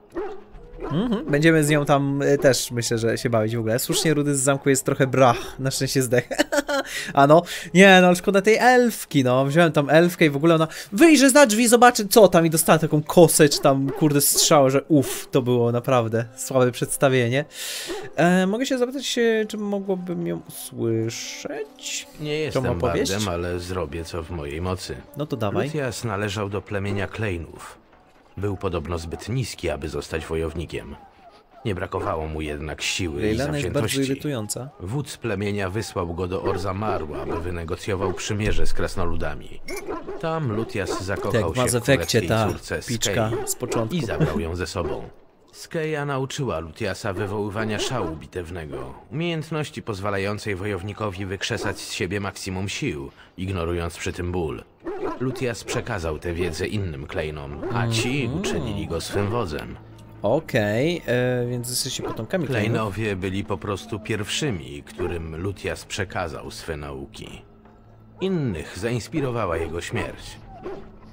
Mhm. Będziemy z nią tam y, też, myślę, że się bawić w ogóle. Słusznie, rudy z zamku jest trochę brach, na szczęście zdech. A no, nie, no ale szkoda tej elfki, no. Wziąłem tam elfkę i w ogóle ona wyjrzy za drzwi, zobaczy co tam i dostała taką kosę, czy tam, kurde, strzał, że uff, to było naprawdę słabe przedstawienie. E, mogę się zapytać, czy mogłabym ją usłyszeć? Nie jestem bardem, ale zrobię co w mojej mocy. No to dawaj. Lutias należał do plemienia Klejnów. Był podobno zbyt niski, aby zostać wojownikiem. Nie brakowało mu jednak siły Leilana i zawziętości. jest bardzo irytująca. Wódz plemienia wysłał go do Orzamaru, aby wynegocjował przymierze z krasnoludami. Tam Lutias zakochał tak, się w królewskiej córce piczka z początku. I zabrał ją ze sobą. Skeja nauczyła Lutiasa wywoływania szału bitewnego, umiejętności pozwalającej wojownikowi wykrzesać z siebie maksimum sił, ignorując przy tym ból. Lutias przekazał tę wiedzę innym Klejnom, a ci mm. uczynili go swym wodzem. Okej, okay, więc jesteście potomkami Klejnów. Klejnowie byli po prostu pierwszymi, którym Lutias przekazał swe nauki. Innych zainspirowała jego śmierć.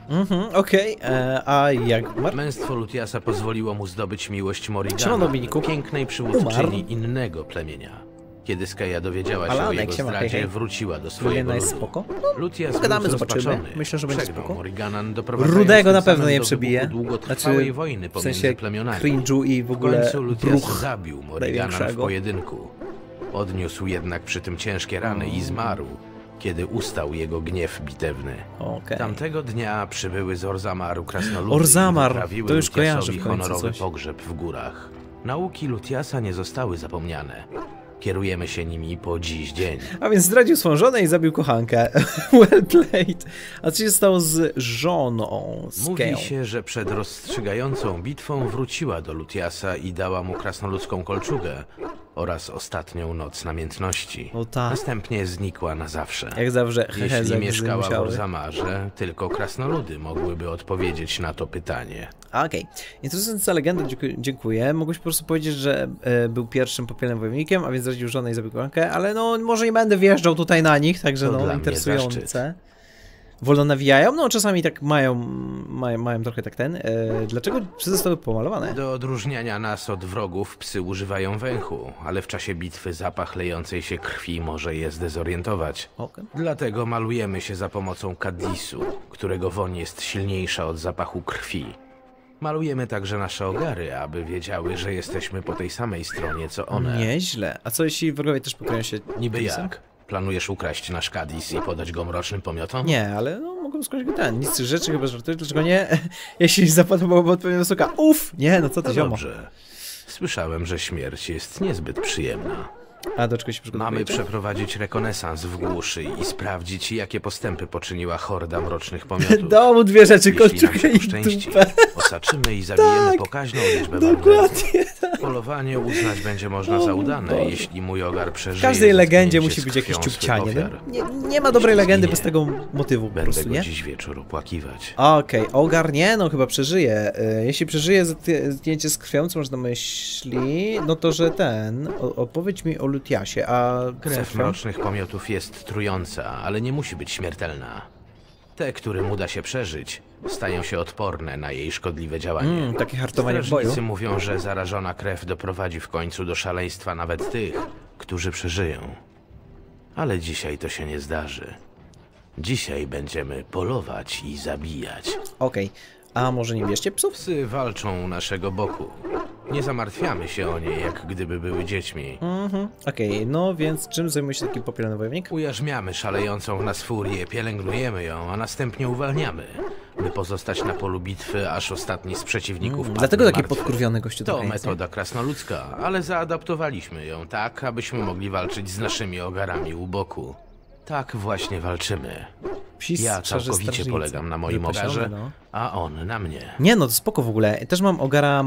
Mhm, okej, okay. A jak umarł? Męstwo Lutiasa pozwoliło mu zdobyć miłość Morrigana, Siema, Dominiku. pięknej przywódczyni innego plemienia. Kiedy Skeja dowiedziała się Alanek, o jego siema, zdradzie, hej, hej. wróciła do swojego jest ludu. spoko. Lutias Pogadamy, był zobaczymy. Myślę, że będzie Przegrał spoko. Morriganan, doprowadzając Rudego na tym pewno samym nie do przebije. wybuchu długotrwałej Znaczy, wojny w pomiędzy sensie plemionami. cringe'u i w ogóle W końcu Lutias bruch zabił Morriganan w największego. pojedynku. Odniósł jednak przy tym ciężkie rany i zmarł, kiedy ustał jego gniew bitewny. Okay. Tamtego dnia przybyły z Orzamaru krasnoludy Orzamar, i wyprawiły to już kojarzę Lutiasowi w końcu honorowy coś. pogrzeb w górach. Nauki Lutiasa nie zostały zapomniane. Kierujemy się nimi po dziś dzień. A więc zdradził swoją żonę i zabił kochankę. Well played. A co się stało z żoną? Z Mówi Keją? się, że przed rozstrzygającą bitwą wróciła do Lutiasa i dała mu krasnoludzką kolczugę oraz ostatnią noc namiętności. O ta. Następnie znikła na zawsze. Jak zawsze. Jeśli Hezek mieszkała w musiały. Orzamarze, tylko krasnoludy mogłyby odpowiedzieć na to pytanie. Okej. Okay. Interesująca legenda, dziękuję- dziękuję. Mogłeś po prostu powiedzieć, że e, był pierwszym popielnym wojownikiem, a więc zdradził żonę i zabił kochankę, ale no może nie będę wjeżdżał tutaj na nich, także To no dla mnie interesujące. zaszczyt. Wolno nawijają? No czasami tak mają, mają, mają trochę tak ten. E, dlaczego psy zostały pomalowane? Do odróżniania nas od wrogów psy używają węchu, ale w czasie bitwy zapach lejącej się krwi może je zdezorientować. Okay. Dlatego malujemy się za pomocą kadisu, którego woń jest silniejsza od zapachu krwi. Malujemy także nasze ogary, aby wiedziały, że jesteśmy po tej samej stronie co one. Nieźle. A co jeśli wrogowie też pokryją się Niby kadisem? jak? Planujesz ukraść nasz kadis i podać go mrocznym pomiotom? Nie, ale no mogą skroić go ten. Nic z tych rzeczy chyba żartujesz, dlaczego nie? Jeśli zapłata byłaby odpowiednio wysoka. Uff! Nie, no co ty, To ziomo. dobrze. Słyszałem, że śmierć jest niezbyt przyjemna. A do czego się przygotowujecie? Mamy przeprowadzić rekonesans w głuszy i sprawdzić, jakie postępy poczyniła horda mrocznych pomiotów. Domu dwie rzeczy, Jeśli nam kolczugę się i poszczęści, dupę. osaczymy i zabijemy Tak, pokaźną liczbę dokładnie bandytów. Polowanie uznać będzie można za udane, jeśli mój ogar W przeżyje. każdej legendzie zetknięcie musi z być jakieś krwią swych ciupcianie. ofiar. No, nie, nie ma dobrej Jeśli legendy nie, bez tego motywu po Będę prostu, go nie? dziś wieczór opłakiwać. Okej, okay. Ogar nie, no chyba przeżyje. Y, Jeśli przeżyje zet- zdjęcie z krwią, co można myśli, no to że ten, o, opowiedz mi o Lutiasie, a Krew co? mrocznych pomiotów jest trująca, ale nie musi być śmiertelna. Te, którym uda się przeżyć, stają się odporne na jej szkodliwe działanie. Mm, takie hartowanie w boju. Strażnicy mówią, że zarażona krew doprowadzi w końcu do szaleństwa nawet tych, którzy przeżyją. Ale dzisiaj to się nie zdarzy. Dzisiaj będziemy polować i zabijać. Okej, okay. A może nie bierzcie psów? Psy walczą u naszego boku. Nie zamartwiamy się o nie, jak gdyby były dziećmi. Mhm, okej, okay. No więc czym zajmuje się taki popielny wojownik? Ujarzmiamy szalejącą w nas furię, pielęgnujemy ją, a następnie uwalniamy, by pozostać na polu bitwy, aż ostatni z przeciwników Mm, padnie dlatego taki martwy. podkurwiony gościu To trochę jest, metoda krasnoludzka, ale zaadaptowaliśmy ją tak, abyśmy mogli walczyć z naszymi ogarami u boku. Tak właśnie walczymy. Psi Ja strzaże całkowicie strażnicy. polegam na moim Wypasione, ogarze, no. a on na mnie. Nie no, to spoko w ogóle. Też mam ogara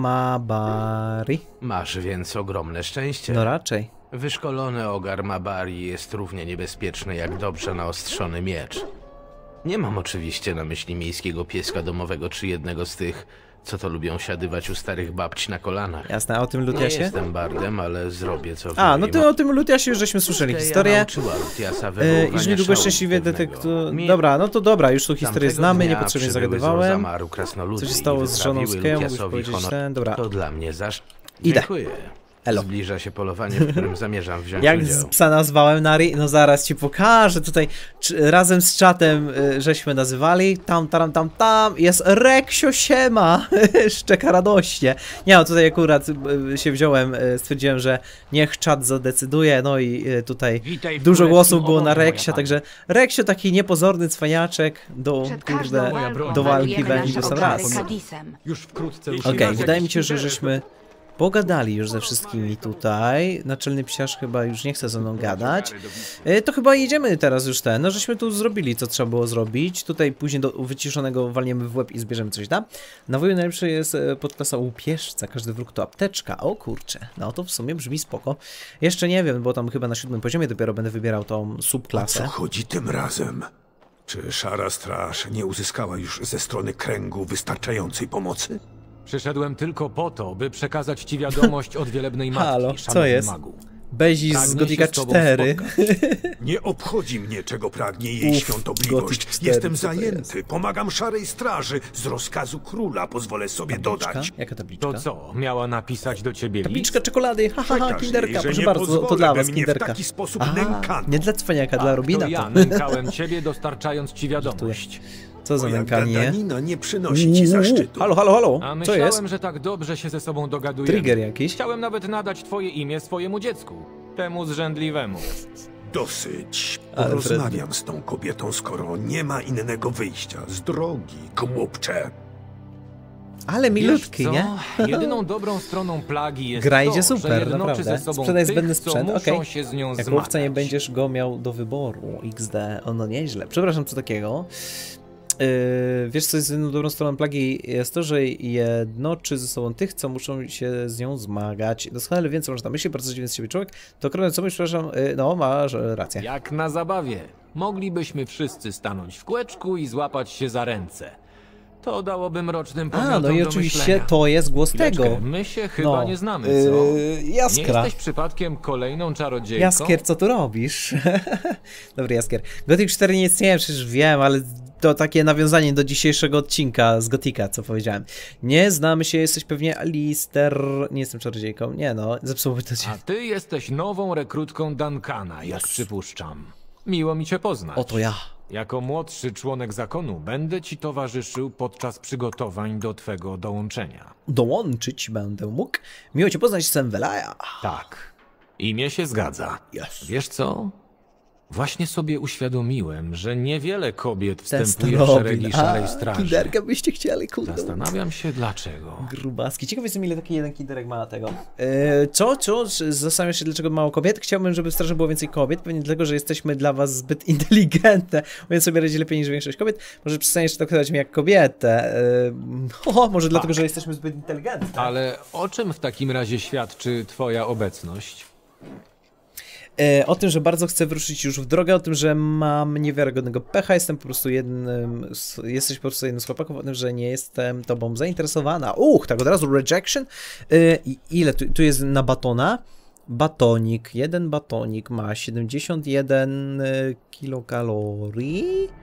Mabari. Masz więc ogromne szczęście. No raczej. Wyszkolony ogar Mabari jest równie niebezpieczny jak dobrze naostrzony miecz. Nie mam oczywiście na myśli miejskiego pieska domowego czy jednego z tych, co to lubią siadywać u starych babci na kolanach. Jasne, a o tym Nie Lutiasie? jestem bardem, ale zrobię co w A, no mojej to o tym Lutiasie już żeśmy słyszeli Skeja historię. nauczyła Lutiasa E, wywoływania I że niedługo szału szczęśliwie bitewnego. detektu... Mi- Dobra, no to dobra, już tą historię Tamtego znamy, dnia niepotrzebnie przybyły z zagadywałem. Orzamaru krasnoludy Co się i stało z żoną wyprawiły Skeją, mógłbyś Lutiasowi powiedzieć honor. ten, dobra. To dla mnie zasz... Idę. Dziękuję. Elo. Zbliża się polowanie, w którym zamierzam wziąć Jak udział. z psa nazwałem Nari? No zaraz ci pokażę. Tutaj czy, razem z czatem y, żeśmy nazywali. Tam, tam, tam, tam. Jest Reksio Siema. Szczeka radośnie. Nie, no tutaj akurat y, się wziąłem, y, stwierdziłem, że niech czat zadecyduje. No i y, tutaj Witaj w dużo królewskim głosów było na obozie, moja Reksia, pani. także Reksio taki niepozorny cwaniaczek do, Przed każdą kurde, walką do walki malujemy będzie nasze sam ogary raz. kadisem. Już wkrótce Okej, ruszymy. wydaje mi się, że żeśmy pogadali już ze wszystkimi tutaj. Naczelny psiarz chyba już nie chce ze mną gadać. E, to chyba jedziemy teraz już ten. No żeśmy tu zrobili, co trzeba było zrobić. Tutaj później do wyciszonego walniemy w łeb i zbierzemy coś tam. Na woju najlepszy jest e, podklasa łupieżca. Każdy wróg to apteczka. O kurczę, no to w sumie brzmi spoko. Jeszcze nie wiem, bo tam chyba na siódmym poziomie dopiero będę wybierał tą O subklasę. co chodzi tym razem? Czy Szara Straż nie uzyskała już ze strony kręgu wystarczającej pomocy? Przyszedłem tylko po to, by przekazać ci wiadomość od wielebnej matki, Halo, co szanowny jest? magu. Bezi z Gotika cztery. Nie obchodzi mnie, czego pragnie jej Uf, świątobliwość. Jestem zajęty, pomagam Szarej Straży. Z rozkazu króla pozwolę sobie tabliczka? dodać. Jaka tabliczka? To co, miała napisać do ciebie list? Tabliczka czekolady, haha, ha, ha, kinderka, proszę bardzo, to dla was, kinderka. W taki sposób A, nie dla cwaniaka, dla Robina. To ja nękałem ciebie, dostarczając ci wiadomość. Co za nękanie? Gadanina nie przynosi ci zaszczytu. Halo, halo, halo, A co myślałem, jest? że tak dobrze się ze sobą dogadujemy. Trigger jakiś? Chciałem nawet nadać twoje imię swojemu dziecku. Temu zrzędliwemu. Dosyć. Porozmawiam z tą kobietą, skoro nie ma innego wyjścia. Z drogi, głupcze. Ale milutki, nie? Jedyną dobrą stroną plagi jest Gra idzie to, super, że naprawdę. ze sobą Sprzedaj tych, zbędny sprzęt, okej. Okay. Jak łowca nie będziesz go miał do wyboru. iks de, ono nieźle. Przepraszam, co takiego. Yy, wiesz, co jest jedną dobrą stroną plagi? Jest to, że jednoczy ze sobą tych, co muszą się z nią zmagać. Doskonale więcej można myśli, bardzo dziwny z siebie człowiek. To królem co myślisz, przepraszam, yy, no masz rację. Jak na zabawie. Moglibyśmy wszyscy stanąć w kółeczku i złapać się za ręce. To dałoby mrocznym pomiotom A, no i oczywiście to jest głos Chwileczkę, tego. My się chyba no, nie znamy, co? Yy, Jaskra. Nie jesteś przypadkiem kolejną czarodziejką? Jaskier, co tu robisz? Dobry Jaskier. Gothic cztery nie istnieje, przecież wiem, ale to takie nawiązanie do dzisiejszego odcinka z Gotika, co powiedziałem. Nie znamy się, jesteś pewnie Alister. Nie jestem czarodziejką. Nie no, zepsułoby to cię. A ty jesteś nową rekrutką Duncana, jak yes. przypuszczam. Miło mi cię poznać. Oto ja. Jako młodszy członek zakonu będę ci towarzyszył podczas przygotowań do twego dołączenia. Dołączyć będę mógł? Miło cię poznać, jestem Velaya. Tak. Imię się zgadza. Yes. Wiesz co? Właśnie sobie uświadomiłem, że niewiele kobiet wstępuje w szeregi Szarej Straży. Kinderka byście chcieli, kurde. Zastanawiam się dlaczego. Grubaski. Ciekaw jestem, ile taki jeden kinderek ma tego. Eee, co? Co? Zastanawiam się, dlaczego mało kobiet? Chciałbym, żeby w straży było więcej kobiet. Pewnie dlatego, że jesteśmy dla was zbyt inteligentne. Mówiąc sobie radzi lepiej niż większość kobiet. Może przestaniesz traktować mnie jak kobietę. Eee, o, może tak. dlatego, że jesteśmy zbyt inteligentne. Ale o czym w takim razie świadczy twoja obecność? O tym, że bardzo chcę wyruszyć już w drogę, o tym, że mam niewiarygodnego pecha, jestem po prostu jednym, z, jesteś po prostu jednym z chłopaków, o tym, że nie jestem tobą zainteresowana. Uch, tak od razu rejection. I ile? Tu, tu jest na batona? Batonik, jeden batonik ma siedemdziesiąt jeden kilokalorii.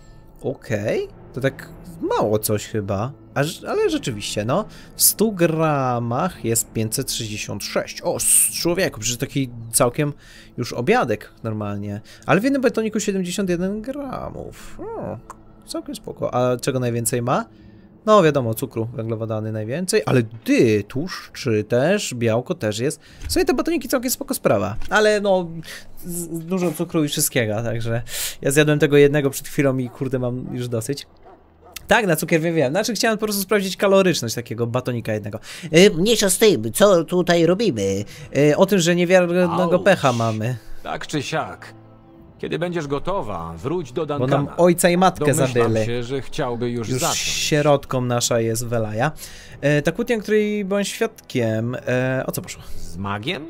Okej, okay. To tak mało coś chyba, Aż, ale rzeczywiście, no, w stu gramach jest pięćset sześćdziesiąt sześć. O, człowieku, przecież taki całkiem już obiadek normalnie. Ale w jednym batoniku siedemdziesiąt jeden gramów. O, całkiem spoko. A czego najwięcej ma? No wiadomo, cukru, węglowodany najwięcej, ale ty, tłuszczy też, białko też jest. Sobie te batoniki całkiem spoko sprawa, ale no, z, dużo cukru i wszystkiego, także ja zjadłem tego jednego przed chwilą i kurde mam już dosyć. Tak, na cukier wiem, wiem. Znaczy chciałem po prostu sprawdzić kaloryczność takiego batonika jednego. Yy, mniejsza z tym, co tutaj robimy? Yy, o tym, że niewiarygodnego pecha mamy. Tak czy siak. Kiedy będziesz gotowa, wróć do Duncana. Bo nam ojca i matkę Domyślam zabyli. się, że chciałby już, już zacząć. Sierotką nasza jest Velaya. E, ta kłótnia, której byłem świadkiem, e, o co poszło? Z magiem?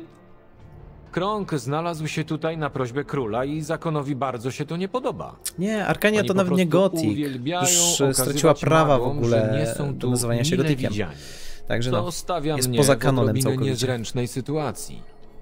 Krąg znalazł się tutaj na prośbę króla i zakonowi bardzo się to nie podoba. Nie, Arkania Oni to nawet nie Gothic. Już straciła prawa w ogóle do nazywania się Gothiciem. Także no, jest mnie poza kanonem w całkowicie. niezręcznej sytuacji.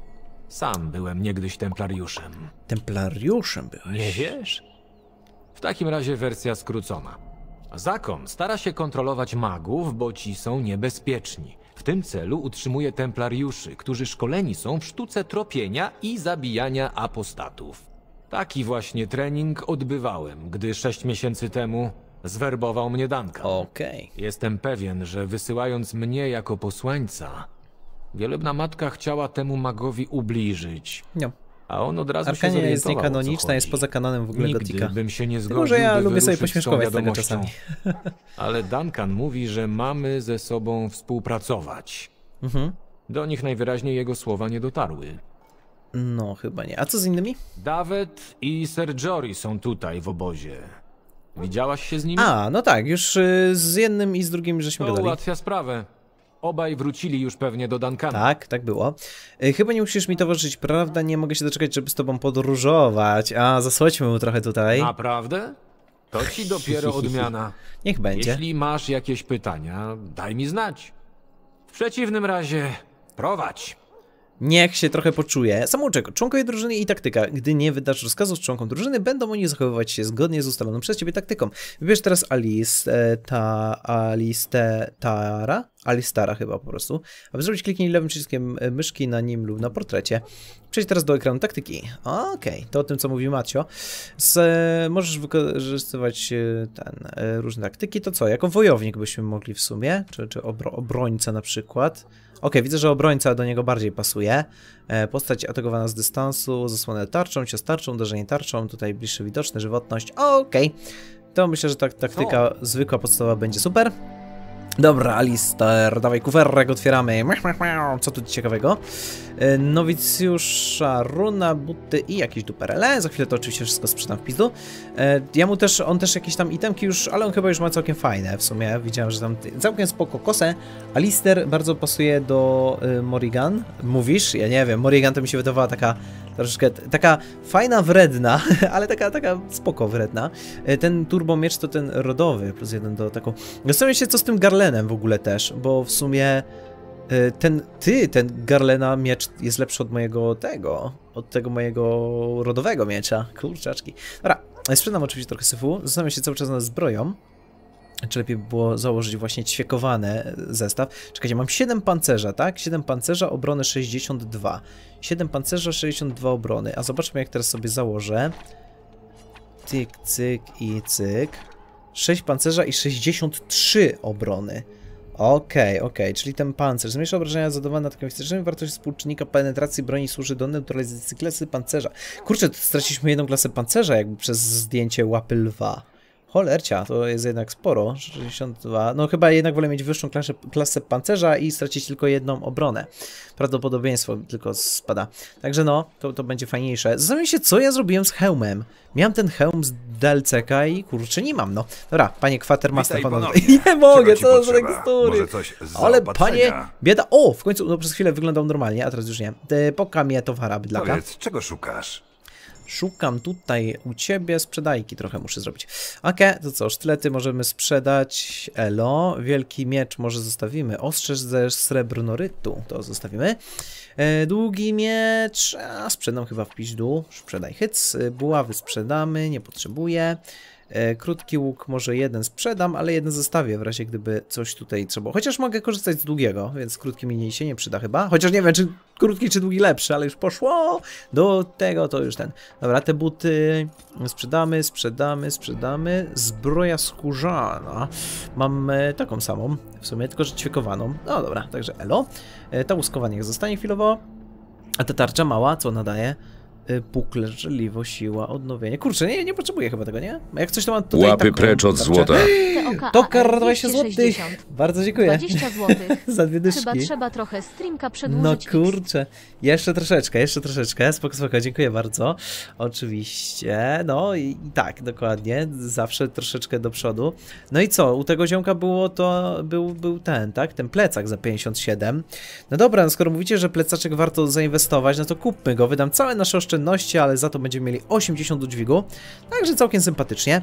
Sam byłem niegdyś templariuszem. Templariuszem byłeś? Nie wiesz? W takim razie wersja skrócona. Zakon stara się kontrolować magów, bo ci są niebezpieczni. W tym celu utrzymuje templariuszy, którzy szkoleni są w sztuce tropienia i zabijania apostatów. Taki właśnie trening odbywałem, gdy sześć miesięcy temu zwerbował mnie Duncan. Okej. Okay. Jestem pewien, że wysyłając mnie jako posłańca, wielebna matka chciała temu magowi ubliżyć. No. A on od razu Arkania się jest niekanoniczna, jest poza kanonem w ogóle Nigdy Gotika. bym się nie zgodził, tylko, że ja by lubię sobie wyruszyć pośmieszkować z tego czasami. Ale Duncan mówi, że mamy ze sobą współpracować. Mhm. Do nich najwyraźniej jego słowa nie dotarły. No, chyba nie. A co z innymi? Davet i Ser Jory są tutaj w obozie. Widziałaś się z nimi? A, no tak, już y, z jednym i z drugim żeśmy to gadali. ułatwia sprawę. Obaj wrócili już pewnie do Duncana. Tak, tak było. Y, chyba nie musisz mi towarzyszyć, prawda? Nie mogę się doczekać, żeby z tobą podróżować. A, zasłoćmy mu trochę tutaj. Naprawdę? To ci dopiero odmiana. Niech będzie. Jeśli masz jakieś pytania, daj mi znać. W przeciwnym razie, prowadź. Niech się trochę poczuje. Samouczek, członkowie drużyny i taktyka. Gdy nie wydasz rozkazów członkom drużyny, będą oni zachowywać się zgodnie z ustaloną przez ciebie taktyką. Wybierz teraz Alice, ta, Alice, Tara? Alistara chyba po prostu. Aby zrobić, kliknij lewym przyciskiem myszki na nim lub na portrecie. Przejdź teraz do ekranu taktyki. Okej, okay. To o tym, co mówił Macio. Z, możesz wykorzystywać ten, różne taktyki. To co, jako wojownik byśmy mogli w sumie? Czy, czy obro, obrońca na przykład? Ok, widzę, że obrońca do niego bardziej pasuje. E, postać atakowana z dystansu, zasłonę tarczą, cios tarczą, uderzenie tarczą, tutaj bliższe widoczne, żywotność. Ok, to myślę, że ta taktyka o. zwykła, podstawowa będzie super. Dobra, Alister, dawaj kuferek, otwieramy. Co tu ciekawego? Nowicjusza, runa, buty i jakieś duperele. Za chwilę to oczywiście wszystko sprzedam w pizdu. Ja mu też, on też jakieś tam itemki już, ale on chyba już ma całkiem fajne w sumie. Widziałem, że tam całkiem spoko kosę. Alister bardzo pasuje do Morrigan. Mówisz? Ja nie wiem, Morrigan to mi się wydawała taka troszeczkę, taka fajna, wredna, ale taka, taka spoko wredna. Ten turbomiecz to ten rodowy, plus jeden do taką... Zastanawiam się, co z tym Garlenem w ogóle też, bo w sumie ten, ty, ten Garlena miecz jest lepszy od mojego tego, od tego mojego rodowego miecza. Kurczaczki. Dobra, sprzedam oczywiście trochę syfu, zastanawiam się cały czas nad zbroją. Czy lepiej by było założyć właśnie ćwiekowany zestaw. Czekajcie, mam siedem pancerza, tak? siedem pancerza, obrony sześćdziesiąt dwa. siedem pancerza, sześćdziesiąt dwa obrony. A zobaczmy, jak teraz sobie założę. Cyk, cyk i cyk. sześć pancerza i sześćdziesiąt trzy obrony. Okej, okay, okej, okay. Czyli ten pancerz zmniejsza obrażenia zadawane atakiem fizycznym. Wartość współczynnika penetracji broni służy do neutralizacji klasy pancerza. Kurczę, straciliśmy jedną klasę pancerza jakby przez zdjęcie łapy lwa. Cholercia, to jest jednak sporo, sześćdziesiąt dwa, no chyba jednak wolę mieć wyższą klasę, klasę pancerza i stracić tylko jedną obronę. Prawdopodobieństwo tylko spada. Także no, to, to będzie fajniejsze. Zastanawiam się, co ja zrobiłem z hełmem. Miałem ten hełm z D L C K i kurczę, nie mam, no. Dobra, panie Quatermaster, panowie. Nie mogę, co za tekstury. Ale panie, bieda, o, w końcu, no przez chwilę wyglądał normalnie, a teraz już nie. Poka mnie towara, bydlaka. Powiedz, czego szukasz? Szukam tutaj u ciebie, sprzedajki trochę muszę zrobić. Okej, okay, to co, sztylety możemy sprzedać, elo, wielki miecz może zostawimy, ostrze ze srebrnorytu, to zostawimy. E, długi miecz, a sprzedam chyba w piźdu, sprzedaj hyc, buławy sprzedamy, nie potrzebuję. E, krótki łuk może jeden sprzedam, ale jeden zostawię w razie gdyby coś tutaj trzeba. Chociaż mogę korzystać z długiego, więc krótki mi się nie przyda chyba. Chociaż nie wiem, czy krótki, czy długi lepszy, ale już poszło do tego, to już ten. Dobra, te buty sprzedamy, sprzedamy, sprzedamy. Zbroja skórzana. Mam e, taką samą, w sumie, tylko że ćwiekowaną. No dobra, także elo. E, ta łuskowa niech zostanie chwilowo. A ta tarcza mała, co ona daje? Pukle, żeliwo, siła, odnowienie. Kurczę, nie, nie potrzebuję chyba tego, nie? Jak coś to mam tutaj. Łapy taką, precz od złota. Tokar dwadzieścia złotych. Bardzo dziękuję. dwadzieścia złotych. Za dwie dyszki. Chyba trzeba trochę streamka przedłużyć. No kurczę. Jeszcze troszeczkę, jeszcze troszeczkę. Spoko, spoko, dziękuję bardzo. Oczywiście. No i, i tak, dokładnie. Zawsze troszeczkę do przodu. No i co? U tego ziomka było to, był, był ten, tak? Ten plecak za pięćdziesiąt siedem. No dobra, no skoro mówicie, że plecaczek warto zainwestować, no to kupmy go. Wydam całe nasze oszczędności, ale za to będziemy mieli osiemdziesiąt do dźwigu. Także całkiem sympatycznie.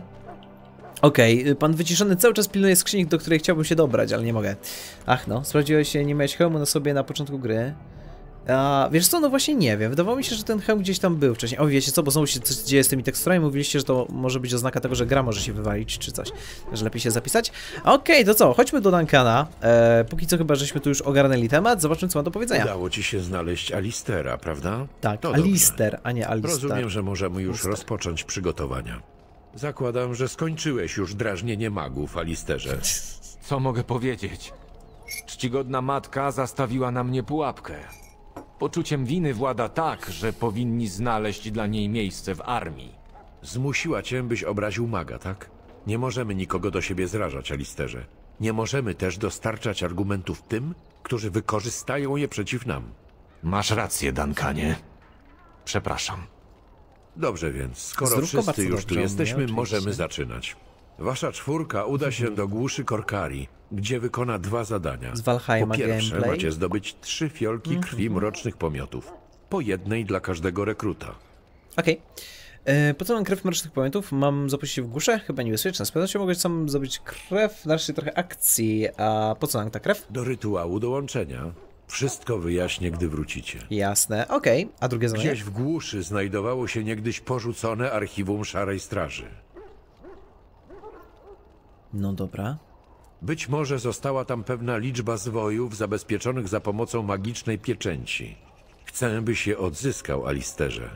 Okej, okay, pan wyciszony cały czas pilnuje skrzyni, do której chciałbym się dobrać, ale nie mogę. Ach no, sprawdziłeś się, nie miałeś hełmu na sobie na początku gry. A, wiesz co, no właśnie nie wiem. Wydawało mi się, że ten hełm gdzieś tam był wcześniej. O, wiecie co, bo znowu się coś dzieje z tymi teksturami. Mówiliście, że to może być oznaka tego, że gra może się wywalić czy coś. Także lepiej się zapisać. Okej, okay, to co, chodźmy do Duncana. E, póki co chyba, żeśmy tu już ogarnęli temat. Zobaczmy, co ma do powiedzenia. Udało ci się znaleźć Alistera, prawda? Tak, to Alister, dobrze. A nie Alistar. Rozumiem, że możemy już Alister. rozpocząć przygotowania. Zakładam, że skończyłeś już drażnienie magów, Alisterze. Co mogę powiedzieć? Czcigodna matka zastawiła na mnie pułapkę. Poczuciem winy włada tak, że powinni znaleźć dla niej miejsce w armii. Zmusiła cię, byś obraził maga, tak? Nie możemy nikogo do siebie zrażać, Alisterze. Nie możemy też dostarczać argumentów tym, którzy wykorzystają je przeciw nam. Masz rację, Duncanie. Przepraszam. Dobrze więc, skoro wszyscy już tu jesteśmy, możemy zaczynać. Wasza czwórka uda się do głuszy Korkari, gdzie wykona dwa zadania. Z Valheima po pierwsze, gameplay. macie zdobyć trzy fiolki krwi mm -hmm. mrocznych pomiotów. Po jednej dla każdego rekruta. Okej. Okay. Po co mam krew mrocznych pomiotów? Mam zapuścić w górze? Chyba niebezpieczne. Z pewnością mogę sam zrobić krew, dalszy trochę akcji. A po co nam ta krew? Do rytuału dołączenia. Wszystko wyjaśnię, gdy wrócicie. Jasne, okej. Okay. A drugie zadanie? Gdzieś w głuszy znajdowało się niegdyś porzucone archiwum Szarej Straży. No dobra. Być może została tam pewna liczba zwojów zabezpieczonych za pomocą magicznej pieczęci. Chcę, byś je odzyskał, Alisterze.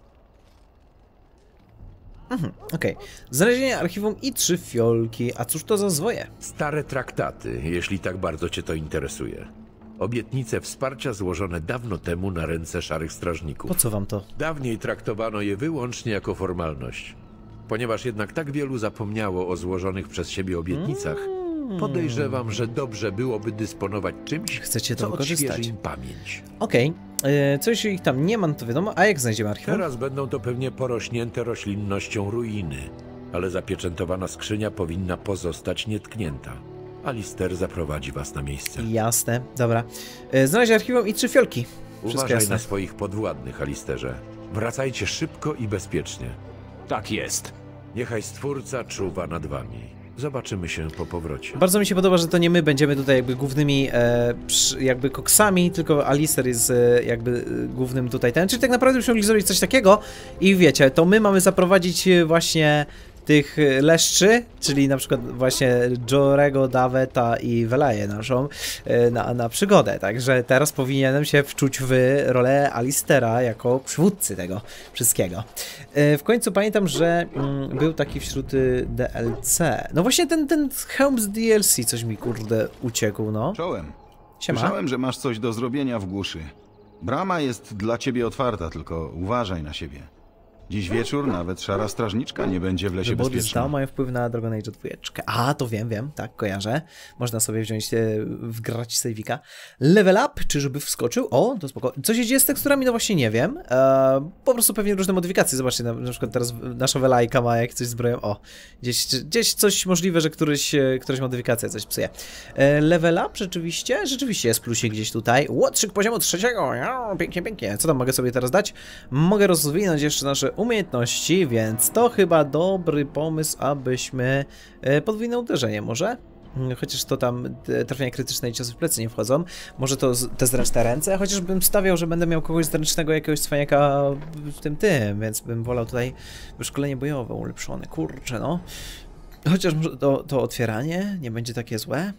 Mhm, okej. Okay. Znalezienie archiwum i trzy fiolki. A cóż to za zwoje? Stare traktaty, jeśli tak bardzo cię to interesuje. Obietnice wsparcia złożone dawno temu na ręce Szarych Strażników. Po co wam to? Dawniej traktowano je wyłącznie jako formalność. Ponieważ jednak tak wielu zapomniało o złożonych przez siebie obietnicach, mm. podejrzewam, że dobrze byłoby dysponować czymś, Chcecie to co wykorzystać. odświeży im pamięć. Okej. Okay. Co jeśli ich tam nie ma, no to wiadomo. A jak znajdziemy archiwum? Teraz będą to pewnie porośnięte roślinnością ruiny, ale zapieczętowana skrzynia powinna pozostać nietknięta. Alister zaprowadzi was na miejsce. Jasne, dobra. Znaleźć archiwum i trzy fiolki. Wszystko Uważaj jasne. na swoich podwładnych, Alisterze. Wracajcie szybko i bezpiecznie. Tak jest. Niechaj Stwórca czuwa nad wami. Zobaczymy się po powrocie. Bardzo mi się podoba, że to nie my będziemy tutaj jakby głównymi e, przy, jakby koksami, tylko Alister jest e, jakby e, głównym tutaj ten. Czyli tak naprawdę byśmy mogli zrobić coś takiego i wiecie, to my mamy zaprowadzić właśnie tych leszczy, czyli na przykład właśnie Jorego, Daweta i Welaję naszą na, na przygodę. Także teraz powinienem się wczuć w rolę Alistera jako przywódcy tego wszystkiego. W końcu pamiętam, że mm, był taki wśród D L C. No właśnie ten, ten hełm z D L C coś mi kurde uciekł, no. Czołem. Siema. Słyszałem, że masz coś do zrobienia w głuszy. Brama jest dla ciebie otwarta, tylko uważaj na siebie. Dziś wieczór nawet Szara Strażniczka nie będzie w lesie Wybory bezpieczna. mają wpływ na Dragon Age dwójkę. A, to wiem, wiem, tak, kojarzę. Można sobie wziąć, e, wgrać save'ika. Level up, czyżby wskoczył? O, to spoko. Co się dzieje z teksturami? No właśnie nie wiem. E, po prostu pewnie różne modyfikacje. Zobaczcie, na, na przykład teraz nasza Welajka ma jak coś z broją. O, gdzieś, gdzieś coś możliwe, że któryś, któraś modyfikacja coś psuje. E, level up rzeczywiście? Rzeczywiście jest plusik gdzieś tutaj. Łotrzyk poziomu trzeciego. Ja, pięknie, pięknie. Co tam mogę sobie teraz dać? Mogę rozwinąć jeszcze nasze umiejętności, więc to chyba dobry pomysł, abyśmy podwójne uderzenie może? Chociaż to tam trafienia krytyczne i ciosy w plecy nie wchodzą. Może to te zręczne ręce? Chociaż bym stawiał, że będę miał kogoś zręcznego, jakiegoś cwaniaka w tym tym, więc bym wolał tutaj wyszkolenie bojowe ulepszone. Kurczę, no. Chociaż może to, to otwieranie nie będzie takie złe.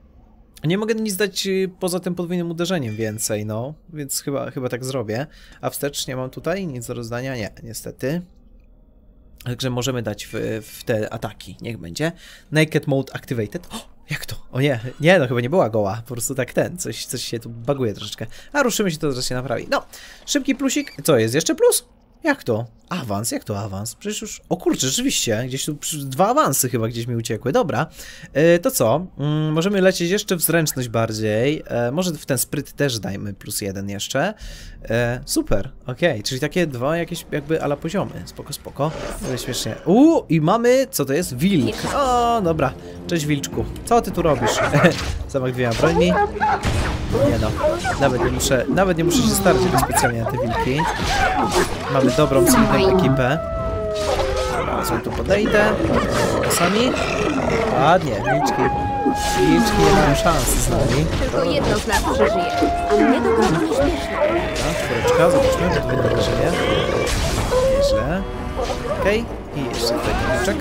Nie mogę nic dać poza tym podwójnym uderzeniem więcej, no, więc chyba, chyba tak zrobię. A wstecz nie mam tutaj nic do rozdania? Nie, niestety. Także możemy dać w, w te ataki, niech będzie. Naked Mode Activated. O, jak to? O nie, nie, no chyba nie była goła, po prostu tak ten, coś, coś się tu baguje troszeczkę. A ruszymy się, to zaraz się naprawi. No, szybki plusik. Co, jest jeszcze plus? Jak to? Awans? Jak to awans? Przecież już... O kurczę, rzeczywiście, gdzieś tu dwa awansy chyba gdzieś mi uciekły. Dobra, e, to co? Mm, możemy lecieć jeszcze w zręczność bardziej. E, może w ten spryt też dajmy plus jeden jeszcze. E, super, okej, okay. Czyli takie dwa jakieś jakby ala poziomy. Spoko, spoko. Ale śmiesznie. Uuu, i mamy... Co to jest? Wilk. O, dobra. Cześć wilczku. Co ty tu robisz? Zamach dwiema brońmi. Nie no, nawet nie muszę, nawet nie muszę się starać specjalnie na te wilki. Mamy dobrą, solidną ekipę. Dobra, sobie tu podejdę. Sami. Ładnie, wilczki. Wilczki nie mają szans z nami. Tylko jedno z nas przeżyje, a mnie to bardzo śmieszne. Dobra, czwóreczka, zobaczmy, podwójne wrażenie. Nieźle. Okej, okay. I jeszcze tutaj wilczek.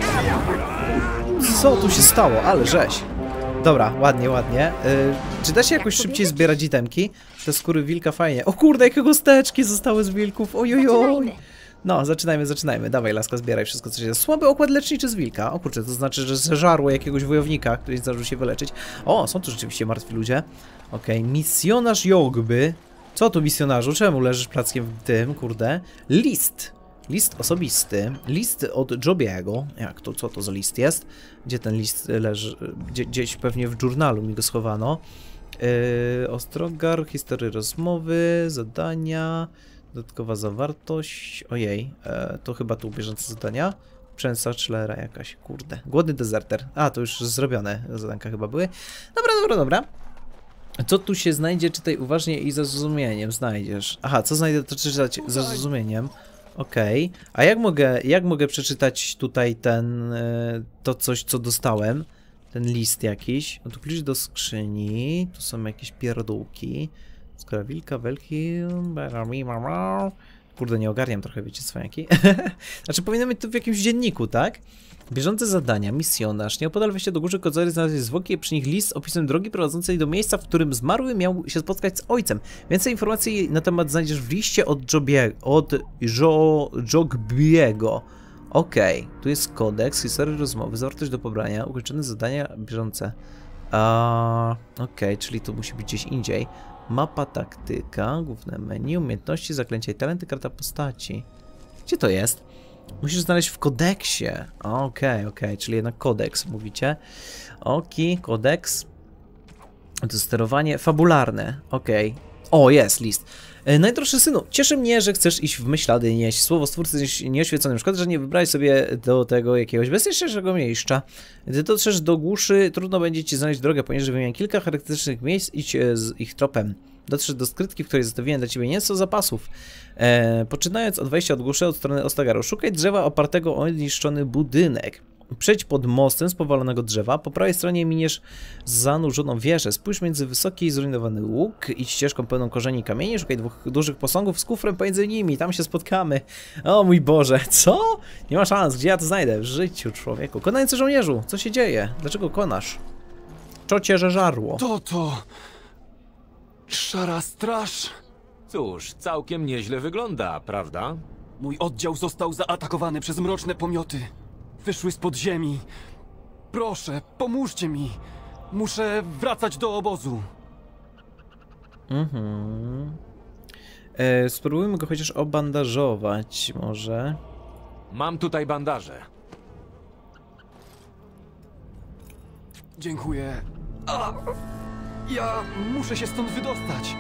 Co tu się stało? Ale rzeź. Dobra, ładnie, ładnie. Yy, czy da się jakoś szybciej zbierać itemki? Te skóry wilka fajnie. O kurde, jakie chusteczki zostały z wilków. Ojojoj. No, zaczynajmy, zaczynajmy. Dawaj, laska, zbieraj wszystko, co się da. Słaby okład leczniczy z wilka. O kurczę, to znaczy, że zeżarło jakiegoś wojownika, który zdążył się wyleczyć. O, są tu rzeczywiście martwi ludzie. Okej, okay. Misjonarz Jogby. Co tu misjonarzu? Czemu leżysz plackiem w tym, kurde? List. List osobisty, list od Jobiego. Jak to, co to za list jest? Gdzie ten list leży? Gdzie, gdzieś pewnie w journalu mi go schowano. Yy, Ostrogar, historie rozmowy, zadania, dodatkowa zawartość. Ojej, yy, to chyba tu bieżące zadania. Przęsa Chlera jakaś, kurde. Głodny dezerter. A, to już zrobione zadanka chyba były. Dobra, dobra, dobra. Co tu się znajdzie? Czytaj uważnie i ze zrozumieniem znajdziesz. Aha, co znajdę, to czytać ze zrozumieniem. Okej, okay. A jak mogę, jak mogę przeczytać tutaj ten, to coś, co dostałem? ten list jakiś. No tu klucz do skrzyni. Tu są jakieś pierdółki. Skoro wilka, welki... Kurde, nie ogarniam trochę, wiecie, swojaki. Znaczy, powinno być to w jakimś dzienniku, tak? Bieżące zadania, misjonarz. Nieopodal wejścia do góry Kodzary znalazł zwłoki, przy nich list z opisem drogi prowadzącej do miejsca, w którym zmarły miał się spotkać z ojcem. Więcej informacji na temat znajdziesz w liście od Jobie, od jo, Jogbiego. Okej, okay. Tu jest kodeks, historia rozmowy, zawartość do pobrania, ukończone zadania bieżące. Uh, Okej, okay, czyli to musi być gdzieś indziej. Mapa taktyka, główne menu, umiejętności, zaklęcia i talenty, karta postaci. Gdzie to jest? Musisz znaleźć w kodeksie. Okej, okay, okej, okay, czyli jednak kodeks, mówicie. Okej, kodeks. To sterowanie fabularne. Okej. Okay. O, jest list. E, najdroższy synu, cieszy mnie, że chcesz iść w myśl ślady nieść. Słowo stwórcy nieoświeconym. Szkoda, że nie wybrałeś sobie do tego jakiegoś bezpieczniejszego miejsca. Gdy dotrzesz do głuszy, trudno będzie ci znaleźć drogę, ponieważ wymienię kilka charakterystycznych miejsc, idź z ich tropem. Dotrzesz do skrytki, w której zostawiłem dla ciebie nieco zapasów. E, poczynając od wejścia od głuszy od strony Ostagaru, szukaj drzewa opartego o niszczony budynek. Przejdź pod mostem z powalonego drzewa, po prawej stronie miniesz zanurzoną wieżę. Spójrz między wysoki i zrujnowany łuk, idź ścieżką pełną korzeni i kamieni, szukaj dwóch dużych posągów z kufrem pomiędzy nimi, tam się spotkamy. O mój Boże, co? Nie ma szans, gdzie ja to znajdę? W życiu, człowieku. Konający żołnierzu, co się dzieje? Dlaczego konasz? Co cię żarło? To to... Szara Straż? Cóż, całkiem nieźle wygląda, prawda? Mój oddział został zaatakowany przez mroczne pomioty. Wyszły z podziemi. Proszę, pomóżcie mi. Muszę wracać do obozu. Mhm. E, spróbujmy go chociaż obandażować, może. Mam tutaj bandaże. Dziękuję. A, ja muszę się stąd wydostać.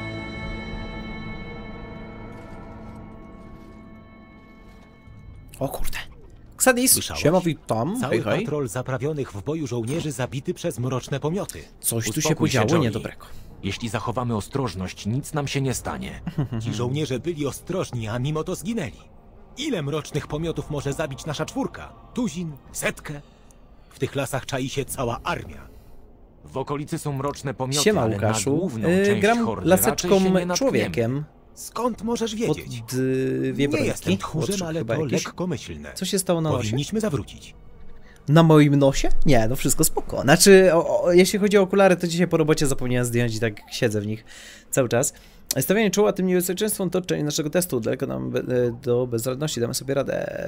O kurde. Xadis, siema, witam. Cały hej, hej. patrol zaprawionych w boju żołnierzy zabity przez mroczne pomioty. Coś tu się podziało niedobrego. Jeśli zachowamy ostrożność, nic nam się nie stanie. Ci żołnierze byli ostrożni, a mimo to zginęli. Ile mrocznych pomiotów może zabić nasza czwórka? Tuzin? Setkę? W tych lasach czai się cała armia. W okolicy są mroczne pomioty, siema, ale Łukaszu. na główną Yy, część gram hordy laseczką nie człowiekiem. Skąd możesz wiedzieć? Pod dwie nie jestem tchórzem, ale to jakieś. lekkomyślne. Co się stało na nosie? Powinniśmy zawrócić. Na moim nosie? Nie, no wszystko spoko. Znaczy, o, o, jeśli chodzi o okulary, to dzisiaj po robocie zapomniałem zdjąć i tak siedzę w nich cały czas. Stawianie czoła tym niebezpieczeństwom to część naszego testu. Daleko nam be, do bezradności, damy sobie radę.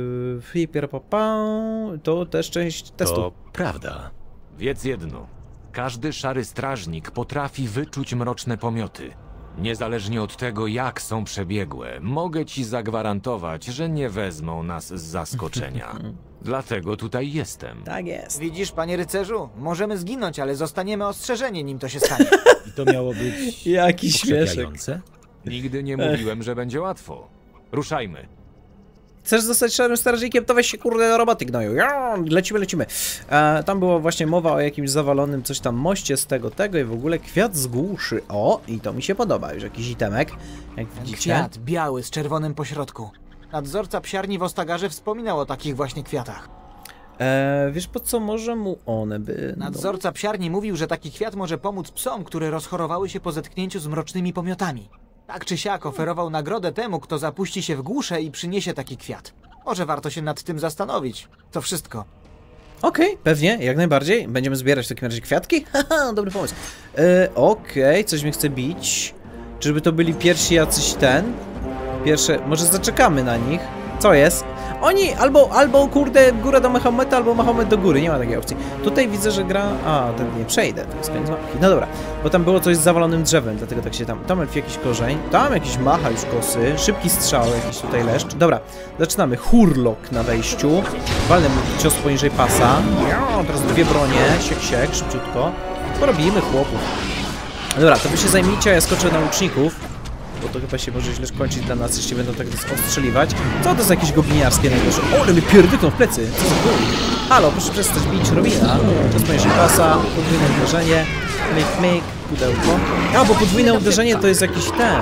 To też część testu. To prawda. Wiedz jedno. Każdy szary strażnik potrafi wyczuć mroczne pomioty. Niezależnie od tego, jak są przebiegłe, mogę ci zagwarantować, że nie wezmą nas z zaskoczenia. Dlatego tutaj jestem. Tak jest. Widzisz, panie rycerzu? Możemy zginąć, ale zostaniemy ostrzeżeni, nim to się stanie. I to miało być Jaki śmieszek. Nigdy nie mówiłem, że będzie łatwo. Ruszajmy. Chcesz zostać szarym strażnikiem, to weź się kurde do roboty, gnoju. Ja, lecimy, lecimy. E, tam była właśnie mowa o jakimś zawalonym coś tam moście z tego, tego i w ogóle kwiat z głuszy. O, i to mi się podoba, już jakiś itemek, jak widzicie. Kwiat biały z czerwonym pośrodku. Nadzorca psiarni w Ostagarze wspominał o takich właśnie kwiatach. E, wiesz po co może mu one by... Nadzorca psiarni mówił, że taki kwiat może pomóc psom, które rozchorowały się po zetknięciu z mrocznymi pomiotami. Tak czy siak oferował nagrodę temu, kto zapuści się w głuszę i przyniesie taki kwiat. Może warto się nad tym zastanowić. To wszystko. Okej, okay, pewnie, jak najbardziej. Będziemy zbierać w takim razie kwiatki? Haha, dobry pomysł. E, Okej, okay, coś mnie chce bić. Czyżby to byli pierwsi jacyś ten? Pierwsze, może zaczekamy na nich. Co jest? Oni albo, albo kurde, góra do Mahometa, albo Mahomet do góry, nie ma takiej opcji. Tutaj widzę, że gra... A, ten nie przejdę, to jest koniec mapki. No dobra, bo tam było coś z zawalonym drzewem, dlatego tak się tam... Tam jakiś korzeń, tam jakiś macha już kosy, szybki strzał, jakiś tutaj leszcz. Dobra, zaczynamy. Hurlok na wejściu. Walnę mu cios poniżej pasa. Teraz dwie bronie, siek, siek, szybciutko. Porobimy chłopów. Dobra, to wy się zajmijcie, a ja skoczę na łuczników. Bo to chyba się może źle skończyć dla nas, jeśli będą tak nas ostrzeliwać. Co to jest jakieś gobliniarskie najgorsze? O, ale mnie pierdykną w plecy! Co za ból? Halo, proszę przestać bić Robina. To jest poniżej pasa, podwójne uderzenie. Myk, myk, pudełko. A, bo podwójne uderzenie to jest jakiś ten...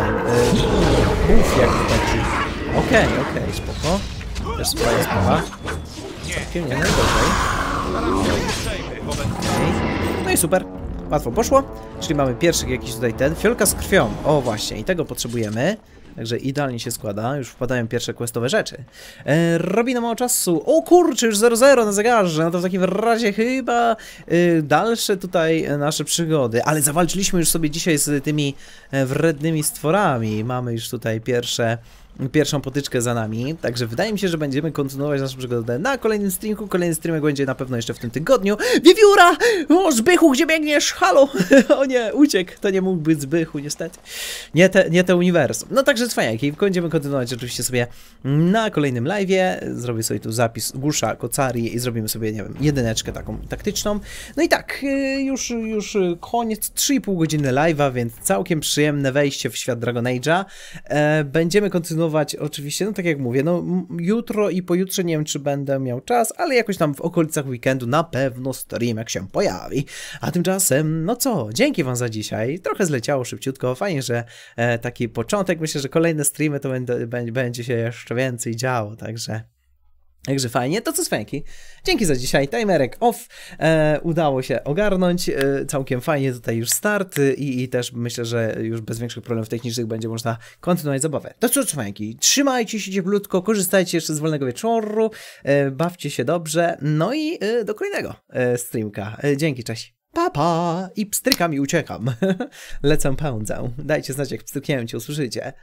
Yy, buff jakby taki. Okej, okay, okej, okay, spoko. Też sprawa sprawa. Całkiem nie najgorzej. No i super. Łatwo poszło. Czyli mamy pierwszy jakiś tutaj ten. Fiolka z krwią. O właśnie, i tego potrzebujemy. Także idealnie się składa. Już wpadają pierwsze questowe rzeczy. E, robi nam mało czasu. O kurczę, już zero zero na zegarze. No to w takim razie chyba y, dalsze tutaj nasze przygody. Ale zawalczyliśmy już sobie dzisiaj z tymi wrednymi stworami. Mamy już tutaj pierwsze... pierwszą potyczkę za nami, także wydaje mi się, że będziemy kontynuować naszą przygodę na kolejnym streamku. Kolejny streamek będzie na pewno jeszcze w tym tygodniu. Wiewióra! O, Zbychu, gdzie biegniesz? Halo! O nie, uciekł. To nie mógł być Zbychu, niestety. Nie te, nie te uniwersum. No także cwaniaki. Będziemy kontynuować oczywiście sobie na kolejnym live'ie. Zrobię sobie tu zapis Gusza, Kocari i zrobimy sobie, nie wiem, jedyneczkę taką taktyczną. No i tak, już, już koniec, trzy i pół godziny live'a, więc całkiem przyjemne wejście w świat Dragon Age'a. Będziemy kontynuować oczywiście, no tak jak mówię, no jutro i pojutrze nie wiem, czy będę miał czas, ale jakoś tam w okolicach weekendu na pewno streamek się pojawi. A tymczasem, no co, dzięki wam za dzisiaj. Trochę zleciało szybciutko, fajnie, że e, taki początek, myślę, że kolejne streamy to będzie, będzie się jeszcze więcej działo, także... Także fajnie, to co Svenki? Dzięki za dzisiaj, timerek off, e, udało się ogarnąć, e, całkiem fajnie tutaj już start i, i też myślę, że już bez większych problemów technicznych będzie można kontynuować zabawę. To co Svenki? Trzymajcie się cieplutko, korzystajcie jeszcze z wolnego wieczoru, e, bawcie się dobrze, no i e, do kolejnego e, streamka. E, dzięki, cześć. Pa, pa! I pstrykami uciekam. Lecę pędzę. Dajcie znać, jak pstryknięcie usłyszycie.